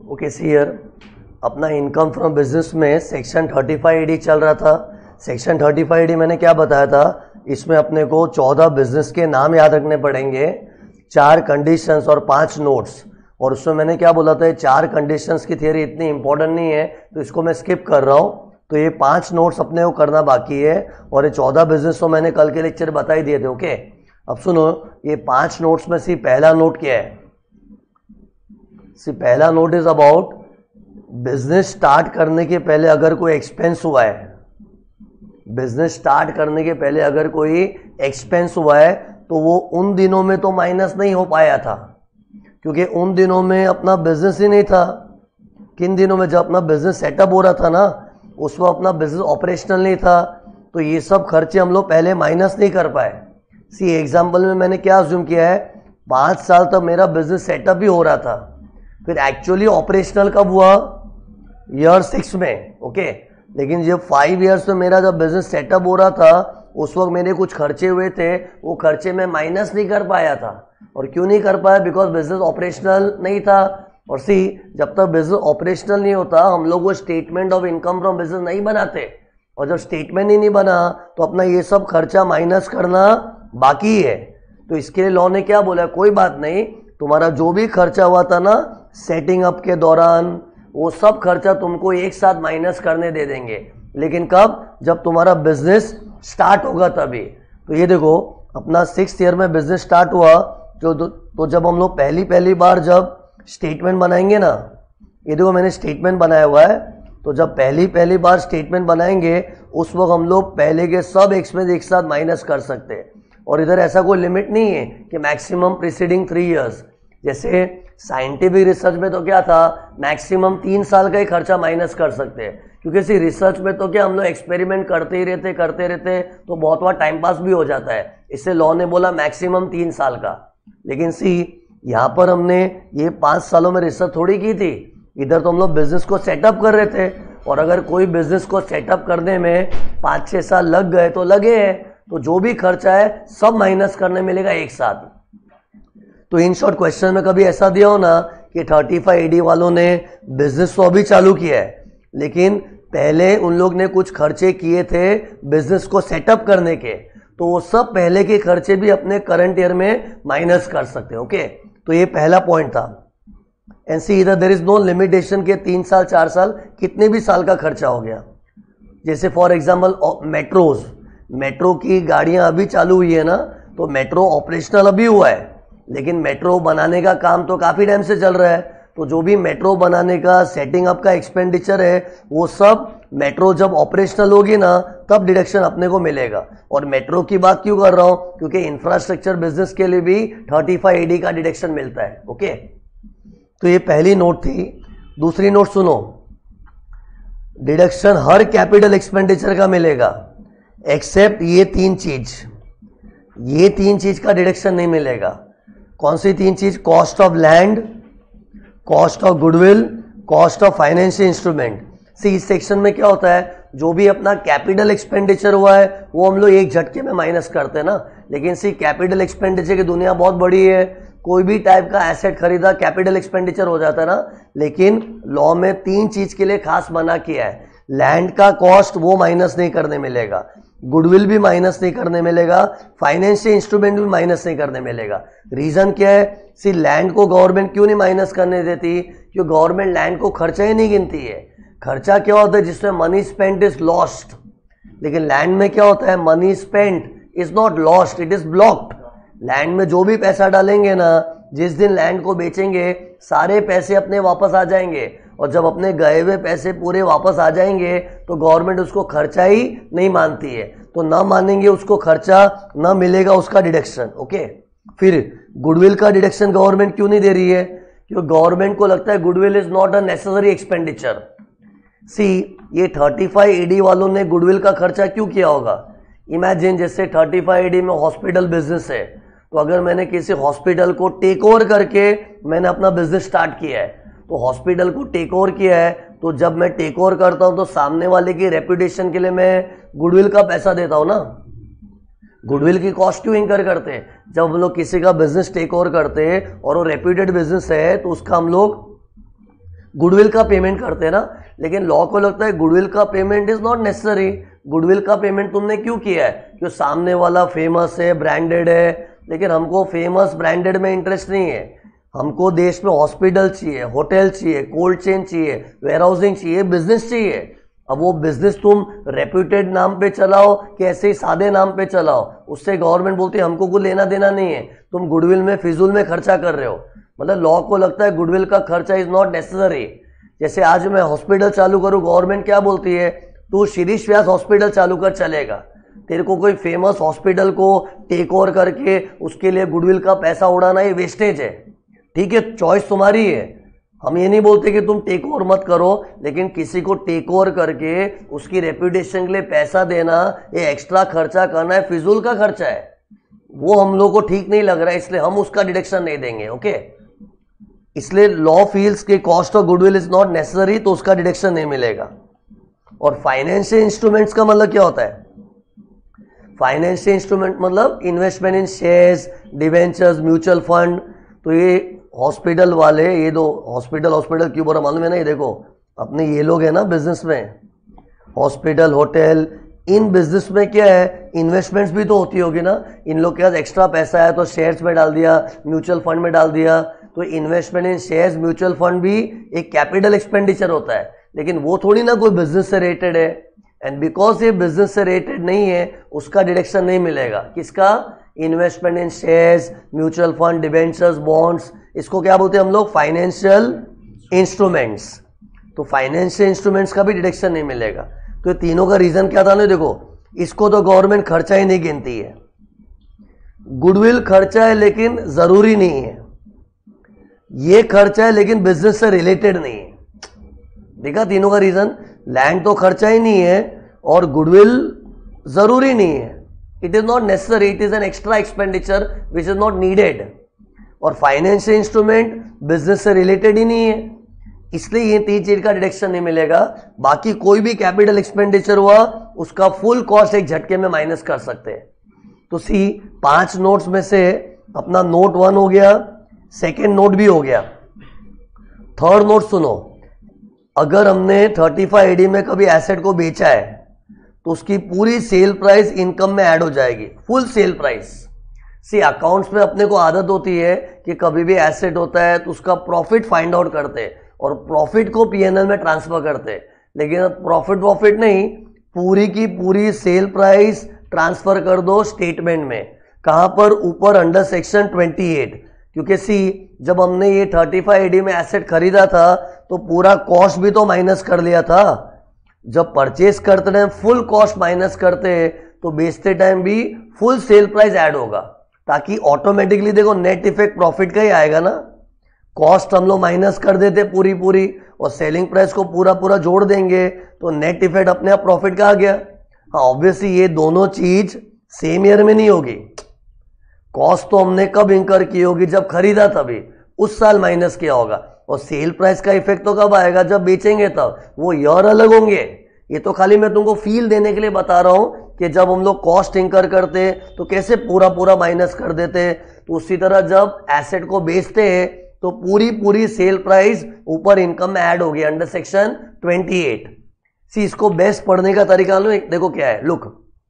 Okay see here, अपना income from business में section 35AD चल रहा था। सेक्शन 35AD मैंने क्या बताया था, इसमें अपने को 14 बिजनेस के नाम याद रखने पड़ेंगे, 4 कंडीशंस और 5 नोट्स। और उसमें मैंने क्या बोला था, ये 4 कंडीशंस की थियरी इतनी इंपॉर्टेंट नहीं है तो इसको मैं स्किप कर रहा हूँ। तो ये 5 नोट्स अपने को करना बाकी है और ये 14 बिजनेस तो मैंने कल के लेक्चर बता ही दिए थे। ओके, अब सुनो, ये 5 नोट्स में से पहला नोट क्या है? पहला note is about business start करने के पहले अगर कोई एक्सपेंस हुआ है, बिजनेस स्टार्ट करने के पहले अगर कोई एक्सपेंस हुआ है तो वो उन दिनों में तो माइनस नहीं हो पाया था, क्योंकि उन दिनों में अपना बिजनेस ही नहीं था। किन दिनों में? जब अपना बिजनेस सेटअप हो रहा था ना, उस वक्त अपना बिजनेस ऑपरेशनल नहीं था, तो ये सब खर्चे हम लोग पहले माइनस नहीं कर पाए। सी एग्जाम्पल में मैंने क्या अज्यूम किया है, 5 साल तक मेरा बिजनेस सेटअप ही हो रहा था, फिर एक्चुअली ऑपरेशनल कब हुआ? ईयर 6 में। ओके, लेकिन जब 5 इयर्स में मेरा जब बिजनेस सेटअप हो रहा था उस वक्त मेरे कुछ खर्चे हुए थे, वो खर्चे मैं माइनस नहीं कर पाया था। और क्यों नहीं कर पाया? बिकॉज बिजनेस ऑपरेशनल नहीं था। और सी, जब तक बिजनेस ऑपरेशनल नहीं होता हम लोग वो statement of income from business नहीं बनाते, और जब स्टेटमेंट ही नहीं बना तो अपना ये सब खर्चा माइनस करना बाकी है। तो इसके लिए लॉ ने क्या बोला, कोई बात नहीं, तुम्हारा जो भी खर्चा हुआ था ना सेटिंग अप के दौरान, वो सब खर्चा तुमको एक साथ माइनस करने दे देंगे। लेकिन कब? जब तुम्हारा बिजनेस स्टार्ट होगा तभी। तो ये देखो, अपना 6th ईयर में बिजनेस स्टार्ट हुआ तो जब हम लोग पहली बार जब स्टेटमेंट बनाएंगे ना, ये देखो मैंने स्टेटमेंट बनाया हुआ है, तो जब पहली बार स्टेटमेंट बनाएंगे उस वक्त हम लोग पहले के सब एक्सपेंस एक साथ माइनस कर सकते हैं। और इधर ऐसा कोई लिमिट नहीं है कि मैक्सिमम प्रीसीडिंग 3 इयर्स। जैसे साइंटिफिक रिसर्च में तो क्या था, मैक्सिमम 3 साल का ही खर्चा माइनस कर सकते हैं, क्योंकि इसी रिसर्च में तो क्या हम लोग एक्सपेरिमेंट करते रहते तो बहुत बार टाइम पास भी हो जाता है। इससे लॉ ने बोला मैक्सिमम 3 साल का। लेकिन सी, यहाँ पर हमने ये 5 सालों में रिसर्च थोड़ी की थी, इधर तो हम लोग बिजनेस को सेटअप कर रहे थे, और अगर कोई बिजनेस को सेटअप करने में 5-6 साल लग गए तो लगे हैं, तो जो भी खर्चा है सब माइनस करने मिलेगा एक साथ। तो इन शॉर्ट क्वेश्चन में कभी ऐसा दिया हो ना कि 35AD वालों ने बिजनेस तो अभी चालू किया है, लेकिन पहले उन लोग ने कुछ खर्चे किए थे बिजनेस को सेटअप करने के, तो वो सब पहले के खर्चे भी अपने करंट ईयर में माइनस कर सकते हैं। ओके, तो ये पहला पॉइंट था। एंड सी, इधर देयर इज नो लिमिटेशन के 3 साल 4 साल कितने भी साल का खर्चा हो गया। जैसे फॉर एग्जाम्पल मेट्रोज, मेट्रो की गाड़ियां अभी चालू हुई है ना, तो मेट्रो ऑपरेशनल अभी हुआ है, लेकिन मेट्रो बनाने का काम तो काफी टाइम से चल रहा है। तो जो भी मेट्रो बनाने का सेटिंग अप का एक्सपेंडिचर है वो सब मेट्रो जब ऑपरेशनल होगी ना तब डिडक्शन अपने को मिलेगा। और मेट्रो की बात क्यों कर रहा हूं, क्योंकि इंफ्रास्ट्रक्चर बिजनेस के लिए भी 35AD का डिडक्शन मिलता है। ओके, तो ये पहली नोट थी। दूसरी नोट सुनो, डिडक्शन हर कैपिटल एक्सपेंडिचर का मिलेगा एक्सेप्ट ये 3 चीज, ये 3 चीज का डिडक्शन नहीं मिलेगा। कौन सी 3 चीज? Cost of land, cost of goodwill, cost of financial instrument. See, इस सेक्शन में क्या होता है, जो भी अपना कैपिटल एक्सपेंडिचर हुआ है वो हम लोग एक झटके में माइनस करते हैं ना। लेकिन सी, कैपिटल एक्सपेंडिचर की दुनिया बहुत बड़ी है, कोई भी टाइप का एसेट खरीदा कैपिटल एक्सपेंडिचर हो जाता है ना। लेकिन लॉ में 3 चीज के लिए खास मना किया है, लैंड का कॉस्ट वो माइनस नहीं करने मिलेगा, गुडविल भी माइनस नहीं करने मिलेगा, फाइनेंशियल इंस्ट्रूमेंट भी माइनस नहीं करने मिलेगा। रीजन क्या है? सी, लैंड को गवर्नमेंट क्यों नहीं माइनस करने देती? क्योंकि गवर्नमेंट लैंड को खर्चा ही नहीं गिनती है। खर्चा क्या होता है? जिसमें मनी स्पेंट इज लॉस्ट। लेकिन लैंड में क्या होता है? Money spent is not lost, it is blocked. Land में जो भी पैसा डालेंगे ना, जिस दिन लैंड को बेचेंगे सारे पैसे अपने वापस आ जाएंगे, और जब अपने गए हुए पैसे पूरे वापस आ जाएंगे तो गवर्नमेंट उसको खर्चा ही नहीं मानती है, तो ना मानेंगे उसको खर्चा, ना मिलेगा उसका डिडक्शन। ओके, फिर गुडविल का डिडक्शन गवर्नमेंट क्यों नहीं दे रही है? क्योंकि गवर्नमेंट को लगता है goodwill is not a necessary expenditure. See, ये 35AD वालों ने गुडविल का खर्चा क्यों किया होगा? इमेजिन जैसे 35AD में हॉस्पिटल बिजनेस है, तो अगर मैंने किसी हॉस्पिटल को टेक ओवर करके मैंने अपना बिजनेस स्टार्ट किया है, तो हॉस्पिटल को टेक ओवर किया है, तो जब मैं टेक ओवर करता हूं तो सामने वाले की रेपुटेशन के लिए मैं गुडविल का पैसा देता हूं ना। गुडविल की कॉस्ट क्यों इंकर करते हैं? जब हम लोग किसी का बिजनेस टेक ओवर करते हैं और वो रेप्यूटेड बिजनेस है तो उसका हम लोग गुडविल का पेमेंट करते हैं ना, लेकिन लॉ को लगता है गुडविल का payment is not necessary. Goodwill का पेमेंट तुमने क्यों किया है? क्यों सामने वाला फेमस है, ब्रांडेड है, लेकिन हमको फेमस ब्रांडेड में इंटरेस्ट नहीं है। हमको देश में हॉस्पिटल चाहिए, होटल चाहिए, कोल्ड चेन चाहिए, वेयर हाउसिंग चाहिए, बिजनेस चाहिए। अब वो बिजनेस तुम रेप्यूटेड नाम पे चलाओ कि ऐसे ही सादे नाम पे चलाओ, उससे गवर्नमेंट बोलती है हमको कुछ लेना देना नहीं है, तुम गुडविल में फिजूल में खर्चा कर रहे हो। मतलब लॉ को लगता है गुडविल का खर्चा इज नॉट नेसेसरी। जैसे आज मैं हॉस्पिटल चालू करूं, गवर्नमेंट क्या बोलती है, तू शिरीष व्यास हॉस्पिटल चालू कर, चलेगा। तेरे को कोई फेमस हॉस्पिटल को टेक ओवर करके उसके लिए गुडविल का पैसा उड़ाना ये वेस्टेज है। ठीक है, चॉइस तुम्हारी है, हम ये नहीं बोलते कि तुम टेक ओवर मत करो, लेकिन किसी को टेक ओवर करके उसकी रेपुटेशन के लिए पैसा देना, ये एक्स्ट्रा खर्चा करना है, फिजूल का खर्चा है। वो हम लोग को ठीक नहीं लग रहा है, इसलिए हम उसका डिडक्शन नहीं देंगे। ओके, इसलिए लॉ फील्स के cost of goodwill is not necessary, तो उसका डिडक्शन नहीं मिलेगा। और फाइनेंशियल इंस्ट्रूमेंट्स का मतलब क्या होता है? फाइनेंशियल इंस्ट्रूमेंट मतलब investment in shares, debentures, mutual fund. तो ये हॉस्पिटल वाले, ये दो हॉस्पिटल क्यों बोला मालूम है ना? ये देखो अपने ये लोग है ना बिजनेस में, हॉस्पिटल, होटल, इन बिजनेस में क्या है, इन्वेस्टमेंट्स भी तो होती होगी ना। इन लोग के पास एक्स्ट्रा पैसा है तो शेयर्स में डाल दिया, म्यूचुअल फंड में डाल दिया। तो investment in shares, mutual fund भी एक कैपिटल एक्सपेंडिचर होता है, लेकिन वो थोड़ी ना कोई बिजनेस से रिलेटेड है। एंड बिकॉज ये बिजनेस से रिलेटेड नहीं है, उसका डिडक्शन नहीं मिलेगा। किसका? Investment in shares, mutual fund, debentures, bonds, इसको क्या बोलते हैं हम लोग? Financial instruments. तो फाइनेंशियल इंस्ट्रूमेंट्स का भी डिडक्शन नहीं मिलेगा। तो तीनों का रीजन क्या था ना? देखो, इसको तो गवर्नमेंट खर्चा ही नहीं गिनती है। गुडविल खर्चा है लेकिन जरूरी नहीं है, ये खर्चा है लेकिन बिजनेस से रिलेटेड नहीं है। देखा तीनों का रीजन? लैंड तो खर्चा ही नहीं है और गुडविल जरूरी नहीं है, it is not necessary, it is an extra expenditure which is not needed. और फाइनेंशियल इंस्ट्रूमेंट बिजनेस से रिलेटेड ही नहीं है, इसलिए ये तीन चीज का डिडक्शन नहीं मिलेगा। बाकी कोई भी कैपिटल एक्सपेंडिचर हुआ उसका फुल कॉस्ट एक झटके में माइनस कर सकते हैं। तो सी 5 नोट्स में से अपना नोट 1 हो गया, सेकेंड नोट भी हो गया। थर्ड नोट सुनो, अगर हमने 35 एडी में कभी एसेट को बेचा है तो उसकी पूरी सेल प्राइस इनकम में ऐड हो जाएगी, full sale price. See accounts में अपने को आदत होती है कि कभी भी एसेट होता है तो उसका प्रॉफिट फाइंड आउट करते हैं और प्रॉफिट को पीएनएल में ट्रांसफर करते हैं, लेकिन प्रॉफिट नहीं, पूरी की पूरी सेल प्राइस ट्रांसफर कर दो स्टेटमेंट में। कहां पर? ऊपर अंडर सेक्शन 28। क्योंकि सी जब हमने ये 35 एडी में एसेट खरीदा था तो पूरा कॉस्ट भी तो माइनस कर लिया था। जब परचेस करते टाइम फुल कॉस्ट माइनस करते तो बेचते टाइम भी फुल सेल प्राइस ऐड होगा, ताकि ऑटोमेटिकली देखो नेट इफेक्ट प्रॉफिट का ही आएगा ना। कॉस्ट हम लोग माइनस कर देते पूरी और सेलिंग प्राइस को पूरा जोड़ देंगे तो नेट इफेक्ट अपने आप प्रॉफिट का आ गया। हाँ, ऑब्वियसली ये दोनों चीज सेम ईयर में नहीं होगी। कॉस्ट तो हमने कब इंकर की होगी? जब खरीदा तभी, उस साल माइनस किया होगा। और सेल प्राइस का इफेक्ट तो कब आएगा? जब बेचेंगे तब, वो ईयर अलग होंगे। ये तो खाली मैं तुमको फील देने के लिए बता रहा हूं कि जब हम लोग कॉस्ट इंकर करते तो कैसे पूरा माइनस कर देते। तो उसी तरह जब एसेट को बेचते हैं तो पूरी सेल प्राइस ऊपर इनकम में ऐड होगी अंडर सेक्शन 28। सी इसको बेस्ट पढ़ने का तरीका लो, देखो क्या है। लुक,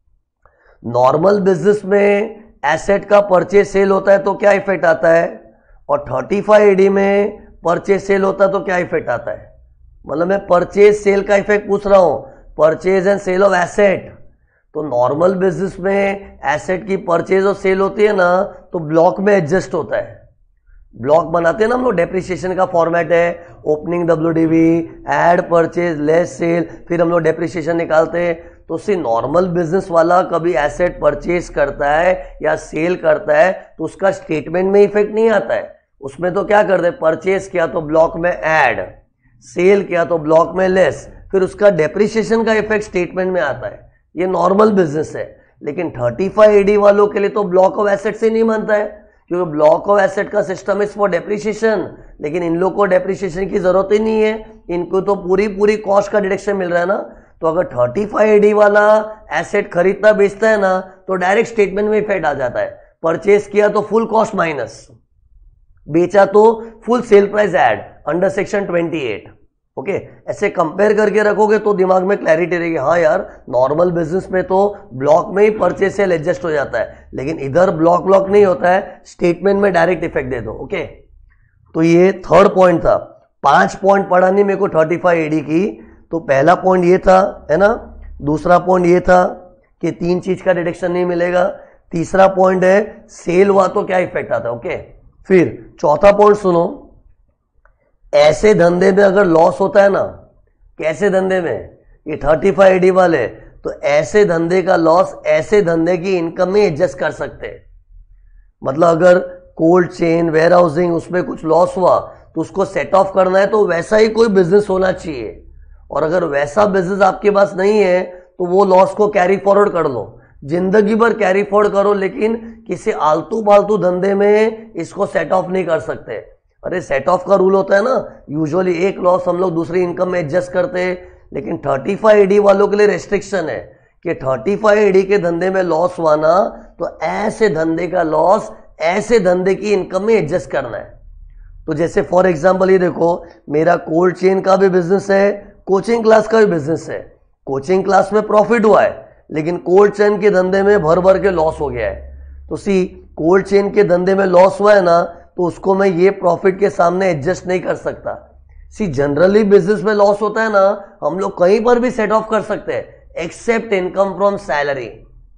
नॉर्मल बिजनेस में एसेट का परचेज सेल होता है तो क्या इफेक्ट आता है, और 35 एडी में परचेज सेल होता है तो क्या इफेक्ट आता है। मतलब मैं परचेज सेल का इफेक्ट पूछ रहा हूं, purchase and sale of asset. तो नॉर्मल बिजनेस में एसेट की परचेज और सेल होती है ना तो ब्लॉक में एडजस्ट होता है। ब्लॉक बनाते हैं ना हम लोग, डेप्रिसिएशन का फॉर्मेट है, opening WDV, add purchase less sale, फिर हम लोग डेप्रिसिएशन निकालते हैं। तो उससे नॉर्मल बिजनेस वाला कभी एसेट परचेज करता है या सेल करता है तो उसका स्टेटमेंट में इफेक्ट नहीं आता है। उसमें तो क्या करते हैं, परचेज किया तो ब्लॉक में ऐड, सेल किया तो ब्लॉक में लेस, फिर उसका डेप्रिसिएशन का इफेक्ट स्टेटमेंट में आता है। ये नॉर्मल बिजनेस है। लेकिन 35 एडी वालों के लिए तो ब्लॉक ऑफ एसेट से नहीं बनता है, क्योंकि ब्लॉक ऑफ एसेट का सिस्टम इज फॉर डेप्रिसिएशन। लेकिन इन लोग को डेप्रिसिएशन की जरूरत ही नहीं है, इनको तो पूरी कॉस्ट का डिडक्शन मिल रहा है ना। तो अगर 35 एडी वाला एसेट खरीदता बेचता है ना तो डायरेक्ट स्टेटमेंट में इफेक्ट आ जाता है। परचेज किया तो फुल कॉस्ट माइनस, बेचा तो full sale price add under section 28। Okay ऐसे कंपेयर करके रखोगे तो दिमाग में क्लैरिटी रहेगी, हाँ यार नॉर्मल बिजनेस में तो ब्लॉक में ही परचेज सेल एडजस्ट हो जाता है, लेकिन इधर ब्लॉक नहीं होता है, स्टेटमेंट में डायरेक्ट इफेक्ट दे दो। ओके तो ये थर्ड पॉइंट था। 5 पॉइंट पढ़ानी मेरे को 35 एडी की। तो पहला पॉइंट ये था, है ना, दूसरा पॉइंट ये था कि 3 चीज का डिडक्शन नहीं मिलेगा, तीसरा पॉइंट है सेल हुआ तो क्या इफेक्ट आता है। ओके फिर चौथा पॉइंट सुनो, ऐसे धंधे में अगर लॉस होता है ना, कैसे धंधे में, ये 35 एडी वाले, तो ऐसे धंधे का लॉस ऐसे धंधे की इनकम में एडजस्ट कर सकते हैं। मतलब अगर कोल्ड चेन वेयर हाउसिंग उसमें कुछ लॉस हुआ तो उसको सेट ऑफ करना है, तो वैसा ही कोई बिजनेस होना चाहिए। और अगर वैसा बिजनेस आपके पास नहीं है तो वो लॉस को कैरी फॉरवर्ड कर लो, जिंदगी भर कैरी फॉरवर्ड करो, लेकिन किसी आलतू फालतू धंधे में इसको सेट ऑफ नहीं कर सकते। अरे सेट ऑफ का रूल होता है ना, यूजुअली एक लॉस हम लोग दूसरी इनकम में एडजस्ट करते हैं, लेकिन 35 एडी वालों के लिए रेस्ट्रिक्शन है कि 35 एडी के धंधे में लॉस हुआ ना, तो ऐसे धंधे का लॉस ऐसे धंधे की इनकम में एडजस्ट करना है। तो जैसे फॉर एग्जांपल ये देखो, मेरा कोल्ड चेन का भी बिजनेस है, कोचिंग क्लास का भी बिजनेस है। कोचिंग क्लास में प्रॉफिट हुआ है, लेकिन कोल्ड चेन के धंधे में भर भर के लॉस हो गया है। तो सी कोल्ड चेन के धंधे में लॉस हुआ है ना, तो उसको मैं ये प्रॉफिट के सामने एडजस्ट नहीं कर सकता। सी जनरली बिजनेस में लॉस होता है ना, हम लोग कहीं पर भी सेट ऑफ कर सकते हैं except income from salary.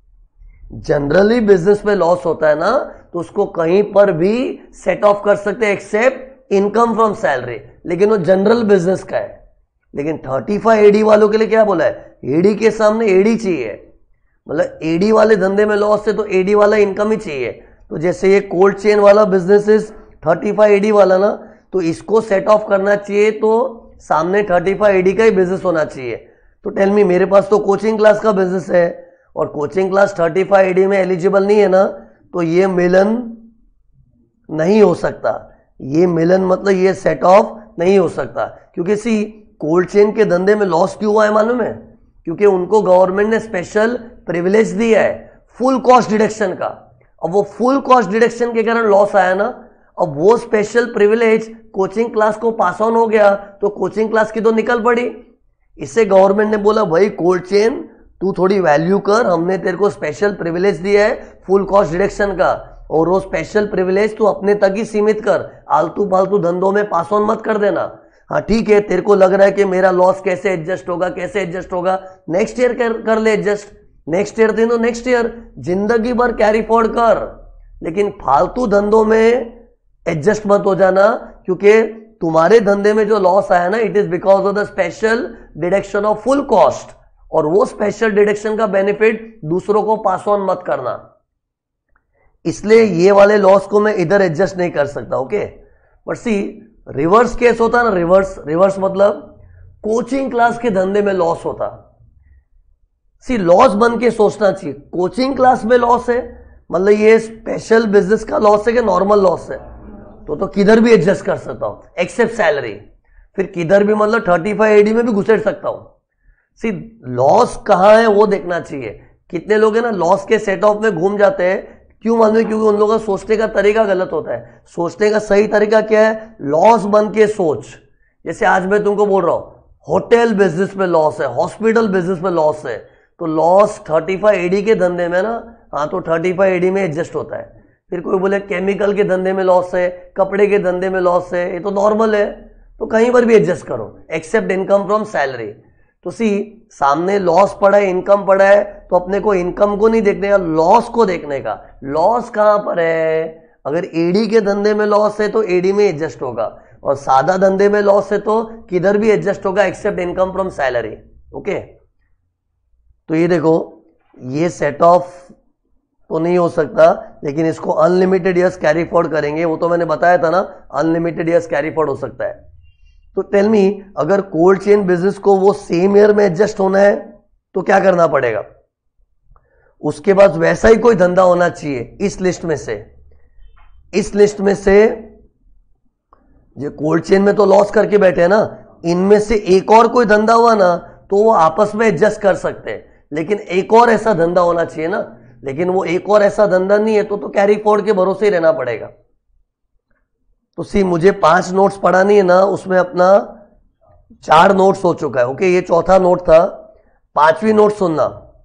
Generally business में लॉस होता है ना, तो उसको कहीं पर भी सेट ऑफ कर सकते हैं एक्सेप्ट इनकम फ्रॉम सैलरी, लेकिन वो जनरल बिजनेस का है। लेकिन 35 एडी वालों के लिए क्या बोला है, एडी के सामने एडी चाहिए। मतलब एडी वाले धंधे में लॉस है तो एडी वाला इनकम ही चाहिए। तो जैसे ये कोल्ड चेन वाला बिजनेस इज 35 एडी वाला ना, तो इसको सेट ऑफ करना चाहिए तो सामने 35 एडी का ही बिजनेस होना चाहिए। तो टेल मी, मेरे पास तो कोचिंग क्लास का बिजनेस है और कोचिंग क्लास 35 एडी में एलिजिबल नहीं है ना, तो ये मिलन नहीं हो सकता। ये मिलन मतलब ये सेट ऑफ नहीं हो सकता, क्योंकि सी कोल्ड चेन के धंधे में लॉस क्यों हुआ है मालूम है, क्योंकि उनको गवर्नमेंट ने स्पेशल प्रिविलेज दिया है फुल कॉस्ट डिडक्शन का। अब वो फुल कॉस्ट डिडक्शन के कारण लॉस आया ना, अब वो स्पेशल प्रिविलेज कोचिंग क्लास को पास ऑन हो गया, तो कोचिंग क्लास की तो निकल पड़ी। इससे गवर्नमेंट ने बोला भाई कोल्ड चेन तू थोड़ी वैल्यू कर, हमने तेरे को स्पेशल प्रिविलेज दिया है फुल कॉस्ट डिडक्शन का, और वो स्पेशल प्रिविलेज तू अपने तक ही सीमित कर, आलतू फालतू धंधों में पास ऑन मत कर देना। हाँ ठीक है, तेरे को लग रहा है कि मेरा लॉस कैसे एडजस्ट होगा, कैसे एडजस्ट होगा, नेक्स्ट ईयर कर ले एडजस्ट, नेक्स्ट ईयर दे दो, नेक्स्ट ईयर, जिंदगी भर कैरी फॉरवर्ड कर, लेकिन फालतू धंधों में एडजस्ट मत हो जाना, क्योंकि तुम्हारे धंधे में जो लॉस आया ना, it is because of the special deduction of full cost, और वो स्पेशल डिडक्शन का बेनिफिट दूसरों को पास ऑन मत करना। इसलिए ये वाले लॉस को मैं इधर एडजस्ट नहीं कर सकता। Okay but see reverse case होता ना, रिवर्स मतलब कोचिंग क्लास के धंधे में लॉस होता। सी लॉस बन के सोचना चाहिए, कोचिंग क्लास में लॉस है मतलब ये स्पेशल बिजनेस का लॉस है कि नॉर्मल लॉस है, तो किधर भी एडजस्ट कर सकता हूं एक्सेप्ट सैलरी। फिर किधर भी मतलब 35 एडी में भी घुसेड़ सकता हूं। सी लॉस कहां है वो देखना चाहिए। कितने लोग हैं ना लॉस के सेट ऑफ में घूम जाते हैं, क्यों मालूम है, क्योंकि उन लोगों का सोचने का तरीका गलत होता है। सोचने का सही तरीका क्या है, लॉस बन के सोच। जैसे आज मैं तुमको बोल रहा हूं होटल बिजनेस में लॉस है, हॉस्पिटल बिजनेस में लॉस है, तो लॉस 35 एडी के धंधे में ना, हाँ तो 35 एडी में एडजस्ट होता है। फिर कोई बोले केमिकल के धंधे में लॉस है, कपड़े के धंधे में लॉस है, ये तो नॉर्मल है, तो कहीं पर भी एडजस्ट करो एक्सेप्ट इनकम फ्रॉम सैलरी। तो सी सामने लॉस पड़ा है, इनकम पड़ा है, तो अपने को इनकम को नहीं देखने का, लॉस को देखने का। लॉस कहां पर है, अगर एडी के धंधे में लॉस है तो एडी में एडजस्ट होगा, और सादा धंधे में लॉस है तो किधर भी एडजस्ट होगा except income from salary. Okay तो ये देखो, ये सेट ऑफ तो नहीं हो सकता, लेकिन इसको अनलिमिटेड ईयर्स कैरी फॉरवर्ड करेंगे, वो तो मैंने बताया था ना, अनलिमिटेड ईयर्स कैरी फॉरवर्ड हो सकता है। तो टेल मी, अगर कोल्ड चेन बिजनेस को वो सेम ईयर में एडजस्ट होना है तो क्या करना पड़ेगा, उसके बाद वैसा ही कोई धंधा होना चाहिए इस लिस्ट में से। इस लिस्ट में से जो कोल्ड चेन में तो लॉस करके बैठे हैं ना, इनमें से एक और कोई धंधा हुआ ना तो वो आपस में एडजस्ट कर सकते हैं, लेकिन एक और ऐसा धंधा होना चाहिए ना, लेकिन वो एक और ऐसा धंधा नहीं है तो कैरी फॉरवर्ड के भरोसे ही रहना पड़ेगा। तो सी मुझे 5 नोट्स पढ़ानी है ना, उसमें अपना 4 नोट्स हो चुका है। ओके, ये चौथा नोट था। 5वीं नोट सुनना।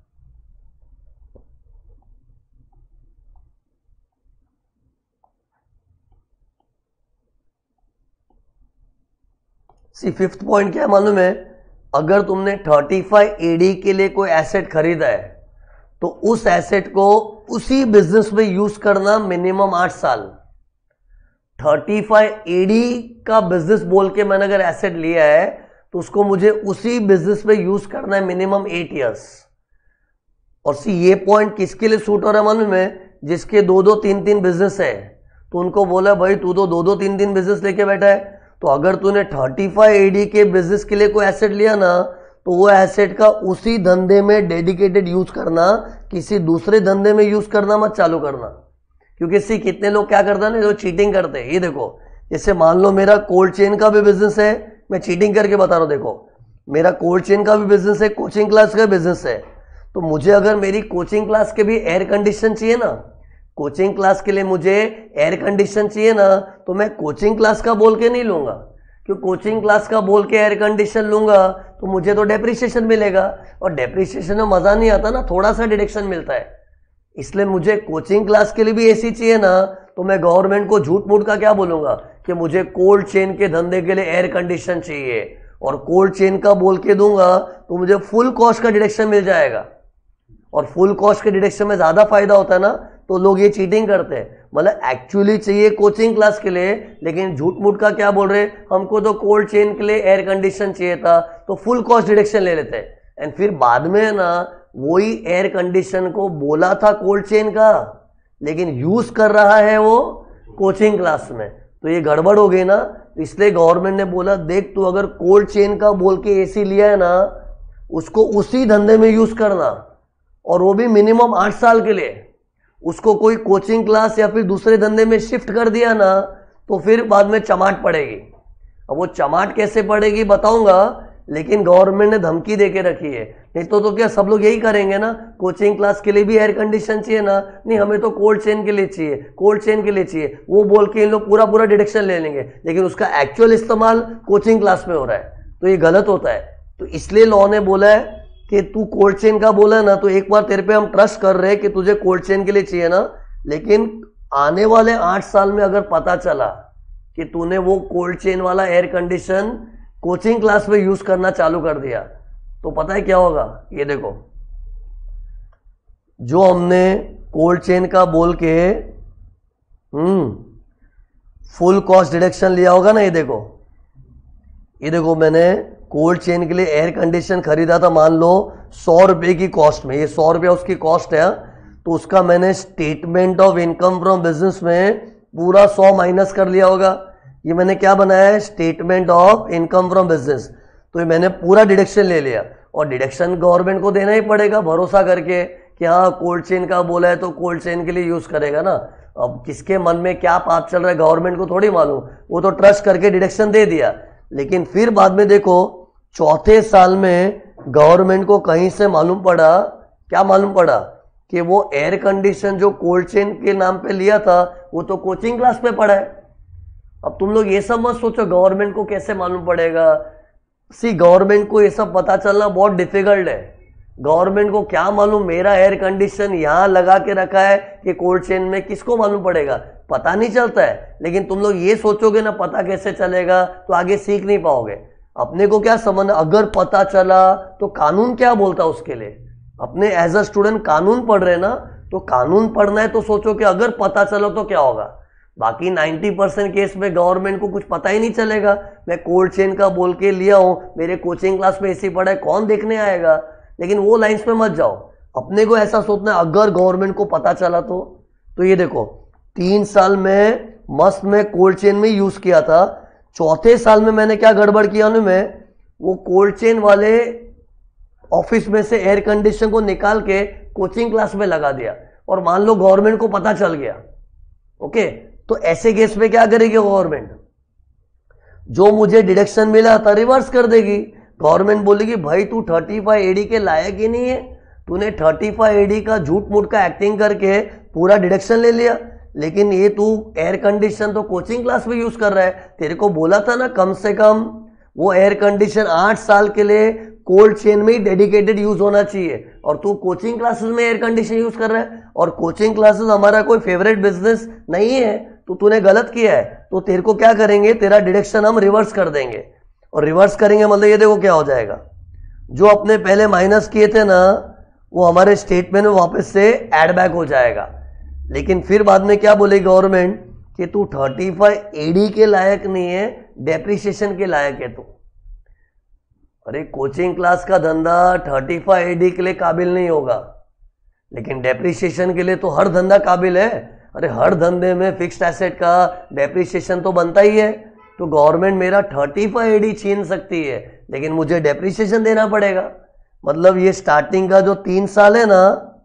फिफ्थ पॉइंट क्या है मालूम है? अगर तुमने 35 एडी के लिए कोई एसेट खरीदा है तो उस एसेट को उसी बिजनेस में यूज करना मिनिमम 8 साल। 35 एडी का बिजनेस बोल के मैंने अगर एसेट लिया है तो उसको मुझे उसी बिजनेस में यूज करना है मिनिमम 8 इयर्स। और ये पॉइंट किसके लिए सूट हो रहा है मालूम है? जिसके 2-2, 3-3 बिजनेस है, तो उनको बोला भाई तू तो 2-2, 3-3 बिजनेस लेके बैठा है, तो अगर तूने 35 एडी के बिजनेस के लिए कोई एसेट लिया ना तो वो एसेट का उसी धंधे में डेडिकेटेड यूज करना, किसी दूसरे धंधे में यूज करना मत चालू करना। क्योंकि कितने लोग क्या करते हैं ना, जो चीटिंग करते हैं। ये देखो, जैसे मान लो मेरा कोल्ड चेन का भी बिजनेस है, मैं चीटिंग करके बता रहा हूं। देखो, मेरा कोल्ड चेन का भी बिजनेस है, कोचिंग क्लास का बिजनेस है। तो मुझे अगर मेरी कोचिंग क्लास के भी एयर कंडीशन चाहिए ना, कोचिंग क्लास के लिए मुझे एयर कंडीशन चाहिए ना, तो मैं कोचिंग क्लास का बोल के नहीं लूंगा। क्यों कोचिंग क्लास का बोल के एयर कंडीशन लूंगा तो मुझे तो डेप्रिसिएशन मिलेगा, और डेप्रिसिएशन में मजा नहीं आता ना, थोड़ा सा डिडक्शन मिलता है। इसलिए मुझे कोचिंग क्लास के लिए भी एसी चाहिए ना, तो मैं गवर्नमेंट को झूठ मूठ का क्या बोलूंगा कि मुझे कोल्ड चेन के धंधे के लिए एयर कंडीशन चाहिए, और कोल्ड चेन का बोल के दूंगा तो मुझे फुल कॉस्ट का डिडक्शन मिल जाएगा। और फुल कॉस्ट के डिडक्शन में ज्यादा फायदा होता है ना, तो लोग ये चीटिंग करते हैं। मतलब एक्चुअली चाहिए कोचिंग क्लास के लिए, लेकिन झूठ मूठ का क्या बोल रहे, हमको तो कोल्ड चेन के लिए एयर कंडीशन चाहिए था, तो फुल कॉस्ट डिडक्शन ले लेते हैं। एंड फिर बाद में ना वही एयर कंडीशन को बोला था कोल्ड चेन का, लेकिन यूज कर रहा है वो कोचिंग क्लास में, तो ये गड़बड़ हो गई ना। तो इसलिए गवर्नमेंट ने बोला देख, तू अगर कोल्ड चेन का बोल के एसी लिया है ना, उसको उसी धंधे में यूज करना, और वो भी मिनिमम 8 साल के लिए। उसको कोई कोचिंग क्लास या फिर दूसरे धंधे में शिफ्ट कर दिया ना, तो फिर बाद में चमाट पड़ेगी। अब वो चमाट कैसे पड़ेगी बताऊंगा, लेकिन गवर्नमेंट ने धमकी देके रखी है। नहीं तो क्या सब लोग यही करेंगे ना, कोचिंग क्लास के लिए भी एयर कंडीशन चाहिए ना, नहीं हमें तो कोल्ड चेन के लिए चाहिए, कोल्ड चेन के लिए चाहिए, वो बोल के इन लोग पूरा पूरा डिडक्शन ले लेंगे, लेकिन उसका एक्चुअल इस्तेमाल कोचिंग क्लास में हो रहा है, तो ये गलत होता है। तो इसलिए लॉ ने बोला है कि तू कोल्ड चेन का बोला ना, तो एक बार तेरे पे हम ट्रस्ट कर रहे हैं कि तुझे कोल्ड चेन के लिए चाहिए ना, लेकिन आने वाले 8 साल में अगर पता चला कि तूने वो कोल्ड चेन वाला एयर कंडीशन कोचिंग क्लास में यूज करना चालू कर दिया, तो पता है क्या होगा? ये देखो, जो हमने कोल्ड चेन का बोल के फुल कॉस्ट डिडक्शन लिया होगा ना, ये देखो मैंने कोल्ड चेन के लिए एयर कंडीशन खरीदा था, मान लो 100 रुपए की कॉस्ट में, ये 100 रुपया उसकी कॉस्ट है, तो उसका मैंने statement of income from business में पूरा 100 माइनस कर लिया होगा। ये मैंने क्या बनाया है, statement of income from business. तो ये मैंने पूरा डिडक्शन ले लिया, और डिडक्शन गवर्नमेंट को देना ही पड़ेगा भरोसा करके कि हाँ कोल्ड चेन का बोला है तो कोल्ड चेन के लिए यूज करेगा ना। अब किसके मन में क्या पाप चल रहा है गवर्नमेंट को थोड़ी मालूम, वो तो ट्रस्ट करके डिडक्शन दे दिया। लेकिन फिर बाद में देखो, चौथे साल में गवर्नमेंट को कहीं से मालूम पड़ा, क्या मालूम पड़ा, कि वो एयर कंडीशन जो कोल्ड चेन के नाम पे लिया था वो तो कोचिंग क्लास पे पड़ा है। अब तुम लोग ये सब मत सोचो गवर्नमेंट को कैसे मालूम पड़ेगा। गवर्नमेंट को ये सब पता चलना बहुत डिफिकल्ट है। गवर्नमेंट को क्या मालूम मेरा एयर कंडीशन यहां लगा के रखा है कि कोल्ड चेन में, किसको मालूम पड़ेगा, पता नहीं चलता है। लेकिन तुम लोग ये सोचोगे ना पता कैसे चलेगा, तो आगे सीख नहीं पाओगे। अपने को क्या समझ, अगर पता चला तो कानून क्या बोलता उसके लिए। अपने एज अ स्टूडेंट कानून पढ़ रहे ना, तो कानून पढ़ना है तो सोचो कि अगर पता चला तो क्या होगा। बाकी 90% केस में गवर्नमेंट को कुछ पता ही नहीं चलेगा। मैं कोल्ड चेन का बोल के लिया हूं, मेरे कोचिंग क्लास में एसी पढ़ा है, कौन देखने आएगा। लेकिन वो लाइंस में मत जाओ, अपने को ऐसा सोचना है अगर गवर्नमेंट को पता चला तो ये देखो 3 साल में मस्त में कोल्ड चेन में यूज किया था। चौथे साल में मैंने क्या गड़बड़ किया ना, मैं वो कोल्ड चेन वाले ऑफिस में से एयर कंडीशन को निकाल के कोचिंग क्लास में लगा दिया, और मान लो गवर्नमेंट को पता चल गया। ओके, तो ऐसे केस में क्या करेगी गवर्नमेंट, जो मुझे डिडक्शन मिला था रिवर्स कर देगी। गवर्नमेंट बोलेगी भाई तू 35 एडी के लायक ही नहीं है, तूने 35 एडी का झूठ मूठ का एक्टिंग करके पूरा डिडक्शन ले लिया, लेकिन ये तू एयर कंडीशन तो कोचिंग क्लास में यूज कर रहा है। तेरे को बोला था ना कम से कम वो एयर कंडीशन 8 साल के लिए कोल्ड चेन में ही डेडिकेटेड यूज होना चाहिए, और तू कोचिंग क्लासेस में एयर कंडीशन यूज कर रहा है, और कोचिंग क्लासेस हमारा कोई फेवरेट बिजनेस नहीं है, तो तूने गलत किया है। तो तेरे को क्या करेंगे, तेरा डिडक्शन हम रिवर्स कर देंगे, और रिवर्स करेंगे मतलब ये देखो क्या हो जाएगा, जो अपने पहले माइनस किए थे ना वो हमारे स्टेटमेंट में वापस से ऐड बैक हो जाएगा। लेकिन फिर बाद में क्या बोलेगी गवर्नमेंट कि तू 35 एडी के लायक नहीं है, डेप्रिसिएशन के लायक है तू। अरे कोचिंग क्लास का धंधा 35 एडी के लिए काबिल नहीं होगा, लेकिन डेप्रिसिएशन के लिए तो हर धंधा काबिल है। अरे हर धंधे में फिक्स्ड एसेट का डेप्रिसिएशन तो बनता ही है, तो गवर्नमेंट मेरा 35 एडी छीन सकती है, लेकिन मुझे डेप्रिसिएशन देना पड़ेगा। मतलब ये स्टार्टिंग का जो 3 साल है ना,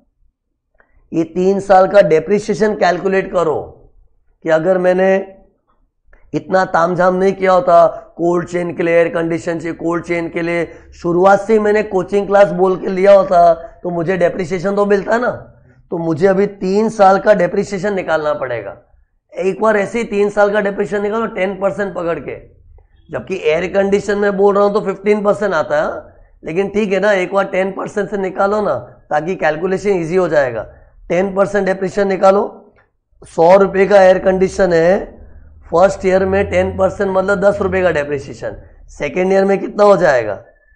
ये 3 साल का डेप्रिसिएशन कैलकुलेट करो कि अगर मैंने इतना तामझाम नहीं किया होता कोल्ड चेन के लिए, एयर कंडीशन से कोल्ड चेन के लिए शुरुआत से ही मैंने कोचिंग क्लास बोल के लिया होता तो मुझे डेप्रिसिएशन तो मिलता ना। तो मुझे अभी 3 साल का डेप्रिसिएशन निकालना पड़ेगा। एक बार ऐसे ही 3 साल का डेप्रिसिएशन निकालो 10% पकड़ के, जबकि एयर कंडीशन में बोल रहा हूं तो 15% आता है, लेकिन ठीक है ना, एक बार 10% से निकालो ना ताकि कैलकुलेशन इजी हो जाएगा। 10% डेप्रिसिएशन निकालो, 100 रुपये का एयर कंडीशन है, फर्स्ट ईयर में 10% मतलब 10 रुपये का डेप्रिसिएशन, सेकेंड ईयर में कितना हो जाएगा,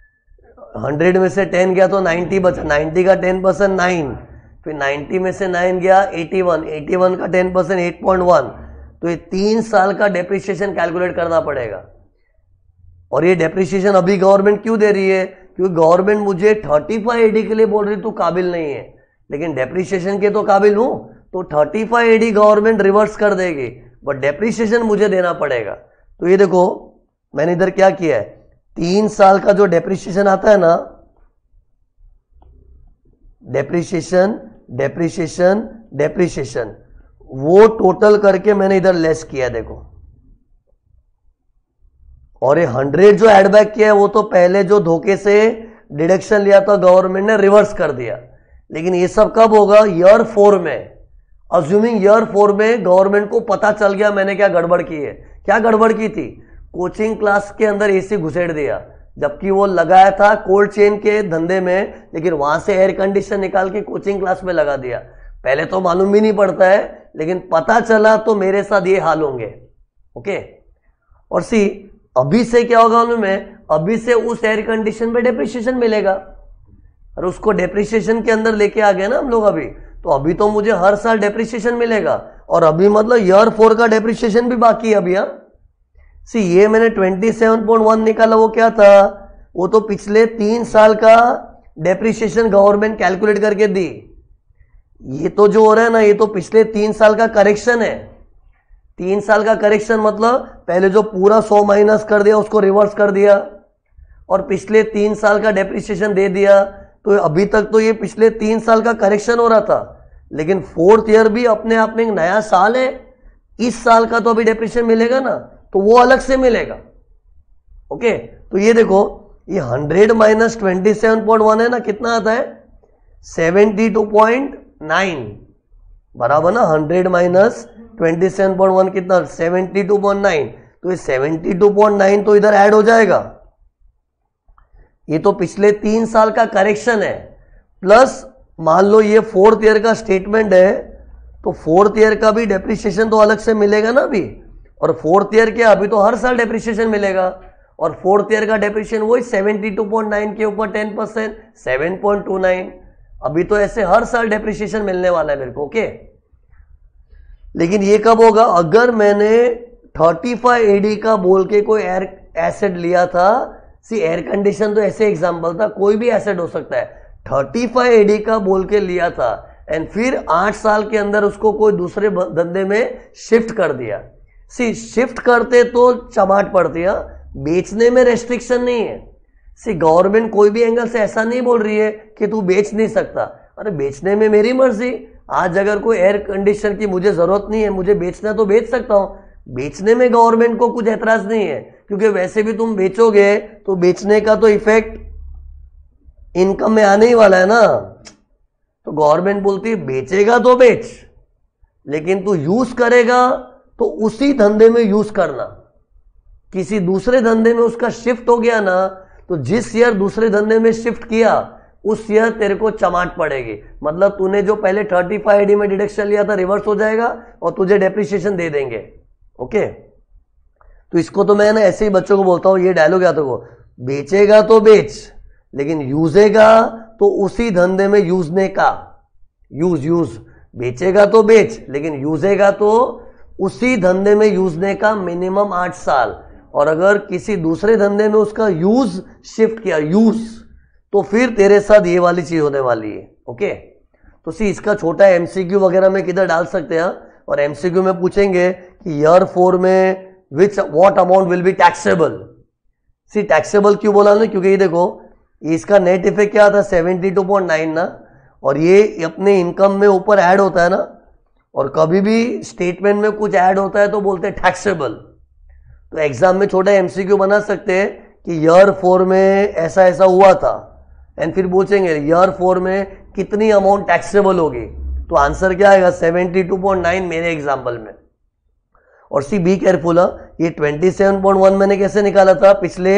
100 में से 10 गया तो 90 बचा, 90 का 10% 9, फिर 90 में से 9 गया 81, 81 का 10% 8.1, तो ये 3 साल का डेप्रिसिएशन कैलकुलेट करना पड़ेगा। और ये डेप्रिसिएशन अभी गवर्नमेंट क्यों दे रही है, क्योंकि गवर्नमेंट मुझे 35 एडी के लिए बोल रही तू काबिल नहीं है, लेकिन डेप्रिसिएशन के तो काबिल हूं, तो 35 एडी गवर्नमेंट रिवर्स कर देगी, बट डेप्रिसिएशन मुझे देना पड़ेगा। तो ये देखो मैंने इधर क्या किया है, 3 साल का जो डेप्रिसिएशन आता है ना, डेप्रिसिएशन डेप्रिसिएशन डेप्रिसिएशन, वो टोटल करके मैंने इधर लेस किया देखो। और ये 100 जो एड बैक किया है वो तो पहले जो धोखे से डिडक्शन लिया था गवर्नमेंट ने रिवर्स कर दिया, लेकिन ये सब कब होगा, ईयर 4 में। अज्यूमिंग ईयर 4 में गवर्नमेंट को पता चल गया मैंने क्या गड़बड़ की है। क्या गड़बड़ की थी, कोचिंग क्लास के अंदर एसी घुसेड़ दिया, जबकि वो लगाया था कोल्ड चेन के धंधे में, लेकिन वहां से एयर कंडीशन निकाल के कोचिंग क्लास में लगा दिया। पहले तो मालूम भी नहीं पड़ता है, लेकिन पता चला तो मेरे साथ ये हाल होंगे। ओके, और सी अभी से क्या होगा उनमें, अभी से उस एयर कंडीशन में डेप्रिसिएशन मिलेगा, और उसको डेप्रिसिएशन के अंदर लेके आ गए ना हम लोग अभी, तो अभी तो मुझे हर साल डेप्रिसिएशन मिलेगा, और अभी मतलब ईयर 4 का डेप्रिसिएशन भी बाकी है अभी। सी ये मैंने 27.1 निकाला, वो क्या था, वो तो पिछले 3 साल का डेप्रिसिएशन गवर्नमेंट कैलकुलेट करके दी। ये तो जो हो रहा है ना, ये तो पिछले 3 साल का करेक्शन है। 3 साल का करेक्शन मतलब पहले जो पूरा 100 माइनस कर दिया उसको रिवर्स कर दिया, और पिछले 3 साल का डेप्रिसिएशन दे दिया। तो अभी तक तो ये पिछले 3 साल का करेक्शन हो रहा था, लेकिन 4th ईयर भी अपने आप में एक नया साल है, इस साल का तो अभी डेप्रिसिएशन मिलेगा ना, तो वो अलग से मिलेगा। ओके, तो ये देखो ये 100 माइनस 27.1 है ना, कितना आता है 72.9, बराबर ना। 100 माइनस 27.1 कितना 72.9, तो ये 72.9 तो इधर ऐड हो जाएगा। ये तो पिछले 3 साल का करेक्शन है, प्लस मान लो ये 4th ईयर का स्टेटमेंट है, तो 4th ईयर का भी डेप्रिसिएशन तो अलग से मिलेगा ना अभी, और 4th ईयर के अभी तो हर साल डेप्रिसिएशन मिलेगा, और 4th ईयर का डेप्रिसिएशन वही 72.9 के ऊपर 10% 7.29, अभी तो ऐसे हर साल डेप्रिसिएशन मिलने वाला है मेरे को। ओके, लेकिन ये कब होगा, अगर मैंने 35 एडी का बोल के कोई एयर एसेट लिया था। सी एयर कंडीशन तो ऐसे एग्जांपल था, कोई भी एसेट हो सकता है। 35 एडी का बोल के लिया था एंड फिर 8 साल के अंदर उसको कोई दूसरे धंधे में शिफ्ट कर दिया। सी शिफ्ट करते तो चमाट पड़ती है, बेचने में रेस्ट्रिक्शन नहीं है। सी गवर्नमेंट कोई भी एंगल से ऐसा नहीं बोल रही है कि तू बेच नहीं सकता। अरे बेचने में मेरी मर्जी, आज अगर कोई एयर कंडीशन की मुझे जरूरत नहीं है, मुझे बेचना तो बेच सकता हूं। बेचने में गवर्नमेंट को कुछ एतराज नहीं है, क्योंकि वैसे भी तुम बेचोगे तो बेचने का तो इफेक्ट इनकम में आने ही वाला है ना। तो गवर्नमेंट बोलती है बेचेगा तो बेच, लेकिन तू यूज करेगा तो उसी धंधे में यूज करना। किसी दूसरे धंधे में उसका शिफ्ट हो गया ना, तो जिस ईयर दूसरे धंधे में शिफ्ट किया उस ईयर तेरे को चमाट पड़ेगी। मतलब तूने जो पहले 35 AD में डिडक्शन लिया था रिवर्स हो जाएगा और तुझे डेप्रिसिएशन दे देंगे। ओके, तो इसको तो मैं ना ऐसे ही बच्चों को बोलता हूं, ये डायलॉग याद रखो, बेचेगा तो बेच, लेकिन यूजेगा तो उसी धंधे में यूजने का, यूज बेचेगा तो बेच, लेकिन यूजेगा तो उसी धंधे में यूजने का मिनिमम 8 साल। और अगर किसी दूसरे धंधे में उसका यूज शिफ्ट किया, यूज, तो फिर तेरे साथ ये वाली चीज होने वाली है। ओके, तो सी इसका छोटा एमसीक्यू वगैरह में किधर डाल सकते हैं, और एमसीक्यू में पूछेंगे कि ईयर 4 में what amount will be taxable. See taxable क्यों बोला ना, क्योंकि ये देखो इसका नेट इफेक्ट क्या था 72.9 ना, और ये अपने इनकम में ऊपर ऐड होता है ना, और कभी भी स्टेटमेंट में कुछ ऐड होता है तो बोलते हैं टैक्सेबल। तो एग्जाम में छोटा एमसीक्यू बना सकते हैं कि ईयर 4 में ऐसा ऐसा हुआ था, एंड फिर पूछेंगे ईयर 4 में कितनी अमाउंट टैक्सेबल होगी, तो आंसर क्या आएगा 72.9 मेरे एग्जाम्पल में। और सी बी केयरफुल, ये 27.1 मैंने कैसे निकाला था, पिछले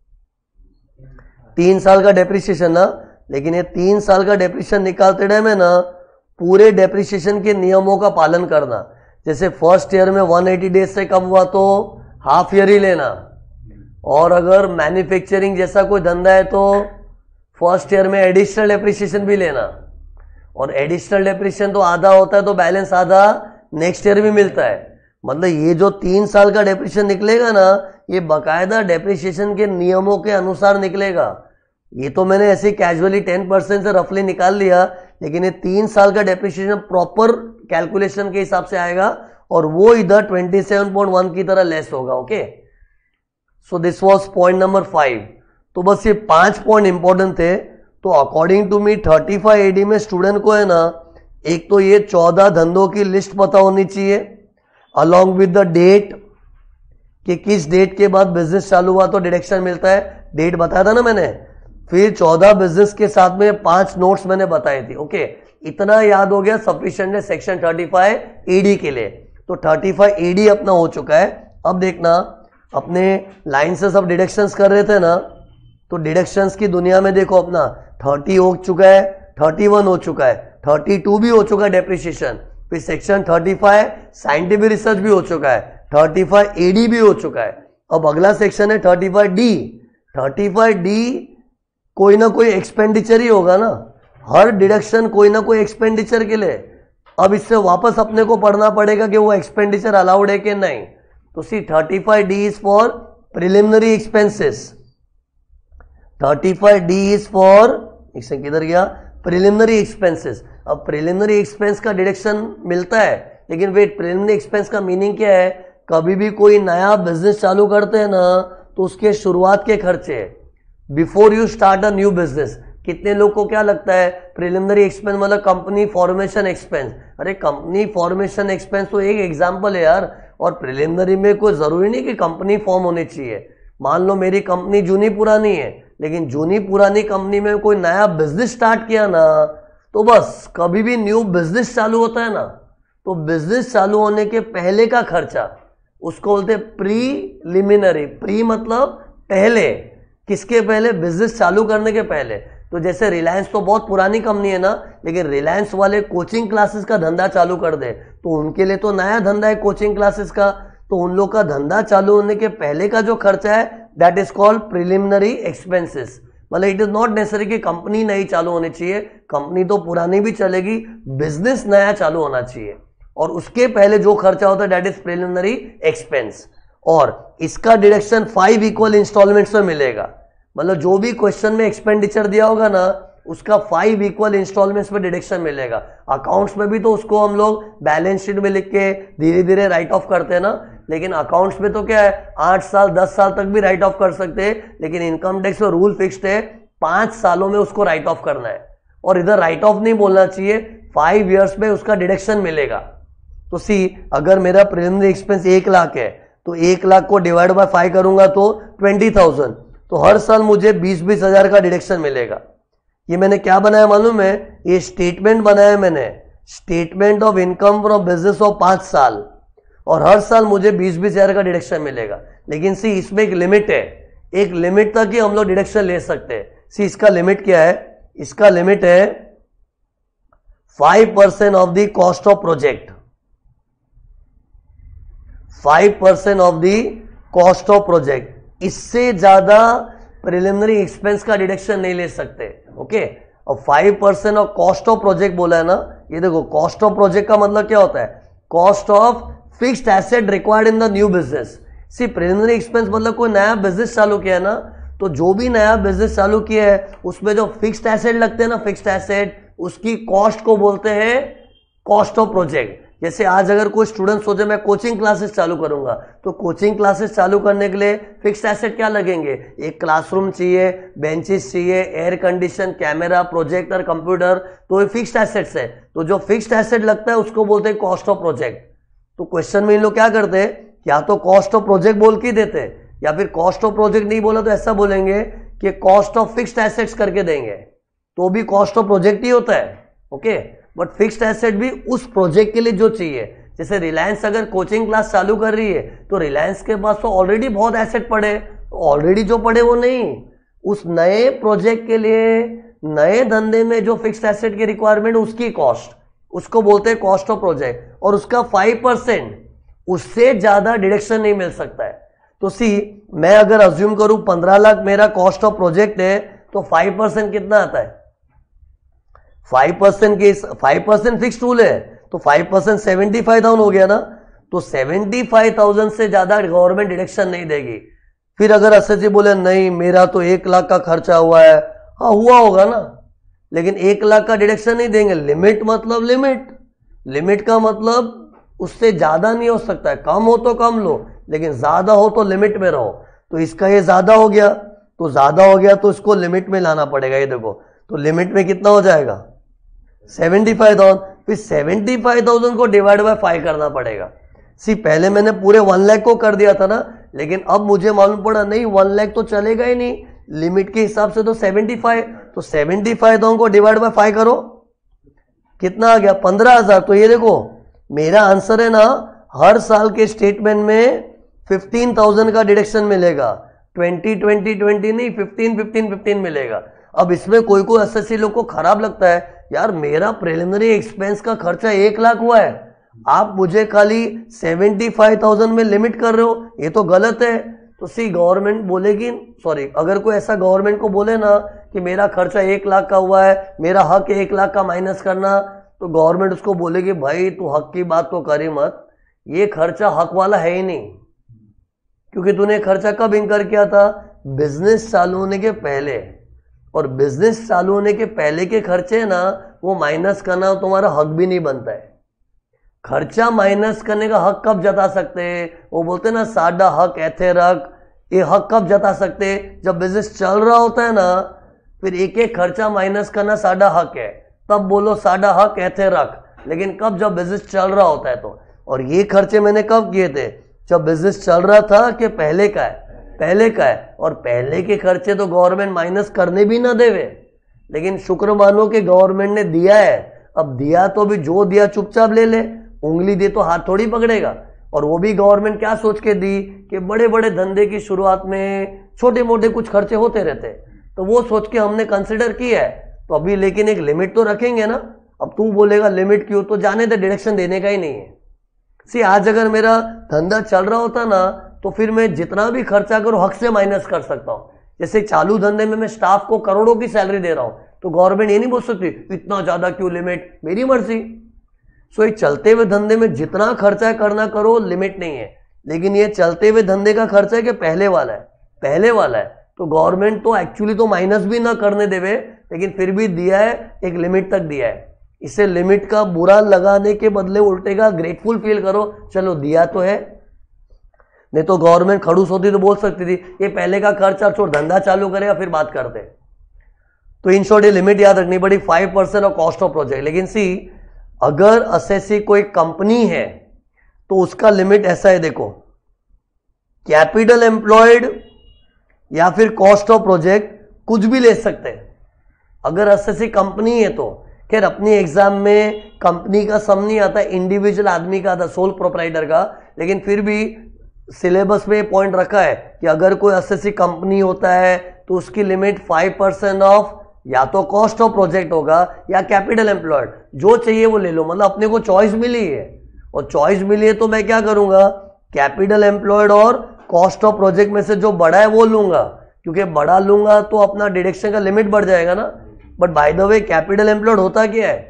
3 साल का डेप्रिसिएशन ना, लेकिन ये 3 साल का डेप्रिसिएशन निकालते टाइम है ना, पूरे डेप्रिसिएशन के नियमों का पालन करना। जैसे फर्स्ट ईयर में 180 डेज से कम हुआ तो हाफ ईयर ही लेना, और अगर मैन्युफैक्चरिंग जैसा कोई धंधा है तो फर्स्ट ईयर में एडिशनल डेप्रिसिएशन भी लेना, और एडिशनल डेप्रिसिएशन तो आधा होता है तो बैलेंस आधा नेक्स्ट ईयर भी मिलता है। मतलब ये जो 3 साल का डेप्रिसिएशन निकलेगा ना, ये बकायदा डेप्रिसिएशन के नियमों के अनुसार निकलेगा। ये तो मैंने ऐसे कैजुअली 10% से रफली निकाल लिया, लेकिन ये 3 साल का डेप्रिसिएशन प्रॉपर कैलकुलेशन के हिसाब से आएगा, और वो इधर 27.1 की तरह लेस होगा। Okay, so this was point number 5। तो बस ये 5 पॉइंट इंपॉर्टेंट थे। तो अकॉर्डिंग टू मी 35 AD में स्टूडेंट को है ना, एक तो ये 14 धंधों की लिस्ट पता होनी चाहिए, अलॉन्ग विद द डेट, कि किस डेट के बाद बिजनेस चालू हुआ तो डिडक्शन मिलता है, डेट बताया था ना मैंने। फिर 14 बिजनेस के साथ में 5 नोट्स मैंने बताई थी। ओके, इतना याद हो गया सफिशिएंट है सेक्शन 35 AD के लिए। तो 35 AD अपना हो चुका है। अब देखना, अपने लाइन से सब डिडक्शंस कर रहे थे ना, तो डिडक्शंस की दुनिया में देखो अपना 30 हो चुका है, 31 हो चुका है, 32 भी हो चुका है डेप्रिसिएशन, फिर सेक्शन 35 साइंटिफिक रिसर्च भी हो चुका है, 35 AD भी हो चुका है। अब अगला सेक्शन है 35 D। 35 D कोई ना कोई एक्सपेंडिचर ही होगा ना, हर डिडक्शन कोई ना कोई एक्सपेंडिचर के लिए। अब इससे वापस अपने को पढ़ना पड़ेगा कि वो एक्सपेंडिचर अलाउड है कि नहीं। तो see 35 D is for preliminary expenses, 35 D is for, इससे किधर गया, प्रिलिमिनरी एक्सपेंसेस। अब प्रिलिमिनरी एक्सपेंस का डिडक्शन मिलता है, लेकिन वेट, प्रिलिमिनरी एक्सपेंस का मीनिंग क्या है, कभी भी कोई नया बिजनेस चालू करते हैं ना, तो उसके शुरुआत के खर्चे, before you start a new business. कितने लोग को क्या लगता है प्रिलिमिनरी एक्सपेंस मतलब कंपनी फॉर्मेशन एक्सपेंस। अरे कंपनी फॉर्मेशन एक्सपेंस तो एक एग्जांपल है यार, और प्रिलिमिनरी में कोई जरूरी नहीं कि कंपनी फॉर्म होनी चाहिए। मान लो मेरी कंपनी जूनी पुरानी है, लेकिन जूनी पुरानी कंपनी में कोई नया बिजनेस स्टार्ट किया ना, तो बस कभी भी न्यू बिजनेस चालू होता है ना, तो बिजनेस चालू होने के पहले का खर्चा उसको बोलते हैं प्रीलिमिनरी। प्री मतलब पहले, किसके पहले, बिजनेस चालू करने के पहले। तो जैसे रिलायंस तो बहुत पुरानी कंपनी है ना, लेकिन रिलायंस वाले कोचिंग क्लासेस का धंधा चालू कर दे तो उनके लिए तो नया धंधा है कोचिंग क्लासेस का, तो उन लोग का धंधा चालू होने के पहले का जो खर्चा है that is called preliminary expenses. मतलब इट इज नॉट नेसेसरी कि कंपनी नई चालू होनी चाहिए, कंपनी तो पुरानी भी चलेगी, बिजनेस नया चालू होना चाहिए, और उसके पहले जो खर्चा होता है दैट इज प्रिलिमिनरी एक्सपेंस। और इसका डिडक्शन 5 इक्वल इंस्टॉलमेंट्स में मिलेगा। मतलब जो भी क्वेश्चन में एक्सपेंडिचर दिया होगा ना, उसका 5 इक्वल इंस्टॉलमेंट्स में डिडक्शन मिलेगा। अकाउंट्स में भी तो उसको हम लोग बैलेंस शीट में लिख के धीरे धीरे राइट ऑफ करते हैं ना, लेकिन अकाउंट्स में तो क्या है 8 साल 10 साल तक भी राइट ऑफ कर सकते हैं, लेकिन इनकम टैक्स में रूल फिक्स्ड है 5 सालों में उसको राइट ऑफ करना है। और इधर राइट ऑफ नहीं बोलना चाहिए, 5 ईयर्स में उसका डिडक्शन मिलेगा। तो सी अगर मेरा प्रिलिमिनरी एक्सपेंस 1 लाख है, तो 1 लाख को डिवाइड बाय 5 करूंगा तो 20,000, तो हर साल मुझे 20-20 हजार का डिडक्शन मिलेगा। ये मैंने क्या बनाया मालूम है, ये स्टेटमेंट बनाया मैंने, statement of income from business of 5 साल, और हर साल मुझे 20-20 हजार का डिडक्शन मिलेगा। लेकिन सी इसमें एक लिमिट है, एक लिमिट तक ही हम लोग डिडक्शन ले सकते हैं। सी इसका लिमिट क्या है, इसका लिमिट है 5% of the cost of project, 5% of the cost of project. इससे ज्यादा प्रिलिमिनरी एक्सपेंस का डिडक्शन नहीं ले सकते। ओके, और 5% ऑफ कॉस्ट ऑफ प्रोजेक्ट बोला है ना, ये देखो कॉस्ट ऑफ प्रोजेक्ट का मतलब क्या होता है, cost of fixed asset required in the new business. See preliminary expense मतलब कोई नया बिजनेस चालू किया है ना, तो जो भी नया बिजनेस चालू किया है उसमें जो फिक्स्ड एसेट लगते हैं ना, फिक्स्ड एसेट, उसकी कॉस्ट को बोलते हैं कॉस्ट ऑफ प्रोजेक्ट। जैसे आज अगर कोई स्टूडेंट सोचे मैं कोचिंग क्लासेस चालू करूंगा, तो कोचिंग क्लासेस चालू करने के लिए फिक्स्ड एसेट क्या लगेंगे, एक क्लासरूम चाहिए, बेंचेस चाहिए, air condition, camera, projector, computer, तो ये फिक्स्ड एसेट्स है। तो जो फिक्स्ड एसेट लगता है उसको बोलते हैं कॉस्ट ऑफ प्रोजेक्ट। तो क्वेश्चन में इन लोग क्या करते हैं, या तो कॉस्ट ऑफ प्रोजेक्ट बोल के देते हैं, या फिर कॉस्ट ऑफ प्रोजेक्ट नहीं बोला तो ऐसा बोलेंगे कि कॉस्ट ऑफ फिक्स्ड एसेट्स करके देंगे, तो भी कॉस्ट ऑफ प्रोजेक्ट ही होता है। ओके, बट फिक्स्ड एसेट भी उस प्रोजेक्ट के लिए जो चाहिए। जैसे रिलायंस अगर कोचिंग क्लास चालू कर रही है तो रिलायंस के पास तो ऑलरेडी बहुत एसेट पड़े, ऑलरेडी जो पड़े वो नहीं, उस नए प्रोजेक्ट के लिए, नए धंधे में जो फिक्स्ड एसेट की रिक्वायरमेंट उसकी कॉस्ट, उसको बोलते हैं कॉस्ट ऑफ प्रोजेक्ट। और उसका 5%, उससे ज्यादा डिडक्शन नहीं मिल सकता है। तो सी मैं अगर अज्यूम करूं 15 लाख मेरा कॉस्ट ऑफ प्रोजेक्ट है, तो 5% कितना आता है, 5% फिक्स रूल है, तो 5% 75,000 हो गया ना, तो 75,000 से ज्यादा गवर्नमेंट डिडक्शन नहीं देगी। फिर अगर एसएससी बोले नहीं मेरा तो 1 लाख का खर्चा हुआ है, हाँ हुआ होगा ना, लेकिन 1 लाख का डिडक्शन नहीं देंगे। लिमिट मतलब लिमिट, लिमिट का मतलब उससे ज्यादा नहीं हो सकता है, कम हो तो कम लो, लेकिन ज्यादा हो तो लिमिट में रहो। तो इसका ये ज्यादा हो गया, तो ज्यादा हो गया तो इसको लिमिट में लाना पड़ेगा। ये देखो, तो लिमिट में कितना हो जाएगा 75,000, फिर 75,000 को डिवाइड बाय 5 करना पड़ेगा। सी पहले मैंने पूरे 1 लाख को कर दिया था ना, लेकिन अब मुझे मालूम पड़ा नहीं 1 लाख तो चलेगा ही नहीं, लिमिट के हिसाब से तो 75, तो 75,000 को डिवाइड बाय 5 करो, कितना आ गया 15,000। तो ये देखो मेरा आंसर है ना, हर साल के स्टेटमेंट में 15,000 का डिडक्शन मिलेगा, 20 नहीं 15 मिलेगा। अब इसमें कोई एसएससी लोग को खराब लगता है, यार मेरा प्रिलिमिनरी एक्सपेंस का खर्चा 1 लाख हुआ है, आप मुझे खाली 75,000 में लिमिट कर रहे हो, ये तो गलत है। तो सी गवर्नमेंट बोलेगी, सॉरी अगर कोई ऐसा गवर्नमेंट को बोले ना कि मेरा खर्चा 1 लाख का हुआ है, मेरा हक 1 लाख का माइनस करना, तो गवर्नमेंट उसको बोलेगी भाई तू हक की बात तो कर ही मत, ये खर्चा हक वाला है ही नहीं, क्योंकि तूने खर्चा कब इंकर किया था, बिजनेस चालू होने के पहले। और बिजनेस चालू होने के पहले के खर्चे ना वो माइनस करना तुम्हारा हक भी नहीं बनता है। खर्चा माइनस करने का हक कब जता सकते हैं, वो बोलते हैं ना साडा हक ऐथे रख, ये हक कब जता सकते हैं, जब बिजनेस चल रहा होता है ना, फिर एक एक खर्चा माइनस करना साडा हक है, तब बोलो साडा हक ऐथे रख। लेकिन कब, जब बिजनेस चल रहा होता है तो। और ये खर्चे मैंने कब किए थे, जब बिजनेस चल रहा था कि पहले का है, पहले का है। और पहले के खर्चे तो गवर्नमेंट माइनस करने भी ना देवे, लेकिन शुक्र मानो कि गवर्नमेंट ने दिया है। अब दिया तो भी जो दिया चुपचाप ले ले, उंगली दे तो हाथ थोड़ी पकड़ेगा। और वो भी गवर्नमेंट क्या सोच के दी कि बड़े बड़े धंधे की शुरुआत में छोटे मोटे कुछ खर्चे होते रहते, तो वो सोच के हमने कंसिडर किया है। तो अभी लेकिन एक लिमिट तो रखेंगे ना। अब तू बोलेगा लिमिट क्यों, तो जाने दे, डिडक्शन देने का ही नहीं है। सी आज अगर मेरा धंधा चल रहा होता ना, तो फिर मैं जितना भी खर्चा करूं हक से माइनस कर सकता हूं। जैसे चालू धंधे में मैं स्टाफ को करोड़ों की सैलरी दे रहा हूं, तो गवर्नमेंट ये नहीं बोल सकती इतना ज्यादा क्यों लिमिट, मेरी मर्जी। सो एक चलते हुए धंधे में जितना खर्चा करना करो, लिमिट नहीं है। लेकिन ये चलते हुए धंधे का खर्चा है कि पहले वाला है, पहले वाला है, तो गवर्नमेंट तो एक्चुअली तो माइनस भी ना करने देवे, लेकिन फिर भी दिया है, एक लिमिट तक दिया है। इसे लिमिट का बुरा लगाने के बदले उल्टे का ग्रेटफुल फील करो, चलो दिया तो है। नहीं तो गवर्नमेंट खड़ूस होती तो बोल सकती थी ये पहले का खर्चा छोड़, धंधा चालू करेगा फिर बात करते। तो इन शॉर्ट ये लिमिट याद रखनी पड़ी 5% ऑफ कॉस्ट ऑफ प्रोजेक्ट। लेकिन सी अगर एसएससी कोई कंपनी है तो उसका लिमिट ऐसा है, देखो कैपिटल एम्प्लॉयड या फिर कॉस्ट ऑफ प्रोजेक्ट कुछ भी ले सकते हैं। अगर एसएससी कंपनी है तो खैर अपनी एग्जाम में कंपनी का सम नहीं आता, इंडिविजुअल आदमी का आता, सोल प्रोप्राइटर का, लेकिन फिर भी सिलेबस में पॉइंट रखा है कि अगर कोई एसएससी कंपनी होता है तो उसकी लिमिट 5% ऑफ या तो कॉस्ट ऑफ प्रोजेक्ट होगा या कैपिटल एम्प्लॉयड, जो चाहिए वो ले लो। मतलब अपने को चॉइस मिली है, और चॉइस मिली है तो मैं क्या करूंगा, कैपिटल एम्प्लॉयड और कॉस्ट ऑफ प्रोजेक्ट में से जो बड़ा है वो लूंगा, क्योंकि बड़ा लूंगा तो अपना डिडक्शन का लिमिट बढ़ जाएगा ना। But by the way capital employed होता क्या है,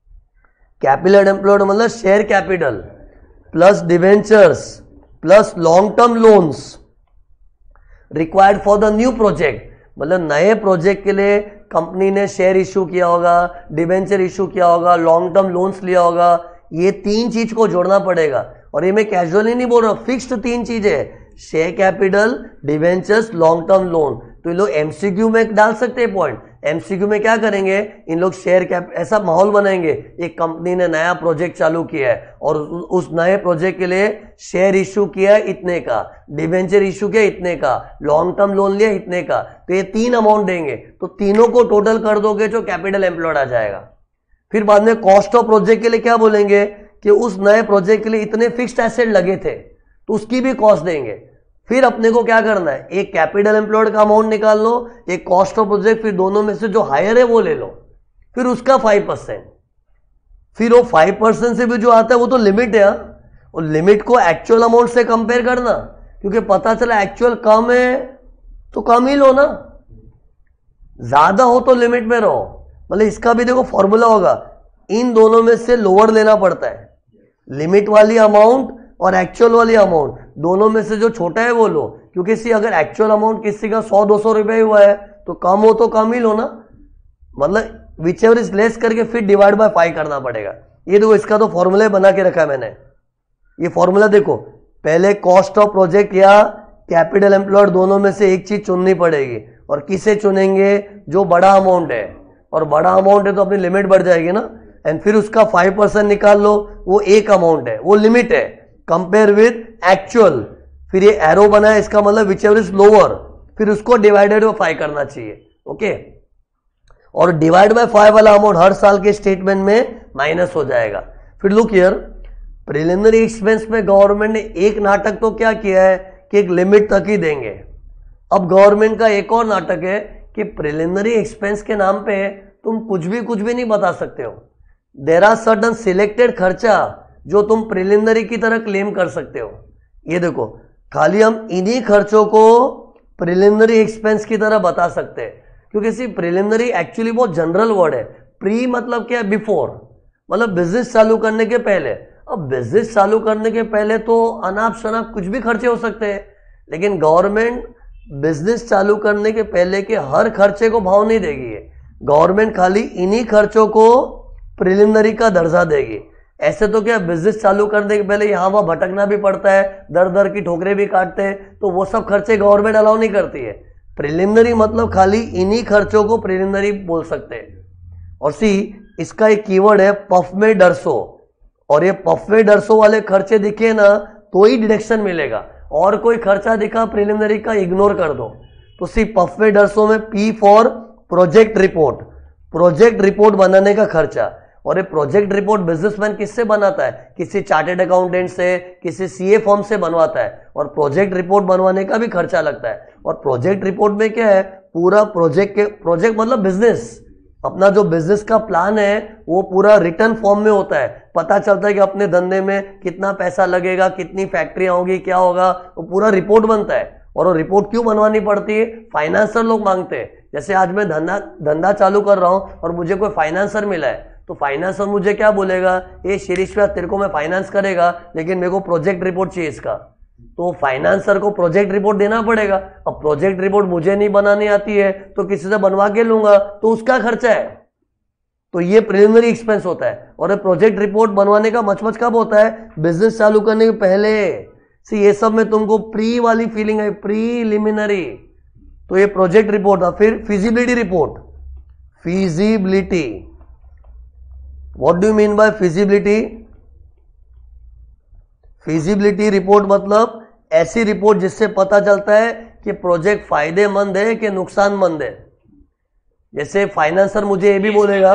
कैपिटल एम्प्लॉयड मतलब share capital plus debentures plus long term loans required for the new project. मतलब नए प्रोजेक्ट के लिए कंपनी ने शेयर इश्यू किया होगा, डिवेंचर इश्यू किया होगा, लॉन्ग टर्म लोन्स लिया होगा। ये तीन चीज को जोड़ना पड़ेगा, और ये मैं कैजुअली नहीं बोल रहा हूं, फिक्स्ड तीन चीजें, share capital, debentures, long term loan. तो ये लोग एमसीक्यू में डाल सकते हैं पॉइंट। एमसीक्यू में क्या करेंगे, इन लोग शेयर कैप ऐसा माहौल बनाएंगे, एक कंपनी ने नया प्रोजेक्ट चालू किया है और उस नए प्रोजेक्ट के लिए शेयर इश्यू किया है इतने का, डिवेंचर इश्यू किया इतने का, लॉन्ग टर्म लोन लिया इतने का, तो ये तीन अमाउंट देंगे, तो तीनों को टोटल कर दोगे जो कैपिटल एम्प्लॉयड आ जाएगा। फिर बाद में कॉस्ट ऑफ प्रोजेक्ट के लिए क्या बोलेंगे कि उस नए प्रोजेक्ट के लिए इतने फिक्स्ड एसेट लगे थे तो उसकी भी कॉस्ट देंगे। फिर अपने को क्या करना है, एक कैपिटल एम्प्लॉयड का अमाउंट निकाल लो, एक कॉस्ट ऑफ प्रोजेक्ट, फिर दोनों में से जो हायर है वो ले लो, फिर उसका 5%। फिर वो 5% से भी जो आता है वो तो लिमिट है, और लिमिट को एक्चुअल अमाउंट से कंपेयर करना, क्योंकि पता चला एक्चुअल कम है तो कम ही लो ना, ज्यादा हो तो लिमिट में रहो। मतलब इसका भी देखो फॉर्मूला होगा, इन दोनों में से लोअर लेना पड़ता है, लिमिट वाली अमाउंट और एक्चुअल वाली अमाउंट, दोनों में से जो छोटा है वो लो, क्योंकि अगर एक्चुअल अमाउंट किसी का 100-200 रुपए हुआ है तो कम हो तो कम ही लो ना। मतलब विच एवर इज लेस करके फिर डिवाइड बाय 5 करना पड़ेगा। ये देखो इसका तो फॉर्मूला बना के रखा है मैंने, ये फॉर्मूला देखो, पहले कॉस्ट ऑफ प्रोजेक्ट या कैपिटल एम्प्लॉयड दोनों में से एक चीज चुननी पड़ेगी, और किसे चुनेंगे, जो बड़ा अमाउंट है, और बड़ा अमाउंट है तो अपनी लिमिट बढ़ जाएगी ना। एंड फिर उसका 5% निकाल लो, वो एक अमाउंट है, वो लिमिट है, कंपेयर विद एक्चुअल। फिर ये एरो बना है, इसका मतलब विच एवर इज लोअर, फिर उसको डिवाइडेड बाय 5 करना चाहिए। ओके, और डिवाइड बाय 5 वाला अमाउंट हर साल के स्टेटमेंट में माइनस हो जाएगा। फिर लुक हियर, प्रिलिमिनरी एक्सपेंस में गवर्नमेंट ने एक नाटक तो क्या किया है कि एक लिमिट तक ही देंगे। अब गवर्नमेंट का एक और नाटक है कि प्रिलिमिनरी एक्सपेंस के नाम पे तुम कुछ भी नहीं बता सकते हो। देयर आर सर्टन सिलेक्टेड खर्चा जो तुम प्रिलिमिनरी की तरह क्लेम कर सकते हो। ये देखो, खाली हम इन्हीं खर्चों को प्रिलिमिनरी एक्सपेंस की तरह बता सकते हैं, क्योंकि सी प्रिलिमिनरी एक्चुअली बहुत जनरल वर्ड है। प्री मतलब क्या है, बिफोर, मतलब बिजनेस चालू करने के पहले। अब बिजनेस चालू करने के पहले तो अनाप शनाप कुछ भी खर्चे हो सकते हैं, लेकिन गवर्नमेंट बिजनेस चालू करने के पहले के हर खर्चे को भाव नहीं देगी। गवर्नमेंट खाली इन्हीं खर्चों को प्रिलिमिनरी का दर्जा देगी। ऐसे तो क्या बिजनेस चालू करने के पहले यहां वहां भटकना भी पड़ता है, दर दर की ठोकरें भी काटते हैं, तो वो सब खर्चे गवर्नमेंट अलाउ नहीं करती है। प्रिलिमिनरी मतलब खाली इन्हीं खर्चों को प्रिलिमिनरी बोल सकते हैं। और सी, इसका एक कीवर्ड है पफ में डरसो, और ये पफ में डरसो वाले खर्चे दिखे ना तो ही डिडक्शन मिलेगा, और कोई खर्चा दिखा प्रिलिमिनरी का इग्नोर कर दो। तो सी पफ में डरसो में P for project report, project report बनाने का खर्चा। और ये प्रोजेक्ट रिपोर्ट बिजनेसमैन किससे बनाता है, किसी चार्टेड अकाउंटेंट से, किसी सीए फर्म से बनवाता है, और प्रोजेक्ट रिपोर्ट बनवाने का भी खर्चा लगता है। और प्रोजेक्ट रिपोर्ट में क्या है, पूरा प्रोजेक्ट मतलब बिजनेस, अपना जो बिजनेस का प्लान है वो पूरा रिटर्न फॉर्म में होता है। पता चलता है कि अपने धंधे में कितना पैसा लगेगा, कितनी फैक्ट्रियां होगी, क्या होगा, वो पूरा रिपोर्ट बनता है। और वो रिपोर्ट क्यों बनवानी पड़ती है, फाइनेंसर लोग मांगते हैं। जैसे आज मैं धंधा चालू कर रहा हूं और मुझे कोई फाइनेंसर मिला है, तो फाइनेंसर मुझे क्या बोलेगा, ये शिरीष तेरे को मैं फाइनेंस करेगा, लेकिन मेरे को प्रोजेक्ट रिपोर्ट चाहिए इसका। तो फाइनेंसर को प्रोजेक्ट रिपोर्ट देना पड़ेगा। अब प्रोजेक्ट रिपोर्ट मुझे नहीं बनानी आती है तो किसी से बनवा के लूंगा, तो उसका खर्चा है। तो ये प्रिलिमिनरी एक्सपेंस होता है। और प्रोजेक्ट रिपोर्ट बनवाने का मचमच कब होता है, बिजनेस चालू करने के पहले। सी ये सब में तुमको प्री वाली फीलिंग है, प्रीलिमिनरी। तो ये प्रोजेक्ट रिपोर्ट था। फिर feasibility report, feasibility, what do you mean by feasibility? Feasibility report मतलब ऐसी रिपोर्ट जिससे पता चलता है कि प्रोजेक्ट फायदेमंद है कि नुकसानमंद है। जैसे फाइनेंसर मुझे ये भी बोलेगा,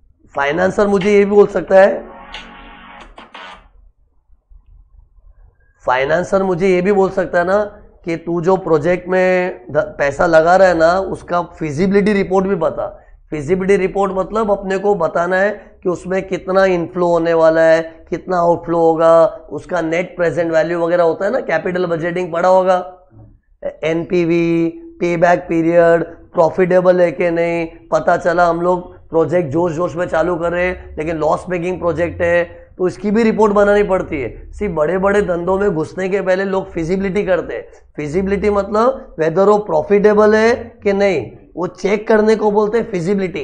फाइनेंसर मुझे ये भी बोल सकता है फाइनेंसर मुझे ये भी बोल सकता है ना कि तू जो प्रोजेक्ट में पैसा लगा रहा है ना, उसका फिजिबिलिटी रिपोर्ट भी बता। फिजिबिलिटी रिपोर्ट मतलब अपने को बताना है कि उसमें कितना इनफ्लो होने वाला है, कितना आउटफ्लो होगा, उसका नेट प्रेजेंट वैल्यू वगैरह होता है ना, कैपिटल बजटिंग पढ़ा होगा, एनपीवी, पे बैक पीरियड, प्रॉफिटेबल है कि नहीं। पता चला हम लोग प्रोजेक्ट जोश जोश में चालू कर रहे हैं लेकिन लॉस मेकिंग प्रोजेक्ट है, तो इसकी भी रिपोर्ट बनानी पड़ती है। सिर्फ बड़े बड़े धंधों में घुसने के पहले लोग फिजिबिलिटी करते हैं। फिजिबिलिटी मतलब वेदर वो प्रॉफिटेबल है कि नहीं, वो चेक करने को बोलते हैं फिजिबिलिटी।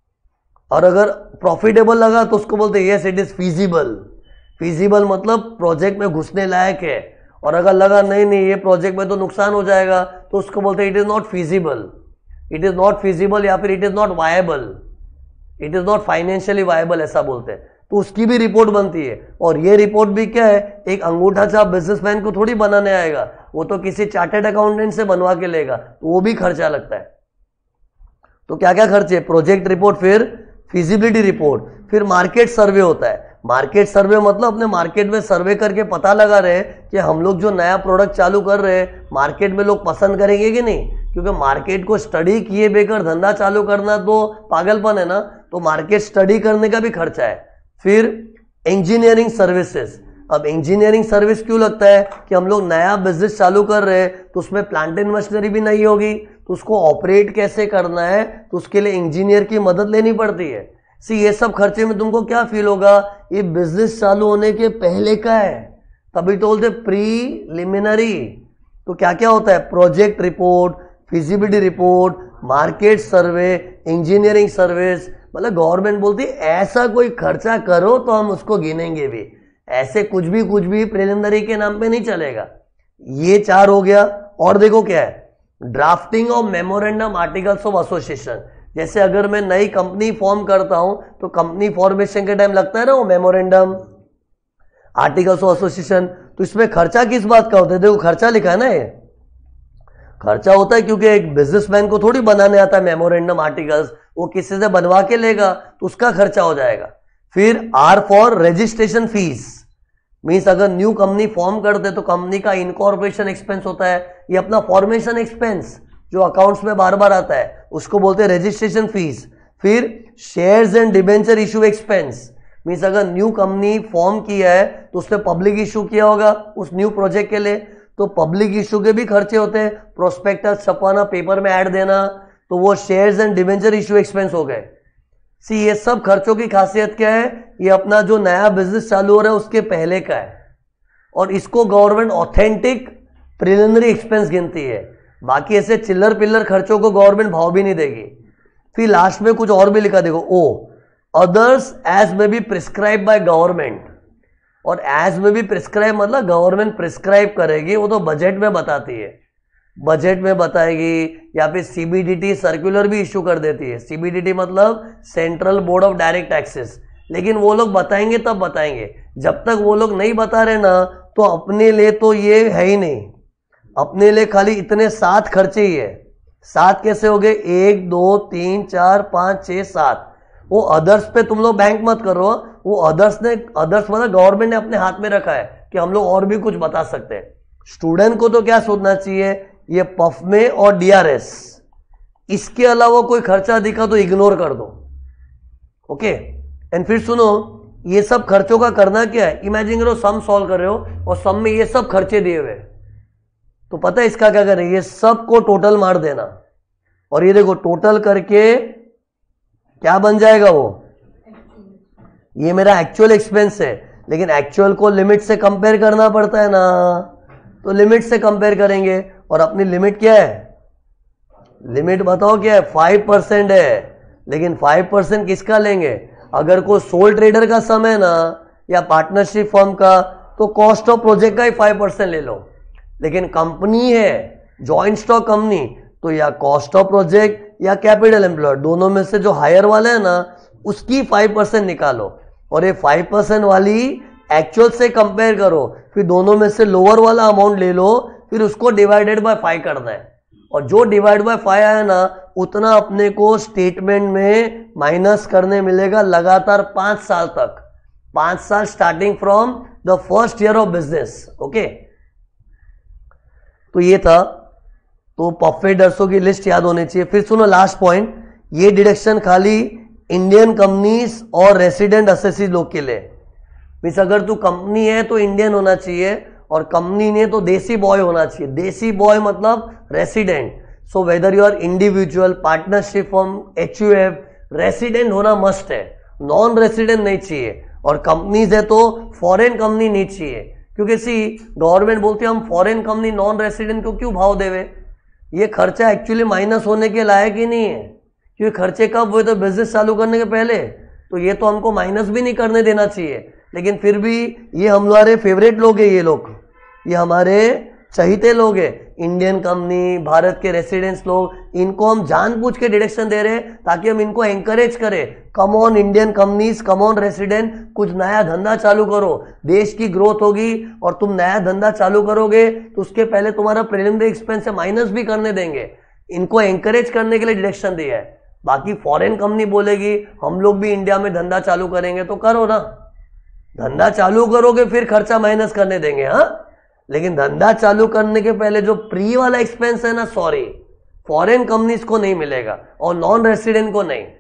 और अगर प्रॉफिटेबल लगा तो उसको बोलते हैं yes it is feasible. Feasible मतलब प्रोजेक्ट में घुसने लायक है। और अगर लगा नहीं नहीं ये प्रोजेक्ट में तो नुकसान हो जाएगा तो उसको बोलते हैं it is not feasible. It is not feasible या फिर it is not viable, it is not financially viable, ऐसा बोलते हैं। तो उसकी भी रिपोर्ट बनती है। और ये रिपोर्ट भी क्या है, एक अंगूठा छाप बिजनेसमैन को थोड़ी बनाने आएगा, वो तो किसी चार्टर्ड अकाउंटेंट से बनवा के लेगा, तो वो भी खर्चा लगता है। तो क्या क्या खर्चे, प्रोजेक्ट रिपोर्ट, फिर फिजिबिलिटी रिपोर्ट, फिर मार्केट सर्वे होता है। मार्केट सर्वे मतलब अपने मार्केट में सर्वे करके पता लगा रहे कि हम लोग जो नया प्रोडक्ट चालू कर रहे हैं मार्केट में लोग पसंद करेंगे कि नहीं, क्योंकि मार्केट को स्टडी किए बगैर धंधा चालू करना तो पागलपन है ना। तो मार्केट स्टडी करने का भी खर्चा है। फिर इंजीनियरिंग सर्विसेज। अब इंजीनियरिंग सर्विस क्यों लगता है कि हम लोग नया बिजनेस चालू कर रहे हैं तो उसमें प्लांट एंड मशीनरी भी नहीं होगी, तो उसको ऑपरेट कैसे करना है, तो उसके लिए इंजीनियर की मदद लेनी पड़ती है। ये सब खर्चे में तुमको क्या फील होगा, ये बिजनेस चालू होने के पहले का है, तभी तो बोलते प्रीलिमिनरी। तो क्या क्या होता है, project report, feasibility report, market survey, engineering service. मतलब गवर्नमेंट बोलती है ऐसा कोई खर्चा करो तो हम उसको गिनेंगे भी, ऐसे कुछ भी प्रीलिमिनरी के नाम पे नहीं चलेगा। ये 4 हो गया। और देखो क्या है, drafting of memorandum articles of association. जैसे अगर मैं नई कंपनी फॉर्म करता हूं तो कंपनी फॉर्मेशन के टाइम लगता है ना वो मेमोरेंडम आर्टिकल्स ऑफ एसोसिएशन। तो इसमें खर्चा किस बात का होता है, देखो खर्चा लिखा है ना, ये खर्चा होता है क्योंकि एक बिजनेसमैन को थोड़ी बनाने आता है मेमोरेंडम आर्टिकल्स, वो किसी से बनवा के लेगा तो उसका खर्चा हो जाएगा। फिर R for registration fees, means अगर न्यू कंपनी फॉर्म करते तो कंपनी का इनकॉर्पोरेशन एक्सपेंस होता है, ये अपना फॉर्मेशन एक्सपेंस जो अकाउंट्स में बार बार आता है उसको बोलते हैं रजिस्ट्रेशन फीस। फिर shares and debenture issue expense, means अगर न्यू कंपनी फॉर्म किया है तो उसने पब्लिक इशू किया होगा उस न्यू प्रोजेक्ट के लिए, तो पब्लिक इशू के भी खर्चे होते हैं, प्रोस्पेक्टस छपवाना, पेपर में ऐड देना, तो वो shares and debenture issue expense हो गए। ये सब खर्चों की खासियत क्या है, ये अपना जो नया बिजनेस चालू हो रहा है उसके पहले का है, और इसको गवर्नमेंट ऑथेंटिक प्रिलिमिनरी एक्सपेंस गिनती है। बाकी ऐसे चिल्लर पिल्लर खर्चों को गवर्नमेंट भाव भी नहीं देगी। फिर लास्ट में कुछ और भी लिखा, देखो O others as may be prescribe by government. और एज में भी प्रिस्क्राइब मतलब गवर्नमेंट प्रिस्क्राइब करेगी, वो तो बजट में बताती है, बजट में बताएगी, या फिर सीबीडीटी सर्कुलर भी इशू कर देती है। सीबीडीटी मतलब central board of direct taxes, लेकिन वो लोग बताएंगे तब बताएंगे, जब तक वो लोग नहीं बता रहे ना तो अपने लिए तो ये है ही नहीं, अपने लिए खाली इतने 7 खर्चे ही है। 7 कैसे हो गए, 1 2 3 4 5 6 7। वो अदर्स पे तुम लोग बैंक मत करो, वो अदर्स मतलब गवर्नमेंट ने अपने हाथ में रखा है कि हम लोग और भी कुछ बता सकते हैं। स्टूडेंट को तो क्या सोचना चाहिए, ये पफ में और डीआरएस, इसके अलावा कोई खर्चा दिखा तो इग्नोर कर दो, ओके। एंड फिर सुनो, ये सब खर्चों का करना क्या है, इमेजिन करो सम सॉल्व कर रहे हो और सम में ये सब खर्चे दिए हुए, तो पता है इसका क्या करें, ये सब को टोटल मार देना, और ये देखो टोटल करके क्या बन जाएगा, वो ये मेरा एक्चुअल एक्सपेंस है, लेकिन एक्चुअल को लिमिट से कंपेयर करना पड़ता है ना, तो लिमिट से कंपेयर करेंगे। और अपनी लिमिट क्या है, लिमिट बताओ क्या है, 5% है, लेकिन 5% किसका लेंगे, अगर कोई सोल ट्रेडर का सम है ना या पार्टनरशिप फर्म का तो कॉस्ट ऑफ प्रोजेक्ट का ही 5% ले लो, लेकिन कंपनी है जॉइंट स्टॉक कंपनी तो या कॉस्ट ऑफ प्रोजेक्ट या कैपिटल एम्प्लॉयड, दोनों में से जो हायर वाला है ना उसकी 5% निकालो, और ये 5% वाली एक्चुअल से कंपेयर करो, फिर दोनों में से लोअर वाला अमाउंट ले लो, फिर उसको डिवाइडेड बाय 5 करना है, और जो डिवाइड बाय 5 आया ना उतना अपने को स्टेटमेंट में माइनस करने मिलेगा लगातार 5 साल तक। 5 साल starting from the first year of business. Okay, तो ये था, तो प्रोफिटर्सों की लिस्ट याद होनी चाहिए। फिर सुनो लास्ट पॉइंट, ये डिडक्शन खाली इंडियन कंपनीज और रेसिडेंट असेसी लोग के लिए। मीन्स अगर तू कंपनी है तो इंडियन होना चाहिए, और कंपनी ने तो देसी बॉय होना चाहिए। देसी बॉय मतलब resident. So whether you are individual, partnership form, HUF, resident होना मस्ट है, नॉन रेसिडेंट नहीं चाहिए। और कंपनीज है तो फॉरेन कंपनी नहीं चाहिए, क्योंकि सी गवर्नमेंट बोलती है हम फॉरेन कंपनी नॉन रेसिडेंट को क्यों भाव देवे, ये खर्चा एक्चुअली माइनस होने के लायक ही नहीं है, क्योंकि खर्चे कब हुए तो बिजनेस चालू करने के पहले, तो ये तो हमको माइनस भी नहीं करने देना चाहिए। लेकिन फिर भी ये हमारे फेवरेट लोग हैं, ये लोग, ये हमारे चहीते लोग हैं, इंडियन कंपनी, भारत के रेसिडेंट्स लोग, इनको हम जानबूझ के डिडक्शन दे रहे हैं ताकि हम इनको एंकरेज करें, come on Indian companies, come on resident, कुछ नया धंधा चालू करो, देश की ग्रोथ होगी और तुम नया धंधा चालू करोगे तो उसके पहले तुम्हारा प्रिलिमिनरी एक्सपेंस से माइनस भी करने देंगे। इनको एंकरेज करने के लिए डिडक्शन दिया है। बाकी फॉरेन कंपनी बोलेगी हम लोग भी इंडिया में धंधा चालू करेंगे, तो करो ना, धंधा चालू करोगे फिर खर्चा माइनस करने देंगे। हाँ, लेकिन धंधा चालू करने के पहले जो प्री वाला एक्सपेंस है ना, सॉरी, फॉरेन कंपनीज को नहीं मिलेगा और नॉन रेसिडेंट को नहीं।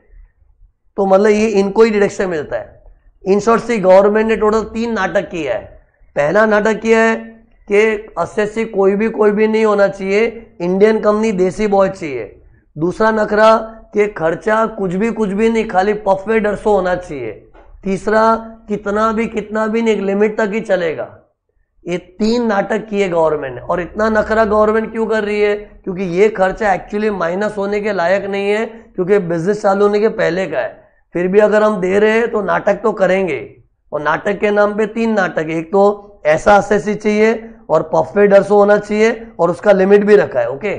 तो मतलब ये इनको ही डिडक्शन मिलता है। इन शॉर्ट से गवर्नमेंट ने टोटल 3 नाटक किया है। पहला नाटक किया है कि असेसी कोई भी नहीं होना चाहिए, इंडियन कंपनी देसी बॉय चाहिए। दूसरा नखरा कि खर्चा कुछ भी नहीं, खाली पफे डरसो होना चाहिए। तीसरा कितना भी नहीं, एक लिमिट तक ही चलेगा। ये 3 नाटक किए गवर्नमेंट ने। और इतना नखरा गवर्नमेंट क्यों कर रही है, क्योंकि ये खर्चा एक्चुअली माइनस होने के लायक नहीं है, क्योंकि बिजनेस चालू होने के पहले का है। फिर भी अगर हम दे रहे हैं तो नाटक तो करेंगे, और नाटक के नाम पे 3 नाटक है। एक तो ऐसा असेसी चाहिए और पफे डरसो होना चाहिए, और उसका लिमिट भी रखा है। ओके,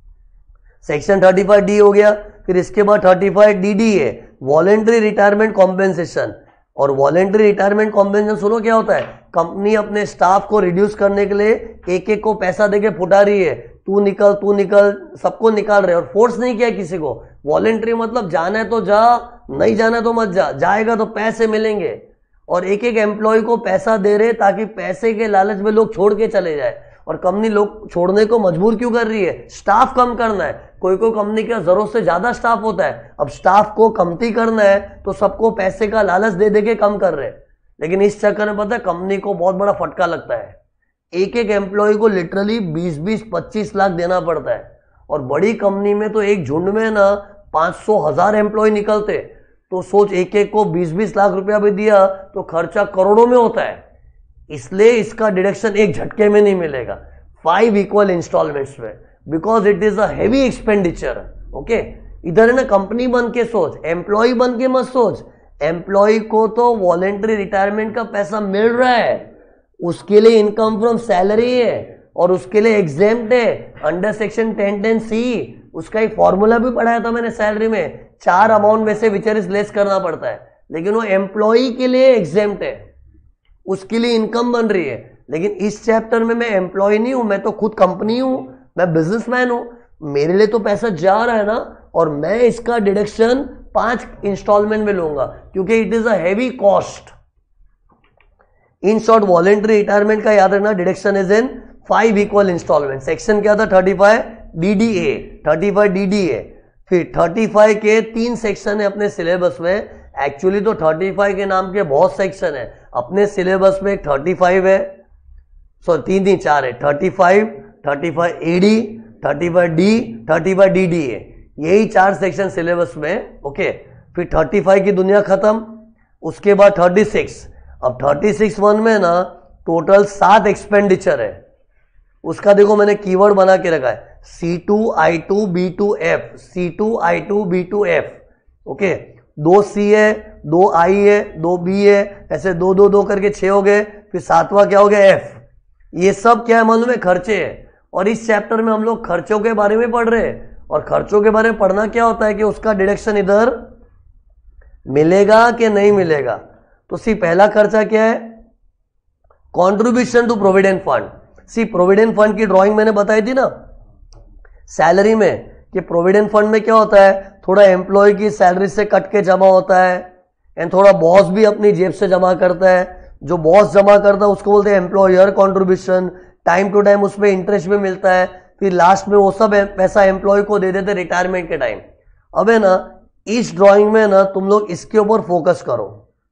सेक्शन 35D हो गया। फिर इसके बाद 35DD है, वॉलेंट्री रिटायरमेंट कॉम्पेंसेशन। और वॉलेंट्री रिटायरमेंट कॉम्पेंसेशन सुनो क्या होता है, कंपनी अपने स्टाफ को रिड्यूस करने के लिए एक को पैसा देके फुटा रही है, तू निकल, सबको निकाल रहे, और फोर्स नहीं किया किसी को। वॉलेंट्री मतलब जाना है तो जा, नहीं जाना तो मत जा, जाएगा तो पैसे मिलेंगे। और एक एम्प्लॉय को पैसा दे रहे ताकि पैसे के लालच में लोग छोड़ के चले जाए। और कंपनी लोग छोड़ने को मजबूर क्यों कर रही है, स्टाफ कम करना है। कोई कंपनी का जरूरत से ज्यादा स्टाफ होता है, अब स्टाफ को कमती करना है तो सबको पैसे का लालच दे के कम कर रहे हैं। लेकिन इस चक्कर में पता है कंपनी को बहुत बड़ा फटका लगता है। एक एम्प्लॉय को लिटरली 20-25 लाख देना पड़ता है। और बड़ी कंपनी में तो एक झुंड में ना 500,000 एम्प्लॉय निकलते, तो सोच एक को 20-20 लाख रुपया भी दिया तो खर्चा करोड़ों में होता है। इसलिए इसका डिडक्शन एक झटके में नहीं मिलेगा, 5 इक्वल इंस्टॉलमेंट्स में, because it is a heavy expenditure. Okay, इधर है ना कंपनी बन के सोच, एम्प्लॉय बन के मत सोच। एम्प्लॉय को तो वॉलेंट्री रिटायरमेंट का पैसा मिल रहा है, उसके लिए इनकम फ्रॉम सैलरी है और उसके लिए एग्जेम्प्ट है अंडर सेक्शन 1010C। उसका एक फॉर्मूला भी पढ़ाया था मैंने सैलरी में, 4 अमाउंट में से विच इज लेस करना पड़ता है, लेकिन वो एम्प्लॉय के लिए एग्जेम्प्ट है, उसके लिए इनकम बन रही है। लेकिन इस चैप्टर में मैं एम्प्लॉय नहीं हूं, मैं तो खुद कंपनी हूं, मैं बिजनेसमैन हूं, मेरे लिए तो पैसा जा रहा है ना, और मैं इसका डिडक्शन 5 इंस्टॉलमेंट में लूंगा क्योंकि it is a heavy cost. In short voluntary retirement का याद रखना, deduction is in 5 equal installment. Section क्या था, 35DDA है। फिर 35 के 3 सेक्शन है अपने सिलेबस में। एक्चुअली तो 35 के नाम के बहुत सेक्शन है अपने सिलेबस में। 35 है, सो 4 है, 35AD, 35D, 35DD है, यही 4 सेक्शन सिलेबस में। ओके, फिर 35 की दुनिया खत्म। उसके बाद 36, अब 36(1) में ना टोटल 7 एक्सपेंडिचर है। उसका देखो मैंने कीवर्ड बना के रखा है, C2, I2, B2F, C2, I2, B2F। Okay, 2 C है, 2 I है, 2 B है, ऐसे 2 करके 6 हो गए। फिर 7वां क्या हो गया, F। ये सब क्या है मालूम है, खर्चे है। और इस चैप्टर में हम लोग खर्चों के बारे में पढ़ रहे हैं। और खर्चों के बारे में पढ़ना क्या होता है कि उसका डिडक्शन इधर मिलेगा कि नहीं मिलेगा। तो सी पहला खर्चा क्या है, contribution to provident fund. See provident fund की ड्राइंग मैंने बताई थी ना सैलरी में, कि प्रोविडेंट फंड में क्या होता है, थोड़ा एम्प्लॉय की सैलरी से कट के जमा होता है, एंड थोड़ा बॉस भी अपनी जेब से जमा करता है। जो बॉस जमा करता है उसको बोलते हैं employer contribution, time to time उसमें इंटरेस्ट भी मिलता है, फिर लास्ट में वो सब पैसा एम्प्लॉय को दे देते रिटायरमेंट के टाइम। अब है ना इस ड्राइंग में ना तुम लोग इसके ऊपर फोकस करो,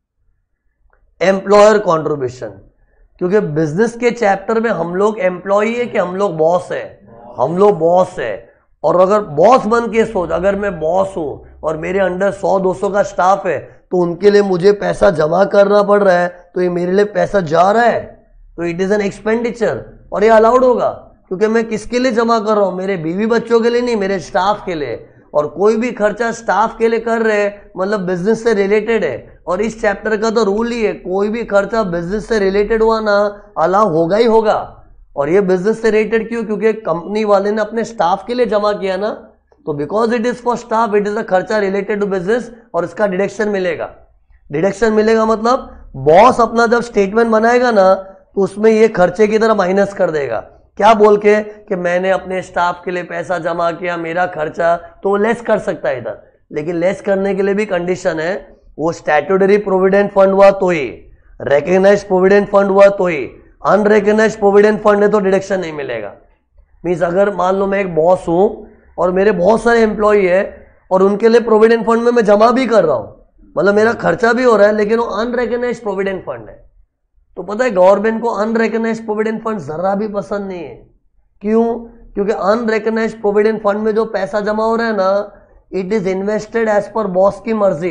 एम्प्लॉयर कॉन्ट्रीब्यूशन, क्योंकि बिजनेस के चैप्टर में हम लोग एम्प्लॉय है कि हम लोग बॉस है, हम लोग बॉस है। और अगर बॉस बन के सोच, अगर मैं बॉस हूं और मेरे अंडर 100-200 का स्टाफ है तो उनके लिए मुझे पैसा जमा करना पड़ रहा है, तो ये मेरे लिए पैसा जा रहा है, तो इट इज एन एक्सपेंडिचर और ये अलाउड होगा, क्योंकि मैं किसके लिए जमा कर रहा हूं, मेरे बीवी बच्चों के लिए नहीं, मेरे स्टाफ के लिए। और कोई भी खर्चा स्टाफ के लिए कर रहे हैं मतलब बिजनेस से रिलेटेड है, और इस चैप्टर का तो रूल ही है कोई भी खर्चा बिजनेस से रिलेटेड हुआ ना अलाउ होगा ही होगा। और ये बिजनेस से रिलेटेड क्यों, क्योंकि कंपनी वाले ने अपने स्टाफ के लिए जमा किया ना, तो because it is for staff, it is a खर्चा रिलेटेड टू बिजनेस और इसका डिडक्शन मिलेगा। डिडक्शन मिलेगा मतलब बॉस अपना जब स्टेटमेंट बनाएगा ना तो उसमें ये खर्चे की तरह माइनस कर देगा, क्या बोल के कि मैंने अपने स्टाफ के लिए पैसा जमा किया, मेरा खर्चा, तो वो लेस कर सकता है इधर। लेकिन लेस करने के लिए भी कंडीशन है, वो स्टैट्यूटरी प्रोविडेंट फंड हुआ तो ही, रिकग्नाइज प्रोविडेंट फंड हुआ तो ही, अनरिकग्नाइज प्रोविडेंट फंड है तो डिडक्शन नहीं मिलेगा। मीन्स अगर मान लो मैं एक बॉस हूं और मेरे बहुत सारे एम्प्लॉई है और उनके लिए प्रोविडेंट फंड में मैं जमा भी कर रहा हूं, मतलब मेरा खर्चा भी हो रहा है, लेकिन वो अनरिकग्नाइज प्रोविडेंट फंड है, तो पता है गवर्नमेंट को अनरिकग्नाइज प्रोविडेंट फंड जरा भी पसंद नहीं है। क्यों, क्योंकि अनरिकग्नाइज प्रोविडेंट फंड में जो पैसा जमा हो रहा है ना, it is invested as per boss की मर्जी।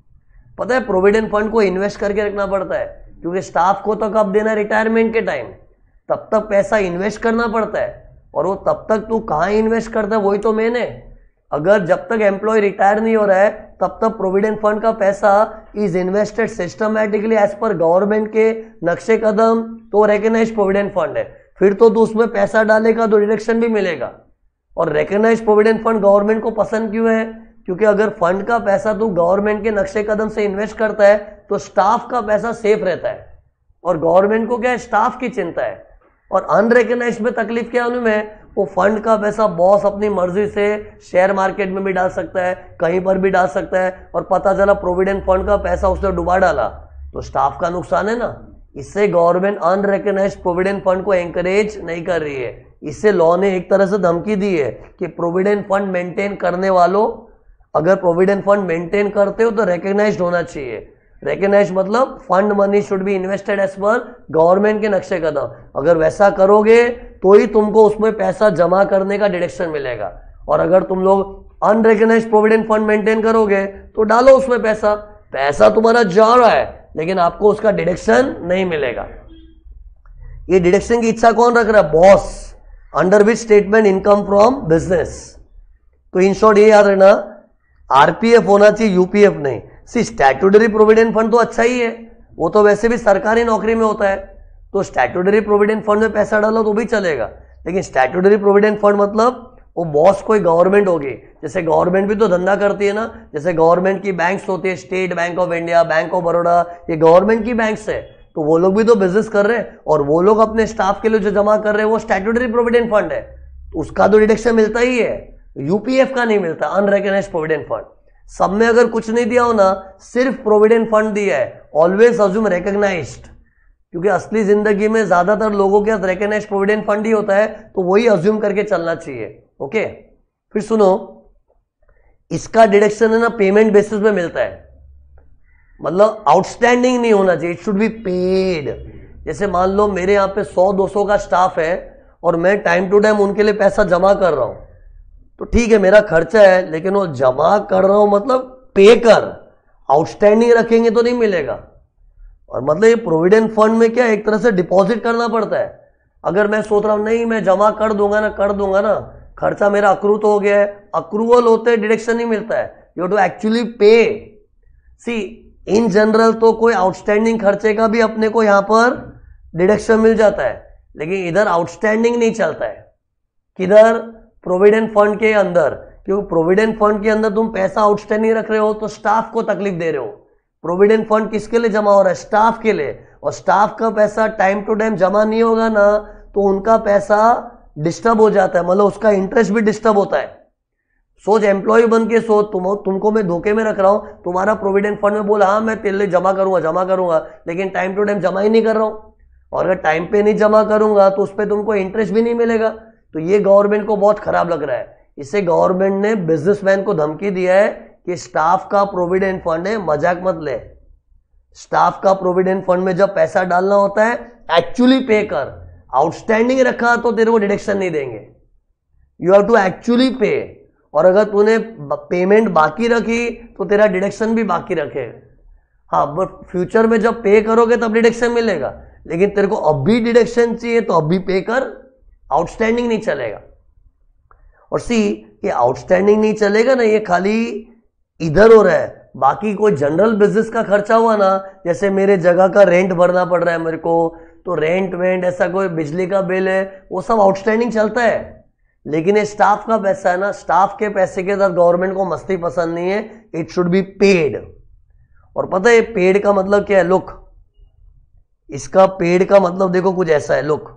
पता है प्रोविडेंट फंड को इन्वेस्ट करके रखना पड़ता है, क्योंकि स्टाफ को तो कब देना, रिटायरमेंट के टाइम, तब तक पैसा इन्वेस्ट करना पड़ता है। और वो तब तक तू कहां इन्वेस्ट करता है वही तो मेन है। अगर जब तक एम्प्लॉय रिटायर नहीं हो रहा है तब तक प्रोविडेंट फंड का पैसा is invested systematically as per government के नक्शे कदम, तो रिकग्नाइज प्रोविडेंट फंड है। फिर तो तू उसमें पैसा डालेगा तो डिडक्शन भी मिलेगा। और रिकग्नाइज प्रोविडेंट फंड गवर्नमेंट को पसंद क्यों है, क्योंकि अगर फंड का पैसा तू गवर्नमेंट के नक्शे कदम से इन्वेस्ट करता है तो स्टाफ का पैसा सेफ रहता है, और गवर्नमेंट को क्या है, स्टाफ की चिंता है। और अनरिकग्नाइज्ड में तकलीफ क्या है उनमें, वो फंड का पैसा बॉस अपनी मर्जी से शेयर मार्केट में भी डाल सकता है, कहीं पर भी डाल सकता है, और पता चला प्रोविडेंट फंड का पैसा उसने डुबा डाला तो स्टाफ का नुकसान है ना। इससे गवर्नमेंट अनरिकग्नाइज्ड प्रोविडेंट फंड को एंकरेज नहीं कर रही है। इससे लॉ ने एक तरह से धमकी दी है कि प्रोविडेंट फंड मेंटेन करने वालों, अगर प्रोविडेंट फंड मेंटेन करते हो तो रिकग्नाइज्ड होना चाहिए। रिकग्नाइज मतलब fund money should be invested as per government के नक्शे कदम। अगर वैसा करोगे तो ही तुमको उसमें पैसा जमा करने का डिडक्शन मिलेगा। और अगर तुम लोग अनरिकग्नाइज्ड प्रोविडेंट फंड मेंटेन करोगे तो डालो उसमें पैसा, पैसा तुम्हारा जा रहा है लेकिन आपको उसका डिडक्शन नहीं मिलेगा। ये डिडक्शन की इच्छा कौन रख रहा है, boss, under which statement income from business. तो इन शॉर्ट ये याद रखना, आरपीएफ होना चाहिए, यूपीएफ नहीं। सी स्टैट्यूटरी प्रोविडेंट फंड तो अच्छा ही है, वो तो वैसे भी सरकारी नौकरी में होता है, तो स्टैट्यूटरी प्रोविडेंट फंड में पैसा डालो तो भी चलेगा। लेकिन स्टैट्यूटरी प्रोविडेंट फंड मतलब वो बॉस कोई गवर्नमेंट होगी, जैसे गवर्नमेंट भी तो धंधा करती है ना, जैसे गवर्नमेंट की बैंक्स होती है, State Bank of India, bank of Baroda, ये गवर्नमेंट की बैंक्स है, तो वो लोग भी तो बिजनेस कर रहे हैं और वो लोग अपने स्टाफ के लिए जो जमा कर रहे हैं वो स्टैट्यूटरी प्रोविडेंट फंड है, तो उसका तो डिडक्शन मिलता ही है। यूपीएफ का नहीं मिलता, अनरिकग्नाइज्ड प्रोविडेंट फंड। सब में अगर कुछ नहीं दिया हो ना, सिर्फ प्रोविडेंट फंड दिया है, ऑलवेज अज्यूम रिकग्नाइज्ड, क्योंकि असली जिंदगी में ज्यादातर लोगों के पास रिकग्नाइज्ड प्रोविडेंट फंड ही होता है, तो वही अज्यूम करके चलना चाहिए। ओके, फिर सुनो, इसका डिडक्शन है ना पेमेंट बेसिस पे मिलता है, मतलब आउटस्टैंडिंग नहीं होना चाहिए, इट शुड बी पेड। जैसे मान लो मेरे यहां पे 100-200 का स्टाफ है और मैं टाइम टू टाइम उनके लिए पैसा जमा कर रहा हूं, तो ठीक है मेरा खर्चा है, लेकिन वो जमा कर रहा हूं मतलब पे कर, आउटस्टैंडिंग रखेंगे तो नहीं मिलेगा। और मतलब ये प्रोविडेंट फंड में क्या एक तरह से डिपॉजिट करना पड़ता है। अगर मैं सोच रहा हूं नहीं मैं जमा कर दूंगा ना, खर्चा मेरा अक्रू तो हो गया है, अक्रूवल होते डिडक्शन नहीं मिलता है, यू टू एक्चुअली पे। सी इन जनरल तो कोई आउटस्टैंडिंग खर्चे का भी अपने को यहां पर डिडक्शन मिल जाता है, लेकिन इधर आउटस्टैंडिंग नहीं चलता है। किधर, प्रोविडेंट फंड के अंदर, क्योंकि प्रोविडेंट फंड के अंदर तुम पैसा आउटस्टैंडिंग रख रहे हो तो स्टाफ को तकलीफ दे रहे हो। प्रोविडेंट फंड किसके लिए जमा हो रहा है, स्टाफ के लिए, और स्टाफ का पैसा टाइम टू टाइम जमा नहीं होगा ना तो उनका पैसा डिस्टर्ब हो जाता है, मतलब उसका इंटरेस्ट भी डिस्टर्ब होता है। सोच, एम्प्लॉय बन के सोच, तुमको मैं धोखे में रख रहा हूं, तुम्हारा प्रोविडेंट फंड में बोला हाँ मैं तेरे लिए जमा करूंगा, लेकिन टाइम टू टाइम जमा ही नहीं कर रहा हूं, और अगर टाइम पे नहीं जमा करूंगा तो उस पर तुमको इंटरेस्ट भी नहीं मिलेगा। तो ये गवर्नमेंट को बहुत खराब लग रहा है। इससे गवर्नमेंट ने बिजनेसमैन को धमकी दिया है कि स्टाफ का प्रोविडेंट फंड है, मजाक मत ले। स्टाफ का प्रोविडेंट फंड में जब पैसा डालना होता है एक्चुअली पे कर। आउटस्टैंडिंग रखा तो तेरे को डिडक्शन नहीं देंगे, यू हैव टू एक्चुअली पे। और अगर तूने पेमेंट बाकी रखी तो तेरा डिडक्शन भी बाकी रखेगा। हाँ, बट फ्यूचर में जब पे करोगे तब डिडक्शन मिलेगा, लेकिन तेरे को अभी डिडक्शन चाहिए तो अभी पे कर, आउटस्टैंडिंग नहीं चलेगा। और सी, ये आउटस्टैंडिंग नहीं चलेगा ना, ये खाली इधर हो रहा है। बाकी कोई जनरल बिजनेस का खर्चा हुआ ना, जैसे मेरे जगह का रेंट भरना पड़ रहा है मेरे को, तो रेंट वेंट ऐसा कोई बिजली का बिल है, वो सब आउटस्टैंडिंग चलता है। लेकिन ये स्टाफ का पैसा है ना, स्टाफ के पैसे के साथ गवर्नमेंट को मस्ती पसंद नहीं है, इट शुड बी पेड। और पता है पेड का मतलब क्या है? लुक, इसका पेड का मतलब देखो कुछ ऐसा है। लुक,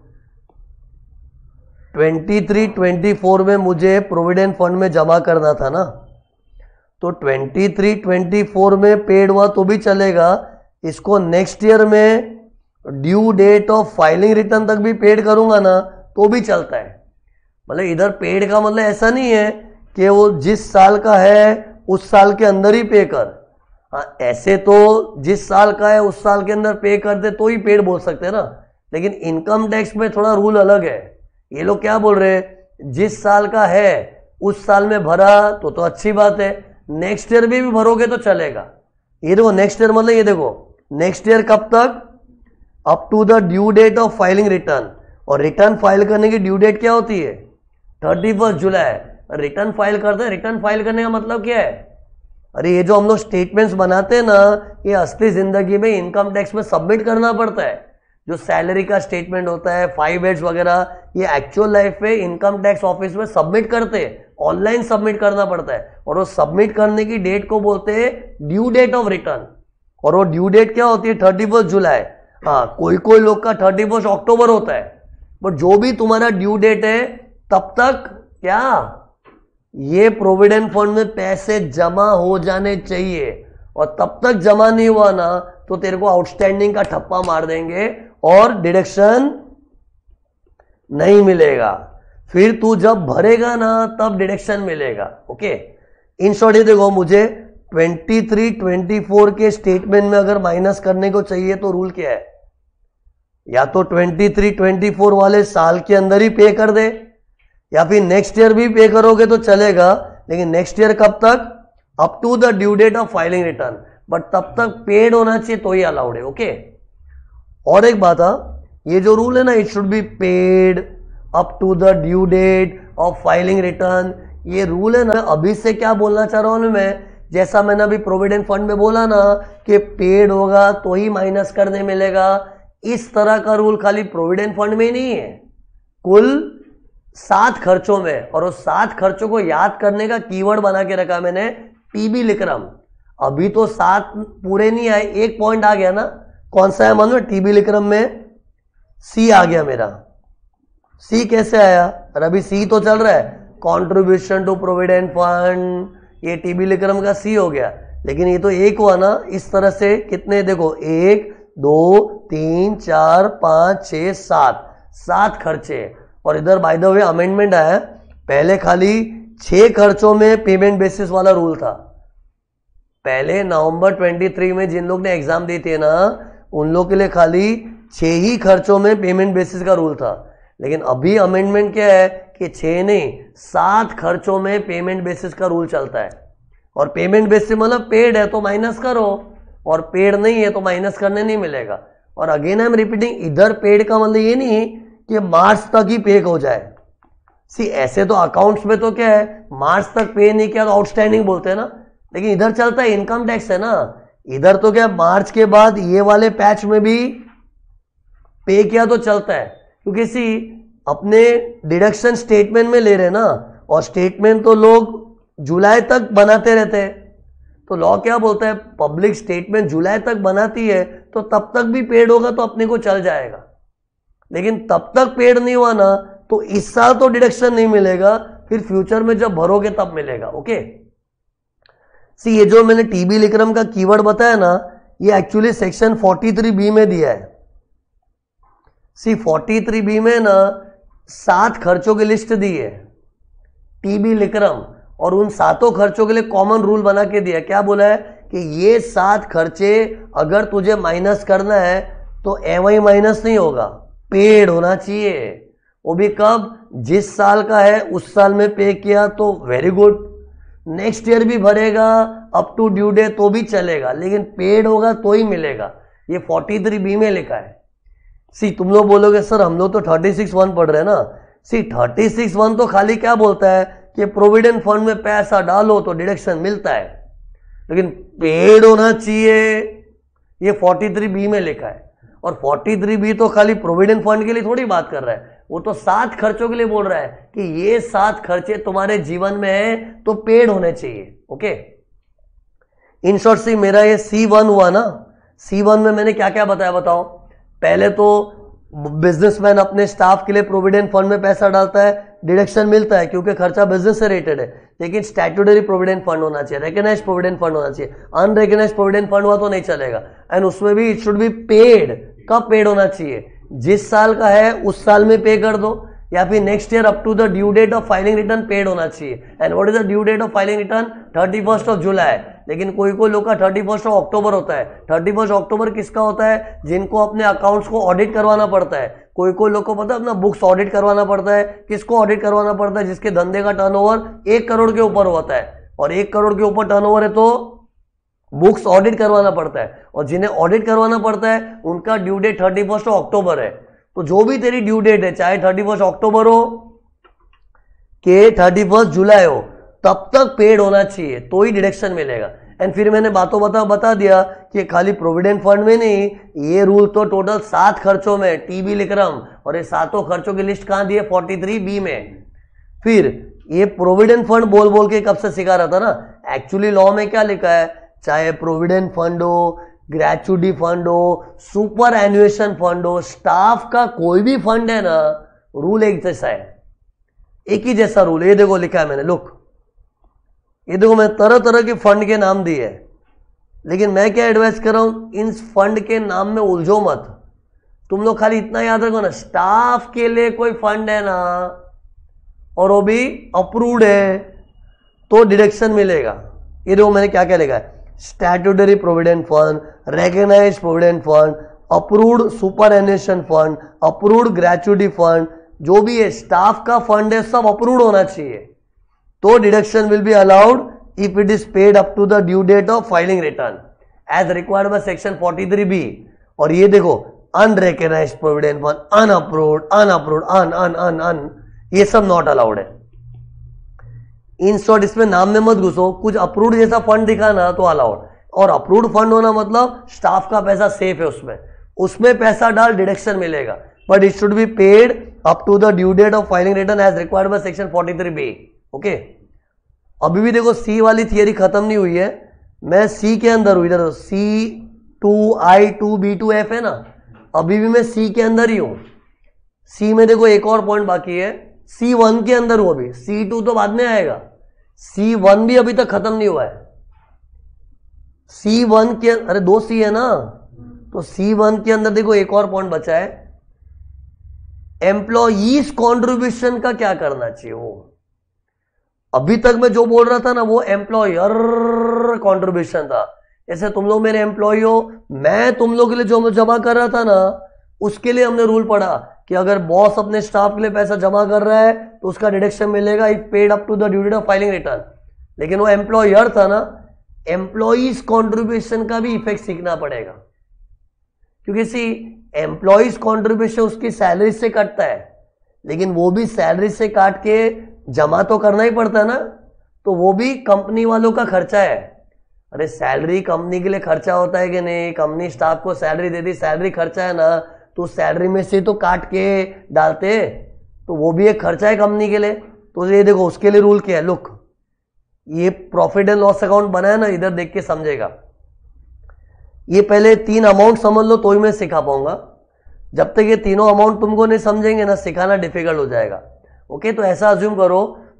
23-24 में मुझे प्रोविडेंट फंड में जमा करना था ना, तो 23-24 में पेड हुआ तो भी चलेगा। इसको नेक्स्ट ईयर में due date of filing return तक भी पेड करूंगा ना तो भी चलता है। मतलब इधर पेड का मतलब ऐसा नहीं है कि वो जिस साल का है उस साल के अंदर ही पे कर। हाँ, ऐसे तो जिस साल का है उस साल के अंदर पे कर दे तो ही पेड बोल सकते हैं ना, लेकिन इनकम टैक्स में थोड़ा रूल अलग है। ये लोग क्या बोल रहे हैं, जिस साल का है उस साल में भरा तो अच्छी बात है, नेक्स्ट ईयर भी भरोगे तो चलेगा। ये देखो नेक्स्ट ईयर मतलब ये देखो नेक्स्ट ईयर कब तक, up to the due date of filing return. और रिटर्न फाइल करने की ड्यू डेट क्या होती है? 31 जुलाई। रिटर्न फाइल करते हैं, रिटर्न फाइल करने का मतलब क्या है? अरे ये जो हम लोग स्टेटमेंट्स बनाते हैं ना, ये असली जिंदगी में इनकम टैक्स में सबमिट करना पड़ता है। जो सैलरी का स्टेटमेंट होता है, 5/8 वगैरह, ये एक्चुअल लाइफ में इनकम टैक्स ऑफिस में सबमिट करते हैं, ऑनलाइन सबमिट करना पड़ता है। और वो सबमिट करने की डेट को बोलते हैं ड्यू डेट ऑफ रिटर्न। और वो ड्यू डेट क्या होती है? 31 जुलाई। हाँ, कोई कोई लोग का 31 अक्टूबर होता है, बट जो भी तुम्हारा ड्यू डेट है तब तक क्या ये प्रोविडेंट फंड में पैसे जमा हो जाने चाहिए। और तब तक जमा नहीं हुआ ना तो तेरे को आउटस्टैंडिंग का ठप्पा मार देंगे और डिडक्शन नहीं मिलेगा। फिर तू जब भरेगा ना तब डिडक्शन मिलेगा। ओके, इन शॉर्ट ये देखो, मुझे 23-24 के स्टेटमेंट में अगर माइनस करने को चाहिए तो रूल क्या है? या तो 23-24 वाले साल के अंदर ही पे कर दे, या फिर नेक्स्ट ईयर भी पे करोगे तो चलेगा, लेकिन नेक्स्ट ईयर कब तक? Up to the due date of filing return, but तब तक पेड होना चाहिए तो ही अलाउड है। ओके, और एक बात, ये जो रूल है ना, it should be paid up to the due date of filing return. ये रूल है ना, अभी से क्या बोलना चाह रहा हूं मैं, जैसा मैंने अभी प्रोविडेंट फंड में बोला ना कि पेड होगा तो ही माइनस करने मिलेगा, इस तरह का रूल खाली प्रोविडेंट फंड में ही नहीं है, कुल 7 खर्चों में। और उस 7 खर्चों को याद करने का कीवर्ड बना के रखा मैंने, टीबी लिक्रम। अभी तो 7 पूरे नहीं आए, एक पॉइंट आ गया ना, कौन सा है मालूम? टीबी लिक्रम में सी आ गया मेरा। सी कैसे आया? और अभी सी तो चल रहा है, कंट्रीब्यूशन टू प्रोविडेंट फंड, ये टीबी लिक्रम का सी हो गया, लेकिन ये तो एक हुआ ना। इस तरह से कितने देखो, 1 2 3 4 5 6 7 खर्चे। और इधर बाय द वे अमेंडमेंट आया, पहले खाली 6 खर्चों में पेमेंट बेसिस वाला रूल था। पहले नवंबर 23 में जिन लोग ने एग्जाम दी थी ना, उन लोग के लिए खाली 6 ही खर्चों में पेमेंट बेसिस का रूल था। लेकिन अभी अमेंडमेंट क्या है कि 6 नहीं 7 खर्चों में पेमेंट बेसिस का रूल चलता है। और पेमेंट बेसिस मतलब पेड है तो माइनस करो, और पेड नहीं है तो माइनस करने नहीं मिलेगा। और अगेन आई एम रिपीटिंग, इधर पेड का मतलब ये नहीं कि मार्च तक ही पे हो जाए। सी, ऐसे तो अकाउंट्स में तो क्या है, मार्च तक पे नहीं किया तो आउटस्टैंडिंग बोलते हैं ना, लेकिन इधर चलता है इनकम टैक्स है ना, इधर तो क्या मार्च के बाद ये वाले पैच में भी पे किया तो चलता है, क्योंकि सी अपने डिडक्शन स्टेटमेंट में ले रहे ना, और स्टेटमेंट तो लोग जुलाई तक बनाते रहते हैं। तो लॉ क्या बोलता है, पब्लिक स्टेटमेंट जुलाई तक बनाती है तो तब तक भी पेड होगा तो अपने को चल जाएगा। लेकिन तब तक पेड नहीं हुआ ना तो इस साल तो डिडक्शन नहीं मिलेगा, फिर फ्यूचर में जब भरोगे तब मिलेगा। ओके सी, ये जो मैंने टीबी लिक्रम का कीवर्ड बताया ना, ये एक्चुअली सेक्शन 43B में दिया है। सी 43B में ना 7 खर्चों की लिस्ट दी है टीबी लिक्रम, और उन 7 खर्चों के लिए कॉमन रूल बना के दिया। क्या बोला है कि ये 7 खर्चे अगर तुझे माइनस करना है तो एवं माइनस नहीं होगा, पेड होना चाहिए। वो भी कब? जिस साल का है उस साल में पे किया तो वेरी गुड, नेक्स्ट ईयर भी भरेगा अप टू ड्यू डेट तो भी चलेगा, लेकिन पेड होगा तो ही मिलेगा। ये 43B में लिखा है। सी तुम लोग बोलोगे सर हम लोग तो 36(1) पढ़ रहे हैं ना। सी 36(1) तो खाली क्या बोलता है कि प्रोविडेंट फंड में पैसा डालो तो डिडक्शन मिलता है, लेकिन पेड होना चाहिए ये 43B में लिखा है। और 43B तो खाली प्रोविडेंट फंड के लिए थोड़ी बात कर रहा है, वो तो 7 खर्चों के लिए बोल रहा है कि ये 7 खर्चे तुम्हारे जीवन में है तो पेड होने चाहिए। ओके इन शॉर्ट सी मेरा ये C1 हुआ ना। C1 में मैंने क्या क्या बताया बताओ। पहले तो बिजनेसमैन अपने स्टाफ के लिए प्रोविडेंट फंड में पैसा डालता है, डिडक्शन मिलता है क्योंकि खर्चा बिजनेस से रिलेटेड है, लेकिन स्टैट्यूटरी प्रोविडेंट फंड होना चाहिए, रिकॉग्नाइज्ड प्रोविडेंट फंड होना चाहिए। अनरिकॉग्नाइज्ड प्रोविडेंट फंड हुआ तो नहीं चलेगा। एंड उसमें भी इट शुड बी पेड। कब पेड होना चाहिए? जिस साल का है उस साल में पे कर दो, या फिर next year up to the due date of filing return paid होना चाहिए। And what is the due date of filing return? 31 जुलाई। लेकिन कोई कोई लोग का 31 अक्टूबर होता है। 31 अक्टूबर किसका होता है? जिनको अपने अकाउंट्स को ऑडिट करवाना पड़ता है। कोई कोई लोग को पता है अपना बुक्स ऑडिट करवाना पड़ता है। किसको ऑडिट करवाना पड़ता है? जिसके धंधे का टर्नओवर 1 करोड़ के ऊपर होता है, और 1 करोड़ के ऊपर टर्नओवर है तो बुक्स ऑडिट करवाना पड़ता है। और जिन्हें ऑडिट करवाना पड़ता है उनका ड्यू डेट 31 अक्टूबर है। तो जो भी तेरी ड्यू डेट है, चाहे 31 अक्टूबर हो के 31 जुलाई हो, तब तक पेड होना चाहिए तो ही डिडक्शन मिलेगा। एंड फिर मैंने बातों बता दिया कि खाली प्रोविडेंट फंड में नहीं, ये रूल तो टोटल 7 खर्चों में टीबी लिक्रम, और ये 7 खर्चों की लिस्ट कहां दी है? 43B में। फिर ये प्रोविडेंट फंड बोल बोल के कब से सिखा रहा था ना, एक्चुअली लॉ में क्या लिखा है? चाहे प्रोविडेंट फंड हो, ग्रेचुटी फंड हो, सुपर एन्युएशन फंड हो, स्टाफ का कोई भी फंड है ना, रूल एक जैसा है, एक ही जैसा रूल। ये देखो लिखा है मैंने, लुक ये देखो मैं तरह तरह के फंड के नाम दिए, लेकिन मैं क्या एडवाइस कर रहा हूं, इन फंड के नाम में उलझो मत। तुम लोग खाली इतना याद रखो ना, स्टाफ के लिए कोई फंड है ना और वो भी अप्रूव्ड है तो डिडक्शन मिलेगा। ये देखो मैंने क्या क्या लिखा है, statutory provident fund, recognised provident fund, approved superannuation fund, approved gratuity fund, जो भी है स्टाफ का फंड है सब अप्रूव्ड होना चाहिए तो deduction will be allowed if it is paid up to the due date of filing return as required by section 43B। और ये देखो unrecognised provident fund, unapproved, unapproved, un ये सब नॉट अलाउड है। इन शॉर्ट इसमें नाम में मत घुसो, कुछ अप्रूव्ड जैसा फंड दिखा ना तो अलाउड। और अप्रूव्ड फंड होना मतलब स्टाफ का पैसा सेफ है, उसमें पैसा डाल डिडक्शन मिलेगा, but it should be paid up to the due date of filing return as required by section 43B। Okay अभी भी देखो सी वाली थियरी खत्म नहीं हुई है, मैं सी के अंदर हूं, इधर C2I2B2F है ना, अभी भी मैं सी के अंदर ही हूं। सी में देखो एक और पॉइंट बाकी है, C1 के अंदर हूं अभी, C2 तो बाद में आएगा, C1 भी अभी तक खत्म नहीं हुआ है। C1 के अरे 2 C है ना, तो C1 के अंदर देखो एक और पॉइंट बचा है, एम्प्लॉईज कॉन्ट्रीब्यूशन का क्या करना चाहिए। वो अभी तक मैं जो बोल रहा था ना वो एम्प्लॉयर कॉन्ट्रीब्यूशन था। जैसे तुम लोग मेरे एम्प्लॉय हो, मैं तुम लोग के लिए जो जमा कर रहा था ना, उसके लिए हमने रूल पढ़ा कि अगर बॉस अपने स्टाफ के लिए पैसा जमा कर रहा है तो उसका डिडक्शन मिलेगा if paid up to the due date of filing return. लेकिन वो एम्प्लॉयर था ना, एम्प्लॉईज कॉन्ट्रीब्यूशन का भी इफेक्ट सीखना पड़ेगा, क्योंकि सी एम्प्लॉईज कॉन्ट्रीब्यूशन उसकी सैलरी से कटता है, लेकिन वो भी सैलरी से काट के जमा तो करना ही पड़ता है ना, तो वो भी कंपनी वालों का खर्चा है। अरे सैलरी कंपनी के लिए खर्चा होता है कि नहीं? कंपनी स्टाफ को सैलरी देती, सैलरी खर्चा है ना, तो सैलरी में से तो काट के डालते, तो वो भी एक खर्चा है कंपनी के लिए। तो ये देखो उसके लिए रूल क्या है, लुक ये प्रॉफिट एंड लॉस अकाउंट बना है ना, इधर देख के समझेगा। ये पहले 3 अमाउंट समझ लो तो ही मैं सिखा पाऊंगा, जब तक ये तीनों अमाउंट तुमको नहीं समझेंगे ना सिखाना डिफिकल्ट हो जाएगा। ओके तो ऐसा अज्यूम करो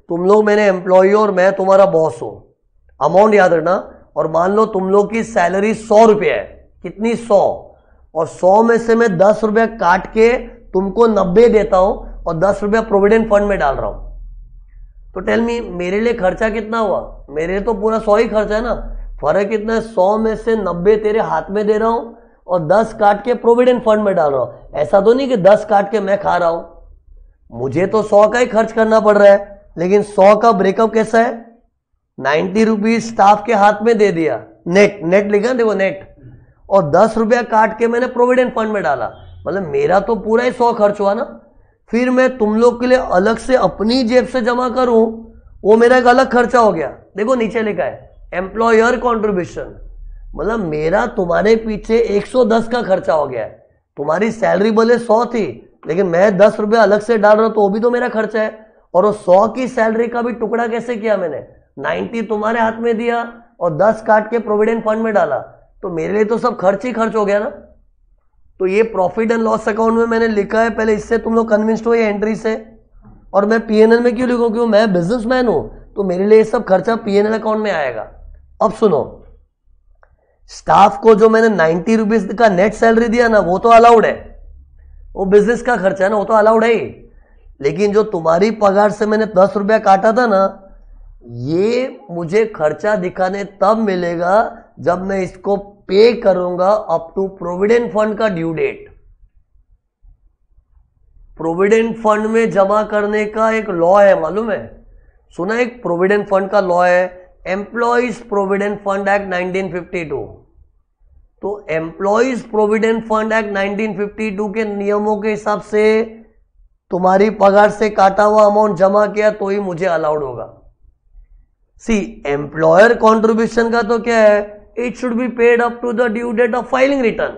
तुम लोग मेरे एम्प्लॉय और मैं तुम्हारा बॉस हूं, अमाउंट याद रखना, और मान लो तुम लोग की सैलरी 100 रुपये है, कितनी 100, और 100 में से मैं 10 रुपया काट के तुमको 90 देता हूं और 10 रुपया प्रोविडेंट फंड में डाल रहा हूं, तो टेल मी मेरे लिए खर्चा कितना हुआ? मेरे लिए तो पूरा 100 ही खर्चा है ना। फर्क कितना है? 100 में से 90 तेरे हाथ में दे रहा हूं और 10 काट के प्रोविडेंट फंड में डाल रहा हूं। ऐसा तो नहीं कि 10 काट के मैं खा रहा हूं, मुझे तो 100 का ही खर्च करना पड़ रहा है, लेकिन 100 का ब्रेकअप कैसा है? 90 रुपीज स्टाफ के हाथ में दे दिया, नेट नेट लिखा देखो नेट, और 10 रुपया काट के मैंने प्रोविडेंट फंड में डाला, मतलब मेरा तो पूरा ही 100 खर्च हुआ ना। फिर मैं तुम लोग के लिए अलग से अपनी जेब से जमा करूं, वो मेरा एक अलग खर्चा हो गया। देखो नीचे लिखा है एम्प्लॉयर कॉन्ट्रीब्यूशन, मतलब मेरा तुम्हारे पीछे 110 का खर्चा हो गया है। तुम्हारी सैलरी भले 100 थी, लेकिन मैं 10 रुपया अलग से डाल रहा हूं, तो वो भी तो मेरा खर्चा है। और वो 100 की सैलरी का भी टुकड़ा कैसे किया मैंने? 90 तुम्हारे हाथ में दिया और 10 काट के प्रोविडेंट फंड में डाला, तो मेरे लिए तो सब खर्च ही खर्च हो गया ना। तो ये प्रॉफिट एंड लॉस अकाउंट में मैंने लिखा है, पहले इससे तुम लोग कन्विंस्ड हो ये एंट्री से। और मैं पीएनएल में क्यों लिखूं? क्यों? मैं बिजनेसमैन हूं, तो मेरे लिए सब खर्चा पीएनएल अकाउंट में आएगा। अब सुनो, स्टाफ को जो मैंने 90 रुपीज का नेट सैलरी दिया ना, वो तो अलाउड है, वो बिजनेस का खर्चा है ना, वो तो अलाउड है ही। लेकिन जो तुम्हारी पगार से मैंने 10 रुपया काटा था ना, ये मुझे खर्चा दिखाने तब मिलेगा जब मैं इसको पे करूंगा अप टू प्रोविडेंट फंड का ड्यू डेट। प्रोविडेंट फंड में जमा करने का एक लॉ है, मालूम है? सुना? एक प्रोविडेंट फंड का लॉ है, एम्प्लॉइज प्रोविडेंट फंड एक्ट 1952। तो एम्प्लॉइज प्रोविडेंट फंड एक्ट 1952 के नियमों के हिसाब से तुम्हारी पगार से काटा हुआ अमाउंट जमा किया तो ही मुझे अलाउड होगा। सी, एम्प्लॉयर कॉन्ट्रीब्यूशन का तो क्या है? It should be paid up to the due date of filing return,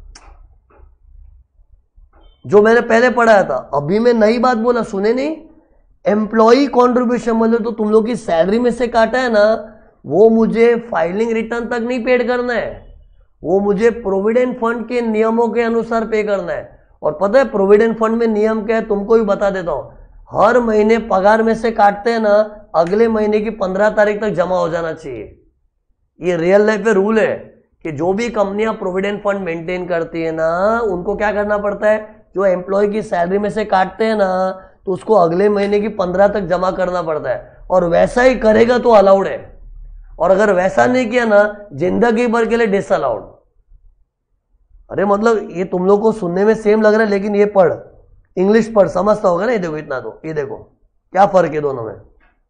जो मैंने पहले पढ़ाया था। अभी मैं नई बात बोला, सुने नहीं? एम्प्लॉई कॉन्ट्रीब्यूशन मतलब तो तुम लोग की सैलरी में से काटा है ना, वो मुझे फाइलिंग रिटर्न तक नहीं पेड करना है, वो मुझे प्रोविडेंट फंड के नियमों के अनुसार पे करना है। और पता है प्रोविडेंट फंड में नियम क्या है? तुमको भी बता देता हूं। हर महीने पगार में से काटते हैं ना, अगले महीने की 15 तारीख तक जमा हो जाना चाहिए। ये रियल लाइफ में रूल है कि जो भी कंपनियां प्रोविडेंट फंड मेंटेन करती है ना, उनको क्या करना पड़ता है? जो एम्प्लॉय की सैलरी में से काटते हैं ना, तो उसको अगले महीने की 15 तक जमा करना पड़ता है, और वैसा ही करेगा तो अलाउड है, और अगर वैसा नहीं किया ना, जिंदगी भर के लिए डिसअलाउड। अरे मतलब ये तुम लोग को सुनने में सेम लग रहा है, लेकिन ये पढ़, इंग्लिश पढ़, समझता होगा ना। ये देखो इतना, तो ये देखो क्या फर्क है दोनों में,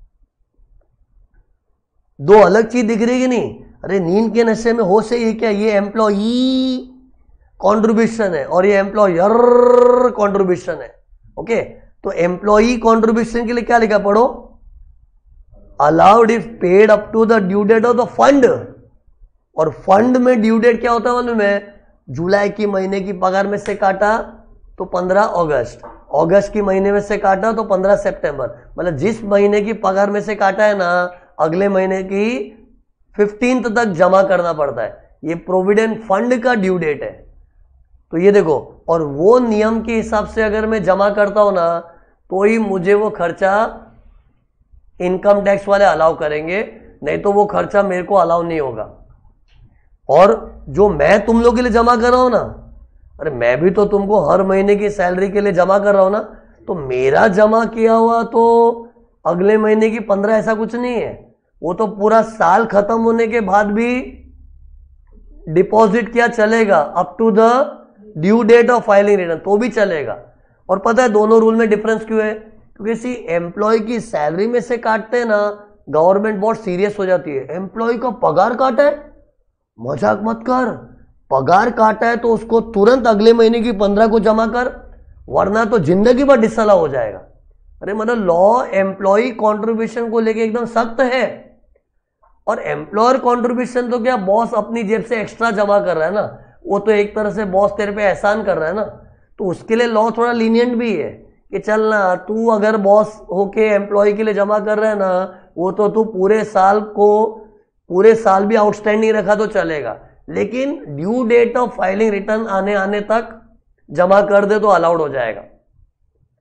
दो अलग चीज दिख रही है कि नहीं? अरे नींद के नशे में होश है ये क्या? ये एम्प्लॉई कॉन्ट्रीब्यूशन है और ये एम्प्लॉयर कॉन्ट्रीब्यूशन है। ओके, तो एम्प्लॉई कॉन्ट्रीब्यूशन के लिए क्या लिखा पढ़ो? Allowed if paid up to the due date of the fund. और फंड में ड्यू डेट क्या होता है मालूम है? जुलाई की महीने की पगार में से काटा तो 15 अगस्त, अगस्त की महीने में से काटा तो 15 सितंबर, मतलब जिस महीने की पगार में से काटा है ना, अगले महीने की 15th तक जमा करना पड़ता है। ये प्रोविडेंट फंड का ड्यू डेट है। तो ये देखो, और वो नियम के हिसाब से अगर मैं जमा करता हूं ना, तो ही मुझे वो खर्चा इनकम टैक्स वाले अलाउ करेंगे, नहीं तो वो खर्चा मेरे को अलाउ नहीं होगा। और जो मैं तुम लोग के लिए जमा कर रहा हूं ना, अरे मैं भी तो तुमको हर महीने की सैलरी के लिए जमा कर रहा हूं ना, तो मेरा जमा किया हुआ तो अगले महीने की 15 ऐसा कुछ नहीं है, वो तो पूरा साल खत्म होने के बाद भी डिपॉजिट किया चलेगा up to the due date of filing return, तो भी चलेगा। और पता है दोनों रूल में डिफरेंस क्यों है? क्योंकि सी एम्प्लॉय की सैलरी में से काटते हैं ना, गवर्नमेंट बहुत सीरियस हो जाती है। एम्प्लॉय का पगार काटा है, मजाक मत कर, पगार काटा है तो उसको तुरंत अगले महीने की 15 को जमा कर, वरना तो जिंदगी भर डिसअलाउ हो जाएगा। अरे मतलब लॉ एम्प्लॉय कॉन्ट्रीब्यूशन को लेके एकदम सख्त है। और एम्प्लॉयर कॉन्ट्रीब्यूशन तो क्या, बॉस अपनी जेब से एक्स्ट्रा जमा कर रहा है ना, वो तो एक तरह से बॉस तेरे पे एहसान कर रहा है ना, तो उसके लिए लॉ थोड़ा लीनियंट भी है कि चल ना, तू अगर बॉस होके एम्प्लॉय के लिए जमा कर रहा है ना, वो तो तू पूरे साल भी आउटस्टैंडिंग रखा तो चलेगा, लेकिन due date of filing return आने तक जमा कर दे तो अलाउड हो जाएगा।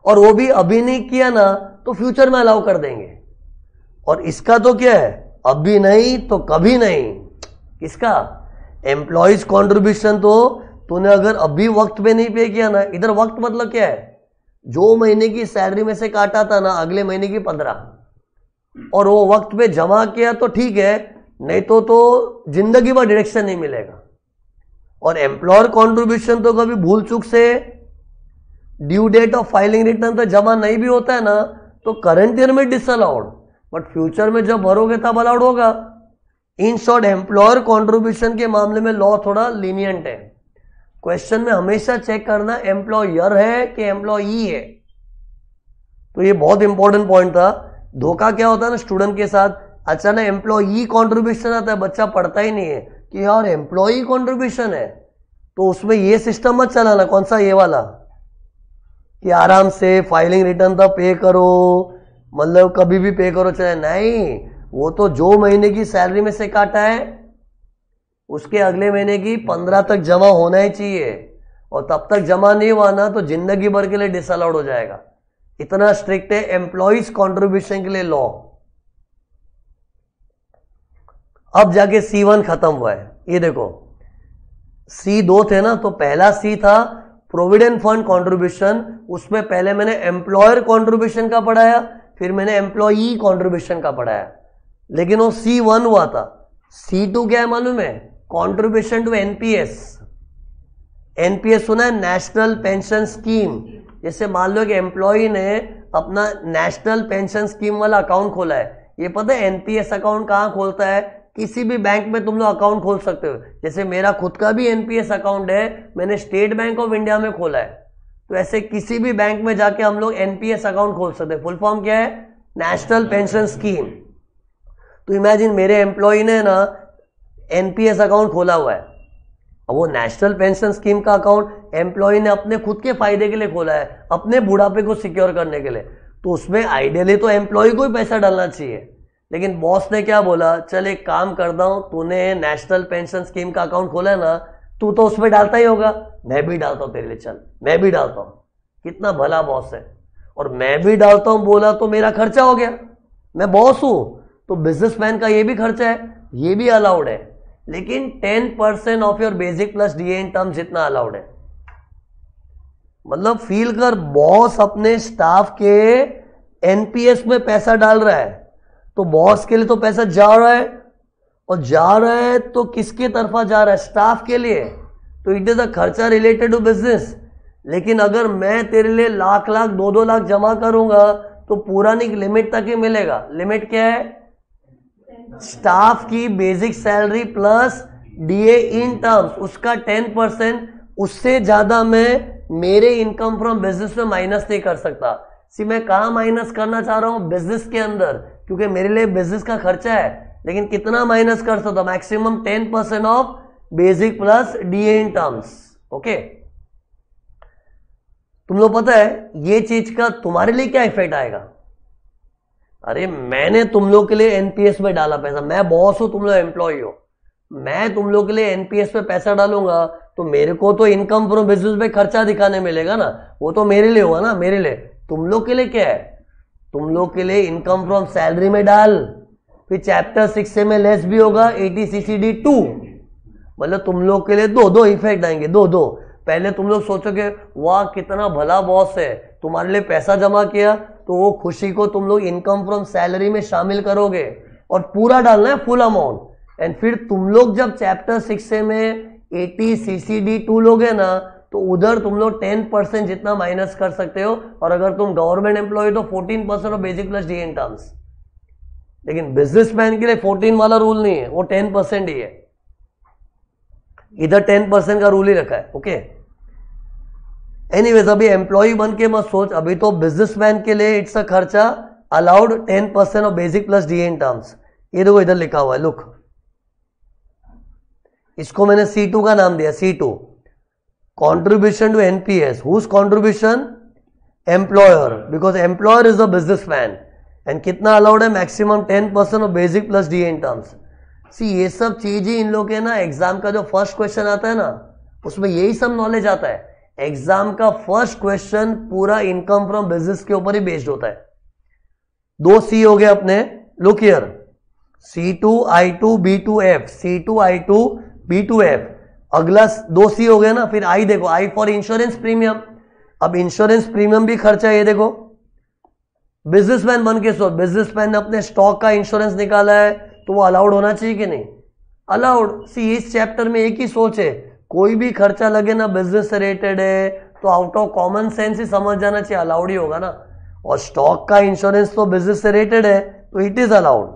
और वो भी अभी नहीं किया ना तो फ्यूचर में अलाउ कर देंगे। और इसका तो क्या है, अभी नहीं तो कभी नहीं। किसका? एम्प्लॉइज कॉन्ट्रीब्यूशन तो तूने अगर अभी वक्त पे नहीं पे किया ना, इधर वक्त मतलब क्या है, जो महीने की सैलरी में से काटा था ना अगले महीने की 15, और वो वक्त पे जमा किया तो ठीक है, नहीं तो जिंदगी भर डिडक्शन नहीं मिलेगा। और एम्प्लॉयर कॉन्ट्रीब्यूशन तो कभी भूल चूक से due date of filing return तक जमा नहीं भी होता है ना तो करंट ईयर में डिसअलाउड, बट फ्यूचर में जब भरोगे तब अलाउड होगा। इन शॉर्ट एम्प्लॉयर कॉन्ट्रीब्यूशन के मामले में लॉ थोड़ा लीनियंट है। क्वेश्चन में हमेशा चेक करना एम्प्लॉयर है कि एम्प्लॉई है। तो ये बहुत इंपॉर्टेंट पॉइंट था। धोखा क्या होता है ना स्टूडेंट के साथ, अचानक एम्प्लॉई कॉन्ट्रीब्यूशन आता है, बच्चा पढ़ता ही नहीं है कि यार एम्प्लॉई कॉन्ट्रीब्यूशन है, तो उसमें ये सिस्टम मत चलाना। कौन सा? ये वाला कि आराम से फाइलिंग रिटर्न तक पे करो, मतलब कभी भी पे करो चाहे नहीं, वो तो जो महीने की सैलरी में से काटा है उसके अगले महीने की 15 तक जमा होना ही चाहिए, और तब तक जमा नहीं हुआ ना तो जिंदगी भर के लिए डिसअलाउड हो जाएगा। इतना स्ट्रिक्ट है एम्प्लॉइज कॉन्ट्रीब्यूशन के लिए लॉ। अब जाके C1 खत्म हुआ है। ये देखो C2 थे ना, तो पहला C था प्रोविडेंट फंड कॉन्ट्रीब्यूशन, उसमें पहले मैंने एम्प्लॉयर कॉन्ट्रीब्यूशन का पढ़ाया, फिर मैंने एम्प्लॉई कॉन्ट्रीब्यूशन का पढ़ाया, लेकिन वो C1 हुआ था। C2 क्या है मालूम है? Contribution to NPS. एनपीएस सुना है? National pension scheme. जैसे मान लो कि एम्प्लॉई ने अपना नेशनल पेंशन स्कीम वाला अकाउंट खोला है, ये पता है एनपीएस अकाउंट कहां खोलता है? किसी भी बैंक में तुम लोग अकाउंट खोल सकते हो। जैसे मेरा खुद का भी एनपीएस अकाउंट है, मैंने स्टेट बैंक ऑफ इंडिया में खोला है, तो ऐसे किसी भी बैंक में जाके हम लोग एनपीएस अकाउंट खोल सकते हैं। फुल फॉर्म क्या है? National pension scheme. तो इमेजिन मेरे एम्प्लॉय ने ना एनपीएस अकाउंट खोला हुआ है, अब वो नेशनल पेंशन स्कीम का अकाउंट एम्प्लॉय ने अपने खुद के फायदे के लिए खोला है, अपने बुढ़ापे को सिक्योर करने के लिए, तो उसमें आइडियली तो एम्प्लॉय को ही पैसा डालना चाहिए। लेकिन बॉस ने क्या बोला, चल एक काम करता हूं, तूने नेशनल पेंशन स्कीम का अकाउंट खोला है ना, तू तो उसमें डालता ही होगा, मैं भी डालता हूं तेरे लिए, चल मैं भी डालता हूं। कितना भला बॉस है। और मैं भी डालता हूं बोला तो मेरा खर्चा हो गया, मैं बॉस हूं तो बिजनेसमैन का ये भी खर्चा है, ये भी अलाउड है, लेकिन 10% of your basic plus DA in terms जितना अलाउड है। मतलब फील कर, बॉस अपने स्टाफ के एनपीएस में पैसा डाल रहा है, तो बॉस के लिए तो पैसा जा रहा है, और जा रहा है तो किसके तरफा जा रहा है? स्टाफ के लिए। तो इट इज अ खर्चा रिलेटेड टू बिजनेस। लेकिन अगर मैं तेरे लिए लाख लाख 2-2 लाख जमा करूंगा तो पूरा नहीं, लिमिट तक ही मिलेगा। लिमिट क्या है? स्टाफ की basic salary plus DA in terms, उसका 10%, उससे ज्यादा मैं मेरे इनकम फ्रॉम बिजनेस में माइनस नहीं कर सकता। सी मैं कहां माइनस करना चाह रहा हूं? बिजनेस के अंदर, क्योंकि मेरे लिए बिजनेस का खर्चा है। लेकिन कितना माइनस कर सकता? Maximum 10% of basic plus DA in terms. Okay, तुम लोग पता है ये चीज का तुम्हारे लिए क्या इफेक्ट आएगा? अरे मैंने तुम लोग के लिए एनपीएस में डाला पैसा, मैं बॉस हूं, तुम लोग एम्प्लॉय हो, मैं तुम लोग के लिए एनपीएस में पैसा डालूंगा तो मेरे को तो इनकम फ्रॉम बिजनेस में खर्चा दिखाने मिलेगा ना, वो तो मेरे लिए हुआ ना, मेरे लिए। तुम लोग के लिए क्या है? तुम लोग के लिए इनकम फ्रॉम सैलरी में डाल, फिर चैप्टर 6 से में लेस भी होगा 80CCD 2, मतलब तुम लोग के लिए दो इफेक्ट आएंगे, दो। पहले तुम लोग सोचोगे वाह कितना भला बॉस है, तुम्हारे लिए पैसा जमा किया, तो वो खुशी को तुम लोग इनकम फ्रॉम सैलरी में शामिल करोगे और पूरा डालना है फुल अमाउंट। एंड फिर तुम लोग जब चैप्टर 6 से में 80CCD 2 लोगे ना, तो उधर तुम लोग 10% जितना माइनस कर सकते हो, और अगर तुम गवर्नमेंट एम्प्लॉय तो 14% of basic plus DA in terms. लेकिन बिजनेसमैन के लिए 14 वाला रूल नहीं है, वो 10% ही है, इधर 10% का रूल ही रखा है। ओके, एनीवेज अभी एम्प्लॉय बन के मत सोच, अभी तो बिजनेसमैन के लिए इट्स अ खर्चा allowed 10% of basic plus DA in terms. ये देखो इधर लिखा हुआ है, लुक, इसको मैंने C2 का नाम दिया, C2 contribution to NPS. Whose contribution? Employer, because employer is the businessman. And कितना अलाउड है? Maximum 10% of basic plus DA in terms. See ये सब चीज ही इन लोग के ना एग्जाम का जो फर्स्ट क्वेश्चन आता है ना, उसमें यही सब नॉलेज आता है। एग्जाम का फर्स्ट क्वेश्चन पूरा इनकम फ्रॉम बिजनेस के ऊपर ही बेस्ड होता है। 2 सी हो गए अपने, look here, C2 I2 B2F, C2 I2 B2F। अगला 2 सी हो गया ना, फिर आई देखो, आई फॉर इंश्योरेंस प्रीमियम। अब इंश्योरेंस प्रीमियम भी खर्चा है, ये देखो। बिजनेसमैन बन के सोच, बिजनेसमैन ने अपने स्टॉक का इंश्योरेंस निकाला है तो वो अलाउड होना चाहिए कि नहीं? अलाउड। सी इस चैप्टर में एक ही सोच है, कोई भी खर्चा लगे ना बिजनेस से रिलेटेड है तो आउट ऑफ कॉमन सेंस ही समझ जाना चाहिए अलाउड ही होगा ना। और स्टॉक का इंश्योरेंस तो बिजनेस से रिलेटेड है तो it is allowed.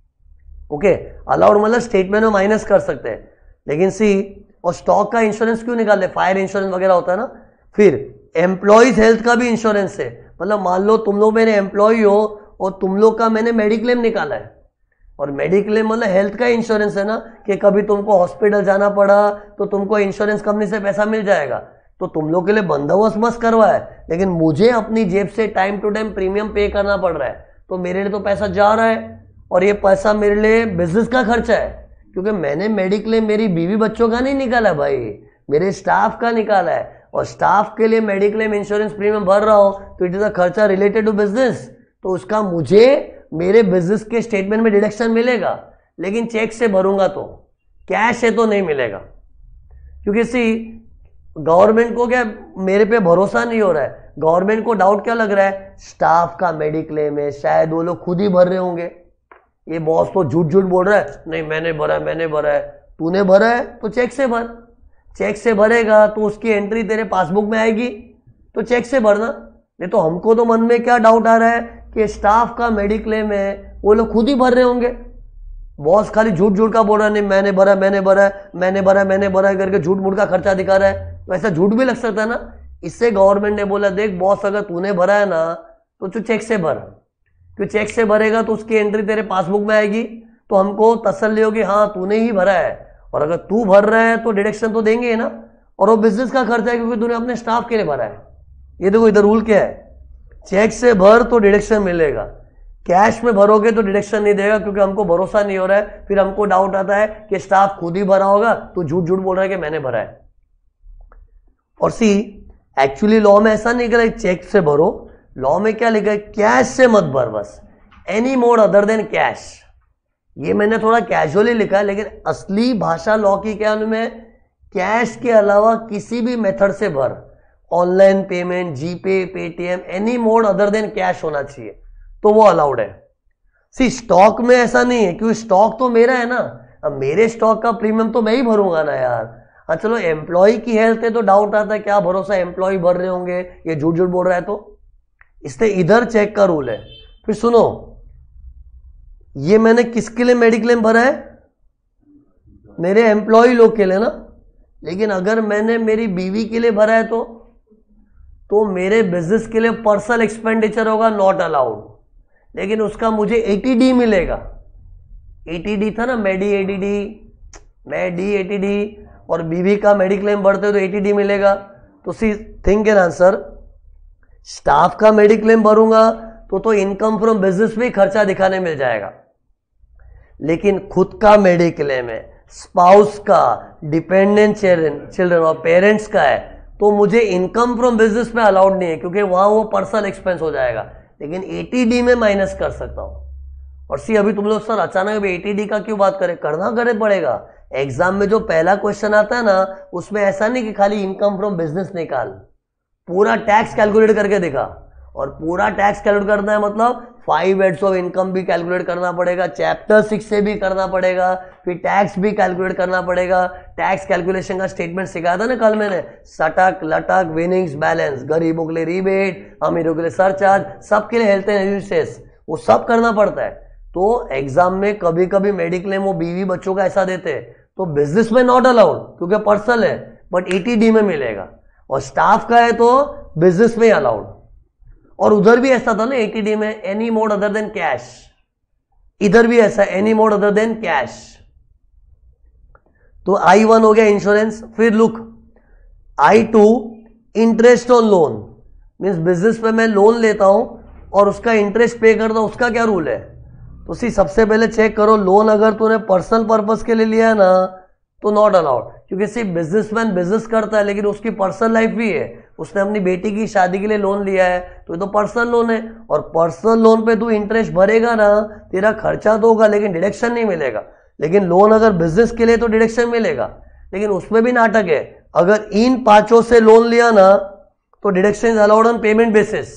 Okay, allowed मतलब स्टेटमेंट में माइनस कर सकते हैं, लेकिन सी, और स्टॉक का इंश्योरेंस क्यों निकाले? फायर इंश्योरेंस वगैरह होता है ना। फिर एम्प्लॉयज हेल्थ का भी इंश्योरेंस है, मतलब मान लो तुम लोग मेरे एम्प्लॉय हो और तुम लोग का मैंने मेडिक्लेम निकाला है, और मेडिक्लेम मतलब हेल्थ का इंश्योरेंस है ना, कि कभी तुमको हॉस्पिटल जाना पड़ा तो तुमको इंश्योरेंस कंपनी से पैसा मिल जाएगा, तो तुम लोग के लिए बंदोबस्त मस्त करवा है, लेकिन मुझे अपनी जेब से टाइम टू टाइम प्रीमियम पे करना पड़ रहा है, तो मेरे लिए तो पैसा जा रहा है, और ये पैसा मेरे लिए बिजनेस का खर्चा है, क्योंकि मैंने मेडिक्लेम मेरी बीवी बच्चों का नहीं निकाला भाई, मेरे स्टाफ का निकाला है, और स्टाफ के लिए मेडिक्लेम इंश्योरेंस प्रीमियम भर रहा हूं तो इट इज अ खर्चा रिलेटेड टू बिजनेस, तो उसका मुझे मेरे बिजनेस के स्टेटमेंट में डिडक्शन मिलेगा, लेकिन चेक से भरूंगा तो, कैश है तो नहीं मिलेगा। क्योंकि सी, गवर्नमेंट को क्या मेरे पे भरोसा नहीं हो रहा है, गवर्नमेंट को डाउट क्या लग रहा है, स्टाफ का मेडिक्लेम है, शायद वो लोग खुद ही भर रहे होंगे, ये बॉस तो झूठ झूठ बोल रहा है, नहीं मैंने भरा है, मैंने भरा है। तूने भरा है तो चेक से भर, चेक से भरेगा तो उसकी एंट्री तेरे पासबुक में आएगी, तो चेक से भरना। नहीं तो हमको तो मन में क्या डाउट आ रहा है कि स्टाफ का मेडिक्लेम है, वो लोग खुद ही भर रहे होंगे, बॉस खाली झूठ झूठ का बोल रहा है, नहीं मैंने भरा, मैंने भरा, मैंने भरा, मैंने भरा करके झूठ मूठ का खर्चा दिखा रहा है, तो ऐसा झूठ भी लग सकता है ना। इससे गवर्नमेंट ने बोला, देख बॉस अगर तूने भरा है ना तो तू चेक से भर, क्योंकि चेक से भरेगा तो उसकी एंट्री तेरे पासबुक में आएगी, तो हमको तसल्ली होगी हाँ तूने ही भरा है, और अगर तू भर रहा है तो डिडक्शन तो देंगे ना, और वो बिजनेस का खर्चा है क्योंकि तूने अपने स्टाफ के लिए भरा है। ये देखो इधर रूल क्या है, चेक से भर तो डिडक्शन मिलेगा, कैश में भरोगे तो डिडक्शन नहीं देगा, क्योंकि हमको भरोसा नहीं हो रहा है, फिर हमको डाउट आता है कि स्टाफ खुद ही भरा होगा, तो झूठ झूठ बोल रहा है कि मैंने भरा है। और सी, एक्चुअली लॉ में ऐसा नहीं लिखा है चेक से भरो, लॉ में क्या लिखा है, कैश से मत भर, बस any mode other than cash. ये मैंने थोड़ा कैजुअली लिखा है, लेकिन असली भाषा लॉ की क्या उनमें, कैश के अलावा किसी भी मेथड से भर, online payment, GPay, Paytm, any mode other than cash होना चाहिए, तो वो अलाउड है। सी, स्टॉक में ऐसा नहीं है, क्योंकि स्टॉक तो मेरा है ना, अब मेरे स्टॉक का प्रीमियम तो मैं ही भरूंगा ना यार। हाँ चलो, एम्प्लॉय की हेल्थ है तो डाउट आता है, क्या भरोसा एम्प्लॉय भर रहे होंगे, ये झूठ झूठ बोल रहा है, तो इसलिए इधर चेक का रूल है। फिर सुनो, ये मैंने किसके लिए मेडिक्लेम भरा है, मेरे एम्प्लॉय लोग के लिए ना, लेकिन अगर मैंने मेरी बीवी के लिए भरा है तो मेरे बिजनेस के लिए पर्सनल एक्सपेंडिचर होगा, नॉट अलाउड, लेकिन उसका मुझे एटीडी मिलेगा। एटीडी था ना, मेडी एटीडी, मेडी एटीडी, और बीवी का मेडिक्लेम भरते हो तो एटीडी मिलेगा। तो see, think an answer, staff का मेडिक्लेम भरूंगा तो इनकम फ्रॉम बिजनेस में खर्चा दिखाने मिल जाएगा, लेकिन खुद का मेडिक्लेम है, स्पाउस का, डिपेंडेंट चिल्ड्रन और पेरेंट्स का है, तो मुझे इनकम फ्रॉम बिजनेस में अलाउड नहीं है, क्योंकि वहां वो पर्सनल एक्सपेंस हो जाएगा, लेकिन एटीडी में माइनस कर सकता हूं। और सी, अभी तुम लोग सर अचानक एटीडी का क्यों बात करें, करना पड़ेगा। एग्जाम में जो पहला क्वेश्चन आता है ना, उसमें ऐसा नहीं कि खाली इनकम फ्रॉम बिजनेस निकाल, पूरा टैक्स कैलकुलेट करके दिखा, और पूरा टैक्स कैलकुलेट करना है मतलब 5 हेड्स ऑफ इनकम भी कैलकुलेट करना पड़ेगा, चैप्टर 6 से भी करना पड़ेगा, फिर टैक्स भी कैलकुलेट करना पड़ेगा। टैक्स कैलकुलेशन का स्टेटमेंट सिखाया था ना कल मैंने, सटक लटक, विनिंग्स बैलेंस, गरीबों के लिए रिबेट, अमीरों के लिए सरचार्ज, सबके लिए हेल्थ एंड एजुकेशन, वो सब करना पड़ता है। तो एग्जाम में कभी कभी मेडिक्लेम वो बीवी बच्चों का ऐसा देते हैं, तो बिजनेस में नॉट अलाउड क्योंकि पर्सनल है, बट एटीडी में मिलेगा, और स्टाफ का है तो बिजनेस में अलाउड। और उधर भी ऐसा था ना एटीडी में, any mode other than cash, इधर भी ऐसा any mode other than cash. तो I1 हो गया इंश्योरेंस। फिर look, I2 interest on loan, means business में मैं लोन लेता हूं और उसका इंटरेस्ट पे करता हूं, उसका क्या रूल है। तो सी, सबसे पहले चेक करो, लोन अगर तूने पर्सनल पर्पस के लिए लिया है ना तो नॉट अलाउड, क्योंकि सिर्फ बिजनेसमैन बिजनेस करता है लेकिन उसकी पर्सनल लाइफ भी है, उसने अपनी बेटी की शादी के लिए लोन लिया है तो ये तो पर्सनल लोन है, और पर्सनल लोन पे तू इंटरेस्ट भरेगा ना, तेरा खर्चा तो होगा लेकिन डिडक्शन नहीं मिलेगा। लेकिन लोन अगर बिजनेस के लिए तो डिडक्शन मिलेगा, लेकिन उसमें भी नाटक है। अगर इन पांचों से लोन लिया ना तो deduction is allowed on payment basis.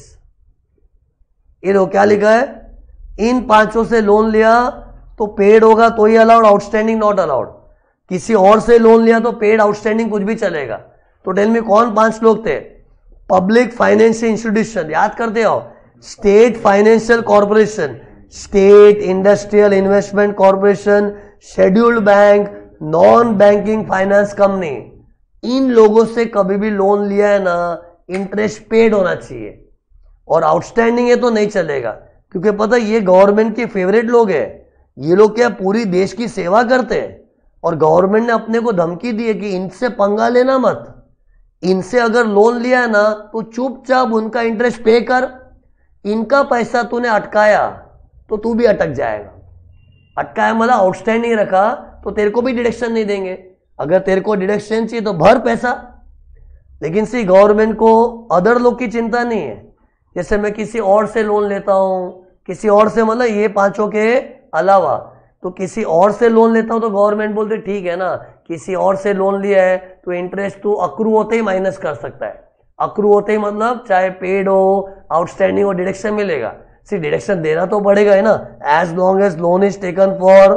ये लो क्या लिखा है, इन पांचों से लोन लिया तो पेड होगा तो ही अलाउड, आउटस्टैंडिंग नॉट अलाउड। किसी और से लोन लिया तो पेड आउटस्टैंडिंग कुछ भी चलेगा। तो टेल मी कौन पांच लोग थे? पब्लिक फाइनेंशियल इंस्टीट्यूशन, याद करते हो, state financial corporation, state industrial investment corporation, scheduled bank, non banking finance company. इन लोगों से कभी भी लोन लिया है ना, इंटरेस्ट पेड होना चाहिए, और आउटस्टैंडिंग है तो नहीं चलेगा, क्योंकि पता ये गवर्नमेंट के फेवरेट लोग हैं। ये लोग क्या पूरी देश की सेवा करते हैं, और गवर्नमेंट ने अपने को धमकी दी है कि इनसे पंगा लेना मत, इनसे अगर लोन लिया है ना तो चुपचाप उनका इंटरेस्ट पे कर, इनका पैसा तूने अटकाया तो तू भी अटक जाएगा। अटकाया मतलब आउटस्टैंडिंग रखा तो तेरे को भी डिडक्शन नहीं देंगे, अगर तेरे को डिडक्शन चाहिए तो भर पैसा। लेकिन सी गवर्नमेंट को अदर लोग की चिंता नहीं है, जैसे मैं किसी और से लोन लेता हूं, किसी और से मतलब ये पांचों के अलावा, तो किसी और से लोन लेता हूं तो गवर्नमेंट बोलते ठीक है ना, किसी और से लोन लिया है तो इंटरेस्ट तो अक्रू होते ही माइनस कर सकता है। अक्रू होते ही मतलब चाहे पेड हो, आउटस्टैंडिंग हो, डिडक्शन मिलेगा। सी डिडक्शन देना तो पड़ेगा है ना, as long as loan is taken for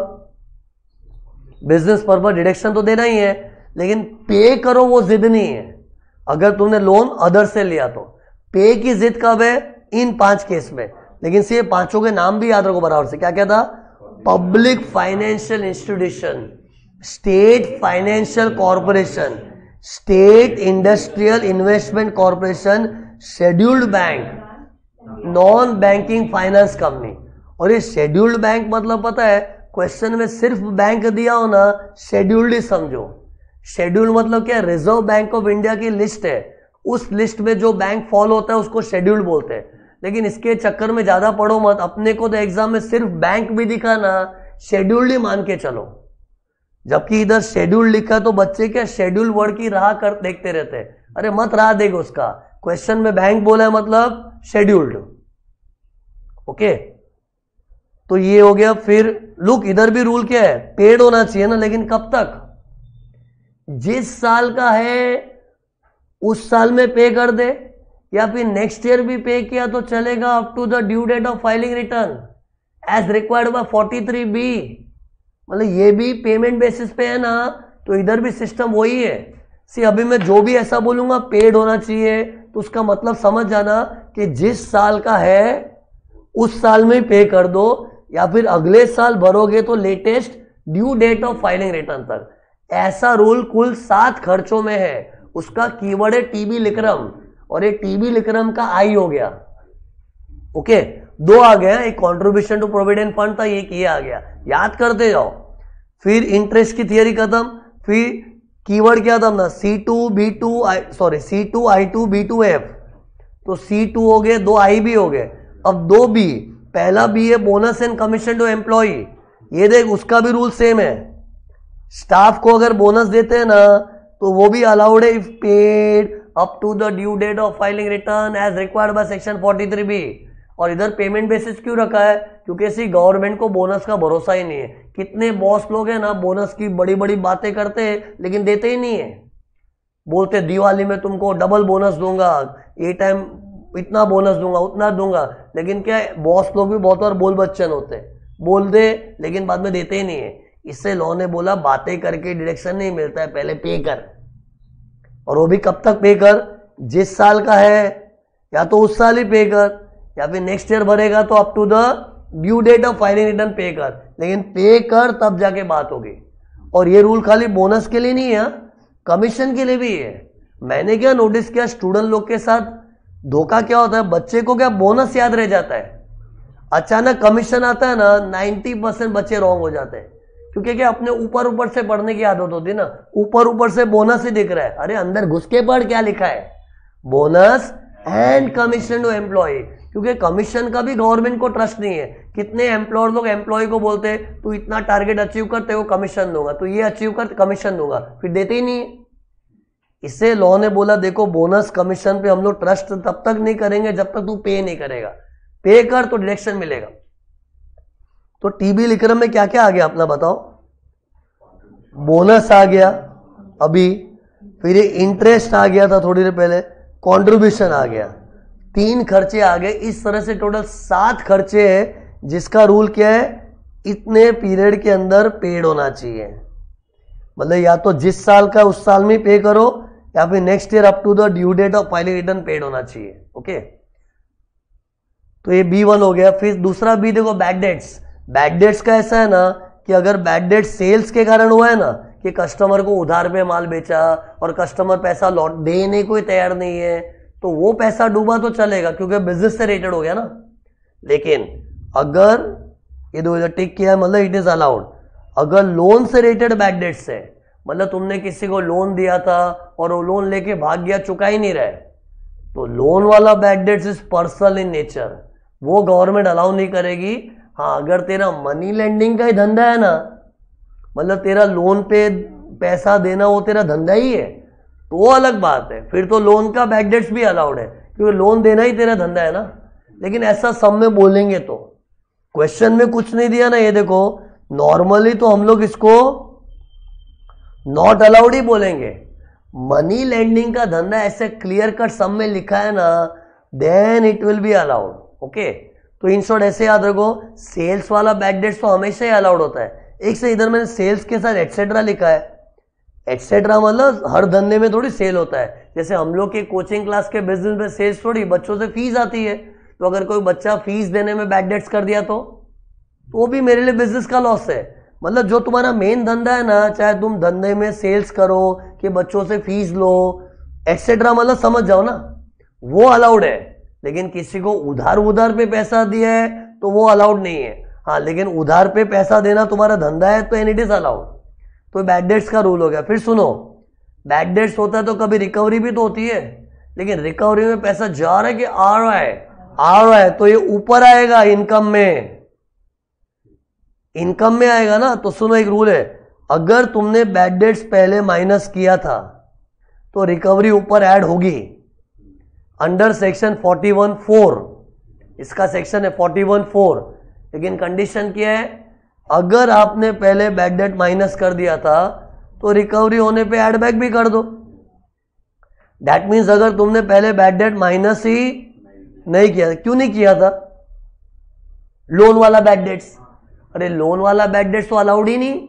business purpose, deduction तो देना ही है, लेकिन पे करो वो जिद नहीं है। अगर तुमने लोन अदर से लिया तो पे की जिद कब है? इन पांच केस में। लेकिन से पांचों के नाम भी याद रखो बराबर से, क्या क्या था? Public financial institution, state financial corporation, state industrial investment corporation, scheduled bank, non banking finance company. और ये शेड्यूल्ड बैंक मतलब पता है, क्वेश्चन में सिर्फ बैंक दिया हो ना, शेड्यूल्ड ही समझो। शेड्यूल मतलब क्या? रिजर्व बैंक ऑफ इंडिया की लिस्ट है, उस लिस्ट में जो बैंक फॉलो होता है उसको शेड्यूल बोलते हैं। लेकिन इसके चक्कर में ज्यादा पढ़ो मत, अपने को तो एग्जाम में सिर्फ बैंक भी दिखा ना, शेड्यूल्ड ही मान के चलो। जबकि इधर शेड्यूल लिखा तो बच्चे क्या शेड्यूल वर्ड की राह कर देखते रहते हैं, अरे मत राह देगा उसका, क्वेश्चन में बैंक बोला है मतलब शेड्यूल्ड। ओके, तो ये हो गया। फिर लुक इधर भी रूल क्या है, पेड होना चाहिए ना, लेकिन कब तक? जिस साल का है उस साल में पे कर दे, या फिर नेक्स्ट ईयर भी पे किया तो चलेगा, up to the due date of filing return as required by 43B। मतलब ये भी पेमेंट बेसिस पे है ना, तो इधर भी सिस्टम वही है। सी अभी मैं जो भी ऐसा बोलूंगा पेड होना चाहिए, तो उसका मतलब समझ जाना कि जिस साल का है उस साल में पे कर दो, या फिर अगले साल भरोगे तो latest due date of filing return तक। ऐसा रूल कुल 7 खर्चों में है। उसका कीवर्ड है टीबी लिक्रम, और ये टीबी लिक्रम का आई हो गया। ओके, 2 आ गया, एक कंट्रीब्यूशन टू प्रोविडेंट फंड था, एक ये आ गया, याद करते जाओ। फिर इंटरेस्ट की थियरी खत्म, फिर कीवर्ड क्या था अपना? C2 I2 B2F। तो C2 हो गए, 2 I भी हो गए, अब 2 B। पहला B है bonus and commission to employee. ये देख उसका भी रूल सेम है, स्टाफ को अगर बोनस देते हैं ना तो वो भी अलाउड है if paid up to the due date of filing return as required by section 43B। और इधर पेमेंट बेसिस क्यों रखा है? क्योंकि इसी गवर्नमेंट को बोनस का भरोसा ही नहीं है। कितने बॉस लोग हैं ना, बोनस की बड़ी बड़ी बातें करते हैं लेकिन देते ही नहीं है। बोलते दिवाली में तुमको डबल बोनस दूंगा, ये टाइम इतना बोनस दूंगा, उतना दूंगा, लेकिन क्या है, बॉस लोग भी बहुत बार बोल बच्चन होते हैं, बोल दे लेकिन बाद में देते ही नहीं है। इससे लॉ ने बोला बातें करके डिडक्शन नहीं मिलता है, पहले पे कर। और वो भी कब तक पे कर? जिस साल का है या तो उस साल ही पे कर, या फिर नेक्स्ट ईयर भरेगा तो up to the due date of filing return pay कर, लेकिन पे कर तब जाके बात होगी। और ये रूल खाली बोनस के लिए नहीं है, कमीशन के लिए भी है। मैंने क्या नोटिस किया, स्टूडेंट लोग के साथ धोखा क्या होता है, बच्चे को क्या बोनस याद रह जाता है, अचानक कमीशन आता है ना, 90% बच्चे रॉन्ग हो जाते हैं। क्योंकि क्या अपने ऊपर ऊपर से पढ़ने की आदत होती है ना, ऊपर ऊपर से बोनस ही दिख रहा है, अरे अंदर घुस के पढ़ क्या लिखा है, bonus and commission to employee. क्योंकि कमीशन का भी गवर्नमेंट को ट्रस्ट नहीं है कितने एम्प्लॉयर लोग एम्प्लॉय को बोलते हैं तू इतना टारगेट अचीव कर तेरे को कमीशन दूंगा, तू ये अचीव कर कमीशन दूंगा, फिर देते ही नहीं है। इससे लॉ ने बोला देखो बोनस कमीशन पे हम लोग ट्रस्ट तब तक नहीं करेंगे जब तक तू पे नहीं करेगा, पे कर तो डिडक्शन मिलेगा। तो टीबी लिक्रम में क्या क्या आ गया अपना बताओ? बोनस आ गया अभी, फिर ये इंटरेस्ट आ गया था थोड़ी देर पहले, कंट्रीब्यूशन आ गया, 3 खर्चे आ गए। इस तरह से टोटल 7 खर्चे हैं जिसका रूल क्या है, इतने पीरियड के अंदर पेड होना चाहिए। मतलब या तो जिस साल का उस साल में पे करो या फिर next year up to the due date of filing return paid होना चाहिए। ओके, तो ये B1 हो गया। फिर दूसरा बी देखो बैड डेट्स। बैड डेट्स का ऐसा है ना कि अगर बैड डेट सेल्स के कारण हुआ है ना कि कस्टमर को उधार पे माल बेचा और कस्टमर पैसा लौट देने को तैयार नहीं है, तो वो पैसा डूबा तो चलेगा क्योंकि बिजनेस से रिलेटेड हो गया ना। लेकिन अगर ये 2000 टिक किया है मतलब इट इज अलाउड। अगर लोन से रिलेटेड बैड डेट्स है, मतलब तुमने किसी को लोन दिया था और वो लोन लेके भाग गया, चुका ही नहीं रहे, तो लोन वाला bad debts is personal in nature, वो गवर्नमेंट अलाउ नहीं करेगी। हाँ, अगर तेरा मनी लेंडिंग का ही धंधा है ना, मतलब तेरा लोन पे पैसा देना वो तेरा धंधा ही है, तो वो अलग बात है, फिर तो लोन का बैड डेट्स भी अलाउड है क्योंकि लोन देना ही तेरा धंधा है ना। लेकिन ऐसा सब में बोलेंगे तो क्वेश्चन में कुछ नहीं दिया ना, ये देखो नॉर्मली तो हम लोग इसको नॉट अलाउड ही बोलेंगे। मनी लेंडिंग का धंधा ऐसे क्लियर कट सब में लिखा है ना, then it will be allowed. Okay, तो इन शॉर्ट ऐसे याद रखो, सेल्स वाला बैड डेट्स तो हमेशा ही अलाउड होता है। एक से इधर मैंने सेल्स के साथ एटसेट्रा लिखा है। एटसेट्रा मतलब हर धंधे में थोड़ी सेल होता है, जैसे हम लोग के कोचिंग क्लास के बिजनेस में सेल्स थोड़ी, बच्चों से फीस आती है, तो अगर कोई बच्चा फीस देने में बैड डेट्स कर दिया तो वो भी मेरे लिए बिजनेस का लॉस है। मतलब जो तुम्हारा मेन धंधा है ना, चाहे तुम धंधे में सेल्स करो कि बच्चों से फीस लो एक्सेट्रा, मतलब समझ जाओ ना, वो अलाउड है। लेकिन किसी को उधार पे पैसा दिया है तो वो अलाउड नहीं है। हाँ, लेकिन उधार पे पैसा देना तुम्हारा धंधा है तो एन इट इज अलाउड। तो बैड डेट्स का रूल हो गया। फिर सुनो, बैड डेट्स होता है तो कभी रिकवरी भी तो होती है, लेकिन रिकवरी में पैसा जा रहा है कि आ रहा है? आ रहा है, तो ये ऊपर आएगा इनकम में, इनकम में आएगा ना। तो सुनो, एक रूल है, अगर तुमने बैड डेट्स पहले माइनस किया था तो रिकवरी ऊपर ऐड होगी अंडर सेक्शन 41(4). इसका सेक्शन है 41(4). लेकिन कंडीशन क्या है, अगर आपने पहले बैड डेट माइनस कर दिया था तो रिकवरी होने पे ऐड बैक भी कर दो। दैट मीन्स अगर तुमने पहले बैड डेट माइनस ही नहीं किया, क्यों नहीं किया था? लोन वाला बैड डेट्स, अरे लोन वाला बैड डेट्स तो अलाउड ही नहीं।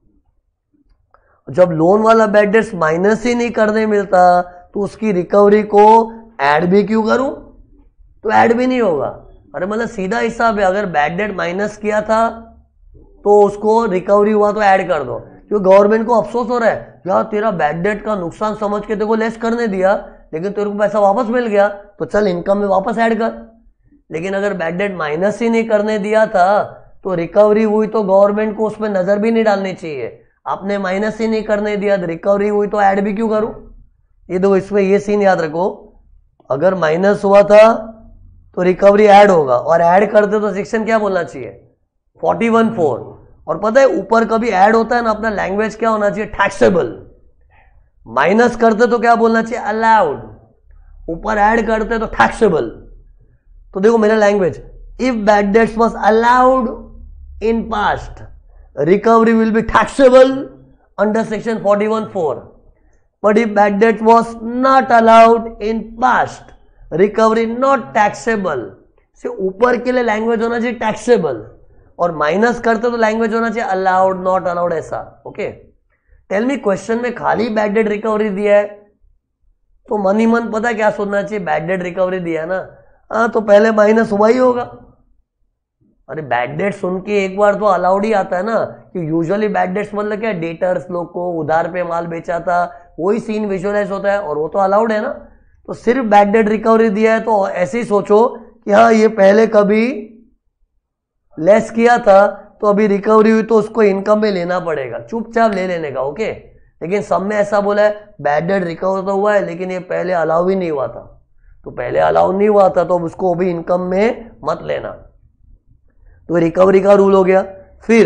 जब लोन वाला बैड डेट्स माइनस ही नहीं करने मिलता तो उसकी रिकवरी को ऐड भी क्यों करूं? तो ऐड भी नहीं होगा। अरे मतलब सीधा हिसाब है, अगर बैड डेट माइनस किया था तो उसको रिकवरी हुआ तो ऐड कर दो, क्योंकि गवर्नमेंट को अफसोस हो रहा है यार तेरा बैड डेट का नुकसान समझ के तेरे को लेस करने दिया, लेकिन तेरे को पैसा वापस मिल गया तो चल इनकम में वापस ऐड कर। लेकिन अगर बैड डेट माइनस ही नहीं करने दिया था तो रिकवरी हुई तो गवर्नमेंट को उसमें नजर भी नहीं डालनी चाहिए। आपने माइनस ही नहीं करने दिया, रिकवरी हुई तो ऐड भी क्यों करूं? ये देखो, इसमें ये सीन याद रखो, अगर माइनस हुआ था तो रिकवरी ऐड होगा, और ऐड करते तो सेक्शन क्या बोलना चाहिए? 41(4). और पता है ऊपर कभी ऐड होता है ना, अपना लैंग्वेज क्या होना चाहिए? टैक्सेबल। माइनस करते तो क्या बोलना चाहिए? अलाउड। ऊपर ऐड करते तो टैक्सेबल। तो देखो मेरा language, if bad debts was allowed in past, recovery will be taxable under section 41(4). But if bad debt was not allowed in past, recovery not taxable। से ऊपर के लिए लैंग्वेज होना चाहिए टैक्सेबल, और माइनस करते तो लैंग्वेज होना चाहिए अलाउड, नॉट अलाउड, ऐसा। ओके, टेल मी, क्वेश्चन में खाली बैड डेट रिकवरी दिया है तो मन ही मन पता क्या सोचना चाहिए? बैड डेट रिकवरी दिया ना, हाँ तो पहले माइनस हुआ ही होगा। अरे बैड डेट सुन के एक बार तो अलाउड ही आता है ना, कि यूजुअली बैड डेट्स मतलब क्या? डेटर्स लोग को उधार पे माल बेचा था, वही सीन विजुअलाइज होता है, और वो तो अलाउड है ना। तो सिर्फ बैड डेट रिकवरी दिया है तो ऐसे ही सोचो कि हाँ ये पहले कभी लेस किया था तो अभी रिकवरी हुई तो उसको इनकम में लेना पड़ेगा, चुपचाप ले लेने का। ओके, लेकिन सब में ऐसा बोला है बैड डेट रिकवर तो हुआ है लेकिन ये पहले अलाउ ही नहीं हुआ था, तो पहले अलाउ नहीं हुआ था तो उसको भी इनकम में मत लेना। तो रिकवरी का रूल हो गया। फिर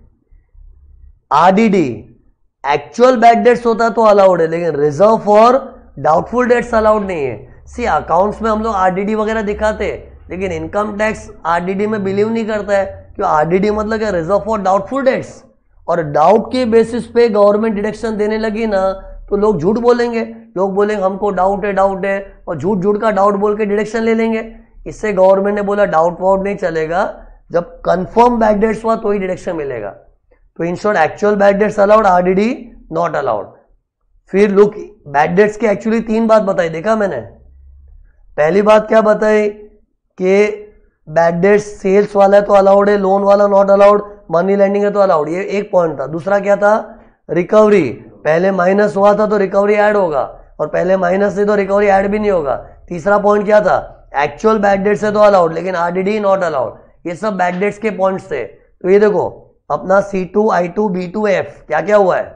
आरडीडी एक्चुअल बैड डेट्स होता तो अलाउड है, लेकिन reserve for doubtful debts allowed नहीं है। सी अकाउंट्स में हम लोग आरडीडी वगैरह दिखाते हैं, लेकिन इनकम टैक्स आरडीडी में बिलीव नहीं करता है, क्यों? आरडीडी मतलब क्या? Reserve for doubtful debts. और डाउट के बेसिस पे गवर्नमेंट डिडक्शन देने लगी ना तो लोग झूठ बोलेंगे, लोग बोलेंगे हमको डाउट है, और झूठ झूठ का डाउट बोल के डिडक्शन ले लेंगे। इससे गवर्नमेंट ने बोला डाउट वाउट नहीं चलेगा, जब कंफर्म बैड डेट्स हुआ तो ही डिडक्शन मिलेगा। तो in short actual bad debts allowed, RDD not allowed. फिर लुक, बैड डेट्स की एक्चुअली 3 बात बताई, देखा मैंने। पहली बात क्या बताई कि बैड डेट्स सेल्स वाला है तो अलाउड है, लोन वाला नॉट अलाउड, मनी लेंडिंग है तो अलाउड, ये एक पॉइंट था। दूसरा क्या था? रिकवरी, पहले माइनस हुआ था तो रिकवरी ऐड होगा, और पहले माइनस से तो रिकवरी ऐड भी नहीं होगा। तीसरा पॉइंट क्या था? एक्चुअल बैड डेट्स है तो अलाउड, लेकिन आरडीडी नॉट अलाउड। ये सब बैड डेट्स के पॉइंट्स थे। तो ये देखो अपना C2, I2, B2, F क्या क्या हुआ है?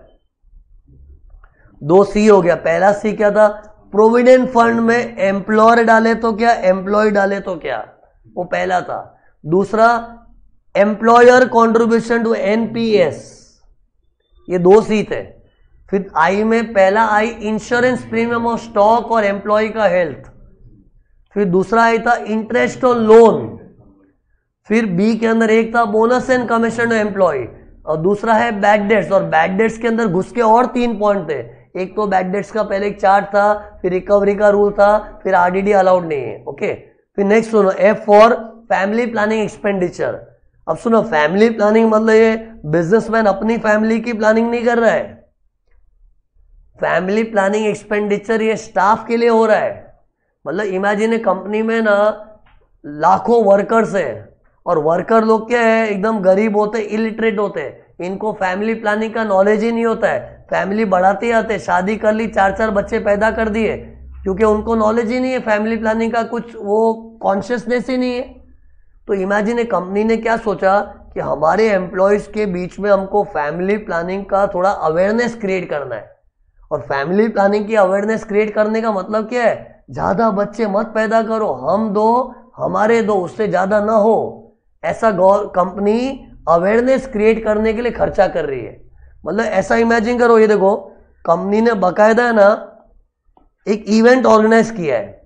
2 C हो गया। पहला C क्या था? प्रोविडेंट फंड में एम्प्लॉयर डाले तो क्या, एम्प्लॉय डाले तो क्या, वो पहला था। दूसरा एम्प्लॉयर कॉन्ट्रीब्यूशन टू एनपीएस, ये 2 C थे। फिर आई में पहला I insurance premium of stock और एम्प्लॉय का हेल्थ। फिर दूसरा आई था इंटरेस्ट ऑन लोन। फिर बी के अंदर एक था bonus and commission to employ, और दूसरा है बैड डेट्स। और बैड डेट्स के अंदर घुस के और 3 पॉइंट थे। एक तो बैड डेट्स का पहले एक चार्ट था, फिर रिकवरी का रूल था, फिर आरडीडी अलाउड नहीं है। ओके, फिर नेक्स्ट सुनो, F for family planning expenditure. अब सुनो, फैमिली प्लानिंग मतलब ये बिजनेसमैन अपनी फैमिली की प्लानिंग नहीं कर रहा है। फैमिली प्लानिंग एक्सपेंडिचर ये स्टाफ के लिए हो रहा है। मतलब इमेजिन ए कंपनी में ना लाखों वर्कर्स है, और वर्कर लोग क्या है, एकदम गरीब होते, इलिटरेट होते हैं, इनको फैमिली प्लानिंग का नॉलेज ही नहीं होता है। फैमिली बढ़ाते आते, शादी कर ली, 4-4 बच्चे पैदा कर दिए, क्योंकि उनको नॉलेज ही नहीं है फैमिली प्लानिंग का, कुछ वो कॉन्शियसनेस ही नहीं है। तो इमेजिन ए कंपनी ने क्या सोचा कि हमारे एम्प्लॉयज के बीच में हमको फैमिली प्लानिंग का थोड़ा अवेयरनेस क्रिएट करना है। और फैमिली प्लानिंग की अवेयरनेस क्रिएट करने का मतलब क्या है? ज्यादा बच्चे मत पैदा करो, हम 2 हमारे 2, उससे ज्यादा ना हो, ऐसा कंपनी अवेयरनेस क्रिएट करने के लिए खर्चा कर रही है। मतलब ऐसा इमेजिन करो, ये देखो कंपनी ने बकायदा ना एक इवेंट ऑर्गेनाइज किया है,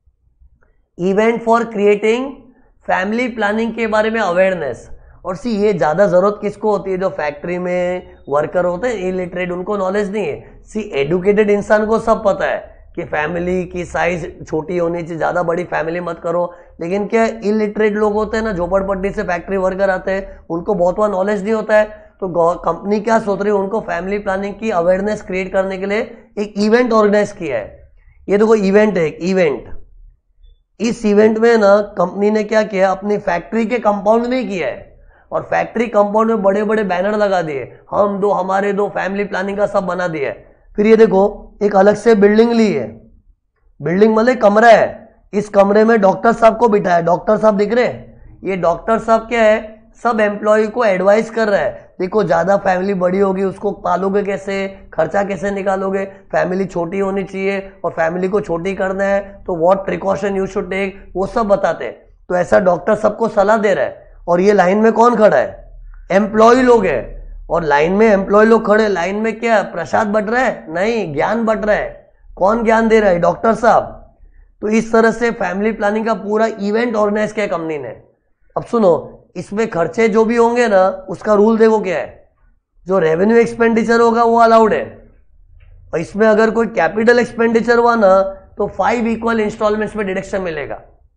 event for creating family planning के बारे में अवेयरनेस। और सी ये ज्यादा जरूरत किसको होती है? जो फैक्ट्री में वर्कर होते हैं, इलिटरेट, उनको नॉलेज नहीं है। सी एडुकेटेड इंसान को सब पता है कि फैमिली की साइज छोटी होनी चाहिए, ज्यादा बड़ी फैमिली मत करो। लेकिन क्या इलिटरेट लोग होते हैं ना, झोपड़पट्टी से फैक्ट्री वर्कर आते हैं, उनको बहुत वहां नॉलेज नहीं होता है। तो कंपनी क्या सोच रही है, उनको फैमिली प्लानिंग की अवेयरनेस क्रिएट करने के लिए एक इवेंट ऑर्गेनाइज किया है। ये देखो इवेंट है, एक इवेंट। इस इवेंट में ना कंपनी ने क्या किया, अपनी फैक्ट्री के कंपाउंड में किया है, और फैक्ट्री कंपाउंड में बड़े बड़े बैनर लगा दिए, हम 2 हमारे 2, फैमिली प्लानिंग का सब बना दिया है। फिर ये देखो एक अलग से बिल्डिंग ली है, बिल्डिंग मतलब कमरा है, इस कमरे में डॉक्टर साहब को बिठाया। डॉक्टर साहब दिख रहे हैं? ये डॉक्टर साहब क्या है, सब एम्प्लॉय को एडवाइस कर रहा है, देखो ज्यादा फैमिली बड़ी होगी, उसको पालोगे कैसे, खर्चा कैसे निकालोगे, फैमिली छोटी होनी चाहिए, और फैमिली को छोटी करना है तो what precaution you should take, वो सब बताते हैं। तो ऐसा डॉक्टर सबको सलाह दे रहा है। और ये लाइन में कौन खड़ा है? एम्प्लॉय लोग है, और लाइन में एम्प्लॉय लोग खड़े, लाइन में क्या प्रसाद बट रहा है? नहीं, ज्ञान बट रहा है। कौन ज्ञान दे रहा है? डॉक्टर साहब। तो इस तरह से फैमिली प्लानिंग का पूरा इवेंट ऑर्गेनाइज किया कंपनी ने। अब सुनो, इसमें खर्चे जो भी होंगे ना, उसका रूल देखो क्या है, जो रेवेन्यू एक्सपेंडिचर होगा वो अलाउड है, और इसमें अगर कोई कैपिटल एक्सपेंडिचर हुआ ना तो 5 इक्वल इंस्टॉलमेंट्स में डिडक्शन मिलेगा।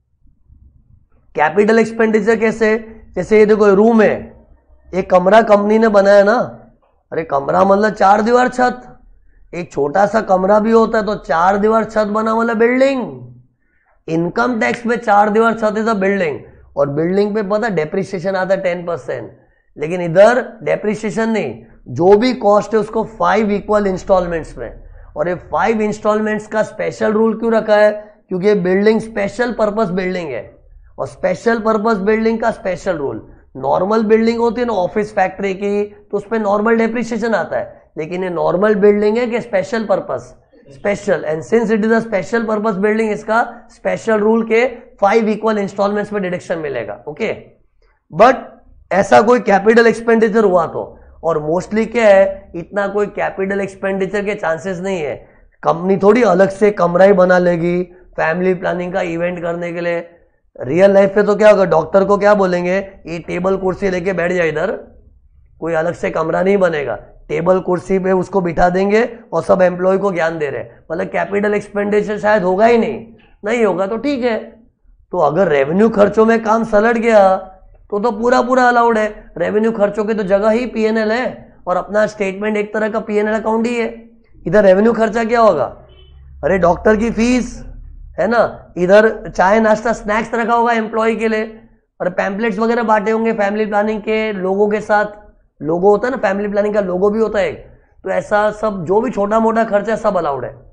कैपिटल एक्सपेंडिचर कैसे? जैसे ये देखो रूम है, एक कमरा कंपनी ने बनाया ना, अरे कमरा मतलब 4 दीवार छत, एक छोटा सा कमरा भी होता है तो 4 दीवार छत बना मतलब बिल्डिंग। इनकम टैक्स में 4 दीवार छत इज अ बिल्डिंग, और बिल्डिंग पे पता डेप्रिसिएशन आता है 10%, लेकिन इधर डेप्रिसिएशन नहीं, जो भी कॉस्ट है उसको 5 इक्वल इंस्टॉलमेंट्स में। और ये 5 इंस्टॉलमेंट्स का स्पेशल रूल क्यों रखा है? क्योंकि बिल्डिंग स्पेशल पर्पस बिल्डिंग है, और स्पेशल पर्पस बिल्डिंग का स्पेशल रूल, नॉर्मल बिल्डिंग होती है ना ऑफिस फैक्ट्री की, तो उसमें नॉर्मल डेप्रिसिएशन आता है, लेकिन ये नॉर्मल बिल्डिंग है कि special purpose, special, and since it is a special purpose building, इसका स्पेशल रूल के 5 इक्वल इंस्टॉलमेंट्स में डिडक्शन मिलेगा। ओके, बट ऐसा कोई कैपिटल एक्सपेंडिचर हुआ तो, और मोस्टली क्या है, इतना कोई कैपिटल एक्सपेंडिचर के चांसेस नहीं है। कंपनी थोड़ी अलग से कमरा ही बना लेगी फैमिली प्लानिंग का इवेंट करने के लिए। रियल लाइफ पे तो क्या होगा, डॉक्टर को क्या बोलेंगे, ये टेबल कुर्सी लेके बैठ जाए इधर, कोई अलग से कमरा नहीं बनेगा, टेबल कुर्सी पे उसको बिठा देंगे और सब एम्प्लॉय को ज्ञान दे रहे। मतलब कैपिटल एक्सपेंडिचर शायद होगा ही नहीं होगा तो ठीक है। तो अगर रेवेन्यू खर्चों में काम सलट गया तो पूरा पूरा अलाउड है। रेवेन्यू खर्चों की तो जगह ही पीएनएल है, और अपना स्टेटमेंट एक तरह का पीएनएल अकाउंट ही है। इधर रेवेन्यू खर्चा क्या होगा, अरे डॉक्टर की फीस है ना, इधर चाय नाश्ता स्नैक्स रखा होगा एम्प्लॉय के लिए, और पैम्पलेट्स वगैरह बांटे होंगे फैमिली प्लानिंग के लोगों के साथ। लोगो होता है ना, फैमिली प्लानिंग का लोगो भी होता है। तो ऐसा सब जो भी छोटा मोटा खर्चा सब अलाउड है।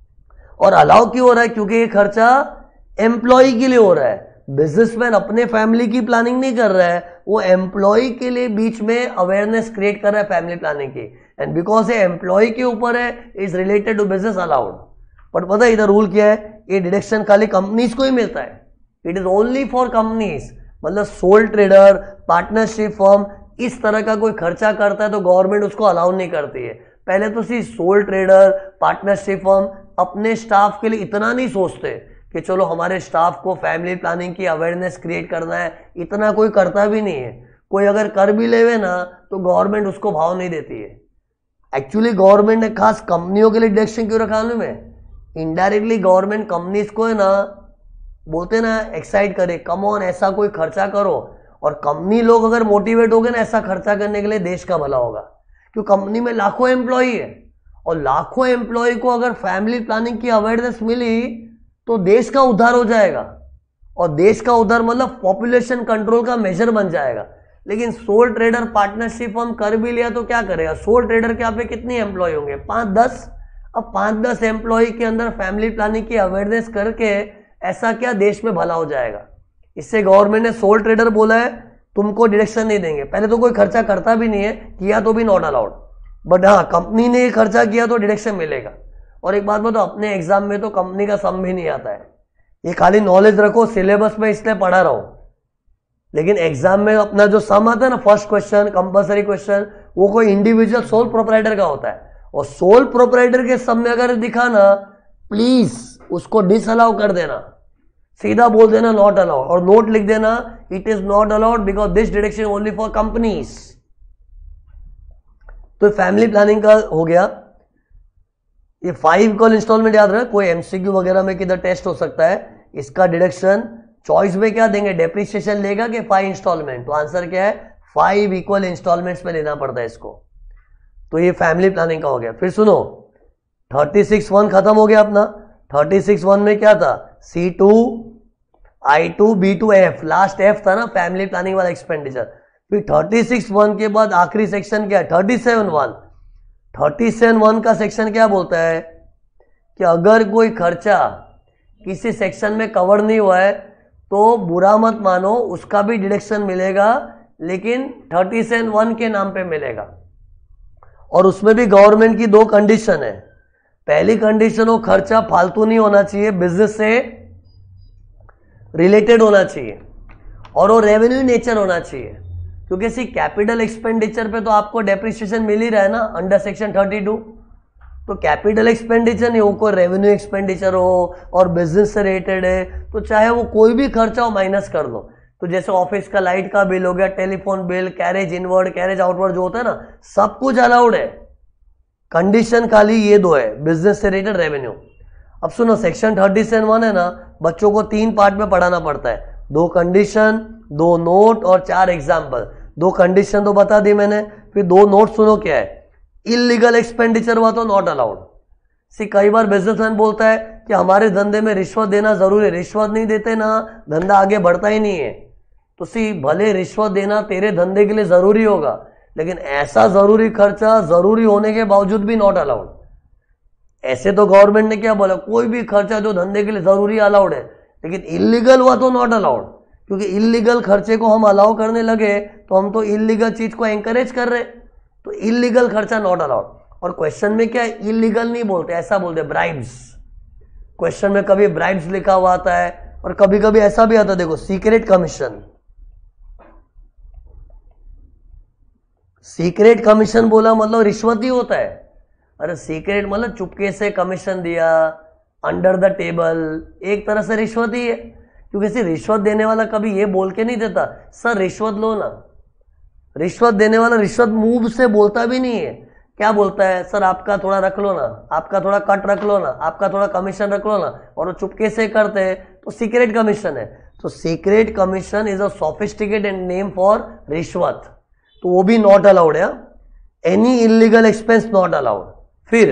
और अलाउ क्यों हो रहा है, क्योंकि ये खर्चा एम्प्लॉय के लिए हो रहा है। बिजनेसमैन अपने फैमिली की प्लानिंग नहीं कर रहा है, वो एम्प्लॉय के लिए बीच में अवेयरनेस क्रिएट कर रहा है फैमिली प्लानिंग की। एंड बिकॉज ये एम्प्लॉय के ऊपर है, is related to business allowed. But पता है इधर रूल क्या है, ये डिडक्शन खाली कंपनीज को ही मिलता है। It is only for companies. मतलब सोल ट्रेडर, पार्टनरशिप फर्म, इस तरह का कोई खर्चा करता है तो गवर्नमेंट उसको अलाउ नहीं करती है। पहले तो सिर्फ सोल ट्रेडर, पार्टनरशिप फर्म अपने स्टाफ के लिए इतना नहीं सोचते कि चलो हमारे स्टाफ को फैमिली प्लानिंग की अवेयरनेस क्रिएट करना है, इतना कोई करता भी नहीं है। कोई अगर कर भी लेवे ना तो गवर्नमेंट उसको भाव नहीं देती है। एक्चुअली गवर्नमेंट ने खास कंपनियों के लिए डिडक्शन क्यों रखा में, इनडायरेक्टली गवर्नमेंट कंपनीज को है ना, बोलते ना एक्साइट करे, कम ऑन ऐसा कोई खर्चा करो। और कंपनी लोग अगर मोटिवेट हो गए ना ऐसा खर्चा करने के लिए, देश का भला होगा। क्योंकि कंपनी में लाखों एम्प्लॉय है, और लाखों एम्प्लॉय को अगर फैमिली प्लानिंग की अवेयरनेस मिली तो देश का उद्धार हो जाएगा। और देश का उद्धार मतलब पॉपुलेशन कंट्रोल का मेजर बन जाएगा। लेकिन सोल ट्रेडर, पार्टनरशिप हम कर भी लिया तो क्या करेगा, सोल ट्रेडर के यहाँ पे कितने एम्प्लॉय होंगे, 5-10। अब 5-10 एम्प्लॉय के अंदर फैमिली प्लानिंग की अवेयरनेस करके ऐसा क्या देश में भला हो जाएगा। इससे गवर्नमेंट ने सोल ट्रेडर बोला है तुमको डिडक्शन नहीं देंगे। पहले तो कोई खर्चा करता भी नहीं है, किया तो भी नॉट अलाउड। बट हाँ, कंपनी ने खर्चा किया तो डिडक्शन मिलेगा। और एक बात बताओ, अपने एग्जाम में तो कंपनी का सम भी नहीं आता है। ये खाली नॉलेज रखो, सिलेबस में इसलिए पढ़ा रहो, लेकिन एग्जाम में अपना जो सम आता है ना, फर्स्ट क्वेश्चन, कंपल्सरी क्वेश्चन, वो कोई इंडिविजुअल सोल प्रोप्राइटर का होता है। और सोल प्रोप्राइटर के सम में अगर दिखा ना, प्लीज उसको डिसअलाउ कर देना, सीधा बोल देना नॉट अलाउड, और नोट लिख देना it is not allowed because this deduction only for companies. तो फैमिली प्लानिंग का हो गया। ये 5 इक्वल इंस्टॉलमेंट याद रहे, कोई एमसीक्यू वगैरह में किधर टेस्ट हो सकता है। इसका डिडक्शन चॉइस में क्या देंगे, डेप्रिसिएशन लेगा कि 5 इंस्टॉलमेंट, तो आंसर क्या है 5 इक्वल इंस्टॉलमेंट्स में लेना पड़ता है इसको। तो ये फैमिली प्लानिंग का हो गया। फिर सुनो, 36(1) खत्म हो गया अपना। 36(1) में क्या था, C2, I2, B2, F, last F था ना फैमिली प्लानिंग वाला एक्सपेंडिचर। फिर 36(1) के बाद आखिरी सेक्शन क्या है, 37(1). 37(1) का सेक्शन क्या बोलता है कि अगर कोई खर्चा किसी सेक्शन में कवर नहीं हुआ है तो बुरा मत मानो, उसका भी डिडक्शन मिलेगा, लेकिन 37(1) के नाम पे मिलेगा। और उसमें भी गवर्नमेंट की 2 कंडीशन है। पहली कंडीशन, वो खर्चा फालतू नहीं होना चाहिए, बिजनेस से रिलेटेड होना चाहिए, और वो रेवेन्यू नेचर होना चाहिए। क्योंकि सी कैपिटल एक्सपेंडिचर पे तो आपको डेप्रिसिएशन मिल ही रहा है ना अंडर सेक्शन 32। तो कैपिटल एक्सपेंडिचर नहीं हो, कोई रेवेन्यू एक्सपेंडिचर हो और बिजनेस से रिलेटेड है, तो चाहे वो कोई भी खर्चा हो माइनस कर दो। तो जैसे ऑफिस का लाइट का बिल हो गया, telephone bill, carriage inward, carriage outward जो होता है ना, सब कुछ अलाउड है। कंडीशन खाली ये 2 है, बिजनेस से रिलेटेड, रेवेन्यू। अब सुनो, सेक्शन 37(1) है ना, बच्चों को 3 पार्ट में पढ़ाना पड़ता है, 2 कंडीशन, 2 नोट और 4 एग्जाम्पल। 2 कंडीशन तो बता दी मैंने, फिर 2 नोट सुनो क्या है। इलीगल एक्सपेंडिचर हुआ तो नॉट अलाउड। सी कई बार बिजनेसमैन बोलता है कि हमारे धंधे में रिश्वत देना जरूरी है, रिश्वत नहीं देते ना धंधा आगे बढ़ता ही नहीं है। तो सी भले रिश्वत देना तेरे धंधे के लिए जरूरी होगा, लेकिन ऐसा जरूरी खर्चा जरूरी होने के बावजूद भी नॉट अलाउड। ऐसे तो गवर्नमेंट ने क्या बोला, कोई भी खर्चा जो धंधे के लिए जरूरी अलाउड है, लेकिन इलीगल हुआ तो नॉट अलाउड। क्योंकि इलीगल खर्चे को हम अलाउ करने लगे तो हम तो इलीगल चीज को एंकरेज कर रहे, तो इलीगल खर्चा नॉट अलाउड। और क्वेश्चन में क्या है, इलीगल नहीं बोलते, ऐसा बोलते ब्राइब्स। क्वेश्चन में कभी ब्राइब्स लिखा हुआ आता है और कभी कभी ऐसा भी आता है, देखो सीक्रेट कमीशन। सीक्रेट कमीशन बोला मतलब रिश्वत ही होता है। अरे सीक्रेट मतलब चुपके से कमीशन दिया, अंडर द टेबल, एक तरह से रिश्वत ही है। क्योंकि किसी रिश्वत देने वाला कभी ये बोल के नहीं देता सर रिश्वत लो ना। रिश्वत देने वाला रिश्वत मुंह से बोलता भी नहीं है। क्या बोलता है, सर आपका थोड़ा रख लो ना, आपका थोड़ा कट रख लो ना, आपका थोड़ा कमीशन रख लो ना, और वो चुपके से करते हैं तो सीक्रेट कमीशन है। तो secret commission is a sophisticated name for रिश्वत, तो वो भी नॉट अलाउड है। Any illegal expense not allowed. फिर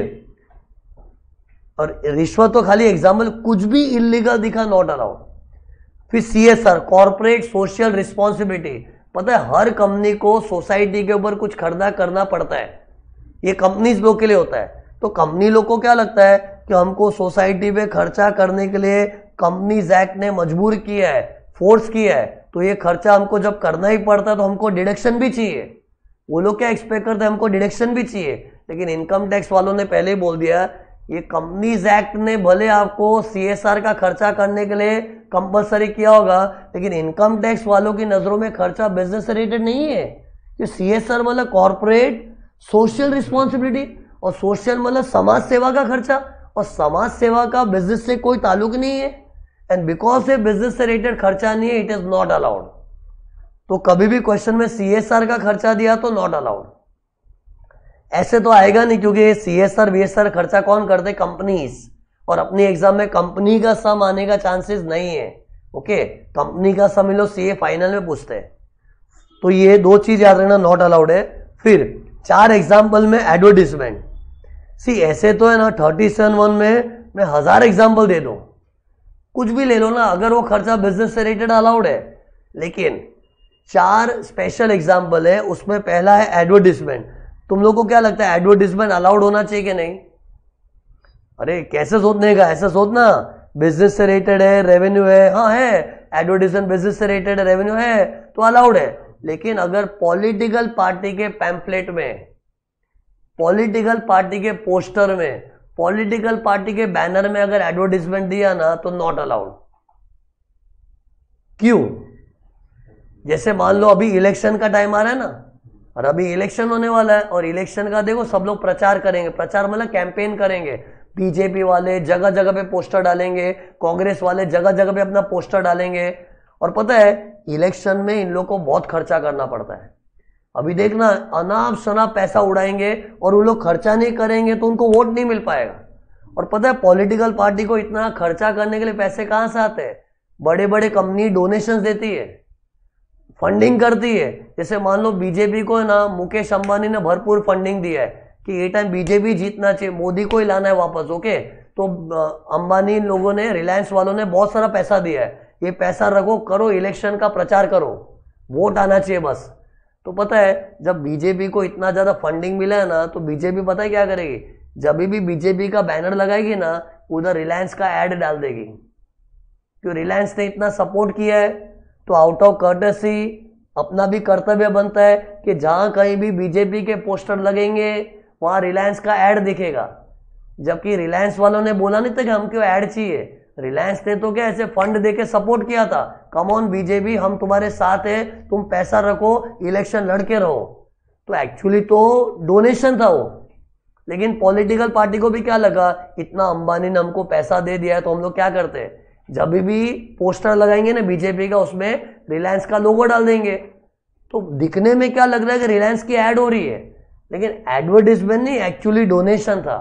और रिश्वत तो खाली एग्जाम्पल, कुछ भी इलीगल दिखा नॉट अलाउड। फिर CSR, कॉर्पोरेट सोशल रिस्पॉन्सिबिलिटी। पता है हर कंपनी को सोसाइटी के ऊपर कुछ खर्चा करना पड़ता है, ये कंपनीज लोग के लिए होता है। तो कंपनी लोग को क्या लगता है कि हमको सोसाइटी पे खर्चा करने के लिए कंपनीज एक्ट ने मजबूर किया है, फोर्स किया है, तो ये खर्चा हमको जब करना ही पड़ता है तो हमको डिडक्शन भी चाहिए। वो लोग क्या एक्सपेक्ट करते हैं, हमको डिडक्शन भी चाहिए। लेकिन इनकम टैक्स वालों ने पहले ही बोल दिया, ये कंपनीज एक्ट ने भले आपको CSR का खर्चा करने के लिए कंपलसरी किया होगा, लेकिन इनकम टैक्स वालों की नजरों में खर्चा बिजनेस से रिलेटेड नहीं है। ये CSR मतलब कॉर्पोरेट सोशल रिस्पॉन्सिबिलिटी, और सोशल मतलब समाज सेवा का खर्चा, और समाज सेवा का बिजनेस से कोई ताल्लुक नहीं है। एंड बिकॉज से बिजनेस से रिलेटेड खर्चा नहीं है, इट इज नॉट अलाउड। तो कभी भी क्वेश्चन में CSR का खर्चा दिया तो नॉट अलाउड। ऐसे तो आएगा नहीं, क्योंकि CSR VSR खर्चा कौन करते, कंपनीज, और अपनी एग्जाम में कंपनी का सम आने का चांसेस नहीं है। ओके, कंपनी का सम इन लोग CA फाइनल में पूछते हैं। तो ये दो चीज याद रखना, नॉट अलाउड है। फिर 4 एग्जाम्पल में एडवर्टीजमेंट। सी ऐसे तो है ना 37(1) में मैं 1000 एग्जाम्पल दे दूं, कुछ भी ले लो ना, अगर वो खर्चा बिजनेस से रिलेटेड अलाउड है। लेकिन 4 स्पेशल एग्जाम्पल है, उसमें पहला है एडवर्टीजमेंट। तुम लोग को क्या लगता है एडवर्टीजमेंट अलाउड होना चाहिए कि नहीं? अरे कैसे सोचने का, ऐसा सोचना बिजनेस से रिलेटेड है, रेवेन्यू है, हाँ है, एडवर्टीजमेंट बिजनेस से रिलेटेड है, रेवेन्यू है तो अलाउड है। लेकिन अगर पॉलिटिकल पार्टी के पैम्फलेट में, पॉलिटिकल पार्टी के पोस्टर में, पॉलिटिकल पार्टी के बैनर में अगर एडवर्टीजमेंट दिया ना तो नॉट अलाउड। क्यों? जैसे मान लो अभी इलेक्शन का टाइम आ रहा है ना, और अभी इलेक्शन होने वाला है, और इलेक्शन का देखो सब लोग प्रचार करेंगे, प्रचार मतलब कैंपेन करेंगे। बीजेपी वाले जगह जगह पे पोस्टर डालेंगे, कांग्रेस वाले जगह जगह पे अपना पोस्टर डालेंगे। और पता है इलेक्शन में इन लोग को बहुत खर्चा करना पड़ता है। अभी देखना अनाप शनाप पैसा उड़ाएंगे, और वो लोग खर्चा नहीं करेंगे तो उनको वोट नहीं मिल पाएगा। और पता है पॉलिटिकल पार्टी को इतना खर्चा करने के लिए पैसे कहां से आते हैं? बड़े बड़े कंपनी डोनेशन देती है, फंडिंग करती है। जैसे मान लो बीजेपी को है ना मुकेश अंबानी ने भरपूर फंडिंग दिया है कि ये टाइम बीजेपी जीतना चाहिए, मोदी को ही लाना है वापस। ओके, तो अंबानी लोगों ने, रिलायंस वालों ने बहुत सारा पैसा दिया है, ये पैसा रखो, करो इलेक्शन का प्रचार करो, वोट आना चाहिए बस। तो पता है जब बीजेपी को इतना ज्यादा फंडिंग मिला है ना, तो बीजेपी पता है क्या करेगी, जब भी बीजेपी का बैनर लगाएगी ना, उधर रिलायंस का ऐड डाल देगी। क्यों? रिलायंस ने इतना सपोर्ट किया है, तो आउट ऑफ कर्टसी अपना भी कर्तव्य बनता है कि जहां कहीं भी बीजेपी के पोस्टर लगेंगे वहां रिलायंस का ऐड दिखेगा। जबकि रिलायंस वालों ने बोला नहीं था कि हमको ऐड चाहिए, रिलायंस ने तो क्या ऐसे फंड देके सपोर्ट किया था, कम ऑन बीजेपी हम तुम्हारे साथ है, तुम पैसा रखो, इलेक्शन लड़के रहो। तो एक्चुअली तो डोनेशन था वो। लेकिन पॉलिटिकल पार्टी को भी क्या लगा, इतना अंबानी ने हमको पैसा दे दिया है, तो हम लोग क्या करते हैं, जब भी पोस्टर लगाएंगे ना बीजेपी का, उसमें रिलायंस का लोगो डाल देंगे। तो दिखने में क्या लग रहा है कि रिलायंस की ऐड हो रही है, लेकिन एडवर्टीजमेंट नहीं, एक्चुअली डोनेशन था।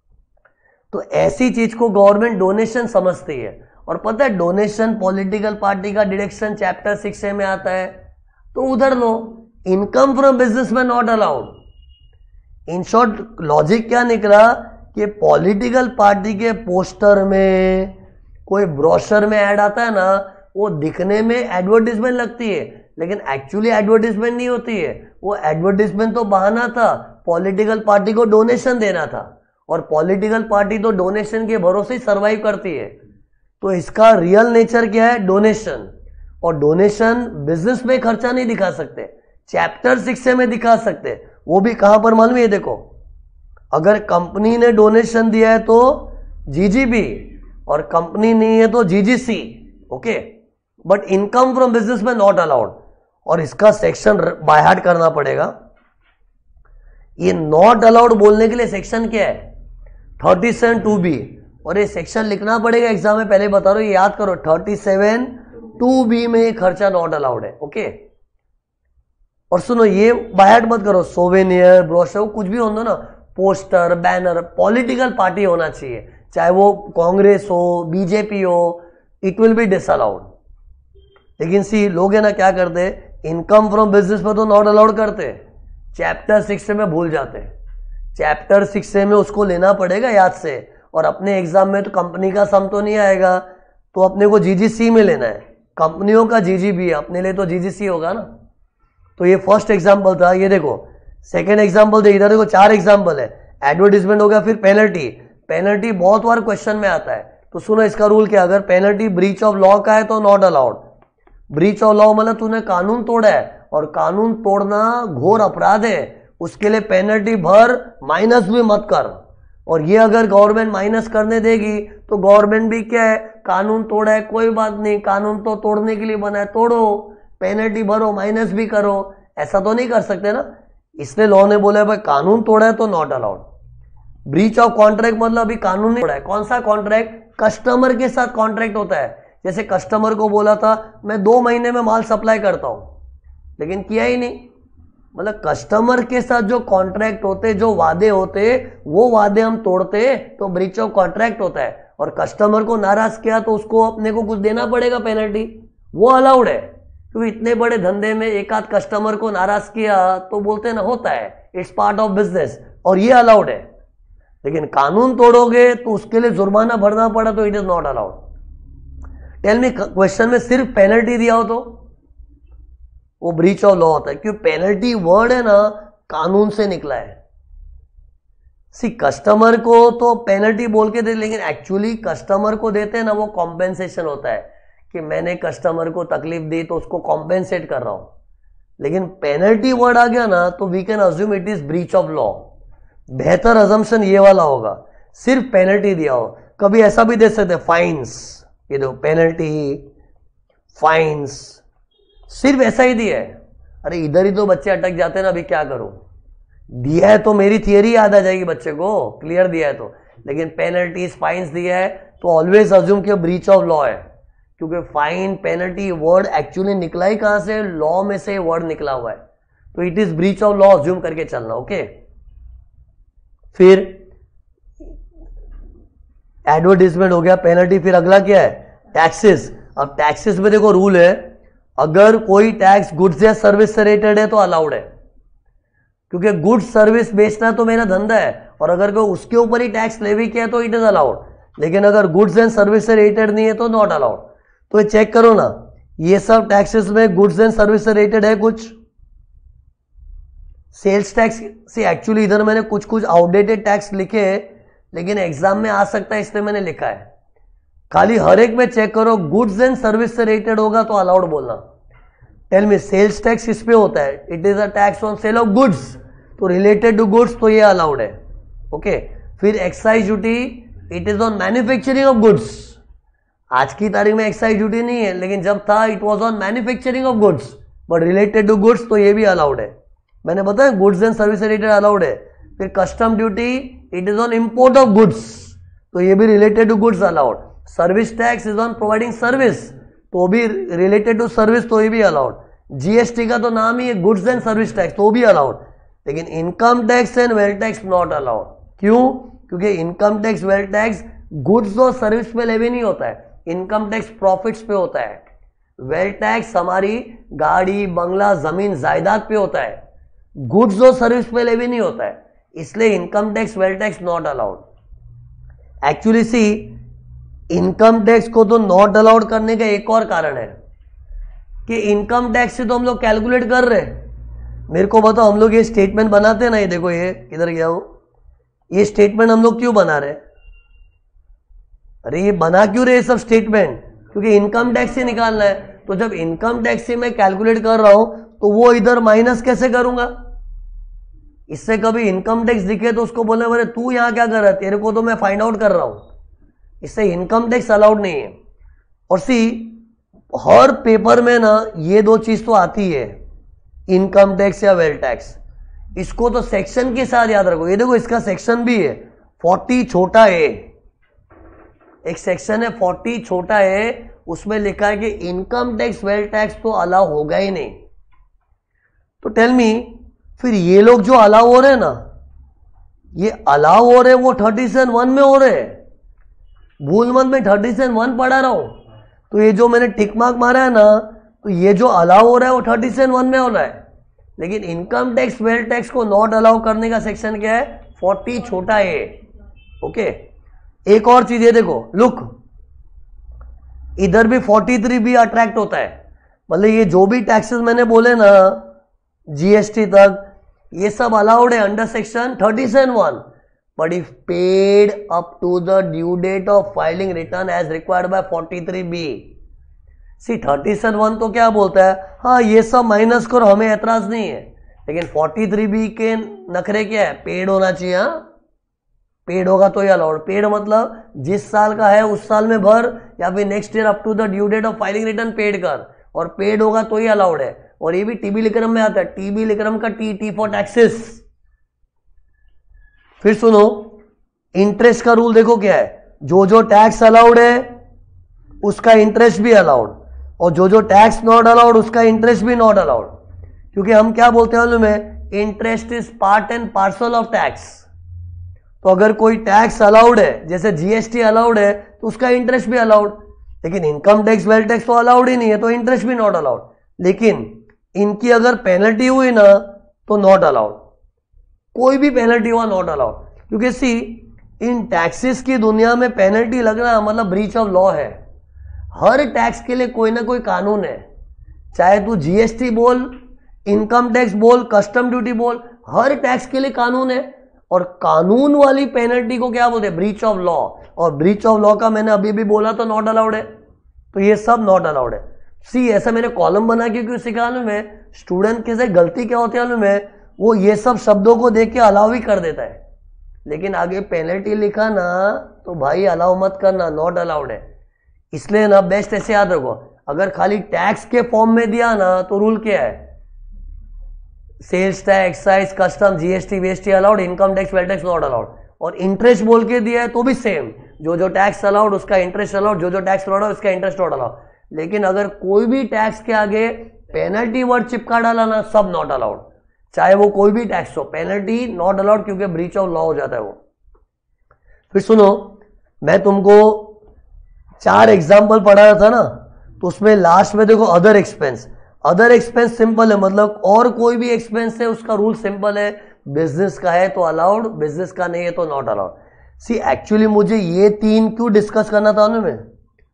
तो ऐसी चीज को गवर्नमेंट डोनेशन समझती है। और पता है डोनेशन पॉलिटिकल पार्टी का डिडक्शन चैप्टर 6A में आता है, तो उधर लो। इनकम फ्रॉम बिजनेस में not allowed. In short logic क्या निकला कि पॉलिटिकल पार्टी के पोस्टर में, कोई ब्रोशर में ऐड आता है ना, वो दिखने में एडवर्टीजमेंट लगती है, लेकिन एक्चुअली एडवर्टीजमेंट नहीं होती है। वो एडवर्टीजमेंट तो बहाना था, पॉलिटिकल पार्टी को डोनेशन देना था, और पॉलिटिकल पार्टी तो डोनेशन के भरोसे ही सर्वाइव करती है। तो इसका रियल नेचर क्या है, डोनेशन। और डोनेशन बिजनेस में खर्चा नहीं दिखा सकते, चैप्टर 6A में दिखा सकते। वो भी कहां पर मालूम है? देखो, अगर कंपनी ने डोनेशन दिया है तो GGB, और कंपनी नहीं है तो GGC। Okay, but income from business में नॉट अलाउड। और इसका सेक्शन बाय हार्ट करना पड़ेगा। ये नॉट अलाउड बोलने के लिए सेक्शन क्या है? 37(2)B, और ये सेक्शन लिखना पड़ेगा एग्जाम में, पहले बता रहा हूं, याद करो 37(2)B में ये खर्चा नॉट अलाउड है। ओके, और सुनो, ये बायट मत करो, सोवेनियर, ब्रोशर, कुछ भी हो ना, पोस्टर, बैनर, पॉलिटिकल पार्टी होना चाहिए, चाहे वो कांग्रेस हो, बीजेपी हो, इट विल बी डिसअलाउड। लेकिन सी लोग है ना क्या करते, इनकम फ्रॉम बिजनेस पर तो नॉट अलाउड करते, चैप्टर 6 में भूल जाते। चैप्टर 6 में उसको लेना पड़ेगा याद से, और अपने एग्जाम में तो कंपनी का सम तो नहीं आएगा, तो अपने को जीजीसी में लेना है। कंपनियों का जीजीबी है, अपने लिए तो जीजीसी होगा ना। तो ये फर्स्ट एग्जाम्पल था, ये देखो सेकेंड एग्जाम्पल दे, इधर देखो 4 एग्जाम्पल है। एडवर्टीजमेंट हो गया, फिर पेनल्टी। पेनल्टी बहुत बार क्वेश्चन में आता है, तो सुनो इसका रूल क्या, अगर पेनल्टी ब्रीच ऑफ लॉ का है तो not allowed. Breach of law मतलब तूने कानून तोड़ा है, और कानून तोड़ना घोर अपराध है, उसके लिए पेनल्टी भर, माइनस भी मत कर। और ये अगर गवर्नमेंट माइनस करने देगी तो गवर्नमेंट भी क्या है, कानून तोड़ा है कोई बात नहीं, कानून तो तोड़ने के लिए बना है, तोड़ो, पेनल्टी भरो, माइनस भी करो, ऐसा तो नहीं कर सकते ना। इसलिए लॉ ने बोला है भाई कानून तोड़ा है तो not allowed. Breach of contract मतलब अभी कानून नहीं तोड़ा है। कौन सा कॉन्ट्रैक्ट? कस्टमर के साथ कॉन्ट्रैक्ट होता है। जैसे कस्टमर को बोला था मैं 2 महीने में माल सप्लाई करता हूं, लेकिन किया ही नहीं। मतलब कस्टमर के साथ जो कॉन्ट्रैक्ट होते, जो वादे होते, वो वादे हम तोड़ते तो ब्रीच ऑफ कॉन्ट्रैक्ट होता है। और कस्टमर को नाराज किया तो उसको अपने को कुछ देना पड़ेगा पेनल्टी, वो अलाउड है। क्योंकि इतने बड़े धंधे में एक आध कस्टमर को नाराज किया तो बोलते ना, होता है, इट्स पार्ट ऑफ बिजनेस, और ये अलाउड है। लेकिन कानून तोड़ोगे तो उसके लिए जुर्माना भरना पड़ा तो it is not allowed. Tell me, question में सिर्फ पेनल्टी दिया हो तो वो ब्रीच ऑफ लॉ होता है, क्योंकि पेनल्टी वर्ड है ना कानून से निकला है। सी कस्टमर को तो पेनल्टी बोल के दे, लेकिन एक्चुअली कस्टमर को देते हैं ना वो कॉम्पेंसेशन होता है, कि मैंने कस्टमर को तकलीफ दी तो उसको कॉम्पेंसेट कर रहा हूं। लेकिन पेनल्टी वर्ड आ गया ना तो we can assume it is breach of law. बेहतर अजम्पशन ये वाला होगा, सिर्फ पेनल्टी दिया हो। कभी ऐसा भी दे सकते फाइन्स, ये देखो पेनल्टी, फाइन्स, सिर्फ ऐसा ही दिया है। अरे इधर ही तो बच्चे अटक जाते हैं ना, अभी क्या करूं, दिया है तो मेरी थियरी याद आ जाएगी बच्चे को, क्लियर दिया है तो। लेकिन पेनल्टीज, फाइन्स दिया है तो ऑलवेज अज्यूम कि ब्रीच ऑफ लॉ है, क्योंकि फाइन, पेनल्टी वर्ड एक्चुअली निकला ही कहां से, लॉ में से वर्ड निकला हुआ है, तो it is breach of law assume करके चलना। ओके, फिर एडवर्टीजमेंट हो गया, पेनल्टी, फिर अगला क्या है, टैक्सेस। अब टैक्सेस में देखो रूल है, अगर कोई टैक्स गुड्स या सर्विस से रिलेटेड है तो अलाउड है, क्योंकि गुड्स सर्विस बेचना तो मेरा धंधा है, और अगर कोई उसके ऊपर ही टैक्स लेवी किया तो इट इज अलाउड। लेकिन अगर गुड्स एंड सर्विस से रिलेटेड नहीं है तो नॉट अलाउड। तो ये चेक करो ना, ये सब टैक्सेस में गुड्स एंड सर्विस से रिलेटेड है कुछ। सेल्स टैक्स से एक्चुअली इधर मैंने कुछ कुछ आउटडेटेड टैक्स लिखे हैं, लेकिन एग्जाम में आ सकता है इसलिए मैंने लिखा है। खाली हर एक में चेक करो, गुड्स एंड सर्विस से रिलेटेड होगा तो अलाउड बोलना। टेल मी, सेल्स टैक्स किस पे होता है, it is a tax on sale of goods, तो रिलेटेड टू गुड्स तो ये अलाउड है। ओके, फिर excise duty, it is on manufacturing of goods. आज की तारीख में एक्साइज ड्यूटी नहीं है, लेकिन जब था it was on manufacturing of goods, but related to goods तो ये भी अलाउड है। मैंने बताया goods and service related allowed है। फिर custom duty, it is on import of goods, तो ये भी related to goods allowed. Service tax is on providing service, तो भी रिलेटेड टू सर्विस, तो ये भी अलाउड। जीएसटी का तो नाम ही है गुड्स एंड सर्विस टैक्स, तो भी अलाउड। लेकिन income tax and wealth tax not allowed. क्यों? क्योंकि income tax, wealth tax goods और सर्विस पे लेवी नहीं होता है, इनकम टैक्स प्रॉफिट्स पे होता है। वेल्थ टैक्स हमारी गाड़ी, बंगला, जमीन, जायदाद पे होता है, गुड्स और सर्विस पे लेवी नहीं होता है, इसलिए income tax, wealth tax not allowed. Actually see, income tax को तो नॉट अलाउड करने का एक और कारण है कि इनकम टैक्स से तो हम लोग कैलकुलेट कर रहे हैं। मेरे को बताओ, हम लोग ये स्टेटमेंट बनाते हैं ना, ये देखो, ये किधर गया हो, ये स्टेटमेंट हम लोग क्यों बना रहे? अरे ये बना क्यों रहे सब स्टेटमेंट? क्योंकि इनकम टैक्स से निकालना है। तो जब इनकम टैक्स से मैं कैलकुलेट कर रहा हूं तो वो इधर माइनस कैसे करूंगा? इससे कभी इनकम टैक्स दिखे तो उसको बोलना, बोले तू यहां क्या कर रहा है, तेरे को तो मैं फाइंड आउट कर रहा हूं। इससे इनकम टैक्स अलाउड नहीं है। और सी, हर पेपर में ना ये दो चीज तो आती है, इनकम टैक्स या वेल्थ टैक्स। इसको तो सेक्शन के साथ याद रखो। ये देखो इसका सेक्शन भी है 40 छोटा ए, एक सेक्शन है 40 छोटा ए, उसमें लिखा है कि इनकम टैक्स वेल्थ टैक्स तो अलाउ होगा ही नहीं। तो टेल मी, फिर ये लोग जो अलाउ हो रहे हैं ना, ये अलाउ हो रहे वो 37(1) में हो रहे, भूल मत में 37(1) पढ़ा रहा हूं। तो ये जो मैंने टिक मार्क मारा है ना, तो ये जो अलाउ हो रहा है वो 37(1) में हो रहा है, लेकिन इनकम टैक्स वेल्थ टैक्स को नॉट अलाउ करने का सेक्शन क्या है, 40 छोटा ए। ओके, एक और चीज ये देखो, लुक इधर भी 43B अट्रैक्ट होता है, मतलब ये जो भी टैक्सेस मैंने बोले ना जीएसटी तक, ये सब अलाउड है under section 37(1), but if paid up to the due date of filing return as required by 43B। See 37(1) तो क्या बोलता है, हाँ ये सब माइनस करो, हमें एतराज नहीं है, लेकिन 43B के नखरे क्या है, पेड होना चाहिए। हाँ, पेड होगा तो ही अलाउड। पेड मतलब जिस साल का है उस साल में भर, या फिर next year up to the due date of filing return paid कर, और पेड होगा तो ही अलाउड है। और ये भी टीबी लिक्रम में आता है, टीबी लिक्रम का टी फॉर टैक्सेस। फिर सुनो, इंटरेस्ट का रूल देखो क्या है, जो जो टैक्स अलाउड है उसका इंटरेस्ट भी अलाउड, और जो जो टैक्स नॉट अलाउड उसका इंटरेस्ट भी नॉट अलाउड। क्योंकि हम क्या बोलते हैं मालूम है, interest is part and parcel of tax. तो अगर कोई टैक्स अलाउड है, जैसे जीएसटी अलाउड है, तो उसका इंटरेस्ट भी अलाउड, लेकिन इनकम टैक्स वेल्थ टैक्स तो अलाउड ही नहीं है, तो इंटरेस्ट भी नॉट अलाउड। लेकिन इनकी अगर पेनल्टी हुई ना तो नॉट अलाउड, कोई भी पेनल्टी हुआ नॉट अलाउड। क्योंकि सी, इन टैक्सेस की दुनिया में पेनल्टी लगना मतलब ब्रीच ऑफ लॉ है। हर टैक्स के लिए कोई ना कोई कानून है, चाहे तू जीएसटी बोल, इनकम टैक्स बोल, कस्टम ड्यूटी बोल, हर टैक्स के लिए कानून है। और कानून वाली पेनल्टी को क्या बोलते हैं, ब्रीच ऑफ लॉ। और ब्रीच ऑफ लॉ का मैंने अभी भी बोला तो नॉट अलाउड है, तो ये सब नॉट अलाउड है। सी, ऐसा मैंने कॉलम बना के क्यों सिखाने में, स्टूडेंट के से गलती क्या होती है में, वो ये सब शब्दों को देख के अलाउ ही कर देता है, लेकिन आगे पेनल्टी लिखा ना तो भाई अलाउ मत करना, नॉट अलाउड है। इसलिए ना बेस्ट ऐसे याद रखो, अगर खाली टैक्स के फॉर्म में दिया ना तो रूल क्या है, sales tax, excise, custom, GST VST allowed, income tax wealth tax not allowed. और इंटरेस्ट बोल के दिया है तो भी सेम, जो जो टैक्स अलाउड उसका इंटरेस्ट अलाउड, जो जो टैक्स अलाउड उसका इंटरेस्ट नॉट अलाउड। लेकिन अगर कोई भी टैक्स के आगे पेनल्टी वर्ड चिपका डाला ना, सब नॉट अलाउड, चाहे वो कोई भी टैक्स हो, पेनल्टी नॉट अलाउड, क्योंकि ब्रीच ऑफ लॉ हो जाता है वो। फिर सुनो, मैं तुमको 4 एग्जाम्पल पढ़ा रहा था ना, तो उसमें लास्ट में देखो other expense. Other expense simple है, मतलब और कोई भी एक्सपेंस है उसका रूल सिंपल है, बिजनेस का है तो अलाउड, बिजनेस का नहीं है तो नॉट अलाउड। सी, एक्चुअली मुझे ये 3 क्यों डिस्कस करना था ना, मैं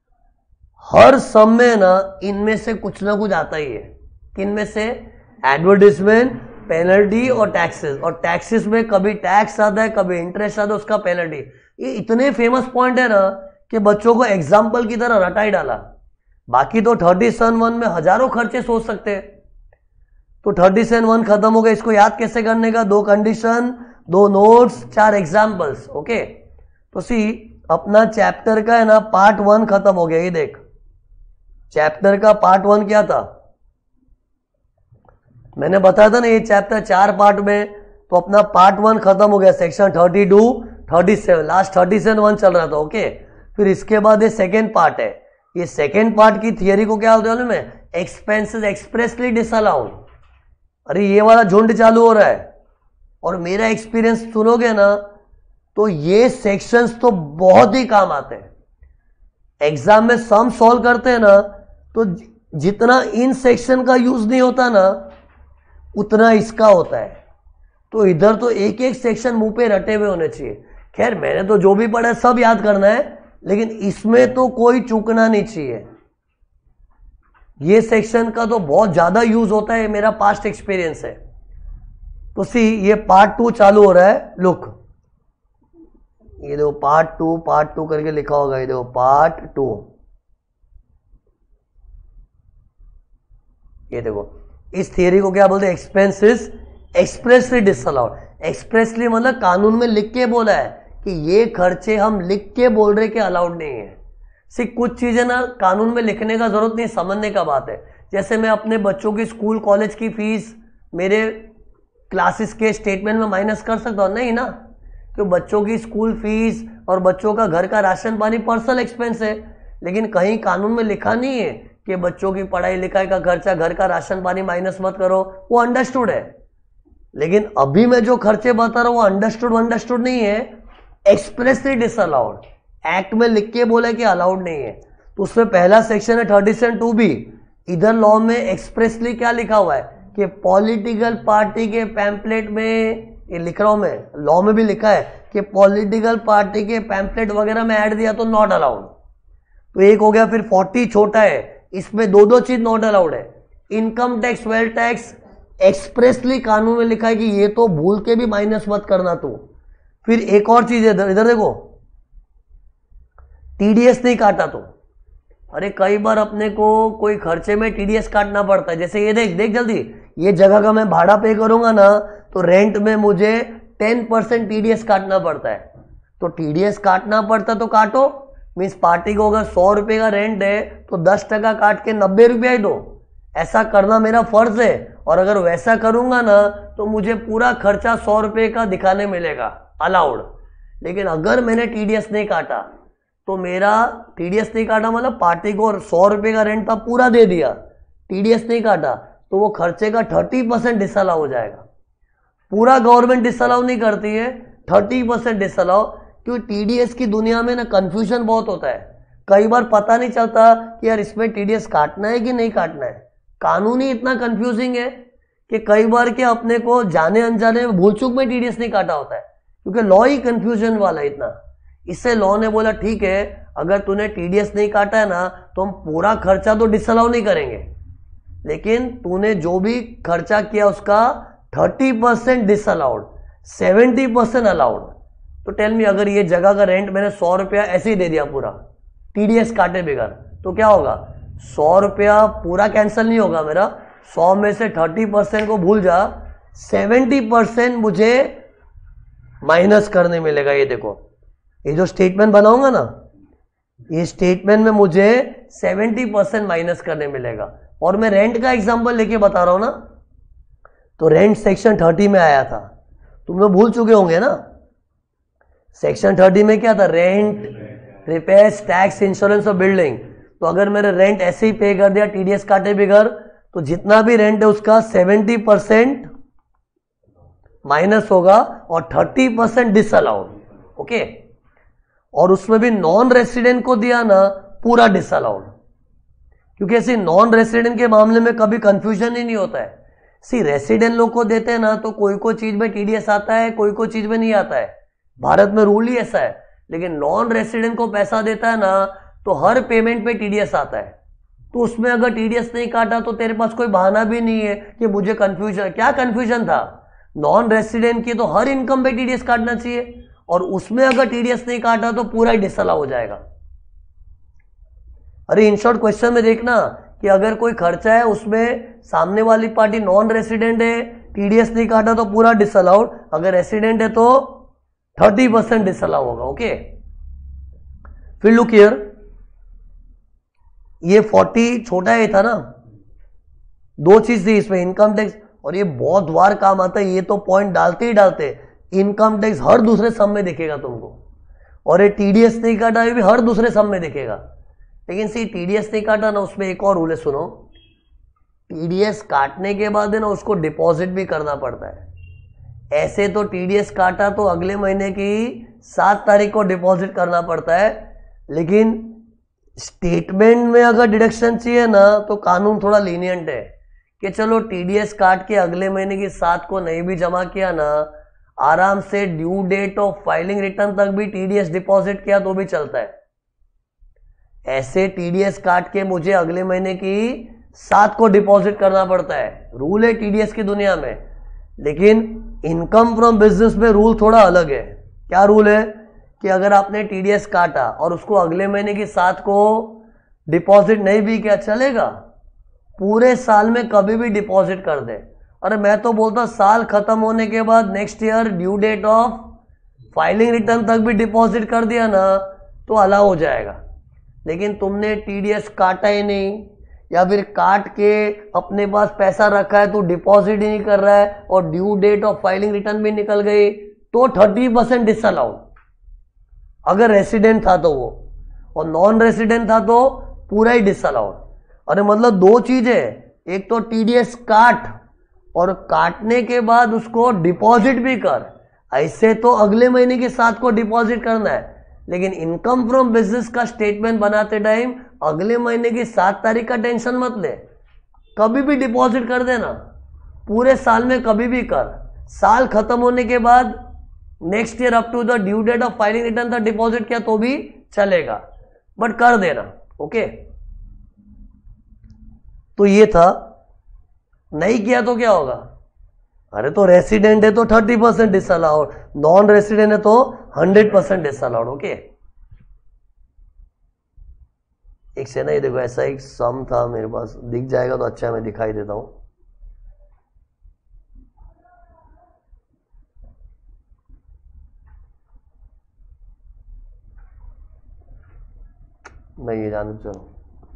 हर सम में ना इनमें से कुछ ना कुछ आता ही है। किनमें से, एडवर्टाइजमेंट, पेनल्टी और टैक्सेस। और टैक्सेस में कभी टैक्स आता है, कभी इंटरेस्ट आता है, उसका पेनल्टी। ये इतने फेमस पॉइंट है ना कि बच्चों को एग्जाम्पल की तरह रटा ही डाला। बाकी तो 37(1) में हजारों खर्चे सोच सकते हैं, तो 37(1) खत्म हो गया। इसको याद कैसे करने का, 2 कंडीशन, 2 नोट्स, 4 एग्जाम्पल्स। ओके, तो सी, अपना चैप्टर का है ना पार्ट 1 खत्म हो गया। ये देख, चैप्टर का पार्ट 1 क्या था, मैंने बताया था ना ये चैप्टर 4 पार्ट में, तो अपना पार्ट 1 खत्म हो गया, सेक्शन 32, 37, लास्ट 37(1) चल रहा था। ओके, फिर इसके बाद ये सेकेंड पार्ट है। ये सेकेंड पार्ट की थियरी को क्या बोलते हैं, एक्सपेंसेस एक्सप्रेसली डिसअलाउड। अरे ये वाला झुंड चालू हो रहा है, और मेरा एक्सपीरियंस सुनोगे ना तो ये सेक्शंस तो बहुत ही काम आते हैं। एग्जाम में सम सॉल्व करते हैं ना, तो जितना इन सेक्शन का यूज नहीं होता ना उतना इसका होता है। तो इधर तो एक एक सेक्शन मुंह पे रटे हुए होने चाहिए। खैर, मैंने तो जो भी पढ़ा है सब याद करना है, लेकिन इसमें तो कोई चूकना नहीं चाहिए। ये सेक्शन का तो बहुत ज्यादा यूज होता है, मेरा पास्ट एक्सपीरियंस है। तो सी, ये पार्ट 2 चालू हो रहा है। लुक, ये देखो पार्ट 2 करके लिखा होगा, ये देखो पार्ट 2। ये देखो, इस थियरी को क्या बोलते हैं, एक्सपेंसेस एक्सप्रेसली डिसअलाउड। एक्सप्रेसली मतलब कानून में लिख के बोला है कि ये खर्चे हम लिख के बोल रहे कि अलाउड नहीं है। सिर्फ कुछ चीजें ना कानून में लिखने का जरूरत नहीं, समझने का बात है। जैसे मैं अपने बच्चों की स्कूल कॉलेज की फीस मेरे क्लासेस के स्टेटमेंट में माइनस कर सकता हूँ? नहीं ना, क्योंकि बच्चों की स्कूल फीस और बच्चों का घर का राशन पानी पर्सनल एक्सपेंस है, लेकिन कहीं कानून में लिखा नहीं है कि बच्चों की पढ़ाई लिखाई का खर्चा, घर का राशन पानी माइनस मत करो। वो अंडरस्टूड है, लेकिन अभी मैं जो खर्चे बता रहा हूं वो अंडरस्टूड नहीं है, एक्सप्रेसली डिसअलाउड। एक्ट में लिख के बोला कि अलाउड नहीं है, तो उसमें पहला सेक्शन है 37(2)B। इधर लॉ में एक्सप्रेसली क्या लिखा हुआ है कि पॉलिटिकल पार्टी के पैम्पलेट में, ये लिख रहा हूं मैं, लॉ में भी लिखा है कि पॉलिटिकल पार्टी के पैम्पलेट वगैरह में ऐड दिया तो नॉट अलाउड। तो एक हो गया। फिर 40 छोटा है, इसमें दो चीज नॉट अलाउड है। Income tax, wealth tax, expressly कानून में लिखा है कि ये तो भूल के भी माइनस मत करना तू। फिर एक और चीज है, इधर देखो, टीडीएस नहीं काटा तो। अरे कई बार अपने को कोई खर्चे में टीडीएस काटना पड़ता है। जैसे ये देख जल्दी, ये जगह का मैं भाड़ा पे करूंगा ना, तो रेंट में मुझे 10% टीडीएस काटना पड़ता है। तो टीडीएस काटना पड़ता तो काटो, मीन्स पार्टी को अगर 100 रुपए का रेंट है तो 10% काट के 90 रुपया ही दो। ऐसा करना मेरा फर्ज है, और अगर वैसा करूंगा ना तो मुझे पूरा खर्चा 100 रुपए का दिखाने मिलेगा, अलाउड। लेकिन अगर मैंने टीडीएस नहीं काटा तो मेरा, टीडीएस नहीं काटा मतलब पार्टी को 100 रुपए का रेंट था पूरा दे दिया, टीडीएस नहीं काटा, तो वो खर्चे का 30% डिसअलाउ हो जाएगा। पूरा गवर्नमेंट डिसअलाउ नहीं करती है, 30% डिसअलाउ। क्योंकि टीडीएस की दुनिया में ना कंफ्यूजन बहुत होता है, कई बार पता नहीं चलता कि यार इसमें टीडीएस काटना है कि नहीं काटना है। कानून ही इतना कंफ्यूजिंग है कि कई बार के अपने को जाने अनजाने में भूल चूक में टीडीएस नहीं काटा होता है, क्योंकि लॉ ही कंफ्यूजन वाला है इतना। इससे लॉ ने बोला ठीक है, अगर तूने टीडीएस नहीं काटा है ना तो हम पूरा खर्चा तो डिसअलाउ नहीं करेंगे, लेकिन तूने जो भी खर्चा किया उसका 30% डिसअलाउड, 70% अलाउड। तो टेल मी, अगर ये जगह का रेंट मैंने 100 रुपया ऐसे ही दे दिया पूरा टीडीएस काटे बगैर, तो क्या होगा? 100 रुपया पूरा कैंसिल नहीं होगा मेरा, 100 में से 30% को भूल जा, 70% मुझे माइनस करने मिलेगा। ये देखो, ये जो स्टेटमेंट बनाऊंगा ना, ये स्टेटमेंट में मुझे 70% माइनस करने मिलेगा। और मैं रेंट का एग्जांपल लेके बता रहा हूं ना, तो रेंट सेक्शन 30 में आया था, तुम लोग भूल चुके होंगे ना। सेक्शन 30 में क्या था? रेंट, रिपेयर्स, टैक्स, इंश्योरेंस और बिल्डिंग। तो अगर मेरे रेंट ऐसे ही पे कर दिया टीडीएस काटे बगैर, तो जितना भी रेंट है उसका 70% माइनस होगा और 30% डिसअलाउड। ओके, और उसमें भी नॉन रेसिडेंट को दिया ना पूरा डिसअलाउड, क्योंकि ऐसे नॉन रेसिडेंट के मामले में कभी कंफ्यूजन ही नहीं होता है। सी रेसिडेंट लोग को देते हैं ना तो कोई चीज में टीडीएस आता है, कोई चीज में नहीं आता है, भारत में रूल ही ऐसा है। लेकिन नॉन रेसिडेंट को पैसा देता है ना तो हर पेमेंट पे टीडीएस आता है। तो उसमें अगर टीडीएस नहीं काटा तो तेरे पास कोई बहाना भी नहीं है कि मुझे कंफ्यूजन। क्या कंफ्यूजन था? नॉन रेसिडेंट की तो हर इनकम पे टीडीएस काटना चाहिए, और उसमें अगर टीडीएस नहीं काटा तो पूरा ही डिसअलाउ हो जाएगा। अरे इन शॉर्ट क्वेश्चन में देखना कि अगर कोई खर्चा है उसमें सामने वाली पार्टी नॉन रेसिडेंट है, टीडीएस नहीं काटा तो पूरा डिसअलाउड, अगर रेसिडेंट है तो 30% डिसअलाउ होगा। ओके, फिर लुक हियर, ये 40 छोटा ही था ना, दो चीज थी इसमें, इनकम टैक्स, और ये बहुत बार काम आता है, ये तो पॉइंट डालते ही डालते। इनकम टैक्स हर दूसरे सम में दिखेगा तुमको, और ये टीडीएस नहीं काटा ये भी हर दूसरे सम में दिखेगा। लेकिन सी टीडीएस नहीं काटा ना, उसमें एक और रूल है, सुनो। टीडीएस काटने के बाद है ना उसको डिपॉजिट भी करना पड़ता है। ऐसे तो टीडीएस काटा तो अगले महीने की 7 तारीख को डिपॉजिट करना पड़ता है, लेकिन स्टेटमेंट में अगर डिडक्शन चाहिए ना तो कानून थोड़ा लीनियंट है कि चलो टीडीएस काट के अगले महीने की 7 को नहीं भी जमा किया ना, आराम से due date of filing return तक भी टीडीएस डिपॉजिट किया तो भी चलता है। ऐसे टीडीएस काट के मुझे अगले महीने की 7 को डिपॉजिट करना पड़ता है, रूल है टीडीएस की दुनिया में। लेकिन इनकम फ्रॉम बिजनेस में रूल थोड़ा अलग है। क्या रूल है कि अगर आपने टीडीएस काटा और उसको अगले महीने की 7 को डिपॉजिट नहीं भी किया, चलेगा, पूरे साल में कभी भी डिपॉजिट कर दे। अरे मैं तो बोलता साल खत्म होने के बाद next year due date of filing return तक भी डिपॉजिट कर दिया ना तो अलाउ हो जाएगा। लेकिन तुमने टीडीएस काटा ही नहीं, या फिर काट के अपने पास पैसा रखा है तो डिपॉजिट ही नहीं कर रहा है और due date of filing return भी निकल गई, तो 30% डिसअलाउड अगर रेसिडेंट था तो वो, और नॉन रेसिडेंट था तो पूरा ही डिसअलाउड। अरे मतलब दो चीजें, एक तो टीडीएस काट और काटने के बाद उसको डिपॉजिट भी कर। ऐसे तो अगले महीने की 7 को डिपॉजिट करना है, लेकिन इनकम फ्रॉम बिजनेस का स्टेटमेंट बनाते टाइम अगले महीने की 7 तारीख का टेंशन मत ले, कभी भी डिपॉजिट कर देना, पूरे साल में कभी भी कर। साल खत्म होने के बाद next year up to the due date of filing return तक डिपॉजिट किया तो भी चलेगा, बट कर देना। ओके, तो ये था। नहीं किया तो क्या होगा? अरे तो रेसिडेंट है तो 30% डिसअलाउड, नॉन रेसिडेंट है तो 100% डिसअलाउड। ओके, एक से नहीं, देखो ऐसा एक सम था मेरे पास, दिख जाएगा तो अच्छा है, मैं दिखाई देता हूं। नहीं ये जान, चलो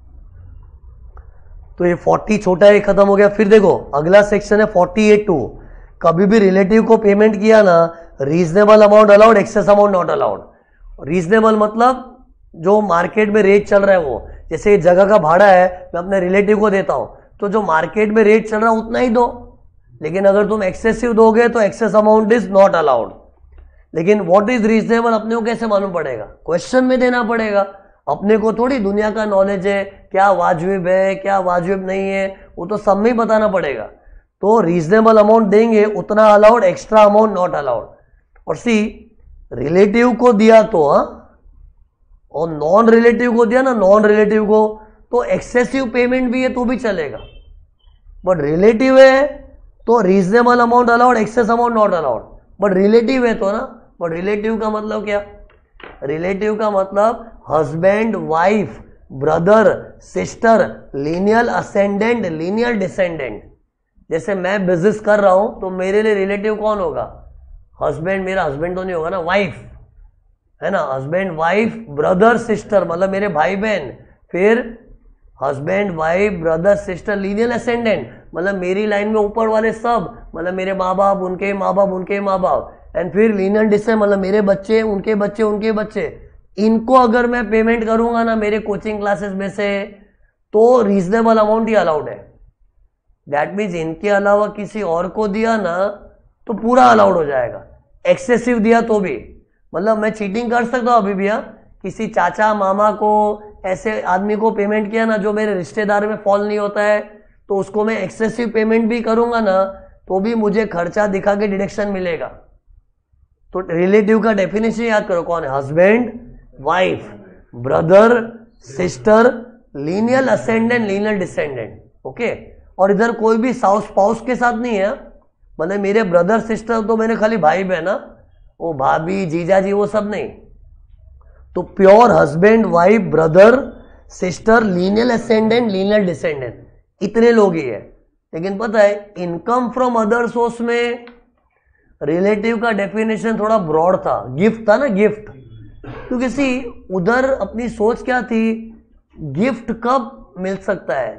तो ये 40 छोटा है, खत्म हो गया। फिर देखो अगला सेक्शन है 48(2). कभी भी रिलेटिव को पेमेंट किया ना, reasonable amount allowed, excess amount not allowed. Reasonable मतलब जो मार्केट में रेट चल रहा है वो, जैसे जगह का भाड़ा है मैं अपने रिलेटिव को देता हूं तो जो मार्केट में रेट चल रहा है उतना ही दो, लेकिन अगर तुम एक्सेसिव दोगे तो excess amount is not allowed. लेकिन व्हाट इज रीजनेबल अपने को कैसे मालूम पड़ेगा? क्वेश्चन में देना पड़ेगा। अपने को थोड़ी दुनिया का नॉलेज है, क्या वाजिब है क्या वाजिब नहीं है, वो तो सब में ही बताना पड़ेगा। तो रीजनेबल अमाउंट देंगे उतना allowed, extra amount not allowed. और सी रिलेटिव को दिया तो और नॉन रिलेटिव को दिया ना, नॉन रिलेटिव को तो एक्सेसिव पेमेंट भी है तो भी चलेगा, बट रिलेटिव है तो reasonable amount allowed, excess amount not allowed. But relative है तो ना, बट रिलेटिव का मतलब क्या? रिलेटिव का मतलब husband, wife, brother, sister, lineal ascendant, lineal descendant. जैसे मैं बिजनेस कर रहा हूं तो मेरे लिए रिलेटिव कौन होगा? हस्बैंड, मेरा हस्बैंड तो नहीं होगा ना, वाइफ है ना, हस्बैंड वाइफ, ब्रदर सिस्टर मतलब मेरे भाई बहन, फिर husband wife brother sister, lineal ascendant मतलब मेरी लाइन में ऊपर वाले सब, मतलब मेरे माँ बाप, उनके माँ बाप, उनके माँ बाप, एंड फिर लीनियल डिसेंडेंट मतलब मेरे बच्चे, उनके बच्चे, उनके बच्चे। इनको अगर मैं पेमेंट करूंगा ना मेरे कोचिंग क्लासेस में से, तो रीजनेबल अमाउंट ही अलाउड है। दैट मीन्स इनके अलावा किसी और को दिया ना तो पूरा अलाउड हो जाएगा, एक्सेसिव दिया तो भी। मतलब मैं चीटिंग कर सकता हूं अभी भी, किसी चाचा मामा को, ऐसे आदमी को पेमेंट किया ना जो मेरे रिश्तेदार में फॉल नहीं होता है, तो उसको मैं एक्सेसिव पेमेंट भी करूंगा ना तो भी मुझे खर्चा दिखा के डिडक्शन मिलेगा। तो रिलेटिव का डेफिनेशन याद करो, कौन है? Husband, wife, brother, sister, lineal ascendant, lineal descendant. Okay, और इधर कोई भी स्पाउस के साथ नहीं है, मतलब मेरे ब्रदर सिस्टर तो मेरे खाली भाई बहन, वो भाभी जीजा जी वो सब नहीं। तो pure husband, wife, brother, sister, lineal ascendant, lineal descendant, इतने लोग ही है। लेकिन पता है इनकम फ्रॉम अदर सोर्स में रिलेटिव का डेफिनेशन थोड़ा ब्रॉड था, गिफ्ट था ना, गिफ्ट। क्योंकि सी उधर अपनी सोच क्या थी, गिफ्ट कब मिल सकता है?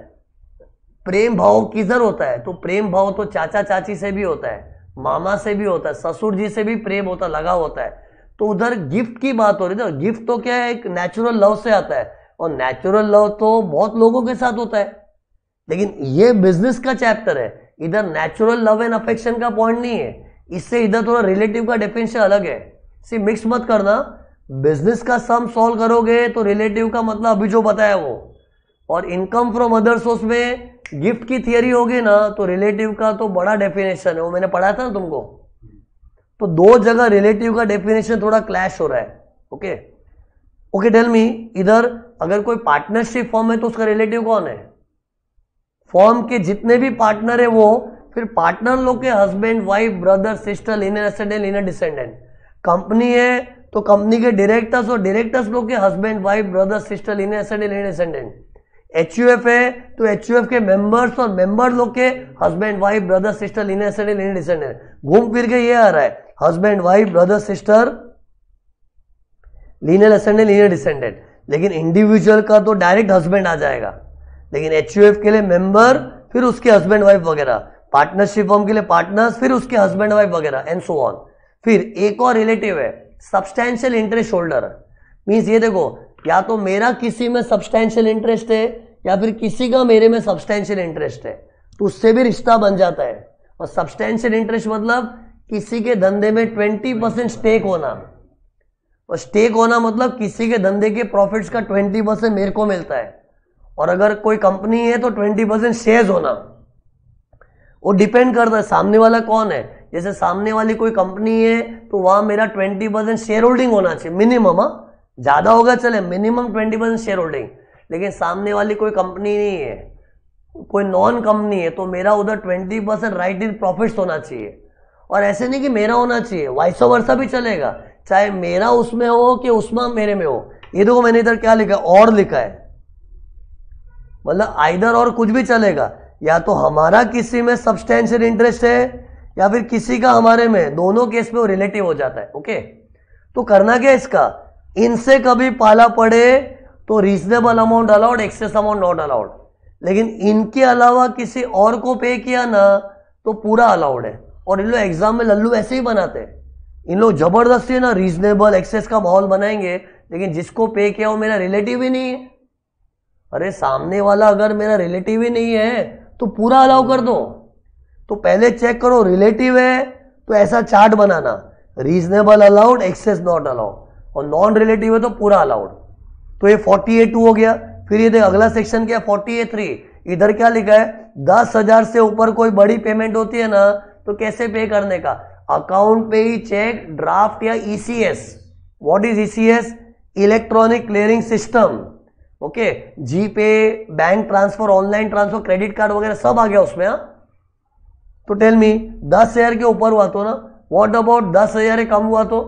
प्रेम भाव किधर होता है? तो प्रेम भाव तो चाचा चाची से भी होता है, मामा से भी होता है, ससुर जी से भी प्रेम होता, लगा होता है। तो उधर गिफ्ट की बात हो रही थी। गिफ्ट तो क्या है, एक नेचुरल लव से आता है, और नेचुरल लव तो बहुत लोगों के साथ होता है। लेकिन ये बिजनेस का चैप्टर है, इधर नेचुरल लव एंड अफेक्शन का पॉइंट नहीं है, इससे इधर थोड़ा रिलेटिव का डेफिनेशन अलग है। सी मिक्स मत करना, बिजनेस का सम सॉल्व करोगे तो रिलेटिव का मतलब अभी जो बताया वो, और इनकम फ्रॉम अदर सोर्स में गिफ्ट की थियरी होगी ना तो रिलेटिव का तो बड़ा डेफिनेशन है, वो मैंने पढ़ा था ना तुमको। तो दो जगह रिलेटिव का डेफिनेशन थोड़ा क्लैश हो रहा है। ओके ओके, टेल मी, इधर अगर कोई पार्टनरशिप फॉर्म है तो उसका रिलेटिव कौन है? फॉर्म के जितने भी पार्टनर है वो, फिर पार्टनर लोग के husband, wife, brother, sister, linear ascendant, linear descendant. Company है तो कंपनी के डायरेक्टर्स, और डायरेक्टर्स लोग के husband, wife, brother, sister, linear ascendant, linear descendant. HUF है तो एचयूएफ के मेंबर्स और मेंबर लोग के husband, wife, brother, sister, linear ascendant, linear descendant. घूम फिर के ये आ रहा है, husband, wife, brother, sister, linear ascendant, linear descendant. लेकिन इंडिविजुअल का तो डायरेक्ट हस्बैंड आ जाएगा, लेकिन HUF के लिए मेंबर, फिर उसके हस्बैंड वाइफ वगैरह, पार्टनरशिप फर्म के लिए पार्टनर्स, फिर उसके हस्बैंड वाइफ वगैरह एंड सो ऑन। फिर एक और रिलेटिव है सब्सटैंशियल इंटरेस्ट होल्डर। मींस ये देखो, या तो मेरा किसी में सब्सटैंशियल इंटरेस्ट है या फिर किसी का मेरे में सब्सटैंशियल इंटरेस्ट है, तो उससे भी रिश्ता बन जाता है। और सब्सटैंशियल इंटरेस्ट मतलब किसी के धंधे में 20% स्टेक होना, और स्टेक होना मतलब किसी के धंधे के प्रॉफिट्स का 20% मेरे को मिलता है। और अगर कोई कंपनी है तो 20% शेयर्स होना। वो डिपेंड करता है सामने वाला कौन है। जैसे सामने वाली कोई कंपनी है तो वहां मेरा 20% शेयर होल्डिंग होना चाहिए मिनिमम। ज्यादा होगा चले, मिनिमम 20% शेयर होल्डिंग। लेकिन सामने वाली कोई कंपनी नहीं है, कोई नॉन कंपनी है, तो मेरा उधर 20% राइट इन प्रॉफिट्स होना चाहिए। और ऐसे नहीं कि मेरा होना चाहिए, वाइस वर्सा भी चलेगा, चाहे मेरा उसमें हो कि उसमें मेरे में हो। ये देखो मैंने इधर क्या लिखा है, और लिखा है, मतलब आइदर और कुछ भी चलेगा। या तो हमारा किसी में सब्सटैंशियल इंटरेस्ट है या फिर किसी का हमारे में, दोनों केस में वो रिलेटिव हो जाता है। ओके, तो करना क्या इसका, इनसे कभी पाला पड़े तो reasonable amount allowed, excess amount not allowed. लेकिन इनके अलावा किसी और को पे किया ना तो पूरा अलाउड है। और इन लोग एग्जाम में लल्लू ऐसे ही बनाते हैं, इन लोग जबरदस्ती ना रीजनेबल एक्सेस का माहौल बनाएंगे, लेकिन जिसको पे किया वो मेरा रिलेटिव ही नहीं है। अरे सामने वाला अगर मेरा रिलेटिव ही नहीं है तो पूरा अलाउ कर दो। तो पहले चेक करो रिलेटिव है तो ऐसा चार्ट बनाना, reasonable allowed, excess not allowed, और नॉन रिलेटिव है तो पूरा अलाउड। तो ये 48(2) हो गया। फिर ये देख अगला सेक्शन क्या, 48(3). इधर क्या लिखा है, 10,000 से ऊपर कोई बड़ी पेमेंट होती है ना तो कैसे पे करने का, अकाउंट पे ही चेक, ड्राफ्ट या ECS। What is ECS? Electronic clearing system. Okay, GPay, bank transfer, online transfer, credit card वगैरह सब आ गया उसमें। तो टेल मी 10,000 के ऊपर हुआ तो ना, व्हाट अबाउट 10,000 कम हुआ तो?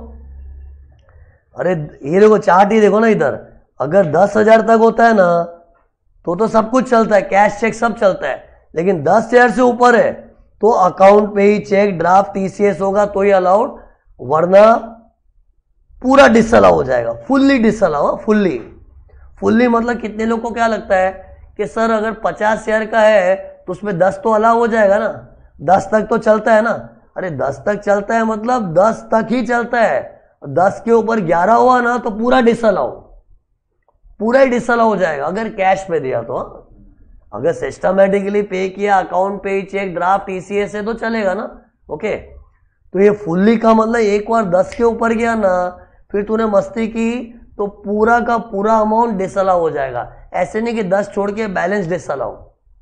अरे ये देखो चार्ट ही देखो ना इधर, अगर 10,000 तक होता है ना तो सब कुछ चलता है, कैश चेक सब चलता है। लेकिन 10,000 से ऊपर है तो अकाउंट पे ही चेक, ड्राफ्ट, ECS होगा तो ही अलाउड, वरना पूरा डिसअलाउ हो जाएगा। फुल्ली डिसअलाउ, फुल्ली मतलब कितने लोग को क्या लगता है कि सर अगर 50,000 का है तो उसमें 10 तो अलाउ हो जाएगा ना, 10 तक तो चलता है ना। अरे 10 तक चलता है मतलब 10 तक ही चलता है, 10 के ऊपर 11 हुआ ना तो पूरा डिसअलाउ, पूरा ही डिसअलाउ हो जाएगा अगर कैश पे दिया तो। अगर सिस्टमैटिकली पे किया, अकाउंट पे ही चेक, ड्राफ्ट, ECS है तो चलेगा ना। ओके, तो ये फुल्ली का मतलब एक बार 10 के ऊपर गया ना, फिर तूने मस्ती की तो पूरा का पूरा अमाउंट डिसअलाउ हो जाएगा। ऐसे नहीं कि 10 छोड़ के बैलेंस डिसअलाउ।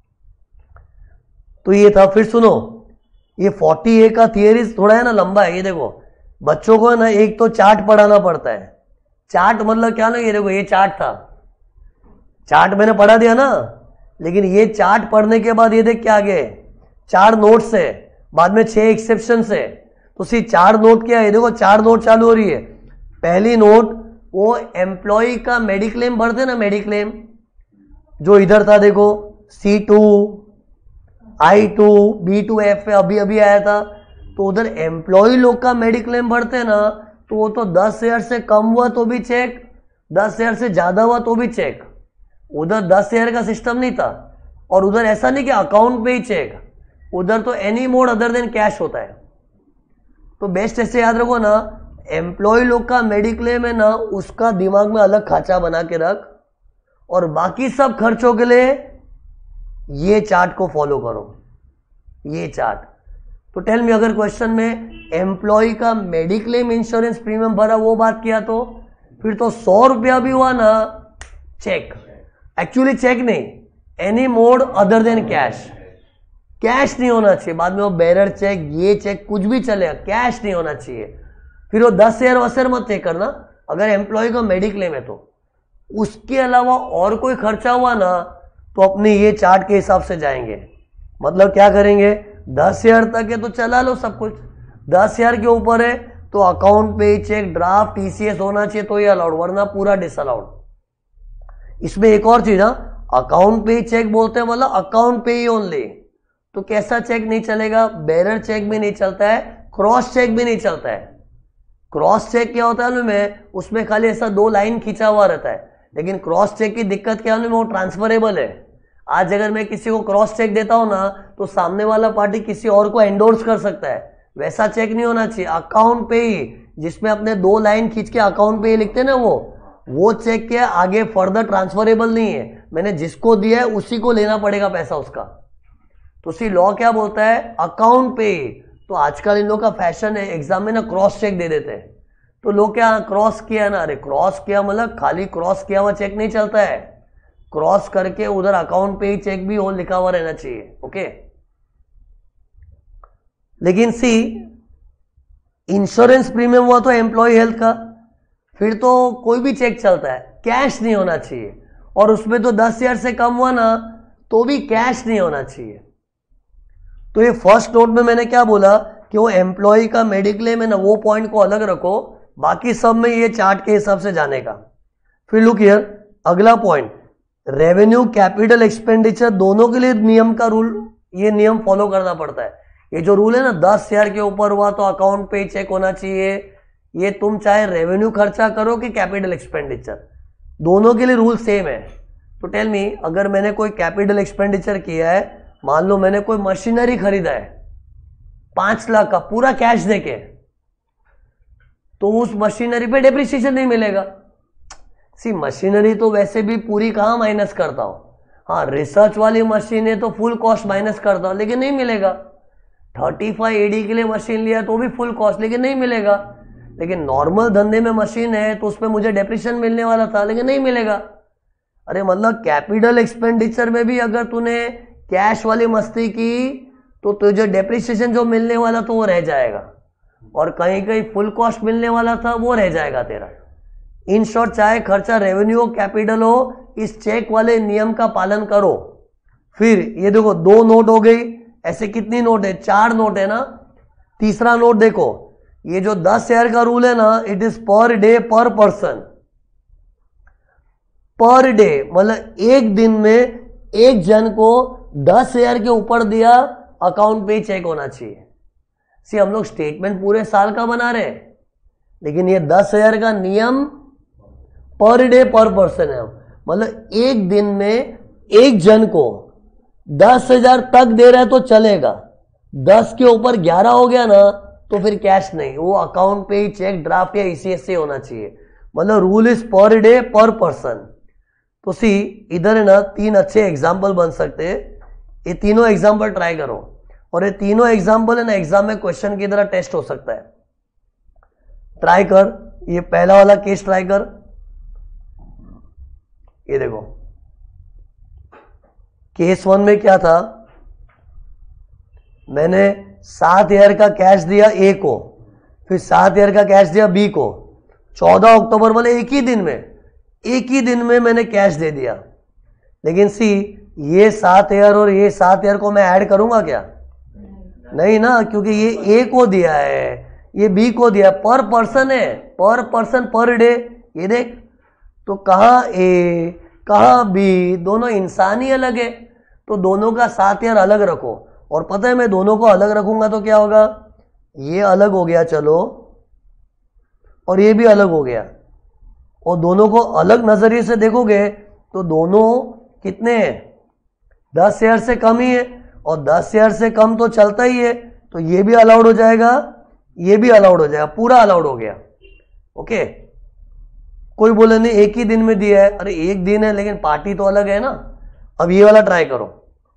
तो ये था। फिर सुनो, ये 40A का थियरी थोड़ा है ना लंबा है। ये देखो बच्चों को ना एक तो चार्ट पढ़ाना पड़ता है। चार्ट मतलब क्या ना, ये देखो ये चार्ट था, चार्ट मैंने पढ़ा दिया ना, लेकिन ये चार्ट पढ़ने के बाद ये देख क्या आगे 4 नोट्स है, बाद में 6 एक्सेप्शन है। तो सी 4 नोट क्या है, ये देखो 4 नोट चालू हो रही है। पहली नोट वो एम्प्लॉय का मेडिक्लेम भरते ना, मेडिक्लेम जो इधर था देखो, C2, I2, B2F अभी आया था। तो उधर एम्प्लॉय लोग का मेडिक्लेम भरते ना, तो वो तो 10,000 से कम हुआ तो भी चेक, 10,000 से ज्यादा हुआ तो भी चेक। उधर 10,000 का सिस्टम नहीं था, और उधर ऐसा नहीं कि अकाउंट पे ही चेक, उधर तो any mode other than cash होता है। तो बेस्ट ऐसे याद रखो ना, एम्प्लॉय लोग का मेडिक्लेम है ना, उसका दिमाग में अलग खाचा बना के रख, और बाकी सब खर्चों के लिए ये चार्ट को फॉलो करो, ये चार्ट। तो टेल मी, अगर क्वेश्चन में एम्प्लॉय का मेडिक्लेम इंश्योरेंस प्रीमियम भरा वो बात किया तो फिर तो 100 रुपया भी हुआ ना चेक। एक्चुअली चेक नहीं, any mode other than cash. Cash नहीं होना चाहिए, बाद में वो बेरर चेक, ये चेक कुछ भी चलेगा, कैश नहीं होना चाहिए। फिर वो 10,000 वसर मत चेक करना अगर एम्प्लॉय का मेडिक्लेम है तो। उसके अलावा और कोई खर्चा हुआ ना तो अपने ये चार्ट के हिसाब से जाएंगे। मतलब क्या करेंगे, 10,000 तक है तो चला लो सब कुछ, 10,000 के ऊपर है तो अकाउंट पे चेक, ड्राफ्ट, ECS होना चाहिए तो ये अलाउड, वरना पूरा डिसअलाउड। इसमें एक और चीज, अकाउंट पे चेक बोलते हैं मतलब अकाउंट पे ही ओनली। तो कैसा चेक नहीं चलेगा, बेरर चेक भी नहीं चलता है, क्रॉस चेक भी नहीं चलता है। क्रॉस चेक क्या होता है में, उसमें खाली ऐसा 2 लाइन खींचा हुआ रहता है, लेकिन क्रॉस चेक की दिक्कत क्या है, वो ट्रांसफरेबल है। आज अगर मैं किसी को क्रॉस चेक देता हूं ना तो सामने वाला पार्टी किसी और को एंडोर्स कर सकता है, वैसा चेक नहीं होना चाहिए। अकाउंट पे ही, जिसमें अपने 2 लाइन खींच के अकाउंट पे ही लिखते हैं ना, वो चेक के आगे फर्दर ट्रांसफरेबल नहीं है। मैंने जिसको दिया है उसी को लेना पड़ेगा पैसा उसका। तो सी लॉ क्या बोलता है, अकाउंट पे ही। तो आजकल इन लोग का फैशन है एग्जाम में ना क्रॉस चेक दे देते हैं। तो लोग क्या क्रॉस किया ना, अरे क्रॉस किया मतलब खाली क्रॉस किया हुआ चेक नहीं चलता है, क्रॉस करके उधर अकाउंट पे ही चेक भी हो लिखा हुआ रहना चाहिए। ओके, लेकिन सी इंश्योरेंस प्रीमियम हुआ तो एम्प्लॉय हेल्थ का, फिर तो कोई भी चेक चलता है, कैश नहीं होना चाहिए। और उसमें तो 10,000 से कम हुआ ना तो भी कैश नहीं होना चाहिए। तो ये फर्स्ट नोट में मैंने क्या बोला कि वो एम्प्लॉय का मेडिक्लेम है ना, वो पॉइंट को अलग रखो, बाकी सब में ये चार्ट के हिसाब से जाने का। फिर लुक हियर, अगला पॉइंट, रेवेन्यू कैपिटल एक्सपेंडिचर दोनों के लिए नियम का रूल, ये नियम फॉलो करना पड़ता है। ये जो रूल है ना 10,000 के ऊपर हुआ तो अकाउंट पे चेक होना चाहिए, ये तुम चाहे रेवेन्यू खर्चा करो कि कैपिटल एक्सपेंडिचर, दोनों के लिए रूल सेम है। तो टेल मी, अगर मैंने कोई कैपिटल एक्सपेंडिचर किया है, मान लो मैंने कोई मशीनरी खरीदा है 5 लाख का पूरा कैश देके, तो उस मशीनरी पे डेप्रिसिएशन नहीं मिलेगा। सी मशीनरी तो वैसे भी पूरी कहां माइनस करता हूं, हाँ रिसर्च वाली मशीन है तो फुल कॉस्ट माइनस करता हूं, लेकिन नहीं मिलेगा। 35 AD के लिए मशीन लिया तो भी फुल कॉस्ट, लेकिन नहीं मिलेगा। लेकिन नॉर्मल धंधे में मशीन है तो उसमें मुझे डेप्रिसिएशन मिलने वाला था, लेकिन नहीं मिलेगा। अरे मतलब कैपिटल एक्सपेंडिचर में भी अगर तूने कैश वाली मस्ती की तो तुझे डेप्रिसिएशन जो मिलने वाला तो वो रह जाएगा, और कहीं कहीं फुल कॉस्ट मिलने वाला था वो रह जाएगा तेरा। इन शॉर्ट, चाहे खर्चा रेवेन्यू हो कैपिटल हो, इस चेक वाले नियम का पालन करो। फिर ये देखो 2 नोट हो गई, ऐसे कितनी नोट है, 4 नोट है ना। तीसरा नोट देखो, ये जो 10,000 का रूल है ना, it is per day per person. Per day मतलब एक दिन में एक जन को 10,000 के ऊपर दिया अकाउंट पे चेक होना चाहिए। सी हम लोग स्टेटमेंट पूरे साल का बना रहे हैं, लेकिन ये 10,000 का नियम पर डे पर पर्सन है। मतलब एक दिन में एक जन को 10,000 तक दे रहा है तो चलेगा, 10 के ऊपर 11 हो गया ना तो फिर कैश नहीं, वो अकाउंट पे ही चेक ड्राफ्ट या ECS से होना चाहिए। मतलब rule is per day per person. तो सी इधर है ना 3 अच्छे एग्जाम्पल बन सकते हैं, ये तीनों एग्जाम्पल ट्राई करो, और ये तीनों एग्जाम्पल है ना एग्जाम में क्वेश्चन की तरह टेस्ट हो सकता है। ट्राई कर, ये पहला वाला केस ट्राई कर। ये देखो केस 1 में क्या था, मैंने 7,000 का कैश दिया A को, फिर 7,000 का कैश दिया B को। 14 अक्टूबर वाले एक ही दिन में मैंने कैश दे दिया। लेकिन सी ये 7,000 और ये 7,000 को मैं ऐड करूंगा क्या, नहीं ना, क्योंकि ये A को दिया है, ये B को दिया, पर पर्सन है, पर पर्सन पर डे। ये देख, तो कहाँ A कहाँ B, दोनों इंसान ही अलग है, तो दोनों का 7,000 अलग रखो। और पता है मैं दोनों को अलग रखूंगा तो क्या होगा, ये अलग हो गया चलो, और ये भी अलग हो गया, और दोनों को अलग नजरिए से देखोगे तो दोनों कितने हैं, 10,000 से कम ही है, और 10,000 से कम तो चलता ही है, तो ये भी अलाउड हो जाएगा, ये भी अलाउड हो जाएगा, पूरा अलाउड हो गया। ओके, कोई बोले नहीं एक ही दिन में दिया है, अरे एक दिन है लेकिन पार्टी तो अलग है ना। अब ये वाला ट्राई करो,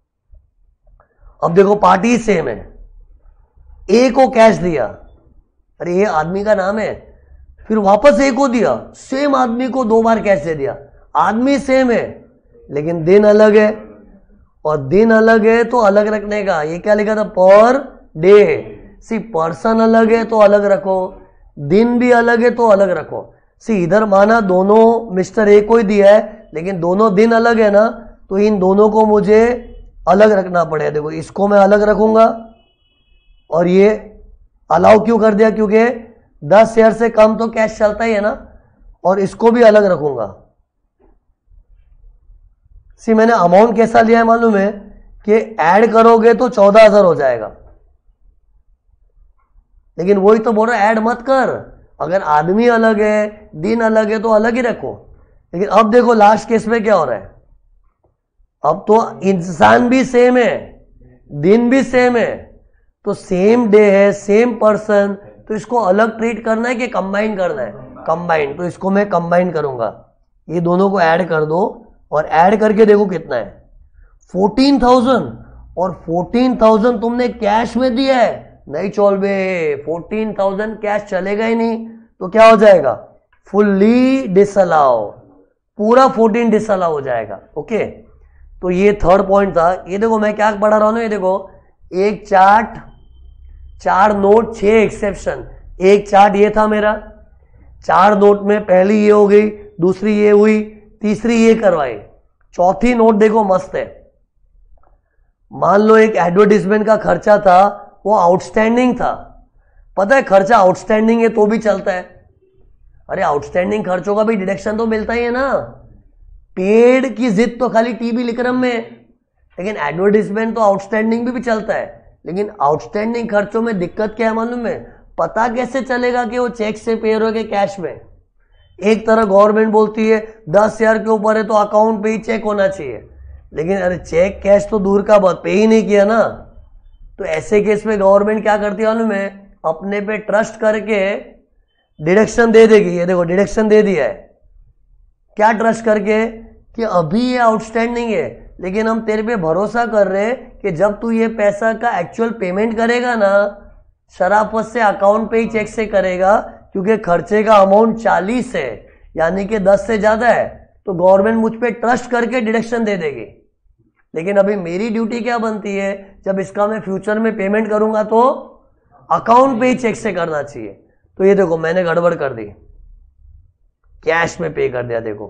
अब देखो पार्टी सेम है, A को कैश दिया, अरे ये आदमी का नाम है, फिर वापस A को दिया, सेम आदमी को 2 बार कैश दे दिया, आदमी सेम है लेकिन दिन अलग है, और दिन अलग है तो अलग रखने का, ये क्या लिखा था, पर डे। सी पर्सन अलग है तो अलग रखो, दिन भी अलग है तो अलग रखो। सी इधर माना दोनों मिस्टर A को ही दिया है लेकिन दोनों दिन अलग है ना, तो इन दोनों को मुझे अलग रखना पड़ेगा। देखो इसको मैं अलग रखूंगा, और ये अलाउ क्यों कर दिया, क्योंकि 10,000 से कम तो कैश चलता ही है ना, और इसको भी अलग रखूंगा। सी मैंने अमाउंट कैसा लिया है मालूम है, कि ऐड करोगे तो 14,000 हो जाएगा, लेकिन वही तो बोल रहा है ऐड मत कर, अगर आदमी अलग है दिन अलग है तो अलग ही रखो। लेकिन अब देखो लास्ट केस में क्या हो रहा है, अब तो इंसान भी सेम है, दिन भी सेम है, तो सेम डे है, सेम पर्सन, तो इसको अलग ट्रीट करना है कि कंबाइन करना है? कंबाइन। तो इसको मैं कंबाइन करूंगा, ये दोनों को ऐड कर दो और ऐड करके देखो कितना है, 14,000। और 14,000 तुमने कैश में दिया है, नहीं चोल बे, 14,000 कैश चलेगा ही नहीं, तो क्या हो जाएगा? फुल्ली डिसअलाउ, पूरा 14 डिसअलाउ हो जाएगा। ओके, तो ये थर्ड पॉइंट था। ये देखो मैं क्या पढ़ा रहा हूं, ये देखो एक चार्ट, 4 नोट, 6 एक्सेप्शन। एक चार्ट ये था मेरा, 4 नोट में पहली ये हो गई, दूसरी ये हुई, तीसरी ये करवाई, चौथी नोट देखो मस्त है। मान लो एक एडवर्टीजमेंट का खर्चा था, वो आउटस्टैंडिंग था। पता है खर्चा आउटस्टैंडिंग है तो भी चलता है। अरे आउटस्टैंडिंग खर्चों का भी डिडक्शन तो मिलता ही है ना। पेड की जिद तो खाली टीबी लिक्रम में, लेकिन एडवर्टीजमेंट तो आउटस्टैंडिंग भी चलता है। लेकिन आउटस्टैंडिंग खर्चों में दिक्कत क्या है मालूम है? पता कैसे चलेगा कि वो चेक से पे हो के कैश में? एक तरह गवर्नमेंट बोलती है 10,000 के ऊपर है तो अकाउंट पे ही चेक होना चाहिए, लेकिन अरे चेक कैश तो दूर का बात, पे ही नहीं किया ना। तो ऐसे केस में गवर्नमेंट क्या करती है मालूम है? अपने पे ट्रस्ट करके डिडक्शन दे देगी। ये देखो डिडक्शन दे दिया है, क्या ट्रस्ट करके? कि अभी ये आउटस्टैंडिंग है, लेकिन हम तेरे पे भरोसा कर रहे हैं कि जब तू ये पैसा का एक्चुअल पेमेंट करेगा ना, शराफत से अकाउंट पे ही चेक से करेगा, क्योंकि खर्चे का अमाउंट 40 है, यानी कि 10 से ज्यादा है, तो गवर्नमेंट मुझ पे ट्रस्ट करके डिडक्शन दे देगी। लेकिन अभी मेरी ड्यूटी क्या बनती है? जब इसका मैं फ्यूचर में पेमेंट करूंगा तो अकाउंट पे ही चेक से करना चाहिए। तो ये देखो मैंने गड़बड़ कर दी, कैश में पे कर दिया देखो,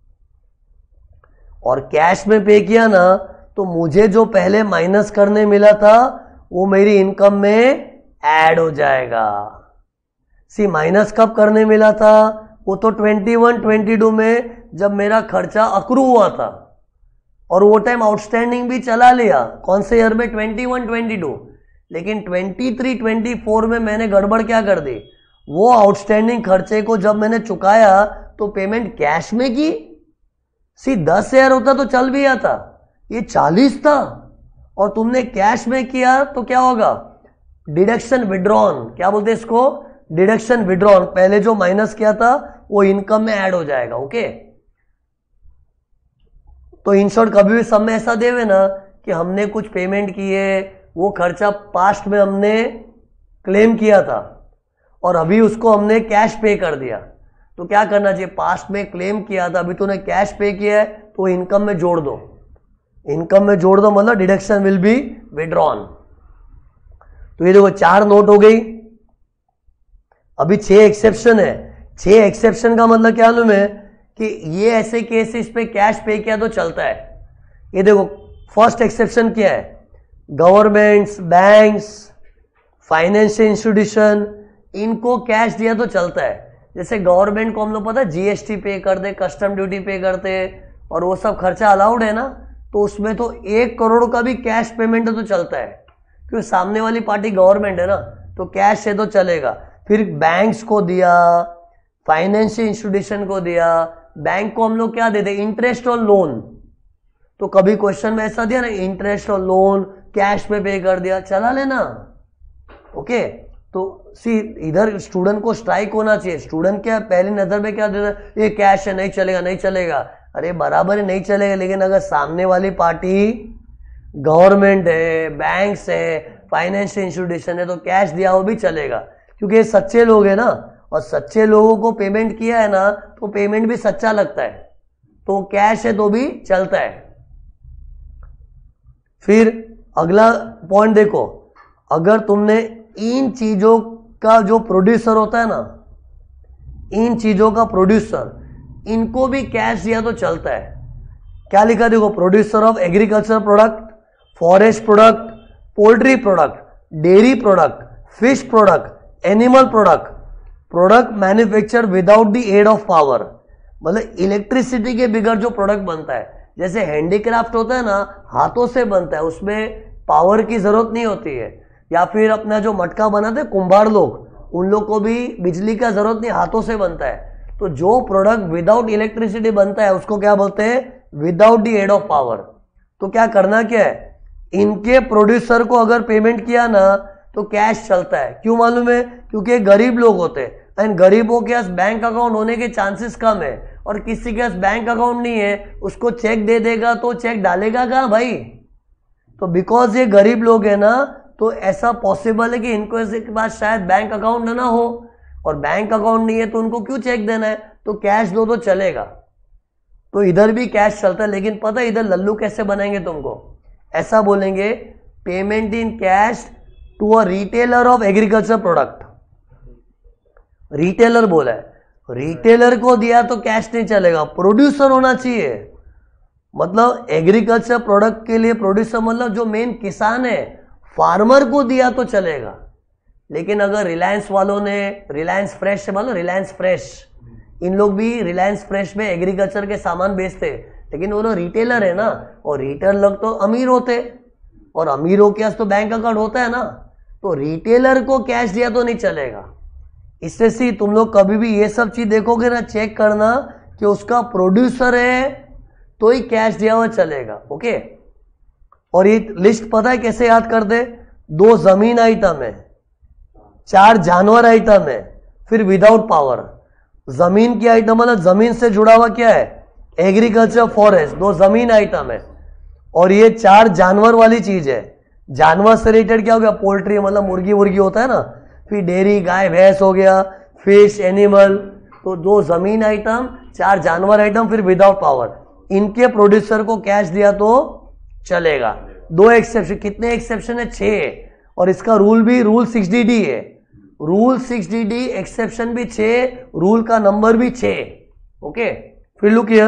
और कैश में पे किया ना तो मुझे जो पहले माइनस करने मिला था वो मेरी इनकम में ऐड हो जाएगा। सी माइनस कब करने मिला था? वो तो 21-22 में जब मेरा खर्चा अक्रू हुआ था, और वो टाइम आउटस्टैंडिंग भी चला लिया। कौन से ईयर में? 21-22। लेकिन 23-24 में मैंने गड़बड़ क्या कर दी? वो आउटस्टैंडिंग खर्चे को जब मैंने चुकाया तो पेमेंट कैश में की। सी 10,000 होता तो चल भी आता, ये 40 था और तुमने कैश में किया तो क्या होगा? डिडक्शन विड्रॉन, क्या बोलते हैं इसको? Deduction withdrawn. पहले जो माइनस किया था वो इनकम में ऐड हो जाएगा। ओके, तो इन शॉर्ट कभी भी सब में ऐसा देवे ना कि हमने कुछ पेमेंट किए, वो खर्चा पास्ट में हमने क्लेम किया था और अभी उसको हमने कैश पे कर दिया, तो क्या करना चाहिए? पास्ट में क्लेम किया था, अभी तूने कैश पे किया है तो इनकम में जोड़ दो। इनकम में जोड़ दो मतलब डिडक्शन विल बी विड्रॉन। तो ये देखो 4 नोट हो गई, अभी 6 एक्सेप्शन है। 6 एक्सेप्शन का मतलब क्या मालूम है? कि ये ऐसे केसेस पे कैश पे किया तो चलता है। ये देखो फर्स्ट एक्सेप्शन क्या है? गवर्नमेंट्स, बैंक्स, फाइनेंशियल इंस्टीट्यूशन, इनको कैश दिया तो चलता है। जैसे गवर्नमेंट को हम लोग पता है जीएसटी पे कर दे, कस्टम ड्यूटी पे करते, और वो सब खर्चा अलाउड है ना, तो उसमें तो 1 करोड़ का भी कैश पेमेंट है तो चलता है, क्योंकि सामने वाली पार्टी गवर्नमेंट है ना, तो कैश है तो चलेगा। फिर बैंक्स को दिया, फाइनेंशियल इंस्टीट्यूशन को दिया। बैंक को हम लोग क्या देते? इंटरेस्ट और लोन। तो कभी क्वेश्चन में ऐसा दिया ना, इंटरेस्ट और लोन कैश में पे कर दिया, चला लेना। ओके, तो सी इधर स्टूडेंट को स्ट्राइक होना चाहिए। स्टूडेंट क्या पहली नजर में क्या देता है? ये कैश है, नहीं चलेगा, नहीं चलेगा। अरे बराबर है, नहीं चलेगा, लेकिन अगर सामने वाली पार्टी गवर्नमेंट है, बैंक्स है, फाइनेंशियल इंस्टीट्यूशन है, तो कैश दिया हो भी चलेगा, क्योंकि ये सच्चे लोग हैं ना, और सच्चे लोगों को पेमेंट किया है ना तो पेमेंट भी सच्चा लगता है, तो कैश है तो भी चलता है। फिर अगला पॉइंट देखो, अगर तुमने इन चीजों का जो प्रोड्यूसर होता है ना, इन चीजों का प्रोड्यूसर, इनको भी कैश दिया तो चलता है। क्या लिखा देखो? Producer of agriculture product, forest product, poultry product, dairy product, fish product, animal product, product manufacture without the aid of power. मतलब इलेक्ट्रिसिटी के बिगड़ जो प्रोडक्ट बनता है, जैसे हैंडीक्राफ्ट होता है ना, हाथों से बनता है, उसमें पावर की जरूरत नहीं होती है। या फिर अपना जो मटका बनाते हैं कुंभार लोग, उन लोग को भी बिजली का जरूरत नहीं, हाथों से बनता है। तो जो प्रोडक्ट विदाउट इलेक्ट्रिसिटी बनता है उसको क्या बोलते हैं? Without the aid of power. तो क्या करना क्या है, इनके प्रोड्यूसर को अगर पेमेंट किया ना तो कैश चलता है। क्यों मालूम है? क्योंकि गरीब लोग होते हैं एंड गरीबों के पास बैंक अकाउंट होने के चांसेस कम है, और किसी के पास बैंक अकाउंट नहीं है उसको चेक दे देगा तो चेक डालेगा कहाँ भाई? तो बिकॉज ये गरीब लोग है ना, तो ऐसा पॉसिबल है कि इनको के पास शायद बैंक अकाउंट ना हो, और बैंक अकाउंट नहीं है तो उनको क्यों चेक देना है, तो कैश दो तो चलेगा। तो इधर भी कैश चलता है, लेकिन पता है इधर लल्लू कैसे बनाएंगे तुमको? ऐसा बोलेंगे, payment in cash to a retailer of agriculture product. Retailer बोला है, रिटेलर को दिया तो कैश नहीं चलेगा, प्रोड्यूसर होना चाहिए। मतलब एग्रीकल्चर प्रोडक्ट के लिए प्रोड्यूसर मतलब जो मेन किसान है, फार्मर को दिया तो चलेगा। लेकिन अगर रिलायंस वालों ने, रिलायंस फ्रेश मतलब रिलायंस फ्रेश, इन लोग भी रिलायंस फ्रेश में एग्रीकल्चर के सामान बेचते, लेकिन वो लोग रिटेलर है ना, और रिटेलर लोग तो अमीर होते, और अमीरों के पास तो बैंक अकाउंट होता है ना, तो रिटेलर को कैश दिया तो नहीं चलेगा। इससे सी तुम लोग कभी भी ये सब चीज देखोगे ना, चेक करना कि उसका प्रोड्यूसर है तो ही कैश दिया हुआ चलेगा। ओके, और ये लिस्ट पता है कैसे याद कर दे? 2 जमीन आइटम है, 4 जानवर आइटम है, फिर विदाउट पावर। जमीन की आइटम मतलब जमीन से जुड़ा हुआ क्या है? एग्रीकल्चर फॉरेस्ट, 2 जमीन आइटम है, और ये 4 जानवर वाली चीज है। जानवर से रिलेटेड क्या हो गया? पोल्ट्री मतलब मुर्गी मुर्गी होता है ना, फिर डेयरी गाय भैंस हो गया, फिश एनिमल। तो 2 जमीन आइटम, 4 जानवर आइटम, फिर विदाउट पावर। इनके प्रोड्यूसर को कैश दिया तो चलेगा। 2 एक्सेप्शन, कितने एक्सेप्शन है? 6, और इसका रूल भी रूल 6DD है। रूल 6DD, एक्सेप्शन भी 6, रूल का नंबर भी 6। ओके, फिर लुक हियर,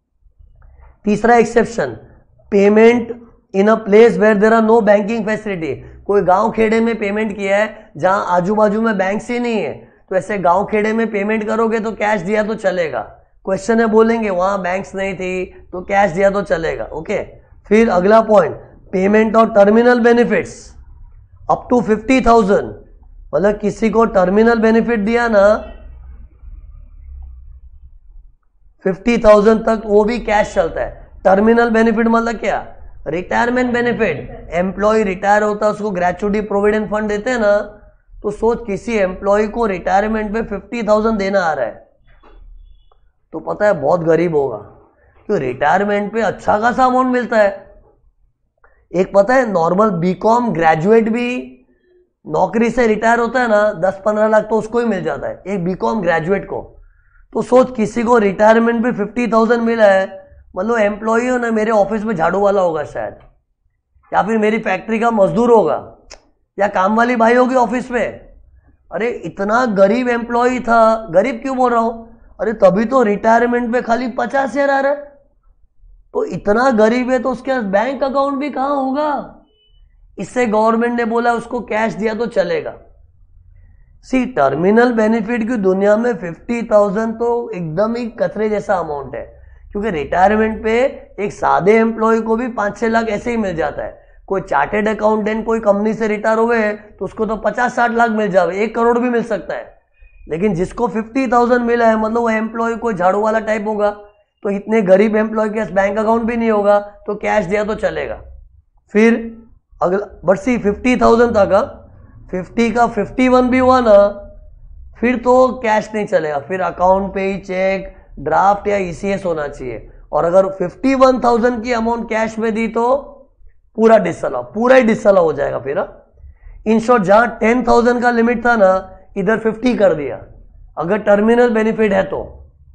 तीसरा exception, payment in a place where there are no banking facility. कोई गांव खेड़े में पेमेंट किया है जहां आजू बाजू में बैंक ही नहीं है, तो ऐसे गांव खेड़े में पेमेंट करोगे तो कैश दिया तो चलेगा। क्वेश्चन है, बोलेंगे वहां बैंक्स नहीं थी तो कैश दिया तो चलेगा। ओके, फिर अगला point, payment of terminal benefits up to 50,000। मतलब किसी को टर्मिनल बेनिफिट दिया ना 50,000 तक, वो भी कैश चलता है। टर्मिनल बेनिफिट मतलब क्या? Retirement benefit. एम्प्लॉय रिटायर होता है, उसको ग्रेचुटी प्रोविडेंट फंड देते हैं ना, तो सोच किसी एम्प्लॉय को रिटायरमेंट पे 50,000 देना आ रहा है, तो पता है बहुत गरीब होगा, क्योंकि रिटायरमेंट पे अच्छा खासा अमाउंट मिलता है। एक पता है नॉर्मल बीकॉम ग्रेजुएट भी नौकरी से रिटायर होता है ना, 10-15 लाख तो उसको ही मिल जाता है, एक बीकॉम ग्रेजुएट को। तो सोच किसी को रिटायरमेंट पे 50,000 मिला है, मतलब एम्प्लॉय हो ना, मेरे ऑफिस में झाड़ू वाला होगा शायद, या फिर मेरी फैक्ट्री का मजदूर होगा, या काम वाली भाई होगी ऑफिस में। अरे इतना गरीब एम्प्लॉय था, गरीब क्यों बोल रहा हूं, अरे तभी तो रिटायरमेंट पे खाली 50,000 आ रहा है। तो इतना गरीब है तो उसके पास बैंक अकाउंट भी कहां होगा? इससे गवर्नमेंट ने बोला उसको कैश दिया तो चलेगा। सी, टर्मिनल बेनिफिट की दुनिया में 50,000 तो एकदम ही कचरे जैसा अमाउंट है, क्योंकि रिटायरमेंट पे एक सादे एम्प्लॉय को भी 5-6 लाख ऐसे ही मिल जाता है। कोई चार्टेड अकाउंटेंट कोई कंपनी से रिटायर हुए तो उसको तो 50-60 लाख मिल जाए, 1 करोड़ भी मिल सकता है। लेकिन जिसको 50,000 मिला है, मतलब वो एम्प्लॉय कोई झाड़ू वाला टाइप होगा, तो इतने गरीब एम्प्लॉय के पास बैंक अकाउंट भी नहीं होगा, तो कैश दिया तो चलेगा। फिर अगला बट सी 50,000 तक, 50 का 51 भी हुआ ना, फिर तो कैश नहीं चलेगा, फिर अकाउंट पे ही चेक, ड्राफ्ट या ECS होना चाहिए। और अगर 51,000 की अमाउंट कैश में दी तो पूरा डिसअलाउ, पूरा ही डिसअलाउ हो जाएगा। फिर इन शॉर्ट, जहां 10,000 का लिमिट था ना, इधर 50 कर दिया, अगर टर्मिनल बेनिफिट है तो।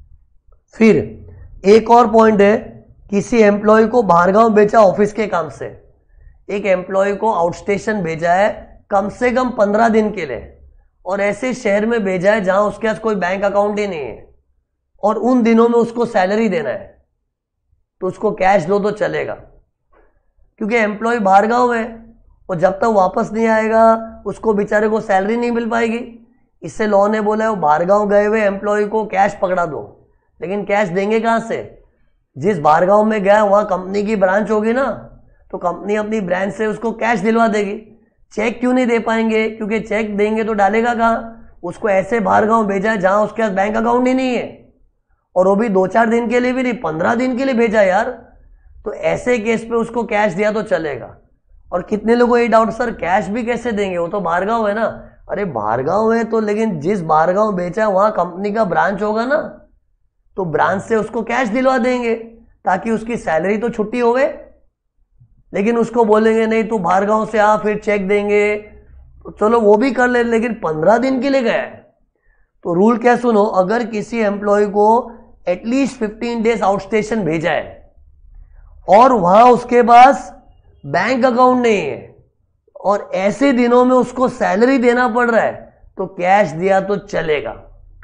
फिर एक और पॉइंट है, किसी एम्प्लॉय को बाहर गांव भेजा ऑफिस के काम से, एक एम्प्लॉय को आउटस्टेशन भेजा है कम से कम 15 दिन के लिए, और ऐसे शहर में भेजा है जहां उसके पास कोई बैंक अकाउंट ही नहीं है, और उन दिनों में उसको सैलरी देना है, तो उसको कैश दो तो चलेगा, क्योंकि एम्प्लॉय बाहर गांव है और जब तक वापस नहीं आएगा उसको बेचारे को सैलरी नहीं मिल पाएगी। इससे लॉ ने बोला है वो बाहर गांव गए हुए एम्प्लॉय को कैश पकड़ा दो, लेकिन कैश देंगे कहां से? जिस बाहर गांव में गया वहां कंपनी की ब्रांच होगी ना, तो कंपनी अपनी ब्रांच से उसको कैश दिलवा देगी। चेक क्यों नहीं दे पाएंगे? क्योंकि चेक देंगे तो डालेगा कहां? उसको ऐसे बाहर गांव भेजा है जहां उसके पास बैंक अकाउंट ही नहीं है, और वो भी 2-4 दिन के लिए भी नहीं, 15 दिन के लिए भेजा यार। तो ऐसे केस पे उसको कैश दिया तो चलेगा। और कितने लोगों को ये डाउट, सर कैश भी कैसे देंगे, वो तो बाहर गाँव है ना। अरे बाहर गाँव है तो, लेकिन जिस बाहर गाँव बेचा है वहां कंपनी का ब्रांच होगा ना, तो ब्रांच से उसको कैश दिलवा देंगे ताकि उसकी सैलरी तो छुट्टी होवे। लेकिन उसको बोलेंगे नहीं तू बाहर गाँव से आ, फिर चेक देंगे, तो चलो वो भी कर ले, लेकिन 15 दिन के लिए गया है। तो रूल क्या सुनो, अगर किसी एम्प्लॉय को एटलीस्ट 15 डेज आउटस्टेशन भेजा है और वहां उसके पास बैंक अकाउंट नहीं है और ऐसे दिनों में उसको सैलरी देना पड़ रहा है, तो कैश दिया तो चलेगा,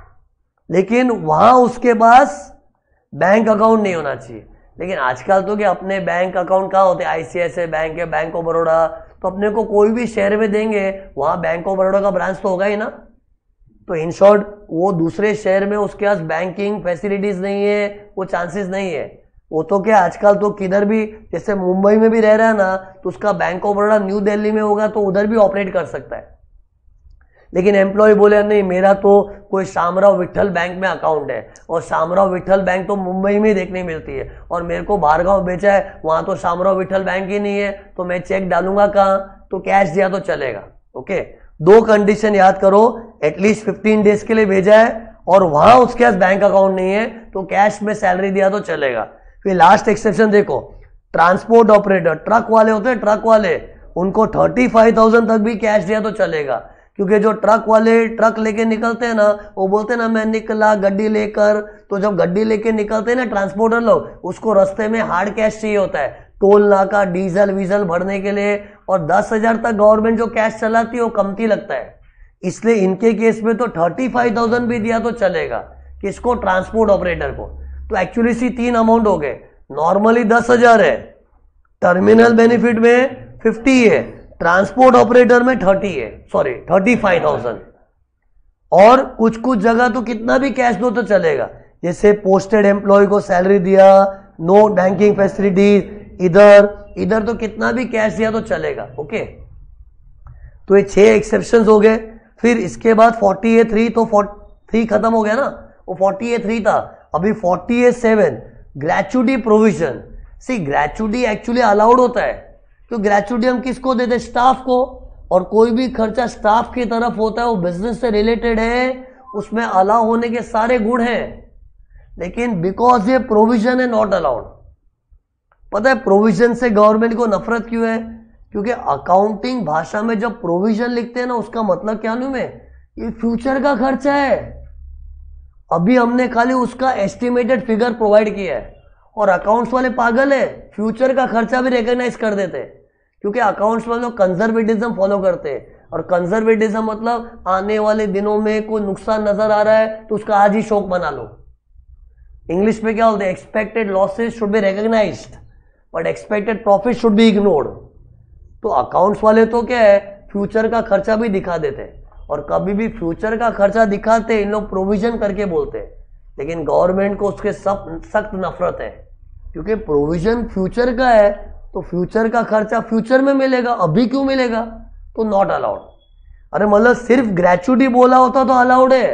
लेकिन वहां उसके पास बैंक अकाउंट नहीं होना चाहिए। लेकिन आजकल तो क्या अपने बैंक अकाउंट कहाँ होते हैं, आईसीआईसीआई बैंक है, बैंक ऑफ बड़ौदा, तो अपने को कोई भी शहर में देंगे वहां बैंक ऑफ बड़ौदा का ब्रांच तो होगा ही ना। तो इन शॉर्ट वो दूसरे शहर में उसके पास बैंकिंग फैसिलिटीज नहीं है, वो चांसेस नहीं है। वो तो क्या आजकल तो किधर भी, जैसे मुंबई में भी रह रहा है ना, तो उसका बैंक ऑफ बड़ौदा न्यू दिल्ली में होगा तो उधर भी ऑपरेट कर सकता है। लेकिन एम्प्लॉय बोले नहीं मेरा तो कोई शामराव विठल बैंक में अकाउंट है और शामराव विठल बैंक तो मुंबई में देखने मिलती है और मेरे को बाहर गाँव बेचा है, वहां तो शामराव विठल बैंक ही नहीं है, तो मैं चेक डालूंगा कहाँ, तो कैश दिया तो चलेगा। ओके, 2 कंडीशन याद करो, एटलीस्ट 15 डेज के लिए भेजा है और वहां उसके पास बैंक अकाउंट नहीं है तो कैश में सैलरी दिया तो चलेगा। फिर लास्ट एक्सेप्शन देखो, ट्रांसपोर्ट ऑपरेटर, ट्रक वाले होते हैं, ट्रक वाले, उनको 35,000 तक भी कैश दिया तो चलेगा, क्योंकि जो ट्रक वाले ट्रक लेके निकलते हैं ना, वो बोलते हैं ना मैं निकला गड्डी लेकर, तो जब गड्डी लेके निकलते हैं ना ट्रांसपोर्टर लोग, उसको रास्ते में हार्ड कैश चाहिए होता है, टोल नाका डीजल वीजल भरने के लिए, और 10,000 तक गवर्नमेंट जो कैश चलाती है वो कमती लगता है। इसलिए इनके केस में तो 35,000 भी दिया तो चलेगा, किसको, ट्रांसपोर्ट ऑपरेटर को। तो एक्चुअली 3 अमाउंट हो गए, नॉर्मली 10,000 है, टर्मिनल बेनिफिट में 50 है, ट्रांसपोर्ट ऑपरेटर में 30 है, सॉरी 35,000। और कुछ कुछ जगह तो कितना भी कैश दो तो चलेगा, जैसे पोस्टेड एम्प्लॉय को सैलरी दिया, नो बैंकिंग फैसिलिटीज, इधर तो कितना भी कैश दिया तो चलेगा। ओके, तो ये 6 एक्सेप्शंस हो गए। फिर इसके बाद 40A3, तो 3 खत्म हो गया ना, वो 40A3 था, अभी 40A7 gratuity provision. See gratuity actually allowed होता है, तो ग्रेचुटी हम किसको देते हैं, स्टाफ को, और कोई भी खर्चा स्टाफ की तरफ होता है वो बिजनेस से रिलेटेड है, उसमें अलाउ होने के सारे गुण हैं, लेकिन बिकॉज ये प्रोविजन है नॉट अलाउड। पता है प्रोविजन से गवर्नमेंट को नफरत क्यों है, क्योंकि अकाउंटिंग भाषा में जब प्रोविजन लिखते हैं ना, उसका मतलब क्या नहीं, में ये फ्यूचर का खर्चा है, अभी हमने खाली उसका एस्टिमेटेड फिगर प्रोवाइड किया है, और अकाउंट्स वाले पागल है, फ्यूचर का खर्चा भी रिकॉग्नाइज कर देते हैं, क्योंकि अकाउंट्स वाले लोग कंजर्वेटिज्म फॉलो करते हैं, और कंजर्वेटिज्म मतलब आने वाले दिनों में कोई नुकसान नजर आ रहा है तो उसका आज ही शौक बना लो। इंग्लिश में क्या बोलते हैं, expected losses should be recognised but expected profit should be ignored. तो अकाउंट्स वाले तो क्या है, फ्यूचर का खर्चा भी दिखा देते हैं, और कभी भी फ्यूचर का खर्चा दिखाते इन लोग प्रोविजन करके बोलते हैं, लेकिन गवर्नमेंट को उसके सख्त नफरत है, क्योंकि प्रोविजन फ्यूचर का है, तो फ्यूचर का खर्चा फ्यूचर में मिलेगा, अभी क्यों मिलेगा, तो नॉट अलाउड। अरे मतलब सिर्फ ग्रेचुटी बोला होता तो अलाउड है,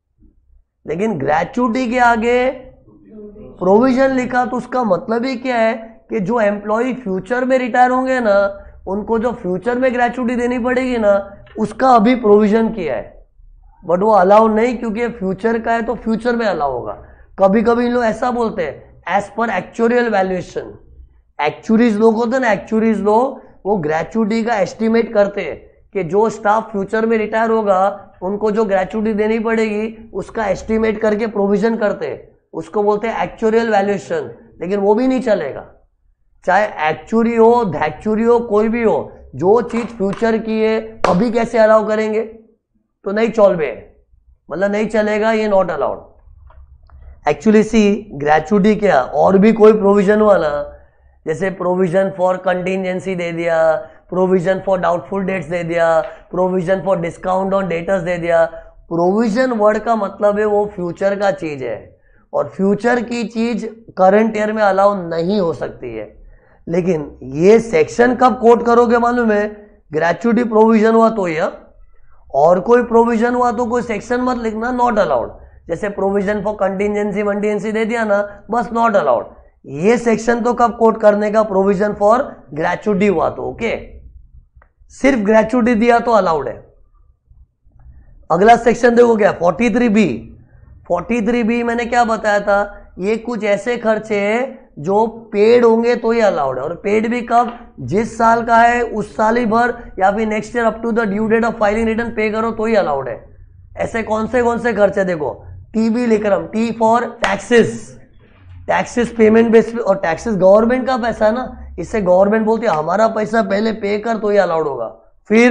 लेकिन ग्रेचुटी के आगे प्रोविजन लिखा, तो उसका मतलब ही क्या है कि जो एम्प्लॉय फ्यूचर में रिटायर होंगे ना, उनको जो फ्यूचर में ग्रेचुटी देनी पड़ेगी ना, उसका अभी प्रोविजन किया है, बट वो अलाउ नहीं, क्योंकि फ्यूचर का है तो फ्यूचर में अलाउ होगा। कभी कभी इन लोग ऐसा बोलते हैं as per actuarial valuation, actuaries लोग होते हैं ना, एक्चुअरीज लोग वो ग्रेचुटी का एस्टिमेट करते हैं कि जो स्टाफ फ्यूचर में रिटायर होगा उनको जो ग्रेचुटी देनी पड़ेगी उसका एस्टिमेट करके प्रोविजन करते हैं, उसको बोलते हैं एक्चुअरियल वैल्यूएशन। लेकिन वो भी नहीं चलेगा, चाहे एक्चुअरी हो धैक्चुरी हो कोई भी हो, जो चीज फ्यूचर की है अभी कैसे अलाउ करेंगे, तो नहीं चलबे, मतलब नहीं चलेगा, ये not allowed. Actually see gratuity क्या और भी कोई प्रोविजन हुआ ना, जैसे प्रोविजन फॉर कंटिजेंसी दे दिया, प्रोविजन फॉर डाउटफुल डेट्स दे दिया, provision for discount on debtors दे दिया। प्रोविजन वर्ड का मतलब है वो फ्यूचर का चीज है, और फ्यूचर की चीज करंट ईयर में अलाउ नहीं हो सकती है। लेकिन ये सेक्शन कब कोट करोगे मालूम है, ग्रेचुटी प्रोविजन हुआ तो यह, और कोई प्रोविजन हुआ तो कोई सेक्शन मत लिखना, नॉट अलाउड। जैसे प्रोविजन फॉर कंटिजेंसी वंटिजेंसी दे दिया ना, बस नॉट अलाउड। ये सेक्शन तो कब कोट करने का, प्रोविजन फॉर ग्रेचुटी हुआ तो ओके, सिर्फ ग्रेचुटी दिया तो अलाउड है। अगला सेक्शन देखो क्या 43B। 43B मैंने क्या बताया था, ये कुछ ऐसे खर्चे हैं जो पेड होंगे तो ही अलाउड है, और पेड भी कब, जिस साल का है उस साल ही भर, या फिर next year up to the due date of filing return pay करो तो ही अलाउड है। ऐसे कौन से खर्चे देखो, टीबी लिख रहा हूं, T for taxes, taxes payment base पे, और टैक्सेस गवर्नमेंट का पैसा है ना, इससे गवर्नमेंट बोलती है हमारा पैसा पहले पे कर तो ही अलाउड होगा। फिर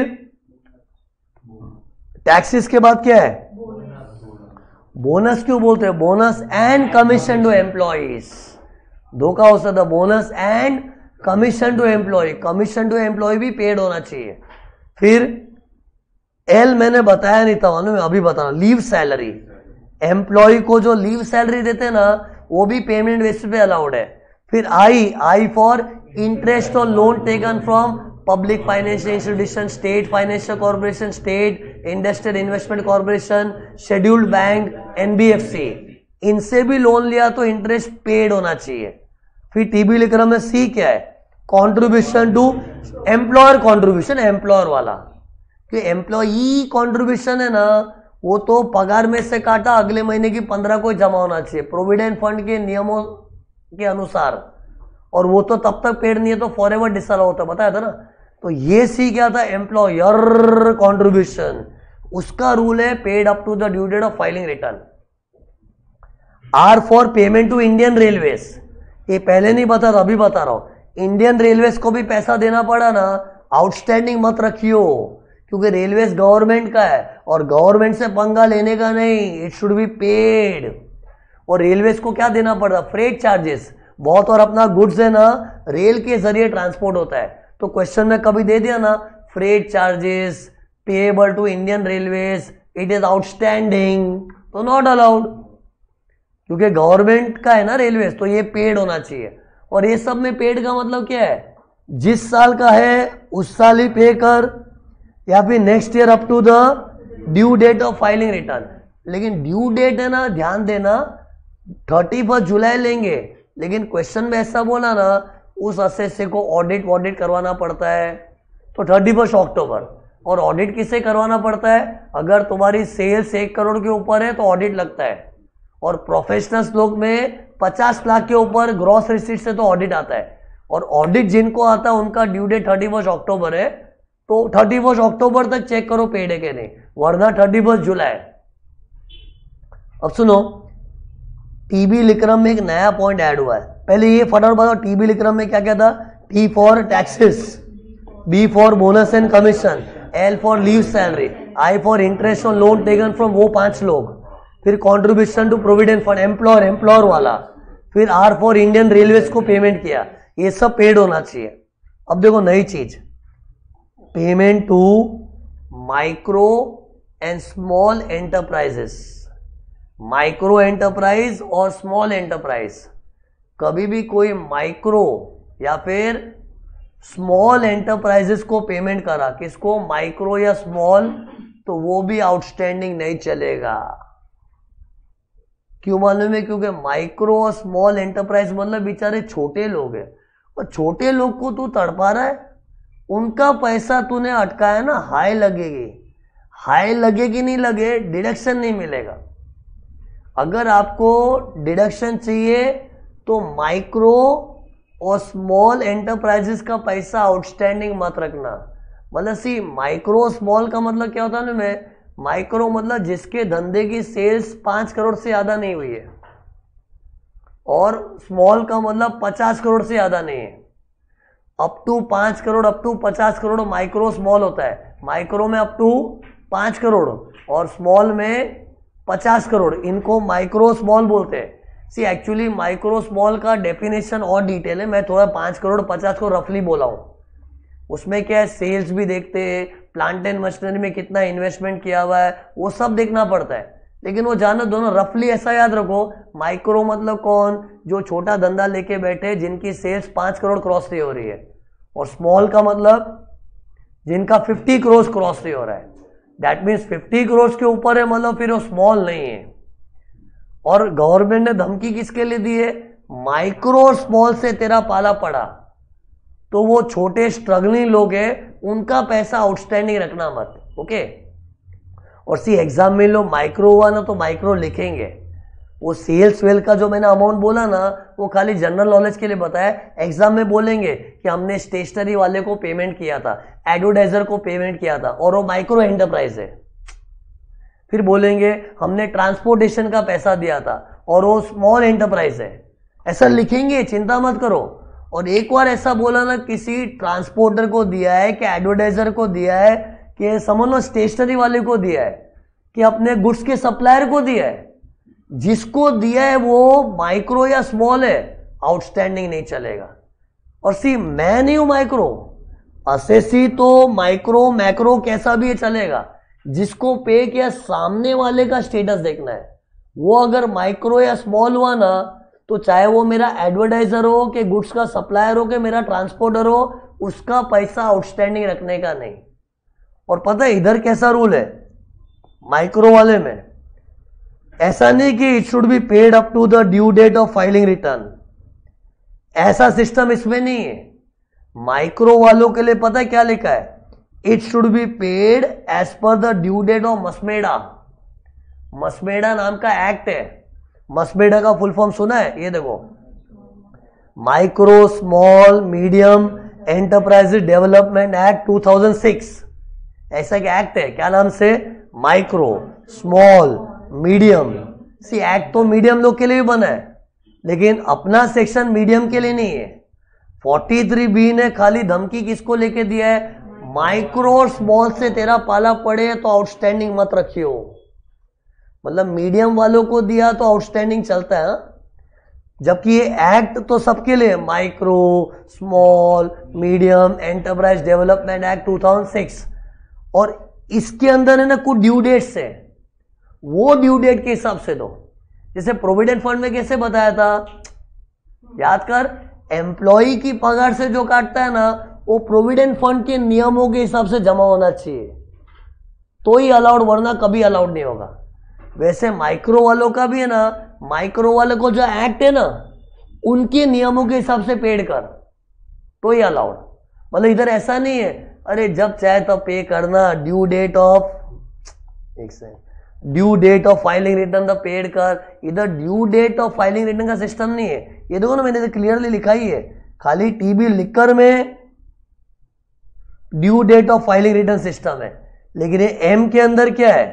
टैक्सेस के बाद क्या है, बोनस क्यों बोलते हैं, bonus and commission to employees, दो का हो सकता, bonus and commission to employee, commission to employee भी पेड होना चाहिए। फिर एल मैंने बताया नहीं था, मैं अभी बता रहा हूं, लीव सैलरी, एम्प्लॉय को जो लीव सैलरी देते हैं ना वो भी पेमेंट बेसिस पे अलाउड है। फिर I for interest on loan taken from public financial institution, state financial corporation, state industrial investment corporation, scheduled bank, NBFC, इनसे भी लोन लिया तो इंटरेस्ट पेड होना चाहिए। फिर टीबी लिख रहा मैं, सी क्या है, contribution to employer, contribution employer वाला, कि एम्प्लॉई कॉन्ट्रीब्यूशन है ना वो तो पगार में से काटा अगले महीने की 15 को जमा होना चाहिए प्रोविडेंट फंड के नियमों के अनुसार, और वो तो तब तक पेड नहीं है तो फॉर एवर डिसअलाउ होता, बताया था ना। तो ये सी क्या था, एम्प्लॉयर कॉन्ट्रीब्यूशन, उसका रूल है paid up to the due date of filing return. R for payment to Indian railways, ये पहले नहीं बता था अभी बता रहा हूं, इंडियन रेलवेज को भी पैसा देना पड़ा ना, आउटस्टैंडिंग मत रखियो, क्योंकि रेलवेज गवर्नमेंट का है और गवर्नमेंट से पंगा लेने का नहीं, इट शुड बी पेड। और रेलवेज को क्या देना पड़ता, फ्रेट चार्जेस बहुत, और अपना गुड्स है ना रेल के जरिए ट्रांसपोर्ट होता है, तो क्वेश्चन में कभी दे दिया ना freight charges payable to Indian railways, it is outstanding, तो नॉट अलाउड, क्योंकि गवर्नमेंट का है ना रेलवेज, तो ये पेड होना चाहिए। और ये सब में पेड का मतलब क्या है, जिस साल का है उस साल ही पे कर, या फिर next year up to the due date of filing return. लेकिन ड्यू डेट है ना, ध्यान देना 31 जुलाई लेंगे, लेकिन क्वेश्चन में ऐसा बोला ना उस असेस्य को ऑडिट करवाना पड़ता है तो 31 अक्टूबर। और ऑडिट किसे करवाना पड़ता है, अगर तुम्हारी सेल्स 1 करोड़ के ऊपर है तो ऑडिट लगता है, और प्रोफेशनल्स लोग में 50 लाख के ऊपर ग्रॉस रिसीट से तो ऑडिट आता है, और ऑडिट जिनको आता है उनका ड्यू डेट 31 अक्टूबर है, तो 31 अक्टूबर तक चेक करो पेड है कि नहीं, वरना 31 जुलाई। अब सुनो, टीबी लिक्रम में एक नया पॉइंट ऐड हुआ है, पहले ये फटाफट बताओ, टीबी लिक्रम में क्या क्या था, T for taxes, B for bonus and commission, L for leave salary, I for interest on loan taken from वो 5 लोग, फिर contribution to provident fund employer वाला, फिर आर फॉर इंडियन रेलवेज को पेमेंट किया, ये सब पेड होना चाहिए। अब देखो नई चीज, payment to micro and small enterprises, micro enterprise और स्मॉल एंटरप्राइज, कभी भी कोई माइक्रो या फिर स्मॉल एंटरप्राइजेस को पेमेंट करा, किसको, माइक्रो या स्मॉल, तो वो भी आउटस्टैंडिंग नहीं चलेगा। क्यों मालूम है, क्योंकि माइक्रो और स्मॉल एंटरप्राइज मतलब बेचारे छोटे लोग हैं, और छोटे लोग को तू तड़पा रहा है, उनका पैसा तूने अटकाया ना, हाई लगेगी नहीं लगे, डिडक्शन नहीं मिलेगा। अगर आपको डिडक्शन चाहिए तो माइक्रो और स्मॉल एंटरप्राइजेस का पैसा आउटस्टैंडिंग मत रखना। मतलब माइक्रो स्मॉल का मतलब क्या होता है ना, मैं माइक्रो मतलब जिसके धंधे की सेल्स 5 करोड़ से ज्यादा नहीं हुई है, और स्मॉल का मतलब 50 करोड़ से ज्यादा नहीं है, up to 5 crore up to 50 crore micro small होता है। माइक्रो में अप टू 5 करोड़ और स्मॉल में 50 करोड़, इनको माइक्रो स्मॉल बोलते हैं। एक्चुअली माइक्रो स्मॉल का डेफिनेशन और डिटेल है, मैं थोड़ा 5 करोड़ 50 को रफली बोला हूं। उसमें क्या है, सेल्स भी देखते हैं, प्लांट एंड मशीनरी में कितना इन्वेस्टमेंट किया हुआ है, वो सब देखना पड़ता है। लेकिन वो जानो दोनों रफली ऐसा याद रखो, माइक्रो मतलब कौन, जो छोटा धंधा लेके बैठे जिनकी सेल्स 5 करोड़ क्रॉस नहीं हो रही है, और स्मॉल का मतलब जिनका 50 करोड़ क्रॉस नहीं हो रहा है। दैट मीन्स 50 करोड़ के ऊपर है मतलब फिर वो स्मॉल नहीं है। और गवर्नमेंट ने धमकी किसके लिए दी है, माइक्रो और स्मॉल से तेरा पाला पड़ा तो वो छोटे स्ट्रगलिंग लोग हैं, उनका पैसा आउटस्टैंडिंग रखना मत। ओके। और सी एग्जाम में लो माइक्रो हुआ ना तो माइक्रो लिखेंगे, वो सेल्स वेल का जो मैंने अमाउंट बोला ना वो खाली जनरल नॉलेज के लिए बताया। एग्जाम में बोलेंगे कि हमने स्टेशनरी वाले को पेमेंट किया था, एडवर्टाइजर को पेमेंट किया था और वो माइक्रो एंटरप्राइज है। फिर बोलेंगे हमने ट्रांसपोर्टेशन का पैसा दिया था और वो स्मॉल एंटरप्राइज है। ऐसा लिखेंगे, चिंता मत करो। और एक बार ऐसा बोला ना किसी ट्रांसपोर्टर को दिया है कि एडवर्टाइजर को दिया है कि समझ लो स्टेशनरी वाले को दिया है कि अपने गुड्स के सप्लायर को दिया है, जिसको दिया है वो माइक्रो या स्मॉल है, आउटस्टैंडिंग नहीं चलेगा। और सी मैं नहीं हूं माइक्रो, असेसी तो माइक्रो मैक्रो कैसा भी चलेगा, जिसको पे किया सामने वाले का स्टेटस देखना है। वो अगर माइक्रो या स्मॉल हुआ ना तो चाहे वो मेरा एडवर्टाइजर हो कि गुड्स का सप्लायर हो कि मेरा ट्रांसपोर्टर हो, उसका पैसा आउटस्टैंडिंग रखने का नहीं। और पता है इधर कैसा रूल है माइक्रो वाले में, ऐसा नहीं कि it should be paid up to the due date of filing return, ऐसा सिस्टम इसमें नहीं है। माइक्रो वालों के लिए पता है क्या लिखा है, it should be paid as per the due date of MSMED. MSMED नाम का एक्ट है। मसमेडा का फुल फॉर्म सुना है? ये देखो, micro small medium enterprises development act 2006, ऐसा एक एक्ट है। क्या नाम से? Micro small medium. C act तो मीडियम लोग के लिए भी बना है, लेकिन अपना सेक्शन मीडियम के लिए नहीं है। 43B ने खाली धमकी किसको लेके दिया है, माइक्रो और स्मॉल से तेरा पाला पड़े तो आउटस्टैंडिंग मत रखियो। मतलब मीडियम वालों को दिया तो आउटस्टैंडिंग चलता है, जबकि ये एक्ट तो सबके लिए, micro small medium enterprise development act 2006। और इसके अंदर है ना कुछ ड्यू डेट्स है, वो ड्यू डेट के हिसाब से दो। जैसे प्रोविडेंट फंड में कैसे बताया था, याद कर, एम्प्लॉय की पगार से जो काटता है ना वो प्रोविडेंट फंड के नियमों के हिसाब से जमा होना चाहिए तो ही अलाउड, वरना कभी अलाउड नहीं होगा। वैसे माइक्रो वालों का भी है ना, माइक्रो वालों को जो एक्ट है ना उनके नियमों के हिसाब से पेड कर तो ही अलाउड। मतलब इधर ऐसा नहीं है अरे जब चाहे तब पे करना, ड्यू डेट ऑफ, एक second, due date of filing return the paid कर। इधर due date of filing return का सिस्टम नहीं है। ये देखो ना मैंने क्लियरली लिखा ही है, खाली टीबी लिखकर में due date of filing return system है, लेकिन ये एम के अंदर क्या है,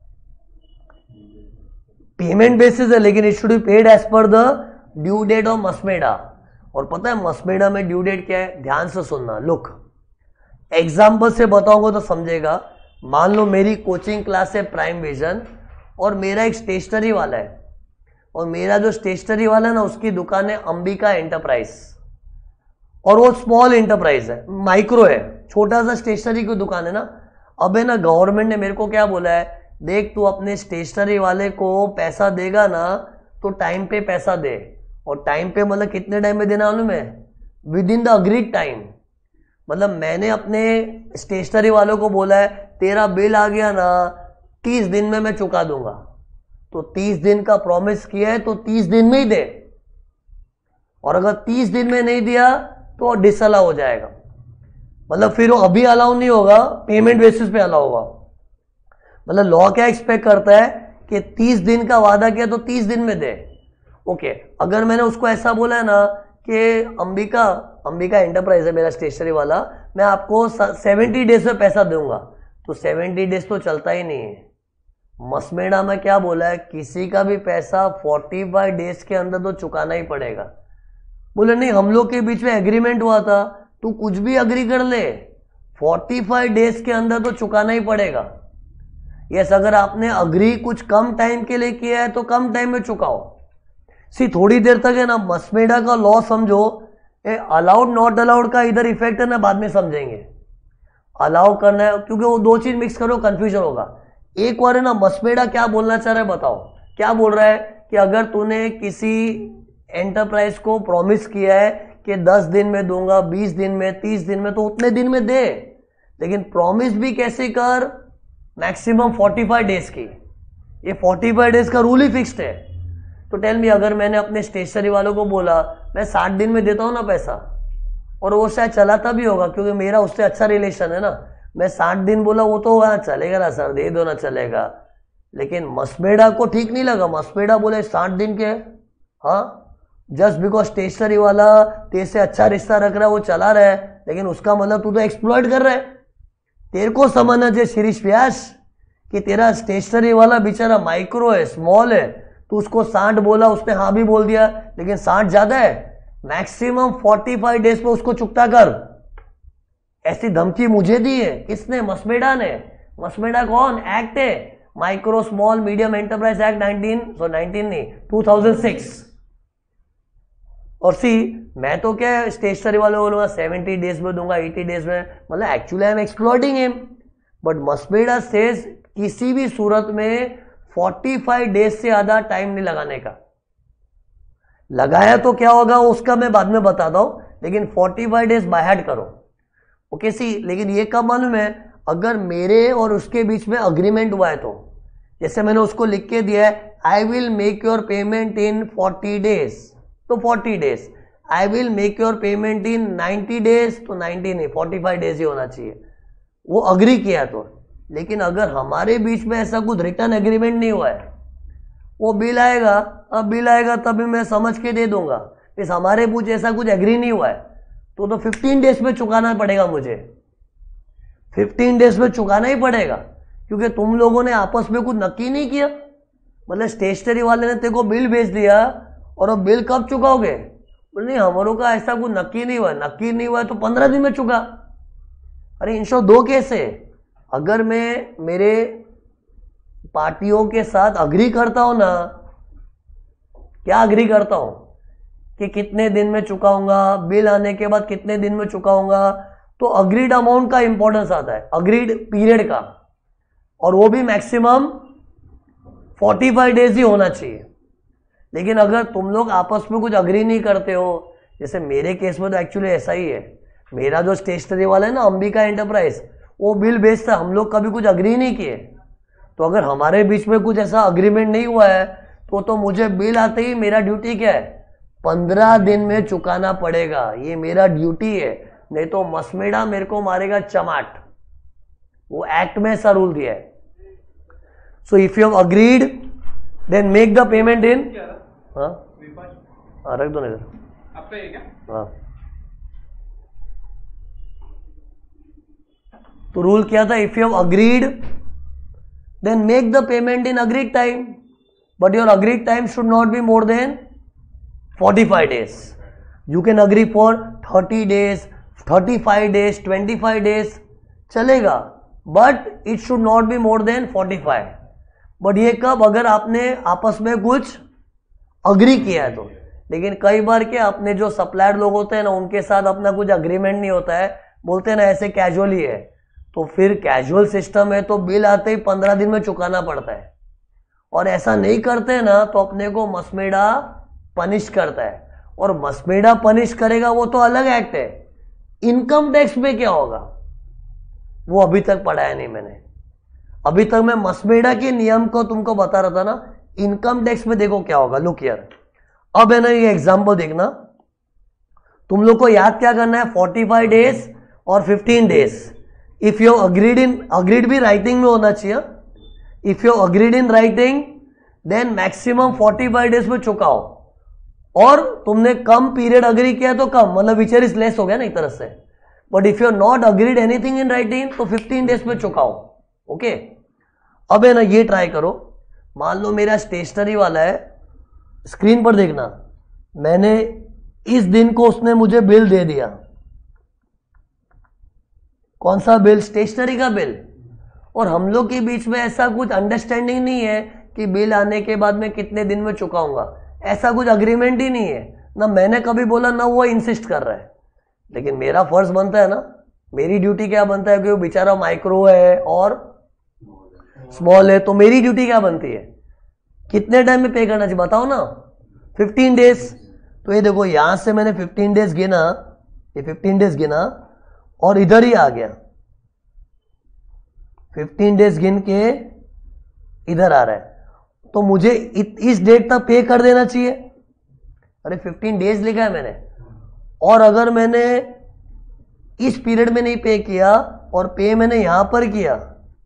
पेमेंट बेसिस है, लेकिन it should be paid as per the due date of MSMED. और पता है मसमेडा में ड्यू डेट क्या है, ध्यान से सुनना। लुक, एग्जाम्पल से बताऊंगा तो समझेगा। मान लो मेरी कोचिंग क्लास है प्राइम विजन और मेरा एक स्टेशनरी वाला है, और मेरा जो स्टेशनरी वाला है ना उसकी दुकान है अंबिका एंटरप्राइज, और वो स्मॉल एंटरप्राइज है, माइक्रो है, छोटा सा स्टेशनरी की दुकान है ना। अब है ना गवर्नमेंट ने मेरे को क्या बोला है, देख तू अपने स्टेशनरी वाले को पैसा देगा ना तो टाइम पे पैसा दे। और टाइम पे मतलब कितने टाइम में देना मालूम है, within the agreed time. मतलब मैंने अपने स्टेशनरी वालों को बोला है तेरा बिल आ गया ना 30 दिन में मैं चुका दूंगा, तो 30 दिन का प्रॉमिस किया है तो 30 दिन में ही दे। और अगर 30 दिन में नहीं दिया तो डिसअलाउ हो जाएगा। मतलब फिर वो अभी अलाउ नहीं होगा, पेमेंट बेसिस पे अलाउ होगा। मतलब लॉ क्या एक्सपेक्ट करता है कि 30 दिन का वादा किया तो 30 दिन में दे। ओके, अगर मैंने उसको ऐसा बोला है ना कि अंबिका एंटरप्राइज है मेरा स्टेशनरी वाला, मैं आपको 70 डेज में पैसा दूंगा, तो 70 डेज तो चलता ही नहीं है। मसमेडा में क्या बोला है, किसी का भी पैसा 45 डेज के अंदर तो चुकाना ही पड़ेगा। बोले नहीं, हम लोग के बीच में एग्रीमेंट हुआ था, तू कुछ भी अग्री कर ले, 45 डेज के अंदर तो चुकाना ही पड़ेगा। यस, अगर आपने अग्री कुछ कम टाइम के लिए किया है तो कम टाइम में चुकाओ। थोड़ी देर तक है ना मसमेडा का लॉ समझो, अलाउड नॉट अलाउड का इधर इफेक्ट है ना बाद में समझेंगे। अलाउ करना है, क्योंकि वो दो चीज मिक्स करो कंफ्यूजन होगा। एक बार है ना मसमेडा क्या बोलना चाह रहा है बताओ, क्या बोल रहा है कि अगर तूने किसी एंटरप्राइज को प्रॉमिस किया है कि 10 दिन में दूंगा, 20 दिन में, 30 दिन में, तो उतने दिन में दे, लेकिन प्रॉमिस भी कैसे कर, मैक्सिमम 45 डेज की। ये 45 डेज का रूल ही फिक्स्ड है। तो टेल मी, अगर मैंने अपने स्टेशनरी वालों को बोला मैं 60 दिन में देता हूं ना पैसा, और वो शायद चलाता भी होगा क्योंकि मेरा उससे अच्छा रिलेशन है ना, मैं 60 दिन बोला वो तो वहां चलेगा ना सर, दे दो ना, चलेगा। लेकिन मसमेड़ा को ठीक नहीं लगा, मसमेड़ा बोले 60 दिन के, हाँ जस्ट बिकॉज स्टेशनरी वाला तेरे से अच्छा रिश्ता रख रहा है, वो चला रहा है, लेकिन उसका मतलब तू तो एक्सप्लॉइट कर रहा है। तेरे को समझना चाहिए शिरीष व्यास कि तेरा स्टेशनरी वाला बेचारा माइक्रो है, स्मॉल है, तू उसको 60 बोला, उसने हाँ भी बोल दिया, लेकिन 60 ज्यादा है, मैक्सिमम 45 डेज पे उसको चुकता कर। ऐसी धमकी मुझे दी है, किसने? मसमेड़ा ने। मसमेड़ा कौन? एक्ट है micro small medium enterprise act 2006। और सी, मैं तो क्या स्टेशनरी वाले बोलूंगा 70 डेज में दूंगा, 80 डेज में, मतलब actually I am exploiting him. But MSMED says किसी भी सूरत में 45 डेज से ज्यादा टाइम नहीं लगाने का। लगाया तो क्या होगा उसका मैं बाद में बताता हूं, लेकिन 45 डेज बाय हार्ट करो। ओके सी, लेकिन ये कब मालूम है? अगर मेरे और उसके बीच में अग्रीमेंट हुआ है तो, जैसे मैंने उसको लिख के दिया है I will make your payment in 40 days, तो 40 days, I will make your payment in 90 days, तो 90 नहीं 45 डेज ही होना चाहिए, वो अग्री किया तो। लेकिन अगर हमारे बीच में ऐसा कुछ रिटर्न एग्रीमेंट नहीं हुआ है, वो बिल आएगा, अब बिल आएगा तभी मैं समझ के दे दूंगा, इस हमारे कुछ ऐसा कुछ एग्री नहीं हुआ है तो 15 डेज में चुकाना पड़ेगा मुझे, 15 डेज में चुकाना ही पड़ेगा, क्योंकि तुम लोगों ने आपस में कुछ नक्की नहीं किया। मतलब स्टेशनरी वाले ने तेरे को बिल भेज दिया और अब बिल कब चुकाओगे? बोले नहीं हमारों का ऐसा कुछ नक्की नहीं हुआ, नक्की नहीं हुआ तो 15 दिन में चुका। अरे इन शॉर्ट दो केस है, अगर मैं मेरे पार्टियों के साथ अग्री करता हूं ना, क्या अग्री करता हूं कि कितने दिन में चुकाऊंगा, बिल आने के बाद कितने दिन में चुकाऊंगा, तो अग्रीड अमाउंट का इंपॉर्टेंस आता है, अग्रीड पीरियड का, और वो भी मैक्सिमम 45 डेज ही होना चाहिए। लेकिन अगर तुम लोग आपस में कुछ अग्री नहीं करते हो, जैसे मेरे केस में तो एक्चुअली ऐसा ही है, मेरा जो स्टेशनरी वाला है ना अंबिका एंटरप्राइज, वो बिल बेचता, हम लोग कभी कुछ अग्री नहीं किए, तो अगर हमारे बीच में कुछ ऐसा अग्रीमेंट नहीं हुआ है तो मुझे बिल आते ही मेरा ड्यूटी क्या है? 15 दिन में चुकाना पड़ेगा, ये मेरा ड्यूटी है, नहीं तो मसमेड़ा मेरे को मारेगा चमाट, वो एक्ट में ऐसा रूल दिया है। So if you have agreed then make the payment in, हाँ रख दो इधर, आपका ये क्या? हाँ तो रूल क्या था? If you have agreed then make the payment in agreed time, but your agreed time should not be more than 45 days. You can agree for 30 days, 35 days, 25 days चलेगा, but it should not be more than 45. But ये कब? अगर आपने आपस में कुछ agree किया है तो। लेकिन कई बार क्या, अपने जो सप्लायर लोग होते हैं ना, उनके साथ अपना कुछ अग्रीमेंट नहीं होता है, बोलते हैं ना ऐसे कैजुअली है, तो फिर कैजुअल सिस्टम है तो बिल आते ही 15 दिन में चुकाना पड़ता है, और ऐसा नहीं करते ना तो अपने को मसमेड़ा पनिश करता है, और मसमेड़ा पनिश करेगा वो तो अलग एक्ट है। इनकम टैक्स में क्या होगा वो अभी तक पढ़ाया नहीं मैंने, अभी तक मैं मसमेड़ा के नियम को तुमको बता रहा था ना। इनकम टैक्स में देखो क्या होगा, लुक हियर, अब है ना ये एग्जांपल देखना, तुम लोग को याद क्या करना है? 45 डेज और 15 days. If you agreed in, agreed भी राइटिंग में होना चाहिए, if you agreed in writing then maximum 45 days में चुकाओ, और तुमने कम पीरियड अग्री किया तो कम, मतलब विच इज लेस हो गया ना एक तरह से। But if you are not agreed anything in writing तो 15 डेज में चुकाओ। ओके, अब है ना ये ट्राई करो, मान लो मेरा स्टेशनरी वाला है, स्क्रीन पर देखना, मैंने इस दिन को उसने मुझे बिल दे दिया, कौन सा बिल? स्टेशनरी का बिल, और हम लोग के बीच में ऐसा कुछ अंडरस्टैंडिंग नहीं है कि बिल आने के बाद मैं कितने दिन में चुकाऊंगा, ऐसा कुछ अग्रीमेंट ही नहीं है ना, मैंने कभी बोला ना वो इंसिस्ट कर रहा है। लेकिन मेरा फर्ज बनता है ना, मेरी ड्यूटी क्या बनता है कि वो बेचारा माइक्रो है और स्मॉल है, तो मेरी ड्यूटी क्या बनती है? कितने टाइम में पे करना चाहिए बताओ ना? 15 डेज। तो ये देखो यहां से मैंने 15 डेज गिना, ये 15 डेज गिना और इधर ही आ गया, 15 डेज गिन के इधर आ रहा है, तो मुझे इस डेट तक पे कर देना चाहिए। अरे 15 डेज लिखा है मैंने, और अगर मैंने इस पीरियड में नहीं पे किया और पे मैंने यहां पर किया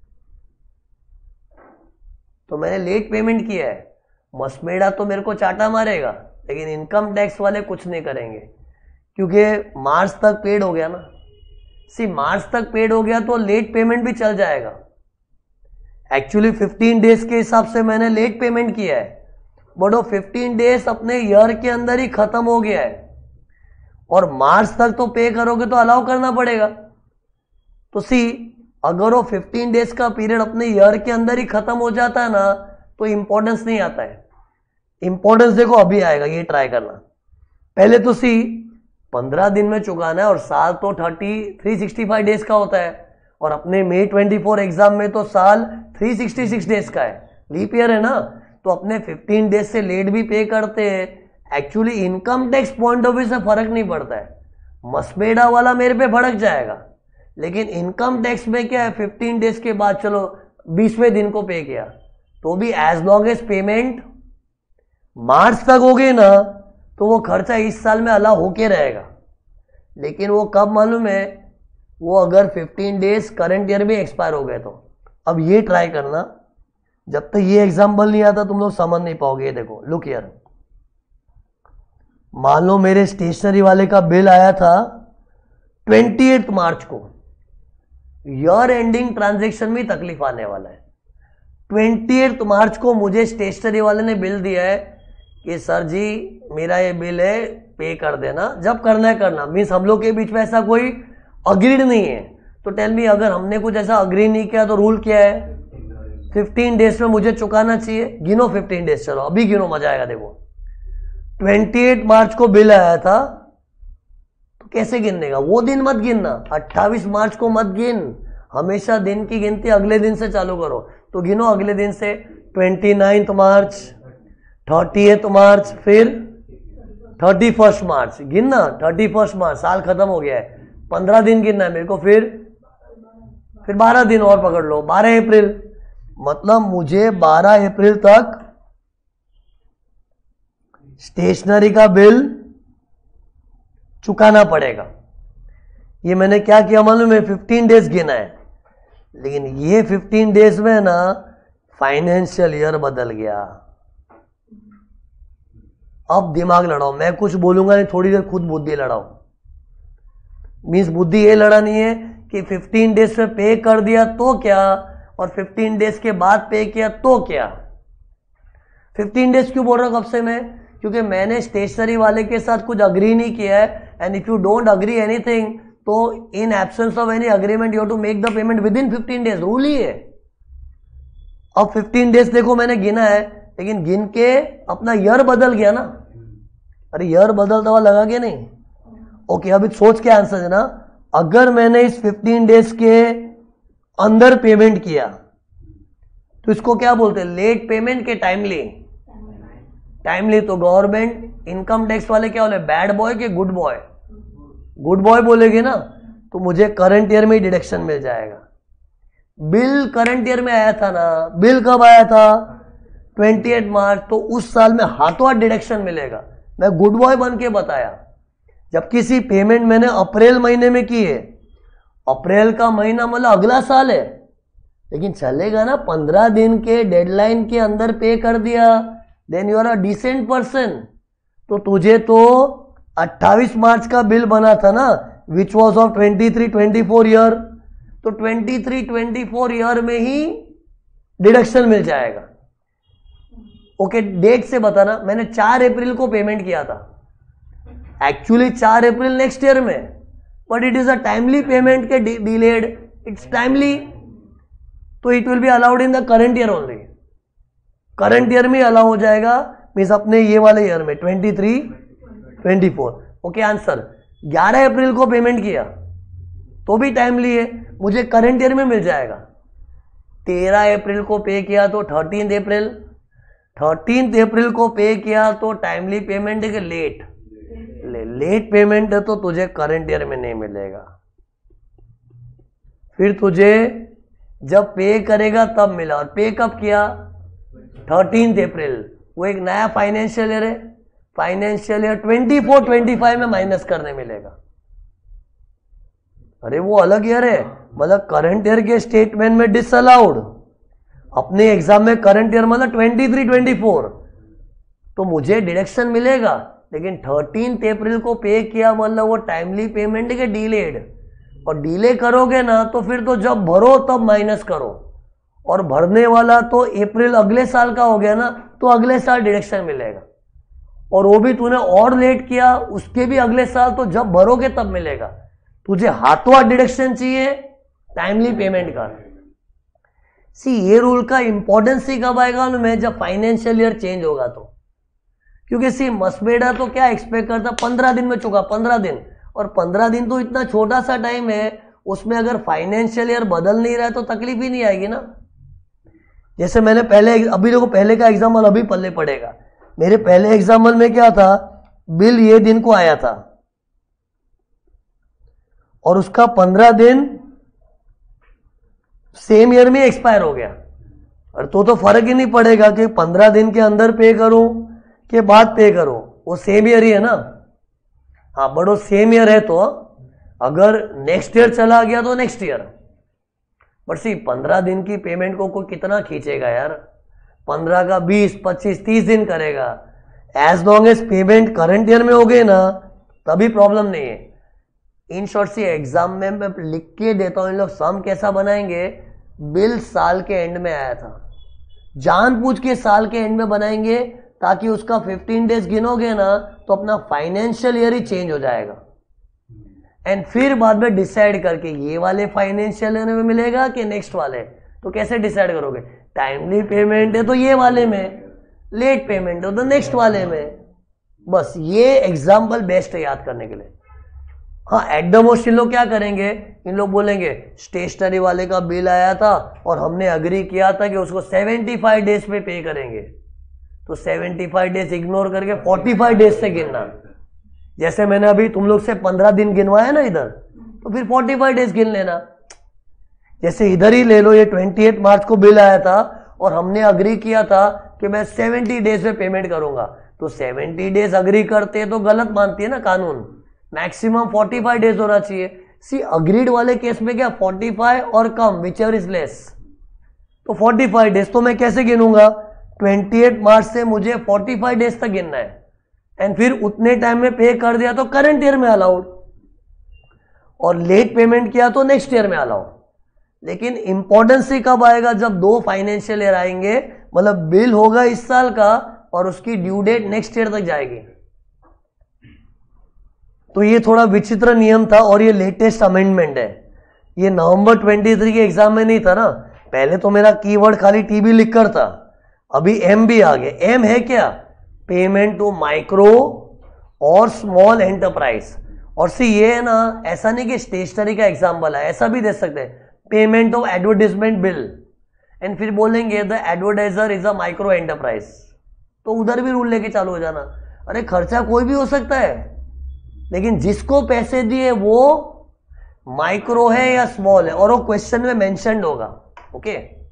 तो मैंने लेट पेमेंट किया है। मसमेड़ा तो मेरे को चाटा मारेगा, लेकिन इनकम टैक्स वाले कुछ नहीं करेंगे क्योंकि मार्च तक पेड हो गया ना। मार्च तक पेड हो गया तो लेट पेमेंट भी चल जाएगा। एक्चुअली 15 डेज के हिसाब से मैंने लेट पेमेंट किया है, बट वो 15 डेज अपने ईयर के अंदर ही खत्म हो गया है, और मार्च तक तो पे करोगे तो अलाउ करना पड़ेगा। तो अगर वो 15 डेज का पीरियड अपने ईयर के अंदर ही खत्म हो जाता है ना तो इंपॉर्टेंस नहीं आता है। इंपॉर्टेंस देखो अभी आएगा, ये ट्राई करना। पहले तो 15 दिन में चुकाना है, और साल तो 365 डेज का होता है, और अपने May 24 एग्जाम में तो साल 366 डेज का है, लीप ईयर है ना, तो अपने 15 डेज से लेट भी पे करते हैं। Actually income tax point of view से फर्क नहीं पड़ता है, मसमेड़ा वाला मेरे पे भड़क जाएगा, लेकिन इनकम टैक्स में क्या है, 15 डेज के बाद चलो 20वें दिन को पे किया तो भी as long as payment March तक हो गई ना तो वो खर्चा इस साल में अलाउ होके रहेगा। लेकिन वो कब मालूम है, वो अगर 15 डेज करंट ईयर में एक्सपायर हो गए तो। अब ये ट्राई करना, जब तक ये एग्जाम्पल नहीं आता तुम लोग समझ नहीं पाओगे। देखो लुक हियर, मान लो मेरे स्टेशनरी वाले का बिल आया था 28 मार्च को। ईयर एंडिंग ट्रांजैक्शन में तकलीफ आने वाला है। 28 मार्च को मुझे स्टेशनरी वाले ने बिल दिया है कि सर जी मेरा ये बिल है, पे कर देना, जब करना है करना। मीन्स हम लोग के बीच में ऐसा कोई अग्रीड नहीं है। तो टेल मी, अगर हमने कुछ ऐसा अग्री नहीं किया तो रूल क्या है, 15 डेज में मुझे चुकाना चाहिए। गिनो 15 डेज, चलो अभी गिनो, मजा आएगा। देखो 28 मार्च को बिल आया था तो कैसे गिनने का, वो दिन मत गिनना, 28 मार्च को मत गिन, हमेशा दिन की गिनती अगले दिन से चालू करो। तो गिनो अगले दिन से 29 मार्च, 30 मार्च, फिर 31 मार्च, गिनना 31 मार्च, साल खत्म हो गया है, 15 दिन गिनना है मेरे को, फिर 12 दिन और पकड़ लो, 12 अप्रैल। मतलब मुझे 12 अप्रैल तक स्टेशनरी का बिल चुकाना पड़ेगा। ये मैंने क्या किया मालूम है, 15 डेज गिना है, लेकिन ये 15 डेज में ना फाइनेंशियल ईयर बदल गया। अब दिमाग लड़ाओ, मैं कुछ बोलूंगा नहीं, थोड़ी देर खुद बुद्धि लड़ाओ। मीन्स बुद्धि ये लड़ानी है कि 15 डेज में पे कर दिया तो क्या, और 15 डेज के बाद पे किया तो क्या। 15 डेज क्यों बोल रहा हूं कब से मैं, क्योंकि मैंने स्टेशनरी वाले के साथ कुछ अग्री नहीं किया है। And if you don't agree anything तो in absence of any agreement you have to make the payment within 15 days, rule ही है। अब 15 डेज देखो मैंने गिना है, लेकिन गिन के अपना ईयर बदल गया ना। अरे ईयर बदलता हुआ लगा क्या नहीं। ओके, अभी सोच के आंसर देना। अगर मैंने इस 15 डेज के अंदर पेमेंट किया तो इसको क्या बोलते हैं, लेट पेमेंट के टाइमली। टाइमली तो गवर्नमेंट इनकम टैक्स वाले क्या बोले, बैड बॉय के गुड बॉय। गुड बॉय बोलेगे ना तो मुझे करंट ईयर में ही डिडक्शन मिल जाएगा। बिल करंट ईयर में आया था ना, बिल कब आया था, 28 मार्च, तो उस साल में हाथों हाथ डिडक्शन मिलेगा। मैं गुड बॉय बन के बताया। जब किसी पेमेंट मैंने अप्रैल महीने में की है, अप्रैल का महीना मतलब अगला साल है, लेकिन चलेगा ना, 15 दिन के डेडलाइन के अंदर पे कर दिया, then you are a decent person. तो तुझे तो 28 मार्च का बिल बना था ना, विच वॉज ऑफ 23-24 ईयर, तो 23-24 ईयर में ही डिडक्शन मिल जाएगा। ओके, डेट से बताना। मैंने 4 अप्रैल को पेमेंट किया था, एक्चुअली 4 अप्रैल नेक्स्ट ईयर में, but it is a timely payment के डिलेड, इट्स टाइमली, तो it will be allowed in the current year only. Current year में अलाउ हो जाएगा, मीन्स अपने ये वाले ईयर में 23-24। ओके, आंसर 11 अप्रैल को पेमेंट किया तो भी टाइमली है, मुझे करंट ईयर में मिल जाएगा। 13 अप्रैल को पे किया तो 13 अप्रैल, 13 अप्रैल को पे किया तो टाइमली पेमेंट है कि लेट, लेट पेमेंट है तो तुझे करंट ईयर में नहीं मिलेगा। फिर तुझे जब पे करेगा तब मिला, और पे कब किया, 13 अप्रैल वो एक नया फाइनेंशियल ईयर है, फाइनेंशियल ईयर 24-25 में माइनस करने मिलेगा। अरे वो अलग ईयर है, मतलब करंट ईयर के स्टेटमेंट में डिसअलाउड, अपने एग्जाम में करंट ईयर मतलब 23-24, तो मुझे डिडक्शन मिलेगा। लेकिन 13 अप्रैल को पे किया मतलब वो टाइमली पेमेंट के डिलेड, और डिले करोगे ना तो फिर तो जब भरो तब माइनस करो, और भरने वाला तो अप्रैल अगले साल का हो गया ना, तो अगले साल डिडक्शन मिलेगा, और वो भी तूने और लेट किया उसके भी अगले साल, तो जब भरोगे तब मिलेगा। तुझे हाथों हाथ डिडक्शन चाहिए टाइमली पेमेंट का। सी ये रूल का इंपॉर्टेंस ही कब आएगा में, जब फाइनेंशियल ईयर चेंज होगा तो, क्योंकि सी मसबेड़ा तो क्या एक्सपेक्ट करता 15 दिन में चुका, 15 दिन, और 15 दिन तो इतना छोटा सा टाइम है, उसमें अगर फाइनेंशियल ईयर बदल नहीं रहा है तो तकलीफ ही नहीं आएगी ना। जैसे मैंने पहले, अभी देखो पहले का एग्जाम्पल अभी पल्ले पड़ेगा, मेरे पहले एग्जाम्पल में क्या था, बिल ये दिन को आया था और उसका 15 दिन सेम ईयर में एक्सपायर हो गया, और तो फर्क ही नहीं पड़ेगा कि 15 दिन के अंदर पे करूं के बाद पे करूं, वो सेम ईयर ही है ना। हाँ बड़ो सेम ईयर है, तो अगर नेक्स्ट ईयर चला गया तो नेक्स्ट ईयर, बट सी 15 दिन की पेमेंट को कोई कितना खींचेगा यार, 15 का 20, 25, 30 दिन करेगा। As long as payment current year में हो गए ना तभी प्रॉब्लम नहीं है। इन शॉर्ट सी एग्जाम में मैं लिख के देता हूं, इन लोग सम कैसा बनाएंगे, बिल साल के एंड में आया था, जानबूझ के साल के एंड में बनाएंगे ताकि उसका 15 डेज गिनोगे ना तो अपना फाइनेंशियल ईयर ही चेंज हो जाएगा, एंड फिर बाद में डिसाइड करके ये वाले फाइनेंशियल ईयर में मिलेगा कि नेक्स्ट वाले, तो कैसे डिसाइड करोगे, टाइमली पेमेंट है तो ये वाले में, लेट पेमेंट है तो नेक्स्ट वाले में। बस ये एग्जाम्पल बेस्ट है याद करने के लिए। हाँ एट द मोस्ट इन लोग क्या करेंगे, इन लोग बोलेंगे स्टेशनरी वाले का बिल आया था और हमने अग्री किया था कि उसको 75 डेज पे पे करेंगे, तो 75 डेज इग्नोर करके 45 डेज से गिनना। जैसे मैंने अभी तुम लोग से 15 दिन गिनवाया ना इधर, तो फिर 45 डेज गिन लेना। जैसे इधर ही ले लो, ये 28 मार्च को बिल आया था और हमने अग्री किया था कि मैं 70 डेज में पेमेंट करूंगा, तो 70 डेज अग्री करते तो गलत मानती है ना कानून, मैक्सिमम 45 डेज होना चाहिए। सी अग्रीड वाले केस में क्या 45 और कम विच एवर इज लेस, तो 45 डेज तो मैं कैसे गिनूंगा, 28 मार्च से मुझे 45 डेज तक गिनना है, एंड फिर उतने टाइम में पे कर दिया तो करंट ईयर में अलाउड, और लेट पेमेंट किया तो नेक्स्ट ईयर में अलाउड। लेकिन इंपॉर्टेंस ही कब आएगा, जब दो फाइनेंशियल ईयर आएंगे, मतलब बिल होगा इस साल का और उसकी ड्यू डेट नेक्स्ट ईयर तक जाएगी। तो ये थोड़ा विचित्र नियम था और ये लेटेस्ट अमेंडमेंट है, ये नवंबर 23 के एग्जाम में नहीं था ना। पहले तो मेरा कीवर्ड खाली टीबी लिखकर था, अभी एम भी आ गया। एम है क्या, पेमेंट टू माइक्रो और स्मॉल एंटरप्राइज। और सी ये है ना, ऐसा नहीं कि स्टेशनरी का एग्जाम्पल है, ऐसा भी दे सकते हैं, payment of advertisement bill, and फिर बोलेंगे the advertiser is a micro enterprise, तो उधर भी रूल लेके चालू हो जाना। अरे खर्चा कोई भी हो सकता है, लेकिन जिसको पैसे दिए वो माइक्रो है या स्मॉल है, और वो क्वेश्चन में मेंशन्ड होगा। ओके,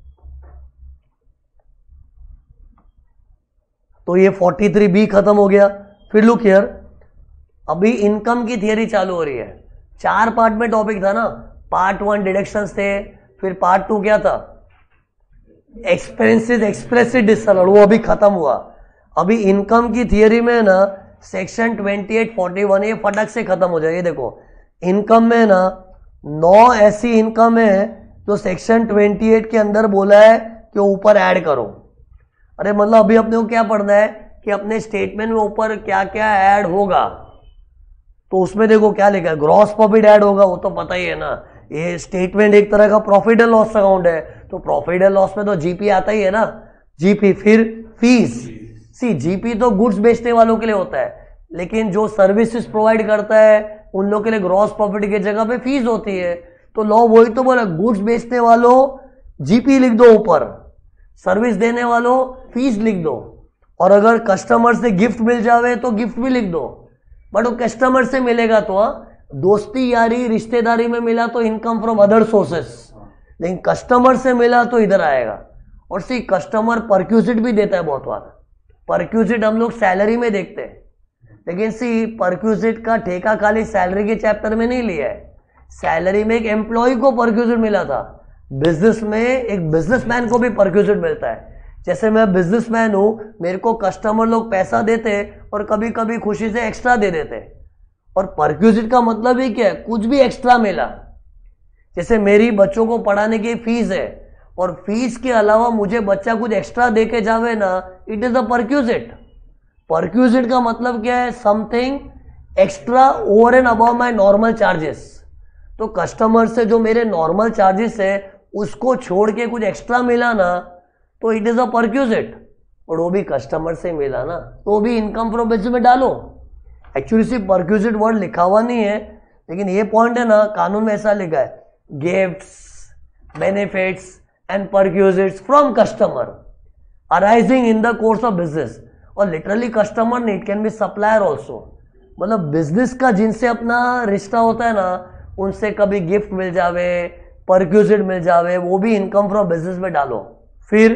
तो ये 43B खत्म हो गया। फिर लुक हियर, अभी इनकम की थियरी चालू हो रही है। 4 पार्ट में टॉपिक था ना, पार्ट 1 डिडक्शंस थे, फिर पार्ट 2 क्या था, एक्सपेंसेस एक्सप्रेसिव डिसअलाउड, वो अभी खत्म हुआ। अभी इनकम की थियरी में ना सेक्शन 2841 ये फटक से खत्म हो जाएगी। देखो इनकम में ना 9 ऐसी इनकम है जो सेक्शन 28 के अंदर बोला है कि ऊपर ऐड करो। अरे मतलब अभी अपने को क्या पढ़ना है कि अपने स्टेटमेंट में ऊपर क्या क्या ऐड होगा, तो उसमें देखो क्या लिखा है, ग्रॉस प्रॉफिट ऐड होगा, वो तो पता ही है ना। ये स्टेटमेंट एक तरह का प्रॉफिट एंड लॉस अकाउंट है, तो प्रॉफिट एंड लॉस में तो जीपी आता ही है ना, जीपी। फिर फीस, सी जीपी तो गुड्स बेचने वालों के लिए होता है, लेकिन जो सर्विसेज प्रोवाइड करता है उन लोगों के लिए ग्रॉस प्रॉफिट की जगह पे फीस होती है। तो लॉ वही तो बोला, गुड्स बेचने वालों जीपी लिख दो ऊपर, सर्विस देने वालों फीस लिख दो, और अगर कस्टमर से गिफ्ट मिल जावे तो गिफ्ट भी लिख दो। बट वो कस्टमर से मिलेगा तो दोस्ती यारी रिश्तेदारी में मिला तो इनकम फ्रॉम अदर सोर्सेस, लेकिन कस्टमर से मिला तो इधर आएगा। और सी कस्टमर परक्यूजिट भी देता है बहुत बार। परक्यूजिट हम लोग सैलरी में देखते हैं, लेकिन सी परक्यूजिट का ठेका खाली सैलरी के चैप्टर में नहीं लिया है। सैलरी में एक एम्प्लॉय को परक्यूजिट मिला था, बिजनेस में एक बिजनेसमैन को भी परक्यूजिट मिलता है। जैसे मैं बिजनेसमैन हूं, मेरे को कस्टमर लोग पैसा देते और कभी कभी खुशी से एक्स्ट्रा दे देते, और परक्यूजिट का मतलब ही क्या है, कुछ भी एक्स्ट्रा मिला। जैसे मेरी बच्चों को पढ़ाने की फीस है और फीस के अलावा मुझे बच्चा कुछ एक्स्ट्रा दे के जावे ना, it is a perquisite. Perquisite का मतलब क्या है, something extra over and above my normal charges. तो कस्टमर से जो मेरे नॉर्मल चार्जेस है उसको छोड़ के कुछ एक्स्ट्रा मिला ना, तो इट इज अ परक्यूजिट, और वो भी कस्टमर से मिला ना, तो वो भी इनकम फ्रॉम बिजनेस में डालो। एक्चुअली सिर्फ परक्यूजिट वर्ड लिखा हुआ नहीं है, लेकिन ये पॉइंट है ना, कानून में ऐसा लिखा है, gifts, benefits and perquisites from customer arising in the course of business. और लिटरली कस्टमर नहीं, it can be supplier also. मतलब बिजनेस का जिनसे अपना रिश्ता होता है ना, उनसे कभी गिफ्ट मिल जावे, परक्यूजिट मिल जावे, वो भी इनकम फ्रॉम बिजनेस में डालो। फिर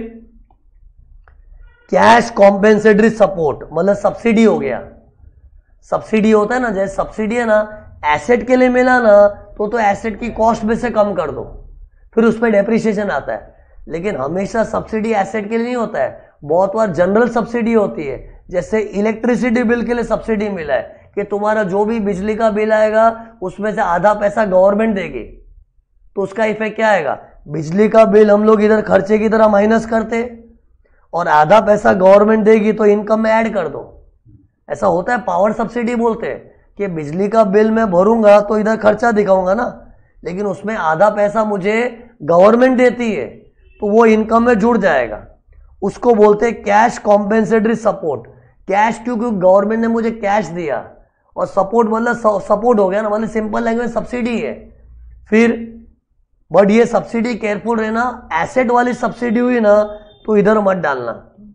कैश कॉम्पेंसेटरी सपोर्ट, मतलब सब्सिडी हो गया। सब्सिडी होता है ना, जैसे सब्सिडी है ना एसेट के लिए मिला ना, तो एसेट की कॉस्ट में से कम कर दो, फिर उस पर डेप्रिसिएशन आता है। लेकिन हमेशा सब्सिडी एसेट के लिए नहीं होता है, बहुत बार जनरल सब्सिडी होती है। जैसे इलेक्ट्रिसिटी बिल के लिए सब्सिडी मिला है कि तुम्हारा जो भी बिजली का बिल आएगा उसमें से आधा पैसा गवर्नमेंट देगी, तो उसका इफेक्ट क्या आएगा, बिजली का बिल हम लोग इधर खर्चे की तरह माइनस करते और आधा पैसा गवर्नमेंट देगी तो इनकम में ऐड कर दो। ऐसा होता है, पावर सब्सिडी बोलते हैं कि बिजली का बिल मैं भरूंगा तो इधर खर्चा दिखाऊंगा ना, लेकिन उसमें आधा पैसा मुझे गवर्नमेंट देती है, तो वो इनकम में जुड़ जाएगा। उसको बोलते हैं कैश कॉम्पेंसेटरी सपोर्ट। कैश क्योंकि गवर्नमेंट ने मुझे कैश दिया, और सपोर्ट मतलब सपोर्ट हो गया ना, मतलब सिंपल लैंग्वेज सब्सिडी है। फिर बट ये सब्सिडी केयरफुल रहना, एसेट वाली सब्सिडी हुई ना तो इधर मत डालना,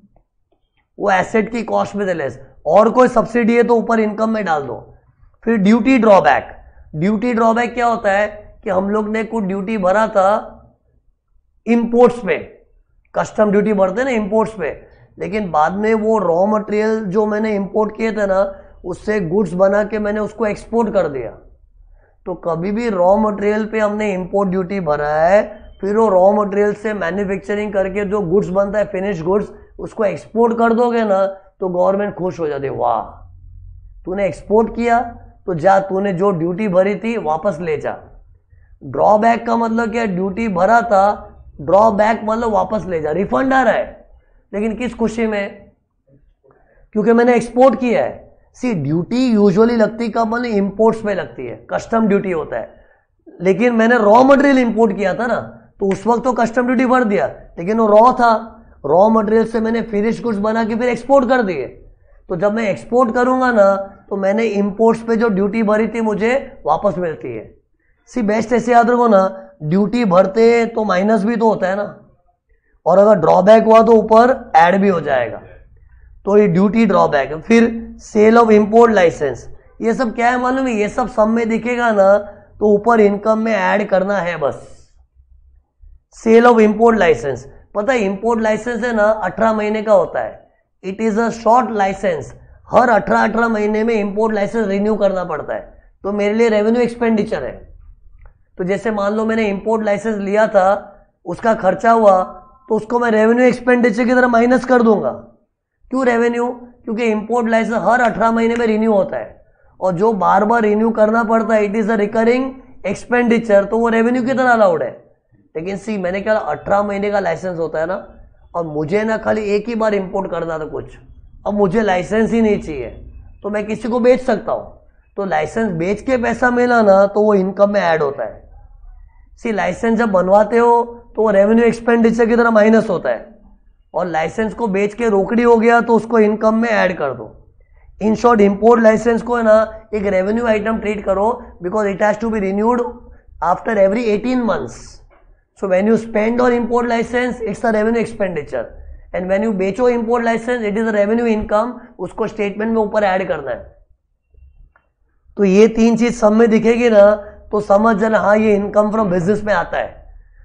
वो एसेट की कॉस्ट में लेस। और कोई सब्सिडी है तो ऊपर इनकम में डाल दो। फिर ड्यूटी ड्रॉबैक। ड्यूटी ड्रॉबैक क्या होता है कि हम लोग ने कुछ ड्यूटी भरा था इंपोर्ट्स पे, कस्टम ड्यूटी भरते ना इंपोर्ट्स पे, लेकिन बाद में वो रॉ मटेरियल जो मैंने इंपोर्ट किए थे ना, उससे गुड्स बना के मैंने उसको एक्सपोर्ट कर दिया। तो कभी भी रॉ मटेरियल पे हमने इंपोर्ट ड्यूटी भरा है, फिर वो रॉ मटेरियल से मैन्युफैक्चरिंग करके जो गुड्स बनता है फिनिश गुड्स, उसको एक्सपोर्ट कर दोगे ना तो गवर्नमेंट खुश हो जाती है, वाह तूने एक्सपोर्ट किया तो जा, तूने जो ड्यूटी भरी थी वापस ले जा। ड्रॉबैक का मतलब क्या, ड्यूटी भरा था, ड्रॉबैक मतलब वापस ले जा, रिफंड आ रहा है, लेकिन किस खुशी में, क्योंकि मैंने एक्सपोर्ट किया है। सी ड्यूटी यूजुअली लगती कब, मतलब इंपोर्ट्स पे लगती है, कस्टम ड्यूटी होता है। लेकिन मैंने रॉ मटेरियल इंपोर्ट किया था ना, तो उस वक्त तो कस्टम ड्यूटी भर दिया, लेकिन वो रॉ था, रॉ मटेरियल से मैंने फिनिश गुड्स बना के फिर एक्सपोर्ट कर दिए। तो जब मैं एक्सपोर्ट करूंगा ना, तो मैंने इंपोर्ट्स पे जो ड्यूटी भरी थी मुझे वापस मिलती है। सी बेस्ट ऐसे याद रखो ना, ड्यूटी भरते तो माइनस भी तो होता है ना, और अगर ड्रॉबैक हुआ तो ऊपर ऐड भी हो जाएगा, तो ये ड्यूटी ड्रॉबैक है। फिर सेल ऑफ इंपोर्ट लाइसेंस, ये सब क्या है मालूम है, ये सब में दिखेगा ना तो ऊपर इनकम में ऐड करना है बस। सेल ऑफ इंपोर्ट लाइसेंस, पता है इंपोर्ट लाइसेंस है ना 18 महीने का होता है, it is a short licence. हर 18 महीने में इंपोर्ट लाइसेंस रिन्यू करना पड़ता है, तो मेरे लिए रेवेन्यू एक्सपेंडिचर है। तो जैसे मान लो मैंने इंपोर्ट लाइसेंस लिया था, उसका खर्चा हुआ, तो उसको मैं रेवेन्यू एक्सपेंडिचर की तरह माइनस कर दूंगा। क्यों रेवेन्यू, क्योंकि इंपोर्ट लाइसेंस हर 18 महीने में रिन्यू होता है, और जो बार बार रिन्यू करना पड़ता है it is a recurring expenditure, तो वो रेवेन्यू की तरह अलाउड है। लेकिन सी मैंने क्या 18 महीने का लाइसेंस होता है ना, और मुझे ना खाली एक ही बार इंपोर्ट करना था कुछ, अब मुझे लाइसेंस ही नहीं चाहिए, तो मैं किसी को बेच सकता हूं, तो लाइसेंस बेच के पैसा मिला ना तो वो इनकम में ऐड होता है। सी लाइसेंस जब बनवाते हो तो वो रेवेन्यू एक्सपेंडिचर की तरह माइनस होता है, और लाइसेंस को बेच के रोकड़ी हो गया तो उसको इनकम में ऐड कर दो। इन शॉर्ट इंपोर्ट लाइसेंस को है ना एक रेवेन्यू आइटम ट्रीट करो, because it has to be renewed after every 18 months. So when you spend on import license, it's a revenue expenditure, and when you बेचो import license, it is a revenue income. उसको statement में ऊपर add करना है। तो ये तीन चीज सब में दिखेगी ना तो समझ जाना हाँ ये इनकम फ्रॉम बिजनेस में आता है।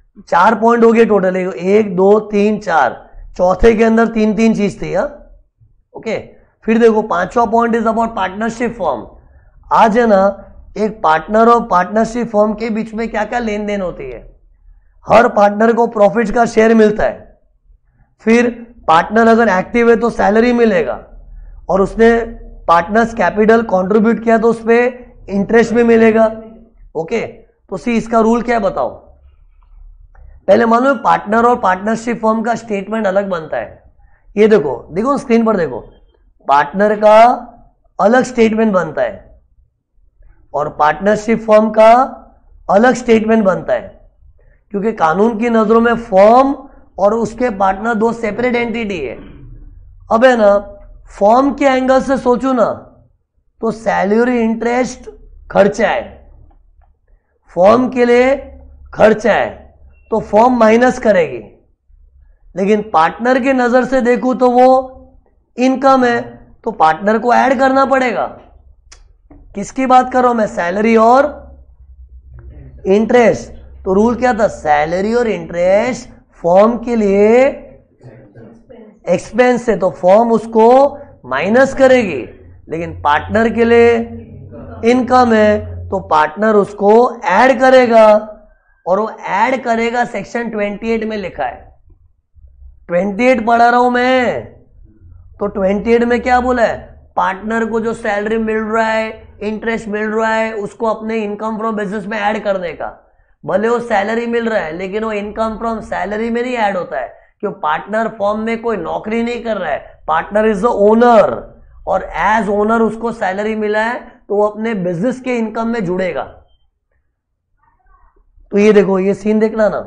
4 पॉइंट हो गए टोटल, 1 2 3 4, चौथे के अंदर 3 चीज थी। ओके, फिर देखो 5वां point is about partnership form. आज है ना, एक पार्टनर और पार्टनरशिप फॉर्म के बीच में क्या क्या लेन देन होती है। हर पार्टनर को प्रॉफिट का शेयर मिलता है। फिर पार्टनर अगर एक्टिव है तो सैलरी मिलेगा, और उसने पार्टनर्स कैपिटल कंट्रीब्यूट किया तो उस पर इंटरेस्ट भी मिलेगा। ओके, तो सी इसका रूल क्या है बताओ। पहले मान लो पार्टनर और पार्टनरशिप फॉर्म का स्टेटमेंट अलग बनता है। ये देखो, देखो स्क्रीन पर देखो, पार्टनर का अलग स्टेटमेंट बनता है और पार्टनरशिप फॉर्म का अलग स्टेटमेंट बनता है, क्योंकि कानून की नजरों में फॉर्म और उसके पार्टनर दो सेपरेट एंटिटी है। अब है ना, फॉर्म के एंगल से सोचो ना तो सैलरी इंटरेस्ट खर्चा है, फॉर्म के लिए खर्चा है तो फॉर्म माइनस करेगी। लेकिन पार्टनर की नजर से देखूं तो वो इनकम है, तो पार्टनर को ऐड करना पड़ेगा। किसकी बात कर रहा हूं मैं, सैलरी और इंटरेस्ट। तो रूल क्या था, सैलरी और इंटरेस्ट फॉर्म के लिए एक्सपेंस है तो फॉर्म उसको माइनस करेगी, लेकिन पार्टनर के लिए इनकम है तो पार्टनर उसको ऐड करेगा, और वो ऐड करेगा सेक्शन 28 में लिखा है। 28 पढ़ा रहा हूं मैं, तो 28 में क्या बोला है, पार्टनर को जो सैलरी मिल रहा है, इंटरेस्ट मिल रहा है, उसको अपने इनकम फ्रॉम बिजनेस में ऐड करने का। भले वो सैलरी मिल रहा है लेकिन वो इनकम फ्रॉम सैलरी में नहीं ऐड होता है, क्यों, पार्टनर फॉर्म में कोई नौकरी नहीं कर रहा है, पार्टनर इज द ओनर, और एज ओनर उसको सैलरी मिला है तो वो अपने बिजनेस के इनकम में जुड़ेगा। तो ये देखो, ये सीन देखना ना,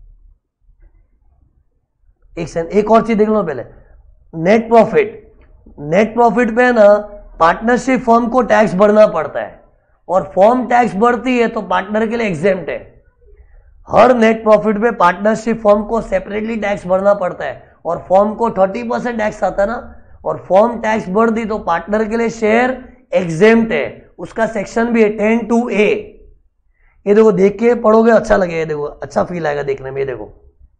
एक और चीज देख लो पहले, नेट प्रॉफिट। नेट प्रॉफिट पे ना पार्टनरशिप फॉर्म को टैक्स भरना पड़ता है, और फॉर्म टैक्स भरती है तो पार्टनर के लिए एग्जेम्प्ट है। हर नेट प्रॉफिट पे पार्टनरशिप फॉर्म को सेपरेटली टैक्स भरना पड़ता है, और फॉर्म को 30% टैक्स आता है ना, और फॉर्म टैक्स भर दी तो पार्टनर के लिए शेयर एग्जेम्प्ट है। उसका सेक्शन भी है 10(2)(a। ये देखो, देख के पढ़ोगे अच्छा लगेगा, देखो अच्छा फील आएगा देखने में। ये देखो,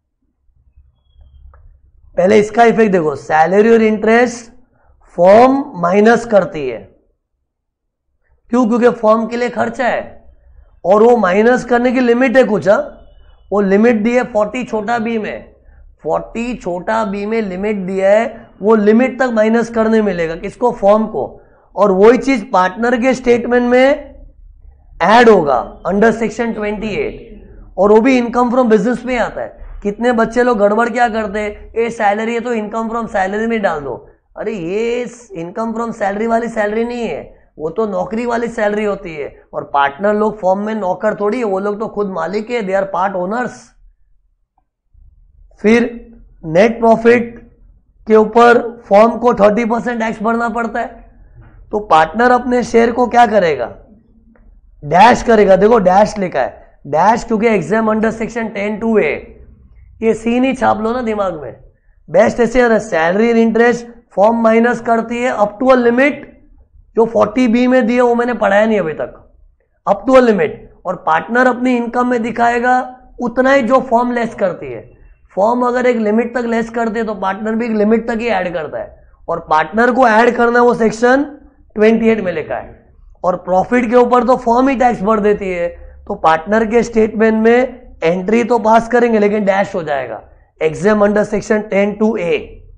पहले इसका इफेक्ट देखो, सैलरी और इंटरेस्ट फॉर्म माइनस करती है, क्यों, क्योंकि फॉर्म के लिए खर्चा है, और वो माइनस करने की लिमिट है कुछ। वो लिमिट दी है 40 छोटा बी में, 40 छोटा बी में लिमिट दिया है, वो लिमिट तक माइनस करने मिलेगा, किसको, फॉर्म को। और वही चीज पार्टनर के स्टेटमेंट में ऐड होगा अंडर सेक्शन 28, और वो भी इनकम फ्रॉम बिजनेस में आता है। कितने बच्चे लोग गड़बड़ क्या करते हैं, ये सैलरी है तो इनकम फ्रॉम सैलरी में डाल दो। अरे ये इनकम फ्रॉम सैलरी वाली सैलरी नहीं है, वो तो नौकरी वाली सैलरी होती है, और पार्टनर लोग फॉर्म में नौकर थोड़ी है, वो लोग तो खुद मालिक है, दे आर पार्ट ओनर्स। फिर नेट प्रॉफिट के ऊपर फॉर्म को 30% टैक्स भरना पड़ता है, तो पार्टनर अपने शेयर को क्या करेगा, डैश करेगा। देखो डैश लिखा है, डैश क्योंकि एग्जाम अंडर सेक्शन 10(2)(a, ये सीन ही छाप लो ना दिमाग में। बेस्ट ऐसे, salary and interest form minus करती है अप टू अ लिमिट, जो 40(b) में दिए वो मैंने पढ़ाया नहीं अभी तक, अप टू अ लिमिट, और पार्टनर अपनी इनकम में दिखाएगा उतना ही जो फॉर्म लेस करती है। फॉर्म अगर एक लिमिट तक लेस करती है तो पार्टनर भी एक लिमिट तक ही ऐड करता है, और पार्टनर को ऐड करना है वो सेक्शन 28 में लिखा है। और प्रॉफिट के ऊपर तो फॉर्म ही टैक्स भर देती है, तो पार्टनर के स्टेटमेंट में एंट्री तो पास करेंगे लेकिन डैश हो जाएगा, exam under section 10(2)(a।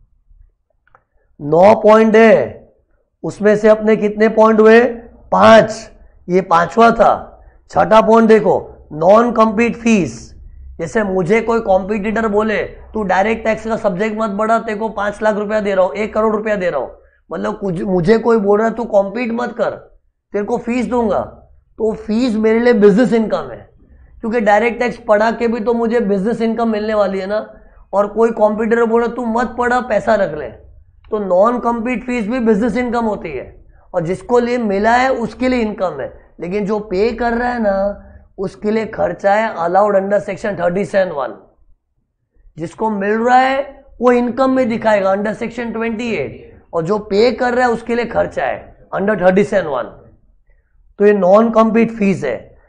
9 point है, उसमें से अपने कितने पॉइंट हुए, 5, ये 5वां था। छठा पॉइंट देखो, नॉन कम्पीट फीस। जैसे मुझे कोई कॉम्पिटिटर बोले तू डायरेक्ट टैक्स का सब्जेक्ट मत बढ़ा, तेरे को 5 लाख रुपया दे रहा हूं, 1 करोड़ रुपया दे रहा हूं, मतलब मुझे कोई बोल रहा है तू कॉम्पीट मत कर, तेरे को फीस दूंगा, तो फीस मेरे लिए बिजनेस इनकम है, क्योंकि डायरेक्ट टैक्स पढ़ा के भी तो मुझे बिजनेस इनकम मिलने वाली है ना। और कोई कॉम्पिटिटर बोले तू मत पढ़ा, पैसा रख ले, तो नॉन कम्पीट फीस भी बिजनेस इनकम होती है, और जिसको लिए मिला है उसके लिए इनकम है, लेकिन जो पे कर रहा है ना उसके लिए खर्चा है, अलाउड अंडर सेक्शन 37(1). जिसको मिल रहा है वो इनकम में दिखाएगा अंडर सेक्शन 28, और जो पे कर रहा है उसके लिए खर्चा है अंडर 37(1). तो ये नॉन कम्पीट फीस है।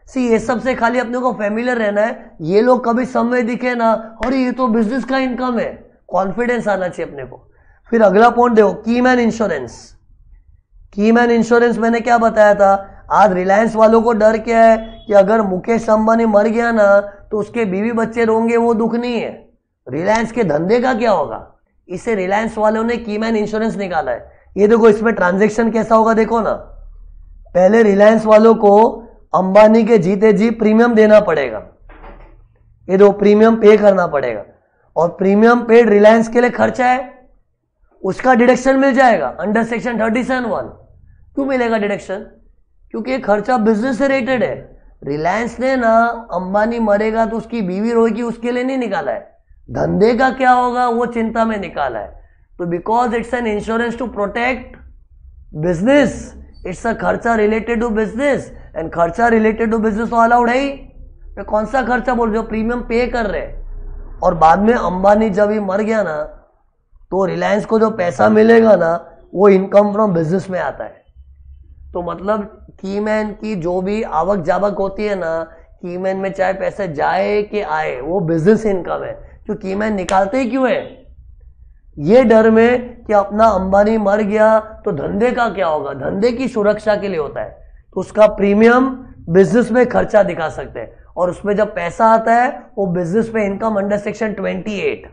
सी ये सबसे खाली अपने को फेमिलियर रहना है। ये लोग कभी समय दिखे ना, अरे ये तो बिजनेस का इनकम है, कॉन्फिडेंस आना चाहिए अपने को। फिर अगला पॉइंट देखो, कीमैन इंश्योरेंस। कीमैन इंश्योरेंस मैंने क्या बताया था, आज रिलायंस वालों को डर क्या है कि अगर मुकेश अंबानी मर गया ना तो उसके बीवी बच्चे रोंगे, वो दुख नहीं है, रिलायंस के धंधे का क्या होगा। इसे रिलायंस वालों ने कीमैन इंश्योरेंस निकाला है। ये देखो इसमें ट्रांजैक्शन कैसा होगा देखो ना, पहले रिलायंस वालों को अंबानी के जीते जी प्रीमियम देना पड़ेगा, ये दो प्रीमियम पे करना पड़ेगा, और प्रीमियम पेड रिलायंस के लिए खर्चा है, उसका डिडक्शन मिल जाएगा अंडर सेक्शन 37(1). क्यों मिलेगा डिडक्शन, क्योंकि ये खर्चा बिजनेस से रिलेटेड है। रिलायंस ने ना अंबानी मरेगा तो उसकी बीवी रोएगी उसके लिए नहीं निकाला है, धंधे का क्या होगा वो चिंता में निकाला है। तो because it's an insurance to protect business, it's a खर्चा रिलेटेड टू बिजनेस, एंड खर्चा रिलेटेड टू बिजनेस तो अलाउड है ही। तो कौन सा खर्चा बोल रहे हो, प्रीमियम पे कर रहे हैं। और बाद में अंबानी जब ही मर गया ना तो रिलायंस को जो पैसा मिलेगा ना वो इनकम फ्रॉम बिजनेस में आता है। तो मतलब कीमैन की जो भी आवक जावक होती है ना, कीमैन में चाहे पैसे जाए कि आए, वो बिजनेस इनकम है। तो कीमैन निकालते ही क्यों है, ये डर में कि अपना अंबानी मर गया तो धंधे का क्या होगा, धंधे की सुरक्षा के लिए होता है। तो उसका प्रीमियम बिजनेस में खर्चा दिखा सकते हैं, और उसमें जब पैसा आता है वो बिजनेस में इनकम अंडर सेक्शन 28।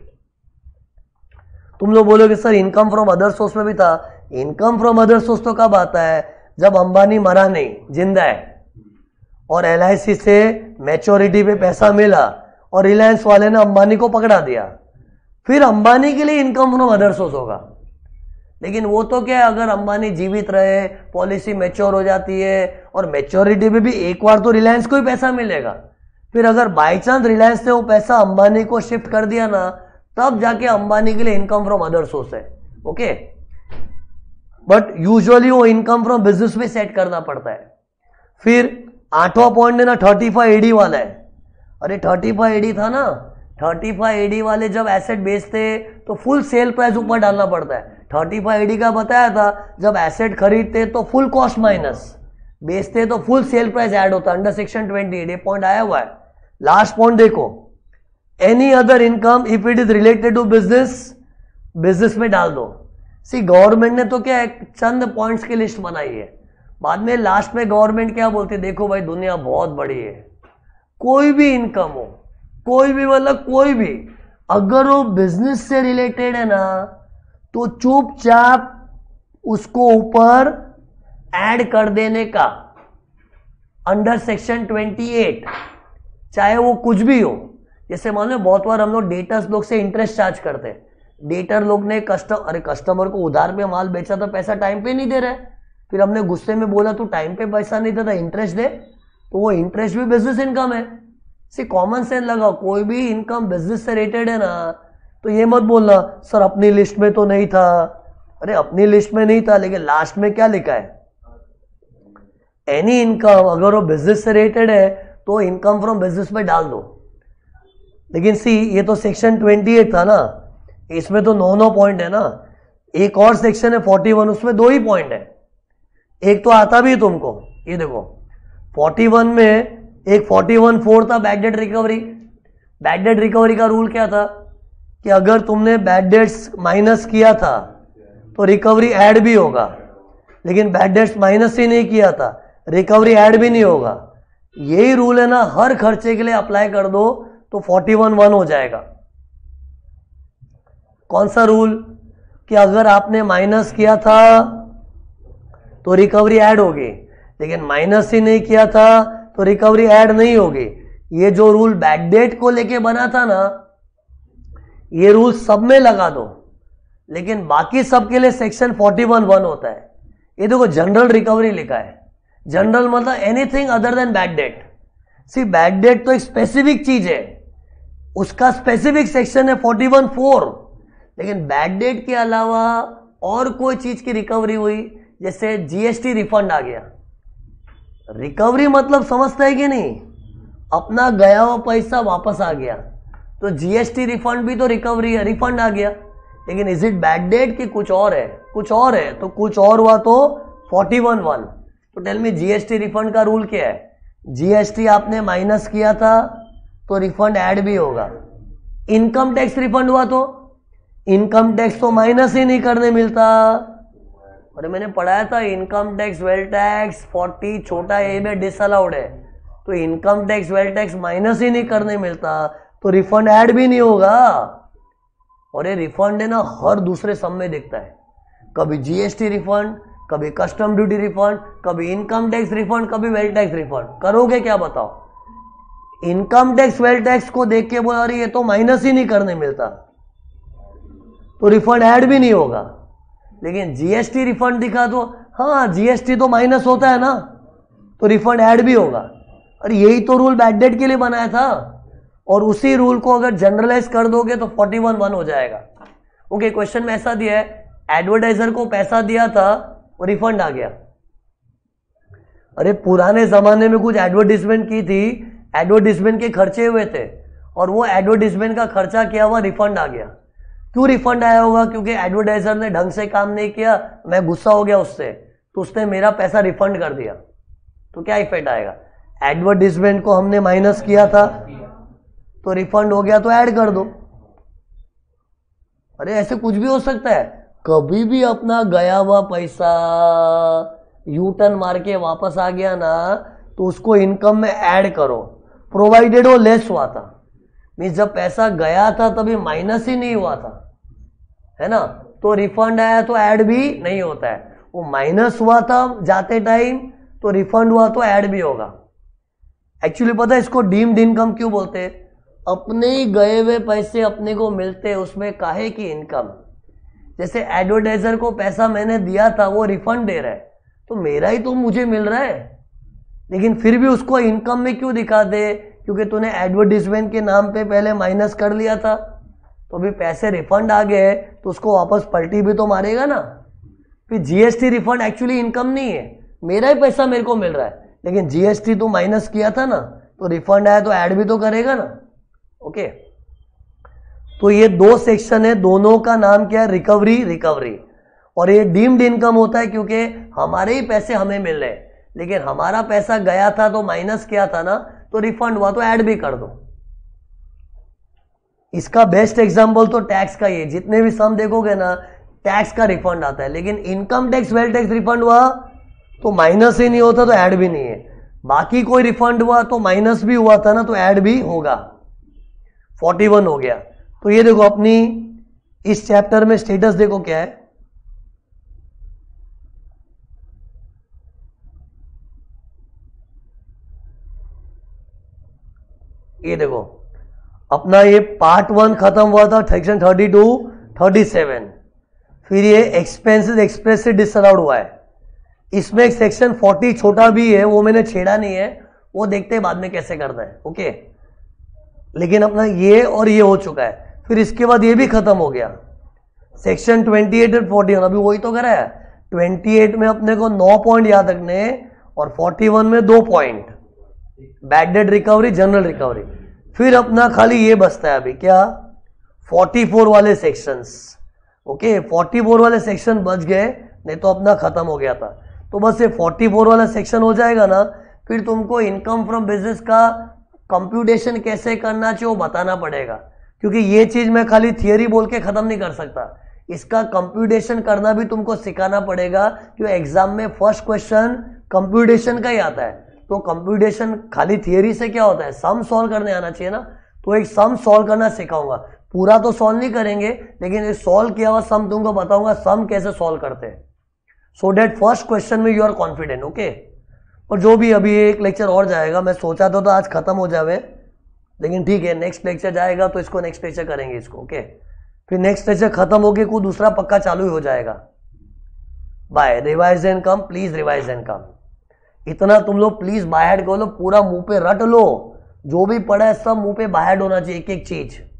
तुम लोग बोलोगे sir income from other source में भी था, इनकम फ्रॉम अदर सोर्स तो कब आता है, जब अंबानी मरा नहीं, जिंदा है, और LIC से मैच्योरिटी पे पैसा मिला और रिलायंस वाले ने अंबानी को पकड़ा दिया, फिर अंबानी के लिए इनकम फ्रॉम अदर सोर्स होगा। लेकिन वो तो क्या है, अगर अंबानी जीवित रहे, पॉलिसी मैच्योर हो जाती है, और मैच्योरिटी में भी एक बार तो रिलायंस को ही पैसा मिलेगा, फिर अगर बाई चांस रिलायंस ने वो पैसा अंबानी को शिफ्ट कर दिया ना, तब जाके अंबानी के लिए इनकम फ्रॉम अदर सोर्स है। ओके, बट यूजुअली वो इनकम फ्रॉम बिजनेस में सेट करना पड़ता है। फिर 8वां पॉइंट है ना 35 AD वाला है। अरे 35 AD था ना, 35 AD वाले जब एसेट बेचते तो फुल सेल प्राइस ऊपर डालना पड़ता है। 35 AD का बताया था, जब एसेट खरीदते तो फुल कॉस्ट माइनस, बेचते तो फुल सेल प्राइस ऐड होता है अंडर सेक्शन 28। ये पॉइंट आया हुआ है। लास्ट पॉइंट देखो, any other income if it is related to business, business में डाल दो। सी गवर्नमेंट ने तो क्या एक चंद पॉइंट्स की लिस्ट बनाई है, बाद में लास्ट में गवर्नमेंट क्या बोलती है, देखो भाई दुनिया बहुत बड़ी है, कोई भी इनकम हो, कोई भी मतलब कोई भी, अगर वो बिजनेस से रिलेटेड है ना तो चुपचाप उसको ऊपर ऐड कर देने का अंडर सेक्शन 28, चाहे वो कुछ भी हो। जैसे मान लो बहुत बार हम लोग डेटर्स लोग से इंटरेस्ट चार्ज करते हैं, डेटर लोग ने कस्टमर को उधार पे माल बेचा तो पैसा टाइम पे नहीं दे रहा है, फिर हमने गुस्से में बोला तू टाइम पे पैसा नहीं देता, इंटरेस्ट दे, तो वो इंटरेस्ट भी बिजनेस इनकम है। सी कॉमन सेंस लगाओ, कोई भी इनकम बिजनेस से रिलेटेड है ना, तो ये मत बोलना सर अपनी लिस्ट में तो नहीं था। अरे अपनी लिस्ट में नहीं था, लेकिन लास्ट में क्या लिखा है, एनी इनकम, अगर वो बिजनेस से रिलेटेड है तो इनकम फ्रॉम बिजनेस में डाल दो। लेकिन सी ये तो सेक्शन 28 था ना, इसमें तो 9 पॉइंट है ना, एक और सेक्शन है 41, उसमें 2 ही पॉइंट है, एक तो आता भी है तुमको। ये देखो 41 में एक 41(4) था bad debt recovery. Bad debt recovery का रूल क्या था कि अगर तुमने बैड डेट्स माइनस किया था तो रिकवरी ऐड भी होगा, लेकिन बैड डेट्स माइनस ही नहीं किया था, रिकवरी ऐड भी नहीं होगा। यही रूल है ना, हर खर्चे के लिए अप्लाई कर दो तो 41(1) हो जाएगा। कौन सा रूल, कि अगर आपने माइनस किया था तो रिकवरी ऐड होगी, लेकिन माइनस ही नहीं किया था तो रिकवरी ऐड नहीं होगी। ये जो रूल बैड डेट को लेके बना था ना, ये रूल सब में लगा दो, लेकिन बाकी सब के लिए सेक्शन 41(1) होता है। ये देखो जनरल रिकवरी लिखा है, जनरल मतलब anything other than bad debt. See bad debt तो एक स्पेसिफिक चीज है, उसका स्पेसिफिक सेक्शन है 41(4), लेकिन बैड डेट के अलावा और कोई चीज की रिकवरी हुई, जैसे GST रिफंड आ गया, रिकवरी मतलब समझता है कि नहीं, अपना गया हुआ पैसा वापस आ गया, तो GST रिफंड भी तो रिकवरी है, रिफंड आ गया। लेकिन इज इट बैड डेट कि कुछ और है, कुछ और है, तो कुछ और हुआ तो 41(1). तो टेल मी GST रिफंड का रूल क्या है, जीएसटी आपने माइनस किया था तो रिफंड ऐड भी होगा। इनकम टैक्स रिफंड हुआ तो इनकम टैक्स तो माइनस ही नहीं करने मिलता। और मैंने पढ़ाया था इनकम टैक्स वेल्थ टैक्स 40 छोटा ए में डिसअलाउड है, तो income tax wealth tax minus ही नहीं करने मिलता तो रिफंड ऐड भी नहीं होगा। और ये रिफंड है ना हर दूसरे सम में दिखता है, कभी जीएसटी रिफंड, कभी कस्टम ड्यूटी रिफंड, कभी इनकम टैक्स रिफंड, कभी वेल्थ टैक्स रिफंड। करोगे क्या बताओ? इनकम टैक्स वेल्थ टैक्स को देख के बोला अरे ये तो माइनस ही नहीं करने मिलता तो रिफंड ऐड भी नहीं होगा। लेकिन जीएसटी रिफंड दिखा तो हाँ जीएसटी तो माइनस होता है ना तो रिफंड ऐड भी होगा। और यही तो रूल बैड डेट के लिए बनाया था, और उसी रूल को अगर जनरलाइज कर दोगे तो 41(1) हो जाएगा। ओके, क्वेश्चन में ऐसा दिया है एडवर्टाइजर को पैसा दिया था और रिफंड आ गया। अरे पुराने जमाने में कुछ एडवर्टाइजमेंट की थी, एडवर्टाइजमेंट के खर्चे हुए थे और वो एडवर्टाइजमेंट का खर्चा किया हुआ रिफंड आ गया। क्यों रिफंड आया होगा? क्योंकि एडवर्टाइजर ने ढंग से काम नहीं किया, मैं गुस्सा हो गया उससे, तो उसने मेरा पैसा रिफंड कर दिया। तो क्या इफेक्ट आएगा? एडवर्टाइजमेंट को हमने माइनस किया था तो रिफंड हो गया तो ऐड कर दो। अरे ऐसे कुछ भी हो सकता है, कभी भी अपना गया हुआ पैसा यू टर्न मार के वापस आ गया ना तो उसको इनकम में ऐड करो, प्रोवाइडेड वो लेस हुआ था। मीन्स जब पैसा गया था तभी माइनस ही नहीं हुआ था, है ना, तो रिफंड आया तो ऐड भी नहीं होता है। वो माइनस हुआ था जाते टाइम तो रिफंड हुआ तो ऐड भी होगा। एक्चुअली पता है इसको डीम्ड इनकम क्यों बोलते हैं? अपने ही गए हुए पैसे अपने को मिलते, उसमें काहे की इनकम। जैसे एडवर्टाइजर को पैसा मैंने दिया था वो रिफंड दे रहा है तो मेरा ही तो मुझे मिल रहा है, लेकिन फिर भी उसको इनकम में क्यों दिखा दे? क्योंकि तूने एडवर्टाइजमेंट के नाम पे पहले माइनस कर लिया था, तो अभी पैसे रिफंड आ गए तो उसको वापस पलटी भी तो मारेगा ना। फिर जीएसटी रिफंड एक्चुअली इनकम नहीं है, मेरा ही पैसा मेरे को मिल रहा है, लेकिन जीएसटी तो माइनस किया था ना तो रिफंड आया तो ऐड भी तो करेगा ना। ओके, तो ये दो सेक्शन है, दोनों का नाम क्या है? Recovery recovery. और ये डीम्ड इनकम होता है क्योंकि हमारे ही पैसे हमें मिल रहे हैं, लेकिन हमारा पैसा गया था तो माइनस किया था ना तो रिफंड हुआ तो ऐड भी कर दो। इसका बेस्ट एग्जांपल तो टैक्स का ही है, जितने भी सम देखोगे ना टैक्स का रिफंड आता है, लेकिन income tax wealth tax refund हुआ तो माइनस ही नहीं होता तो ऐड भी नहीं है। बाकी कोई रिफंड हुआ तो माइनस भी हुआ था ना तो ऐड भी होगा। 41 हो गया। तो ये देखो अपनी इस चैप्टर में स्टेटस देखो क्या है। ये देखो अपना ये पार्ट 1 खत्म हुआ था सेक्शन 32 37। फिर ये एक्सपेंसेस एक्सप्रेस से डिसअलाउड हुआ है। इसमें एक सेक्शन 40 छोटा भी है, वो मैंने छेड़ा नहीं है, वो देखते हैं बाद में कैसे करना है। ओके, लेकिन अपना ये और ये हो चुका है। फिर इसके बाद ये भी खत्म हो गया सेक्शन 28 और 41। अभी वही तो करा है, 28 में अपने को 9 पॉइंट याद रखने और 41 में 2 point, bad debt recovery, general recovery. फिर अपना खाली ये बचता है अभी क्या? 44 वाले सेक्शंस। ओके, 44 वाले सेक्शन बच गए, नहीं तो अपना खत्म हो गया था। तो बस ये 44 वाला सेक्शन हो जाएगा ना, फिर तुमको इनकम फ्रॉम बिजनेस का कंप्यूटेशन कैसे करना चाहिए वो बताना पड़ेगा, क्योंकि ये चीज मैं खाली थियरी बोल के खत्म नहीं कर सकता, इसका कंप्यूटेशन करना भी तुमको सिखाना पड़ेगा। क्योंकि एग्जाम में फर्स्ट क्वेश्चन कंप्यूटेशन का ही आता है। तो कंप्यूटेशन खाली थियरी से क्या होता है? सम सॉल्व करने आना चाहिए ना। तो एक सम सॉल्व करना सिखाऊंगा, पूरा तो सॉल्व नहीं करेंगे, लेकिन एक सॉल्व किया हुआ सम तुमको बताऊंगा सम कैसे सॉल्व करते हैं, सो डेट फर्स्ट क्वेश्चन में यू आर कॉन्फिडेंट। ओके, और जो भी अभी एक लेक्चर और जाएगा, मैं सोचा तो आज खत्म हो जावे, लेकिन ठीक है नेक्स्ट लेक्चर जाएगा तो इसको नेक्स्ट लेक्चर करेंगे इसको। ओके, फिर नेक्स्ट लेक्चर खत्म होके कोई दूसरा पक्का चालू ही हो जाएगा। Bye, revise and come, please revise and come. इतना तुम लोग प्लीज बाय हेड कर लो, पूरा मुंह पे रट लो, जो भी पढ़ा है सब मुंह पे बाय हेड होना चाहिए, एक एक चीज।